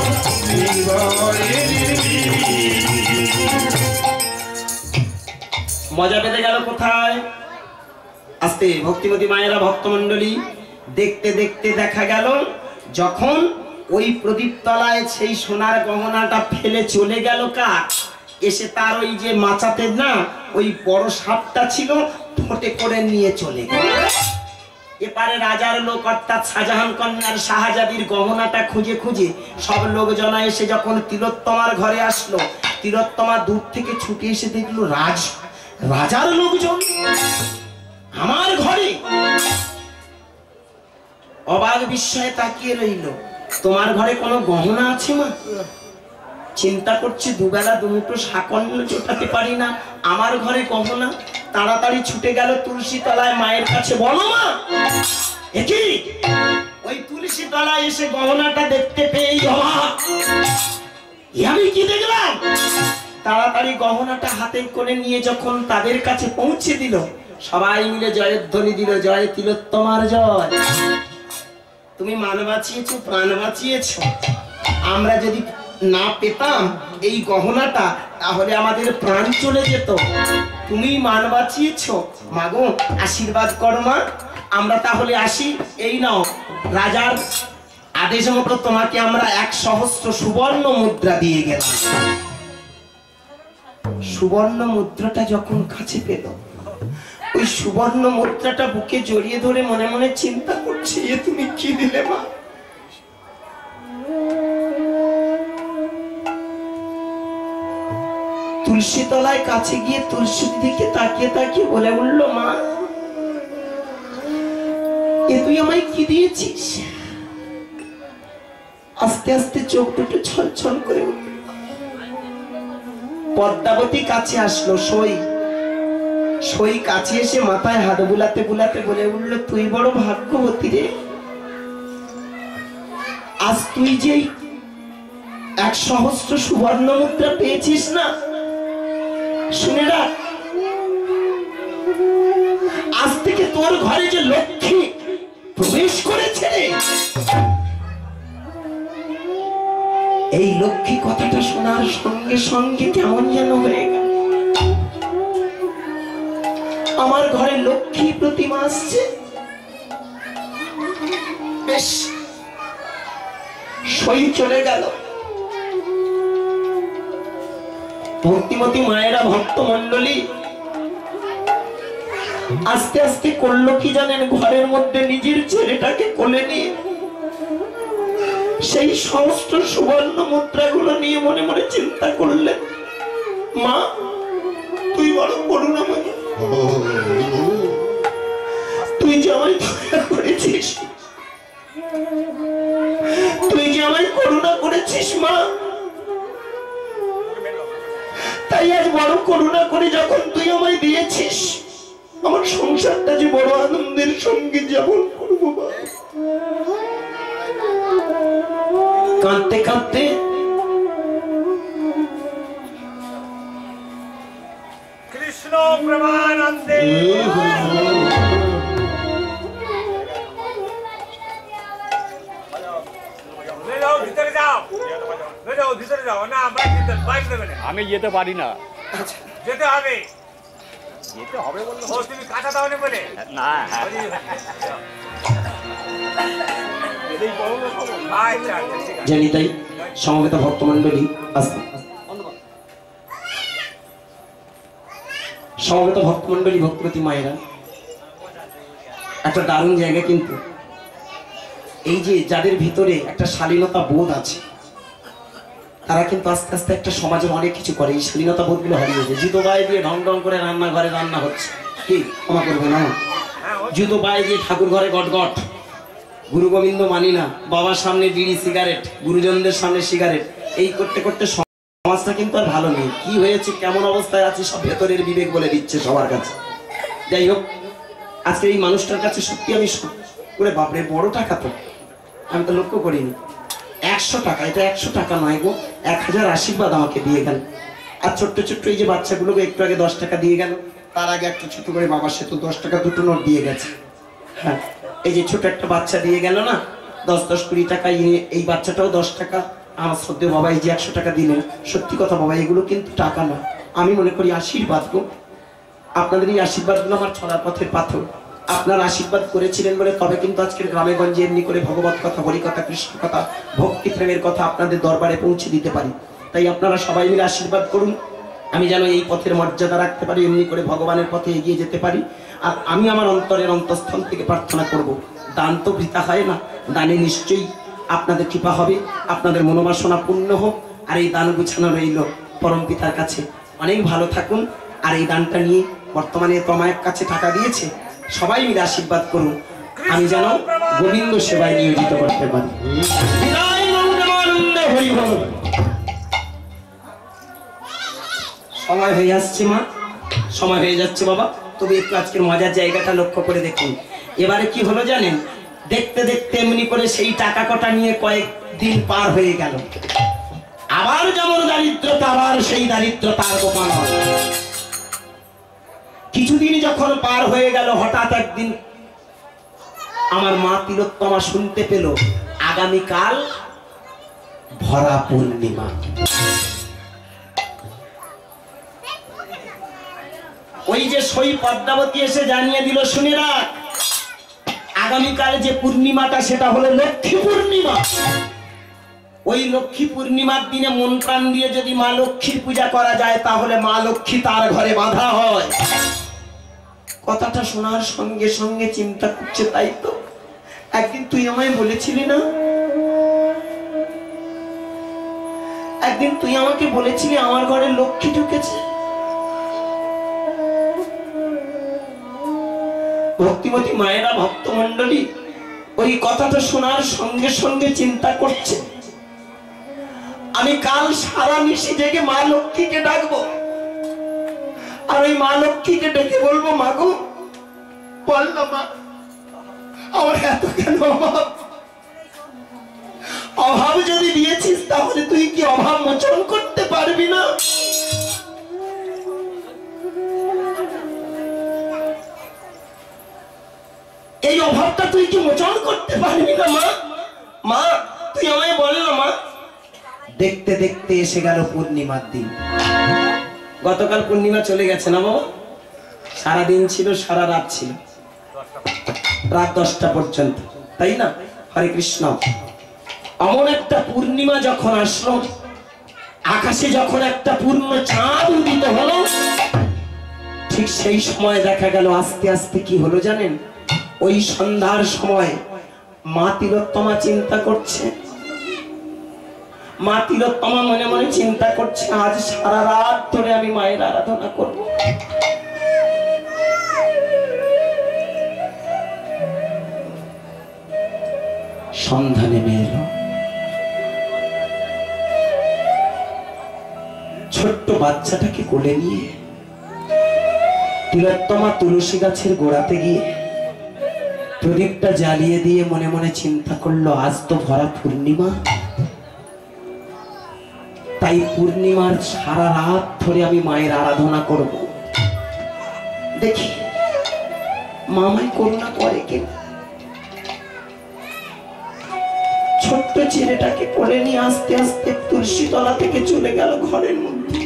A: মজা পেতে গেল কোথায়? আস্তে ভক্তিমতী মায়েরা ভক্তমন্ডলী দেখতে দেখতে দেখা গেল যখন ওই প্রদীপ তলায় সেই সোনার গহনাটা ফেলে চলে গেল কাক, এসে তার ওই যে মাচাতে না ওই বড় সাপটা ছিল ঠোঁটে করে নিয়ে চলে গেল। এপারে রাজার লোক অর্থাৎ শাহজাহান কন্যার শাহজাদির গহনাটা খুঁজে খুঁজে সব লোকজনা এসে যখন তিলোত্তমার ঘরে আসলো, তিলোত্তমা দূর থেকে ছুটে এসে দেখলো রাজ রাজার লোকজন আমার ঘরে। অবাক বিস্ময়ে তাকিয়ে রইল। তোমার ঘরে কোনো গহনা আছে মা? চিন্তা করছি দুবেলা দুমুঠো শাকন্ন জোটাতে পারি না, আমার ঘরে গহনা। তাড়াতাড়ি ছুটে গেল তুলসী তলায় মায়ের কাছে, বলো মা একি? ওই তুলসী তলায় এসে গহনাটা দেখতে পেয়ে অবাক, আমি কি দেখলাম? তাড়াতাড়ি গহনাটা হাতে করে নিয়ে যখন তাদের কাছে পৌঁছে দিল, সবাই মিলে জয়ের ধ্বনি দিল, জয় তিলোত্তমার জয়। তুমি মান বাঁচিয়েছো, প্রাণ বাঁচিয়েছো। আমরা যদি না পেতাম এই গহনাটা, তাহলে আমাদের প্রাণ চলে যেত। তুমি মান বাঁচিয়েছো মাগো, আশীর্বাদ করো মা। আমরা তাহলে আসি। এই নাও, রাজার আদেশ মতো তোমাকে আমরা এক সহস্র সুবর্ণ মুদ্রা দিয়ে গেলাম। সুবর্ণ মুদ্রাটা যখন কাছে পেল, ওই সুবর্ণ মুদ্রাটা বুকে জড়িয়ে ধরে মনে মনে চিন্তা করছি, এ তুমি কি দিলে মা? তুলসী তলায় কাছে গিয়ে তুলসীর দিকে তাকিয়ে তাকিয়ে বলে উঠল, মা এ তুই আমায় কি দিয়েছিস? আস্তে আস্তে চোখ দুটো ছলছল করে উঠল। পদ্মাবতী কাছে আসলো, সই সই কাছে এসে মাথায় হাত বুলাতে বুলাতে বলে উঠল, তুই বড় ভাগ্যবতী রে। আজ তুই যে এক সহস্র সুবর্ণ মুদ্রা পেয়েছিস না, শুনে রাখ, আজ থেকে তোর ঘরে যে লক্ষ্মী প্রবেশ করেছে রে। এই লক্ষ্মী কথাটা শোনার সঙ্গে সঙ্গে কেমন যেন হয়ে গেল। আমার ঘরে লক্ষ্মী প্রতিমা আসছে, বেশ। সই চলে গেল। ভক্তিমতী মায়েরা, ভক্ত মন্ডলী আস্তে আস্তে করলো কি জানেন, ঘরের মধ্যে নিজের ছেলেটাকে কোলে নিয়ে সেই সমস্ত সুবর্ণ মুদ্রাগুলো নিয়ে মনে মনে চিন্তা করলেন, মা তুই বড় করুণাময়ী, তুই যে আমায় দয়া করেছিস, তুই যে আমায় করুণা করেছিস মা। তাই আজ বড় করুণা করে যখন তুই আমায় দিয়েছিস, আমার সংসারটা যে বড় আনন্দের সঙ্গে যাপন করবো মা। কাঁদতে কাঁদতে
E: কৃষ্ণ প্রেমানন্দে ভিতরে যাও, ভিতরে যাও না, বাইক দেবে না।
F: আমি যেতে পারি না।
E: যেতে হবে,
F: যেতে হবে বললো।
E: ও তুমি কাটা দাও না বলে
F: না,
A: জানি। তাই সমবেত ভক্তমন্ডলী, আসতে সমবেত ভক্তমন্ডলী, ভক্তিমতী মায়েরা, একটা দারুণ জায়গা। কিন্তু এই যে যাদের ভিতরে একটা শালীনতা বোধ আছে, তারা কিন্তু আস্তে আস্তে একটা সমাজের অনেক কিছু করে। এই শালীনতা বোধগুলো হারিয়ে যায়। জুতো গায়ে দিয়ে ঢং ঢং করে রান্নাঘরে রান্না হচ্ছে, কি ক্ষমা করবে না? জুতো পায়ে দিয়ে ঠাকুর ঘরে গট গট, গুরু গোবিন্দ মানি না, বাবার সামনে বিড়ি সিগারেট, গুরুজনদের সামনে সিগারেট, এই করতে করতে সমাজটা কিন্তু আর ভালো নেই। কি হয়েছে, কেমন অবস্থায় আছে, সব ভেতরের বিবেক বলে দিচ্ছে সবার কাছে। যাই হোক, আজকে এই মানুষটার কাছে সত্যি আমি করে, বাপরে বড় টাকা তো, আমি তো লক্ষ্য করিনি। একশো টাকা, এটা একশো টাকা নয় গো, এক হাজার আশীর্বাদ আমাকে দিয়ে গেল। আর ছোট্ট ছোট্ট এই যে বাচ্চাগুলোকে একটু আগে দশ টাকা দিয়ে গেল, তার আগে একটু ছোট করে বাবার সে তো দশ টাকা দুটো নোট দিয়ে গেছে। হ্যাঁ, এই যে ছোট একটা বাচ্চা দিয়ে গেল না, দশ দশ কুড়ি টাকা, এই বাচ্চাটাও দশ টাকা। আমার শ্রদ্ধেয় বাবা এই যে একশো টাকা দিলেন, সত্যি কথা বাবা, এগুলো কিন্তু টাকা না, আমি মনে করি আশীর্বাদ গো। আপনাদের এই আশীর্বাদগুলো আমার চলার পথের পাথর। আপনার আশীর্বাদ করেছিলেন বলে তবে কিন্তু আজকের গ্রামে গঞ্জে এমনি করে ভগবত কথা, হরি কথা, কৃষ্ণ কথা, ভক্তি প্রেমের কথা আপনাদের দরবারে পৌঁছে দিতে পারি। তাই আপনারা সবাই মিলে আশীর্বাদ করুন, আমি যেন এই পথের মর্যাদা রাখতে পারি, এমনি করে ভগবানের পথে এগিয়ে যেতে পারি। আর আমি আমার অন্তরের অন্তঃস্থল থেকে প্রার্থনা করব, দান তো বৃথা হয় না, দানে নিশ্চয়ই আপনাদের কৃপা হবে, আপনাদের মনোবাসনা পূর্ণ হোক। আর এই দান গুছানো রইল পরম পিতার কাছে। অনেক ভালো থাকুন। আর এই দানটা নিয়ে বর্তমানে তোমার কাছে টাকা দিয়েছে, সবাই মিলে আশীর্বাদ করুন, আমি যেন গোবিন্দ সেবায় নিয়োজিত করতে পারি। সময় হয়ে আসছে মা, সময় হয়ে যাচ্ছে বাবা, তবে একটু আজকের মজার জায়গাটা লক্ষ্য করে দেখুন। এবারে কি হলো জানেন, দেখতে দেখতে এমনি করে সেই টাকা কটা নিয়ে কয়েক দিন পার হয়ে গেল। আবার যেমন দারিদ্রতা, আবার সেই দারিদ্রতার গোপন। কিছুদিন যখন পার হয়ে গেল, হঠাৎ একদিন আমার মা তিলোত্তমা শুনতে পেল আগামীকাল ভরা পূর্ণিমা। ওই যে সই পদ্মাবতী এসে জানিয়ে দিল, শুনে রাখ আগামীকাল যে পূর্ণিমাটা সেটা হলো লক্ষ্মী পূর্ণিমা। ওই লক্ষ্মী পূর্ণিমার দিনে মন প্রাণ দিয়ে যদি মা লক্ষ্মীর পূজা করা যায় তাহলে মা লক্ষ্মী তার ঘরে বাঁধা হয়। কথাটা শোনার সঙ্গে সঙ্গে চিন্তা করছে, তাই তো একদিন তুই আমায় বলেছিলি না, একদিন তুই আমাকে বলেছিলি আমার ঘরে লক্ষ্মী ঢুকেছে। ভক্তিমতী মায়েরা, ভক্তমণ্ডলী ওই কথাটা শোনার সঙ্গে সঙ্গে চিন্তা করছে, আমি কাল সারা নিশি জেগে মা লক্ষ্মীকে ডাকবো, আর ওই মা লক্ষ্মীকে ডেকে বলবো, মাগো বল না মা আমার এত কেন অভাব, অভাব যদি দিয়েছিস তাহলে তুই কি অভাব মোচন করতে পারবি না? এই অভাবটা তুই কি মোচন করতে পারবি না মা? মা তুই আমায় বল না মা। দেখতে দেখতে এসে গেল পূর্ণিমার দিন। গতকাল পূর্ণিমা চলে গেছে না বাবা? সারাদিন ছিল, সারা রাত ছিল, রাত দশটা পর্যন্ত, তাই না? হরে কৃষ্ণ। এমন একটা পূর্ণিমা যখন আসলো, আকাশে যখন একটা পূর্ণ চাঁদ উদিত হলো, ঠিক সেই সময় দেখা গেল আস্তে আস্তে কি হলো জানেন? ওই সন্ধ্যার সময় মা তিলোত্তমা চিন্তা করছে, মা তিলোত্তমা মনে মনে চিন্তা করছে, আজ সারা রাত ধরে আমি মায়ের আরাধনা করব। সন্ধ্যা নেমে এলো, ছোট্ট বাচ্চাটাকে কোলে নিয়ে তিলোত্তমা তুলসী গাছের গোড়াতে গিয়ে প্রদীপটা জ্বালিয়ে দিয়ে মনে মনে চিন্তা করলো, আজ তো ভরা পূর্ণিমা, তাই পূর্ণিমার সারা রাত ধরে আমি মায়ের আরাধনা করব, দেখি মামাই করুণা করে কিনা। ছোট্ট ছেলেটাকে কোলে নিয়ে আস্তে আস্তে তুলসী তলা থেকে চলে গেল ঘরের মধ্যে।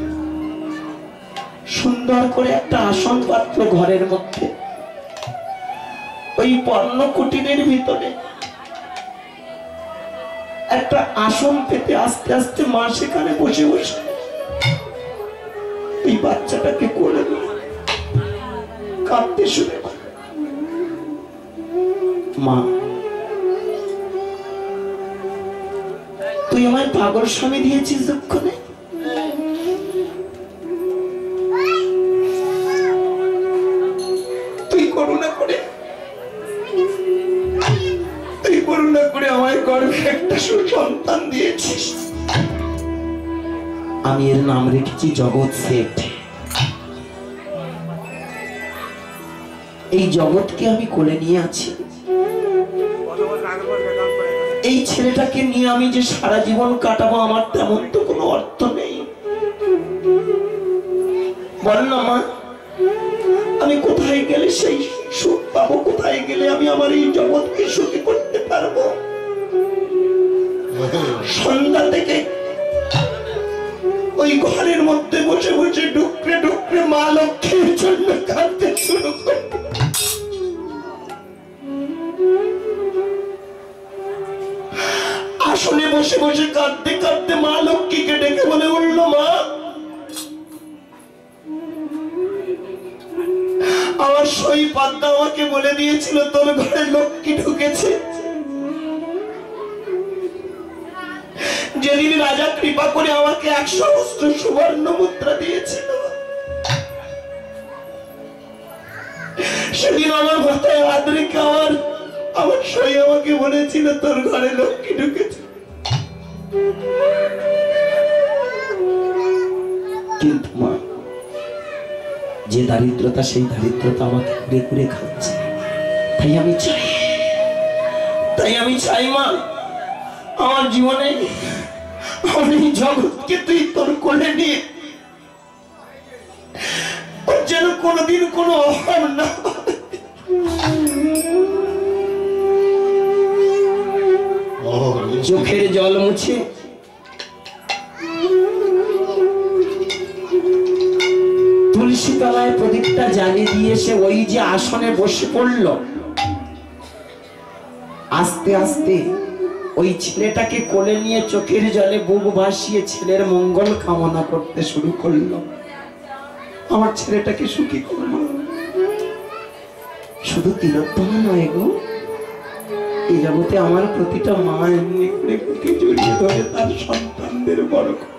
A: সুন্দর করে একটা আসন পাত্র ঘরের মধ্যে, ওই পর্ণ কুটিরের ভিতরে একটা আসন পেতে আস্তে আস্তে মা সেখানে বসে বসে এই বাচ্চাটাকে কোলে নিয়ে কাঁদতে শুনে, মা তুই আমায় পাগল স্বামী দিয়েছিস দুঃখ নেই, তুই করুণা করে তুই করুণা করে আমায় গর্ভে একটা সুসন্তান দিয়েছিস। আমি এর নাম রেখেছি জগৎ শেঠ। এই জগৎকে আমি কোলে নিয়ে আছি, এই ছেলেটাকে নিয়ে আমি যে সারা জীবন কাটাবো আমার তেমন তো কোনো অর্থ নেই। বল না মা, আমি কোথায় গেলে সেই সুখ পাবো, কোথায় গেলে আমি আমার এই জগৎকে সুখী করতে পারবো? সন্ধ্যা থেকে ওই ঘরের মধ্যে বসে বসে ডুকরে ডুকরে মা লক্ষ্মীর জন্য কাঁদতে শুরু করে। আসলে বসে বসে কাঁদতে কাঁদতে মা লক্ষ্মীকে ডেকে বলে উঠল, মা আমার সই পাদ্দা আমাকে বলে দিয়েছিল তোর ঘরে লক্ষ্মী ঢুকেছে। যেদিন রাজা কৃপা করে আমাকে এক সহস্র সুবর্ণ মুদ্রা দিয়েছিল, সেদিন আমার মাথায় হাত রেখে আমার আমার সই আমাকে বলেছিল তোর ঘরে লক্ষ্মী ঢুকেছে। কিন্তু মা, যে দারিদ্রতা সেই দারিদ্রতা আমাকে ঘুরে ঘুরে খাচ্ছে, তাই আমি চাই তাই আমি চাই মা আমার জীবনে আমার এই জগৎকে তুই তোর কোলে নিয়ে যেন কোনোদিন কোনো অভাব না। চোখের জল মুছে তুলসী তলায় প্রদীপটা জ্বালিয়ে দিয়ে সে ওই যে আসনে বসে পড়ল। আস্তে আস্তে ওই ছেলেটাকে কোলে নিয়ে চোখের জলে বুক ভাসিয়ে ছেলের মঙ্গল কামনা করতে শুরু করলো। আমার ছেলেটাকে সুখী করবো, শুধু তিলোত্তমা নয় গো, এই জগতে আমার প্রতিটা মা এমনি করে বুকে জড়িয়ে ধরে তার সন্তানদের বড় করে।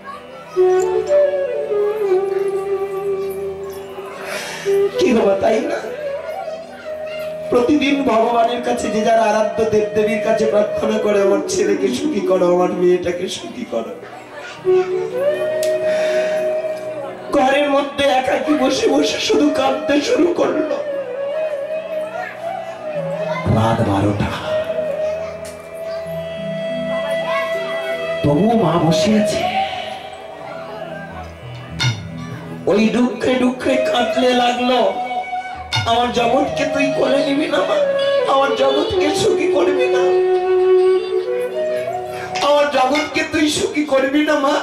A: কি বাবা তাই না? প্রতিদিন ভগবানের কাছে যে যার আরাধ্য দেব দেবীর কাছে প্রার্থনা করে, আমার ছেলেকে সুখী করো, আমার মেয়েটাকে সুখী করো। ঘরের মধ্যে একাকি বসে বসে শুধু কাঁদতে শুরু করলো। রাত বারোটা, তবুও মা বসে আছে। ওই দুঃখে দুঃখে কাঁদলে লাগলো, আমার জগৎকে তুই কোলে নিবি না মা, আমার জগৎকে সুখী করবি না, আমার জগৎকে তুই সুখী করবি না মা।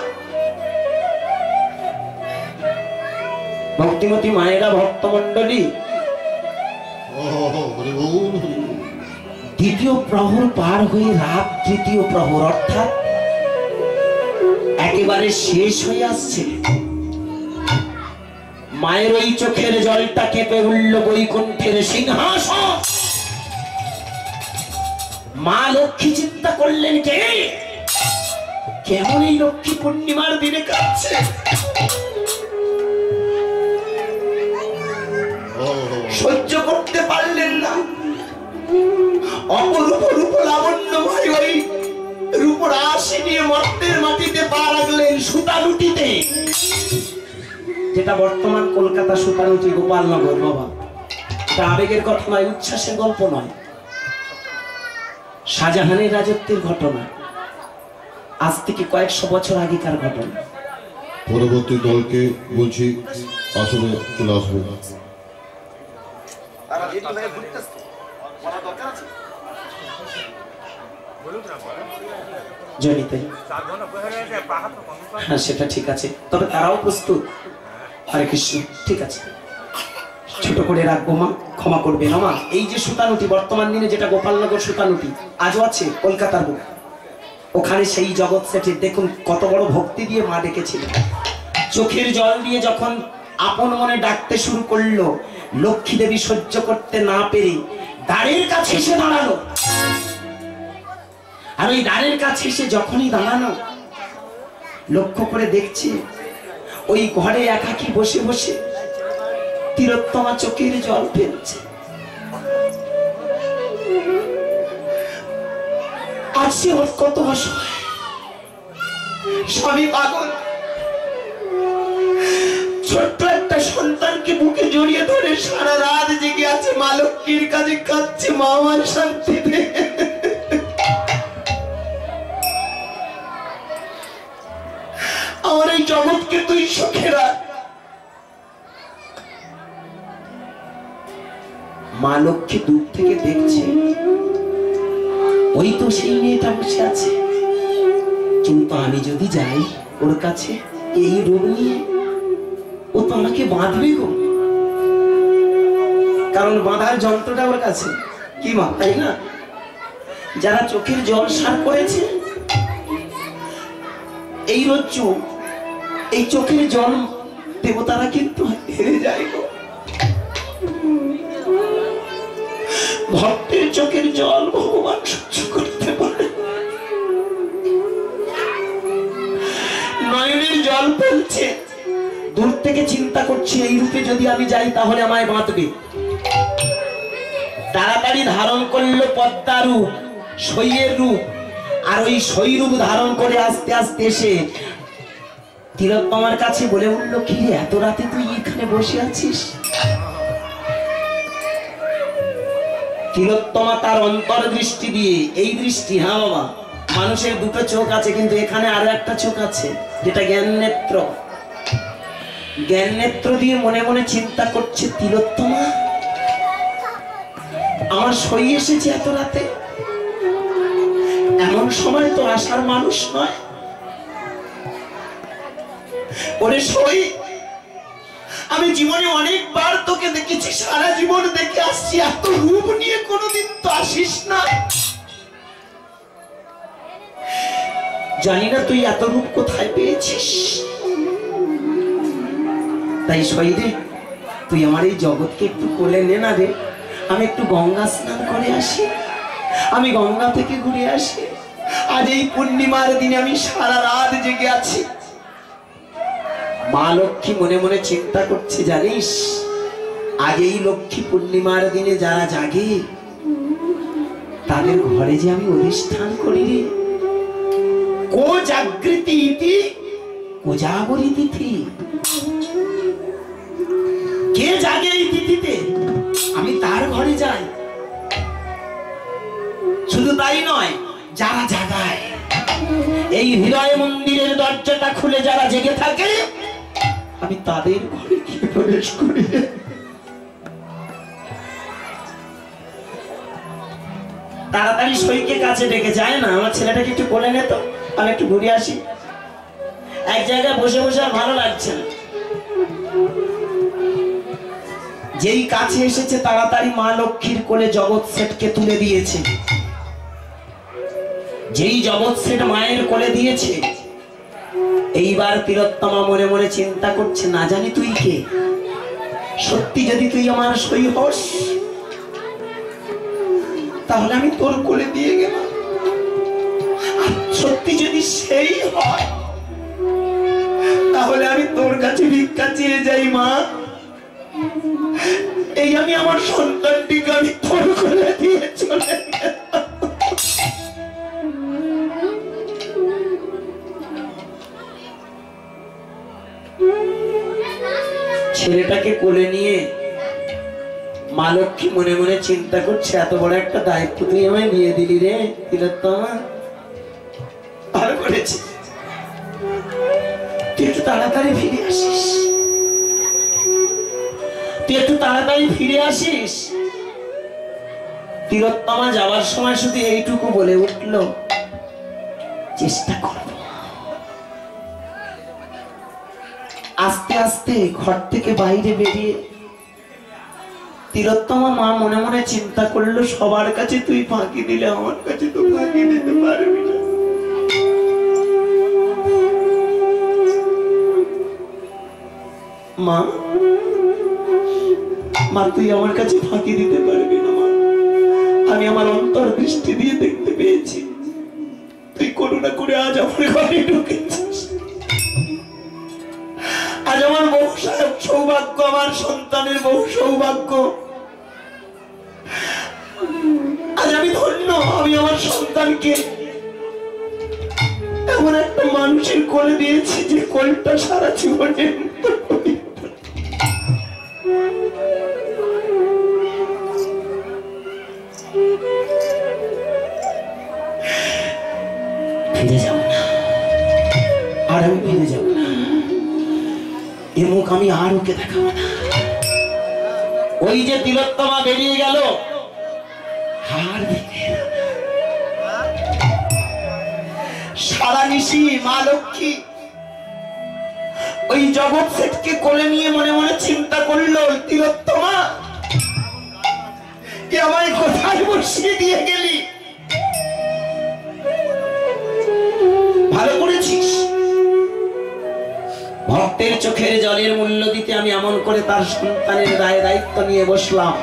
A: ভক্তিমতী মায়েরা, ভক্তমন্ডলী, দ্বিতীয় প্রহর পার হয়ে রাত তৃতীয় প্রহর অর্থাৎ একেবারে শেষ হয়ে আসছে। মায়ের ওই চোখের জলটা কেঁপে উঠল বৈকুণ্ঠের সিংহাসন। মা লক্ষ্মী চিন্তা করলেন, কে কেমন এই লক্ষ্মী পূর্ণিমার দিনে কাঁদছে। সহ্য করতে পারলেন না। অপরূপ রূপ লাবণ্য ভাই ওই রূপরাশি নিয়ে মর্তের মাটিতে পা রাখলেন সুতানুটিতে, যেটা বর্তমান কলকাতা সুতানুটি গোপালনগর। বাবা, এটা আবেগের কথা নয়, উচ্ছ্বাসের গল্প নয়, শাহজাহানের রাজত্বের ঘটনা, আজ থেকে কয়েকশো বছর আগেকার ঘটনা।
B: পরবর্তী দলকে বলছি আসলে চলে আসবে।
A: হ্যাঁ সেটা ঠিক আছে, তবে তারাও প্রস্তুত। হরে কৃষ্ণ, ঠিক আছে, ছোট করে রাখবো মা, ক্ষমা করবে না মা। এই যে সুতানুটি, বর্তমান দিনে যেটা গোপালনগর সুতানুটি আজও আছে কলকাতার বুক, ওখানে সেই জগৎ সেটের দেখুন কত বড় ভক্তি দিয়ে মা ডেকেছিল। চোখের জল দিয়ে যখন আপন মনে ডাকতে শুরু করলো, লক্ষ্মী দেবী সহ্য করতে না পেরে দ্বারের কাছে এসে দাঁড়ালো। আর ওই দ্বারের কাছে এসে যখনই দাঁড়ানো, লক্ষ্য করে দেখছে ওই ঘরে একাকি বসে বসে তিলোত্তমা চোখের জল ফেলছে। আর সে ওর কত অসহায়, স্বামী পাগল, ছোট্ট একটা সন্তানকে বুকে জড়িয়ে ধরে সারা রাত জেগে আছে, মা লক্ষ্মীর কাছে কাঁদছে, মা আমার শান্তি দে। আমার এই জগৎকে তুই সুখে রাখ। মা লক্ষ্মী দূর থেকে দেখছে, ওই তো সেই মেয়েটা বসে আছে, কিন্তু আমি যদি যাই ওর কাছে এই রূপ নিয়ে, ও তো আমাকে বাঁধবে গো, কারণ বাঁধার যন্ত্রটা ওর কাছে। কি মা, তাই না? যারা চোখের জল সার করেছে, এই রজ্জু, এই চোখের জল দেবতারা কিন্তু হেরে যায় গো। ভক্তের চোখের জল ভগবান সহ্য করতে পারে। নয়নের জল ফেলছে, দূর থেকে চিন্তা করছি এই রূপে যদি আমি যাই তাহলে আমায় বাঁধবে। তাড়াতাড়ি ধারণ করলো পদ্মা রূপ, সইয়ের রূপ, আর ওই সই রূপ ধারণ করে আস্তে আস্তে এসে তিলোত্তমার কাছে বলে উঠলো, কি রে এত রাতে তুই এখানে বসে আছিস? তিলোত্তমা তার অন্তর্দৃষ্টি দিয়ে, এই দৃষ্টি, হ্যাঁ বাবা, মানুষের দুটো চোখ আছে, কিন্তু এখানে আরো একটা চোখ আছে যেটা জ্ঞান নেত্র। জ্ঞান নেত্র দিয়ে মনে মনে চিন্তা করছে, তিলোত্তমা আমার সই এসেছে এত রাতে, এমন সময় তো আসার মানুষ নয়। ওরে সই, আমি জীবনে অনেকবার তোকে দেখেছি, সারা জীবন দেখে আসছি, এত রূপ নিয়ে কোনোদিন তো আসিস না। জানি না তুই এত রূপ কোথায় পেয়েছিস। তাই সই রে, তুই আমার এই জগৎকে একটু কোলে নে না রে, আমি একটু গঙ্গা স্নান করে আসি, আমি গঙ্গা থেকে ঘুরে আসি। আজ এই পূর্ণিমার দিনে আমি সারা রাত জেগে আছি। মা লক্ষ্মী মনে মনে চিন্তা করছে, জানিস আজ এই লক্ষ্মী পূর্ণিমার দিনে যারা জাগে তাদের ঘরে যে আমি অধিষ্ঠান করি রে। কো জাগৃতি ইতি কোজাগরি তিথি। কে জাগে এই তিথিতে, আমি তার ঘরে যাই। শুধু তাই নয়, যারা জাগায়, এই হৃদয় মন্দিরের দরজাটা খুলে যারা জেগে থাকে, আমি তাদের ঘরে গিয়ে প্রবেশ করি। তাড়াতাড়ি সইকে কাছে ডেকে যায় না, আমার ছেলেটাকে একটু কোলে নে তো, আমি একটু ঘুরে আসি। এক জায়গায় বসে বসে আর ভালো লাগছে না। যেই কাছে এসেছে তাড়াতাড়ি মা লক্ষ্মীর কোলে জগৎ সেটকে তুলে দিয়েছে। যেই জগৎ সেট মায়ের কোলে দিয়েছে, এইবার তিলোত্তমা মনে মনে চিন্তা করছে, না জানি তুই কে। সত্যি যদি তুই আমার সই হস, তাহলে আমি তোর কোলে দিয়ে গেলাম। আর সত্যি যদি সেই হয়, তাহলে আমি তোর কাছে ভিক্ষা চেয়ে যাই। মা, এই আমি আমার সন্তানটিকে আমি তোর কোলে দিয়ে চলে গেলাম। ছেলেটাকে কোলে নিয়ে মা লক্ষ্মী মনে মনে চিন্তা করছে, এত বড় একটা দায়িত্ব তুই আমায় নিয়ে দিলি রে তিলোত্তমা, ভালো করেছি। তুই একটু তাড়াতাড়ি ফিরে আসিস, তুই একটু তাড়াতাড়ি ফিরে আসিস। তিলোত্তমা যাওয়ার সময় শুধু এইটুকু বলে উঠল, চেষ্টা করব। আস্তে আস্তে ঘর থেকে বাইরে বেরিয়ে তিলোত্তমা মা মনে মনে চিন্তা করলো, সবার কাছে তুই ফাঁকি দিলে আমার কাছে তো ফাঁকি দিতে পারবি না। মা, মা তুই আমার কাছে ফাঁকি দিতে পারবি না। মা, আমি আমার অন্তর দৃষ্টি দিয়ে দেখতে পেয়েছি, তুই করুণা করে আজ আমার ঘরে ঢুকেছিস। আজ আমার বহু সৌভাগ্য, আমার সন্তানের বহু সৌভাগ্য। আজ আমি ধন্য, আমি আমার সন্তানকে এমন একটা মানুষের কোলে দিয়েছি যে কোলটা সারা জীবনে ফিরে যাব না। আর আমি ফিরে যাব না, এ মুখ আমি আর ওকে দেখাবো না। ওই যে তিলোত্তমা বেরিয়ে গেল, হার সারা নিশি মা লক্ষ্মী ওই জগৎ সেটকে কোলে নিয়ে মনে মনে চিন্তা করলো, তিলোত্তমা কে আমায় কোথায় বসিয়ে দিয়ে গেলি। ভালো করেছিস, ভক্তের চোখের জলের মূল্য দিতে আমি এমন করে তার সন্তানের দায় দায়িত্ব নিয়ে বসলাম।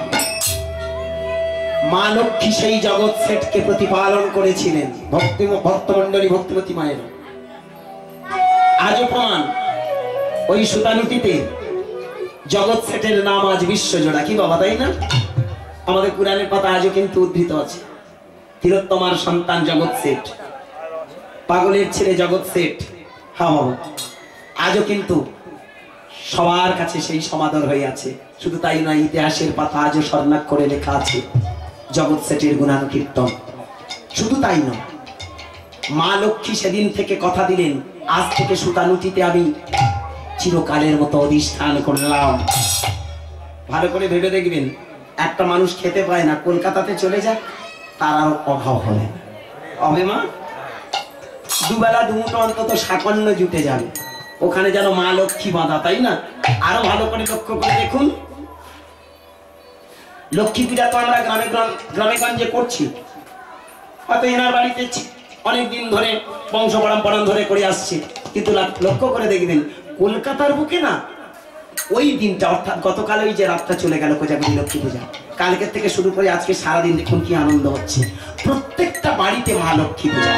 A: মা লক্ষ্মী সেই জগৎ সেটকে প্রতিপালন করেছিলেন, ভক্তি ভক্তমন্ডলী ভক্তিমতী মায়ের। আজও প্রমাণ, ওই সুতানুটিতে জগৎ সেটের নাম আজ বিশ্বজোড়া। কি বাবা, তাই না? আমাদের পুরাণের পাতা আজও কিন্তু উদ্ধৃত আছে, তিলোত্তমার সন্তান জগৎ সেট, পাগলের ছেলে জগৎ সেট। হ্যাঁ বাবা, আজও কিন্তু সবার কাছে সেই সমাদর হয়ে আছে। শুধু তাই নয়, ইতিহাসের পাতা আজও স্বর্ণাক্ষরে লেখা আছে জগৎ সেটের গুণানুকীর্তন। শুধু তাই নয়, মা লক্ষ্মী সেদিন থেকে কথা দিলেন, আজ থেকে সুতানুটিতে আমি চিরকালের মতো অধিষ্ঠান করলাম। ভালো করে ভেবে দেখবেন, একটা মানুষ খেতে পায় না, কলকাতাতে চলে যাক, তার আর অভাব হবে না। হবে মা, দুবেলা দুমুটো অন্তত সাকন্য জুটে যাবে, ওখানে যেন মা লক্ষ্মী বাঁধা, তাই না? আরো ভালো করে লক্ষ্য করে দেখুন, লক্ষ্মী পূজা তো আমরা গ্রামে গ্রামে গঞ্জে করছি, হয়তো এনার বাড়িতে অনেকদিন ধরে বংশ পরম্পরা ধরে করে আসছে, কিন্তু লক্ষ্য করে দেখবেন কলকাতার বুকে না ওই দিনটা অর্থাৎ গতকাল ওই যে রাতটা চলে গেল কোজাগরী লক্ষ্মী পূজা, কালকের থেকে শুরু করে আজকে সারাদিন দেখুন কি আনন্দ হচ্ছে। প্রত্যেকটা বাড়িতে মা লক্ষ্মী পূজা,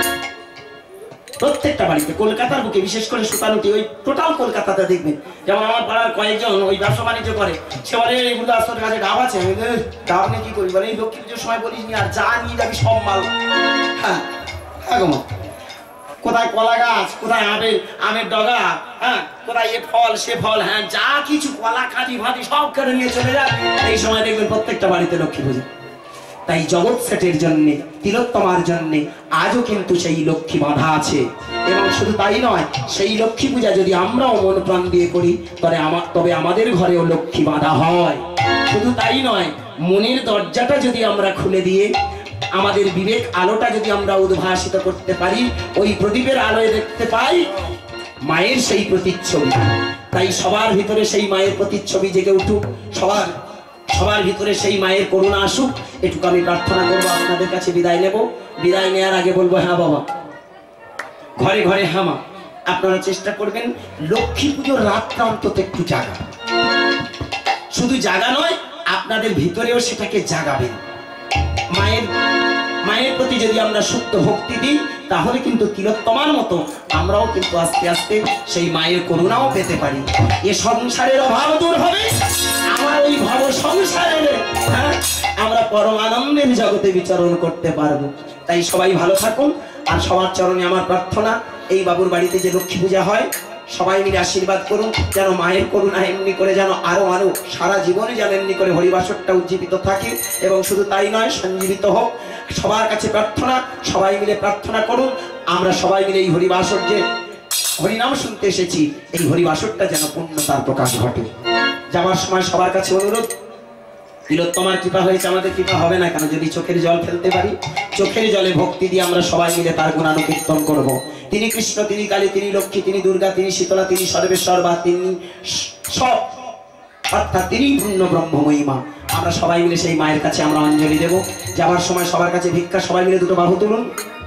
A: প্রত্যেকটা বাড়িতে কলকাতার বুকে, বিশেষ করে সুতানুটি ওই টোটাল কলকাতাতে দেখবেন। যেমন আমার পাড়ার কয়েকজন ওই ব্যবসা বাণিজ্য করে, সে বলে এইগুলো আসলে কাছে ডাব আছে, ডাব নিয়ে কি করি, বলে এই লক্ষ্মী পুজোর সময় বলিস নি, আর যা নিয়ে যাবি সব মাল। হ্যাঁ হ্যাঁ গো মা, কোথায় কলা গাছ, কোথায় আমের আমের ডগা, হ্যাঁ কোথায় এ ফল সে ফল, হ্যাঁ যা কিছু কলা কাঁদি ভাটি সব কেটে নিয়ে চলে যায়। এই সময় দেখবেন প্রত্যেকটা বাড়িতে লক্ষ্মী পুজো। তাই জগৎ সেটের জন্যে, তিলোত্তমার জন্যে আজও কিন্তু সেই লক্ষ্মী বাঁধা আছে। এবং শুধু তাই নয়, সেই লক্ষ্মী পূজা যদি আমরাও মন প্রাণ দিয়ে করি তবে আমার তবে আমাদের ঘরেও লক্ষ্মী বাঁধা হয়। শুধু তাই নয়, মনের দরজাটা যদি আমরা খুলে দিয়ে আমাদের বিবেক আলোটা যদি আমরা উদ্ভাসিত করতে পারি, ওই প্রদীপের আলোয় দেখতে পাই মায়ের সেই প্রতিচ্ছবি। তাই সবার ভিতরে সেই মায়ের প্রতিচ্ছবি জেগে উঠুক, সবার সবার ভিতরে সেই মায়ের করুণা আসুক, এটুকু আমি প্রার্থনা করবো। আপনাদের কাছে বিদায় নেব। বিদায় নেওয়ার আগে বলবো, হ্যাঁ বাবা, ঘরে ঘরে হ্যাঁ মা, আপনারা চেষ্টা করবেন লক্ষ্মী পুজোর রাতটা অন্তত একটু জাগা। শুধু জাগা নয়, আপনাদের ভিতরেও সেটাকে জাগাবেন। মায়ের মায়ের প্রতি যদি আমরা সুপ্ত ভক্তি দিই, তাহলে কিন্তু তিলোত্তমার মতো আমরাও কিন্তু আস্তে আস্তে সেই মায়ের করুণাও পেতে পারি। এ সংসারের অভাব দূর হবে, আমার ওই ভব সংসারের, হ্যাঁ আমরা পরম আনন্দের জগতে বিচরণ করতে পারবো। তাই সবাই ভালো থাকুন। আর সবার চরণে আমার প্রার্থনা, এই বাবুর বাড়িতে যে লক্ষ্মী পূজা হয় সবাই মিলে আশীর্বাদ করুন, যেন মায়ের করুণা এমনি করে যেন আরো আরো সারা জীবনে যেন এমনি করে হরিবাসরটা উজ্জীবিত থাকে, এবং শুধু তাই নয় সঞ্জীবিত হোক। সবার কাছে প্রার্থনা, সবাই মিলে প্রার্থনা করুন, আমরা সবাই মিলে এই হরিবাসর যে হরিনাম শুনতে এসেছি, এই হরিবাসরটা যেন পূর্ণতার প্রকাশ ঘটে। যাওয়ার সময় সবার কাছে অনুরোধ, তিলোত্তমার কৃপা হয়েছে, আমাদের কৃপা হবে না কেন যদি চোখের জল ফেলতে পারি? চোখের জলে ভক্তি দিয়ে আমরা সবাই মিলে তার গুণানুকীর্তন করব। তিনি কৃষ্ণ, তিনি কালী, তিনি লক্ষ্মী, তিনি দুর্গা, তিনি শীতলা, তিনি সর্বেশ্বর, বা তিনি সব, অর্থাৎ তিনি পূর্ণ ব্রহ্মময়ী মা। আমরা সবাই মিলে সেই মায়ের কাছে আমরা অঞ্জলি দেব। যাওয়ার সময় সবার কাছে ভিক্ষা, সবাই মিলে দুটো বাহু তুলুন,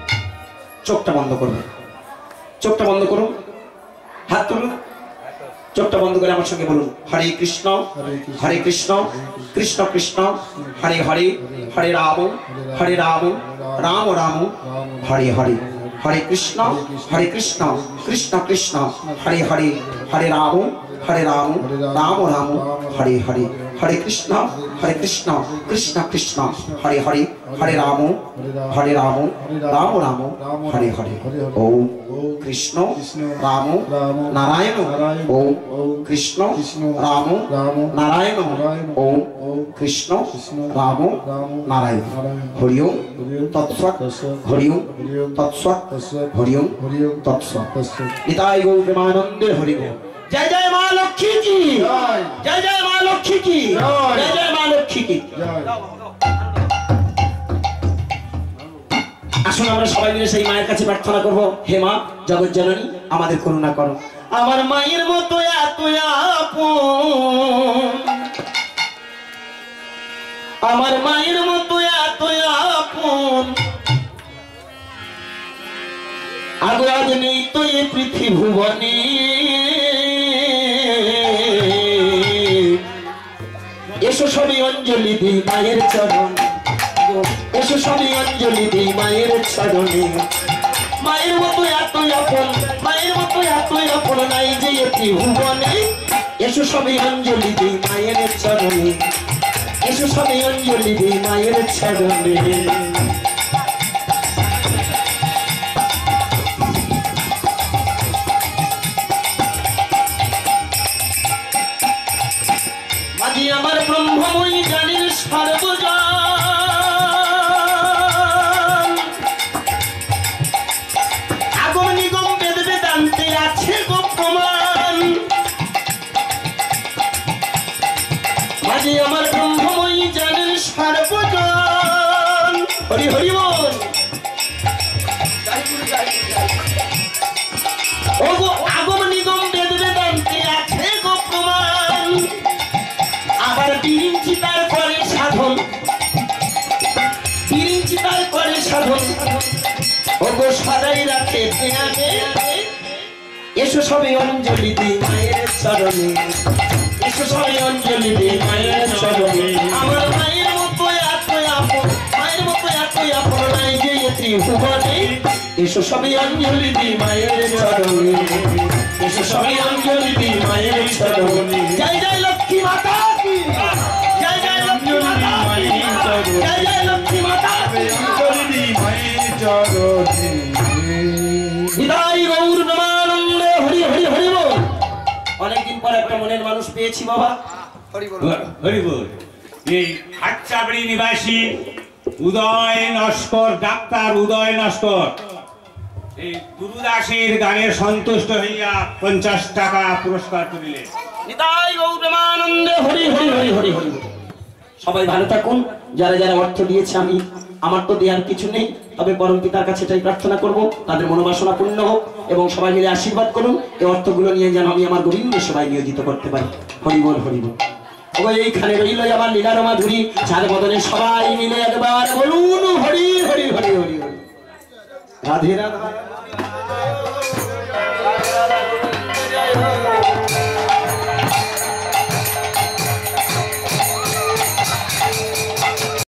A: চোখটা বন্ধ করবেন, চোখটা বন্ধ করুন, হাত তুলুন, চোখটা বন্ধ করে আমার সঙ্গে বলুন, হরে কৃষ্ণ হরে কৃষ্ণ কৃষ্ণ কৃষ্ণ হরে হরে, হরে রাম হরে রাম রাম রাম হরে হরে, হরে কৃষ্ণ হরে কৃষ্ণ কৃষ্ণ কৃষ্ণ হরে হরে, হরে রাম হরে রাম রাম রাম হরে হরে, হরে কৃষ্ণ হরে কৃষ্ণ কৃষ্ণ কৃষ্ণ হরে হরে, হরে রাম হরে রাম রাম রাম হরে হরে। ওম কৃষ্ণ রাম নারায়ণ, ওম কৃষ্ণ রাম নারায়ণ, ওম কৃষ্ণ রাম নারায়ণ। হরি ওম তৎসৎ, হরি ওম তৎসৎ, হরি ওম তৎসৎ। নিতাই গৌর প্রেমানন্দে হরি ওম। জয় জয় মা লক্ষ্মী কি, জয় জয় মা লক্ষ্মী কি, জয় জয় মা লক্ষ্মী কি। আসুন আমরা সবাই মিলে সেই মায়ের কাছে প্রার্থনা করবো, হে মা জগৎ জননী, আমাদের করুণা করো। আমার মায়ের মতো এত আপন, আমার মায়ের মতো এত আপন, আগে আজ নেই তো এ পৃথিবী ভুবনে। এসো সবই অঞ্জলি দিই মায়ের চরণ, এসো সবই অঞ্জলি দিই মায়ের চরণে। মায়ের মতো এত আপন, মায়ের মতো এত আপন নাই যে এটি ভুবনে। এসো সবই অঞ্জলি দিই মায়ের চরণে, এসো সবই অঞ্জলি দিই মায়ের চরণে। মাঝি আমার ব্রহ্মময়ী জানির সর্বজন, আগম নিগম বেদ বেদান্তে আছে গো প্রমাণ। মাঝি আমার ব্রহ্মময়ী জানির সর্বজন, হরি হরি বল। এসো সবে অঞ্জলি দি মায়ের চরণে, এসো সবে অঞ্জলি দি মায়ের চরণে। আমার মায়ের মতো এত আপন, মায়ের মতো এত আপন নাই যে ত্রিভুবনে। এসো সবে অঞ্জলি দি মায়ের চরণে, এসো সবে অঞ্জলি দি মায়ের চরণে। জয় জয় লক্ষ্মী মাতা কি, জয় জয় লক্ষ্মী মাতা কি, জয় জয় লক্ষ্মী মাতা কি। বিদায় গৌর প্রেমানন্দে হরি হরি হরি বল। অনেকদিন পর একটা মনের মানুষ পেয়েছি বাবা।
E: হরি বল।
G: হরি বল। এই হাটচাবড়ি নিবাসী উদয় নস্কর, ডাক্তার উদয় নস্কর, এই গুরুদাসের গানে সন্তুষ্ট হইয়া পঞ্চাশ টাকা পুরস্কার করিলেন।
A: বিদায় গৌর প্রেমানন্দে হরি হরি হরি হরি হরি। সবাই ভালো থাকুন। যারা যারা অর্থ দিয়েছে, আমি আমার তো দেওয়ার কিছু নেই, তবে পরম পিতার কাছে এটাই প্রার্থনা করব তাদের মনোবাসনা পূর্ণ হোক এবং সবাই মিলে আশীর্বাদ করুন। এই অর্থগুলো নিয়ে যেন আমি আমার গোবিন্দ সবাই নিয়োজিত করতে পারি। হরি বল হরি বল। ওই এইখানে রইল আমার লীলার মাধুরী, চার বদনে সবাই মিলে একবার বলুন হরি হরি হরি হরি হরি। রাধে রাধা।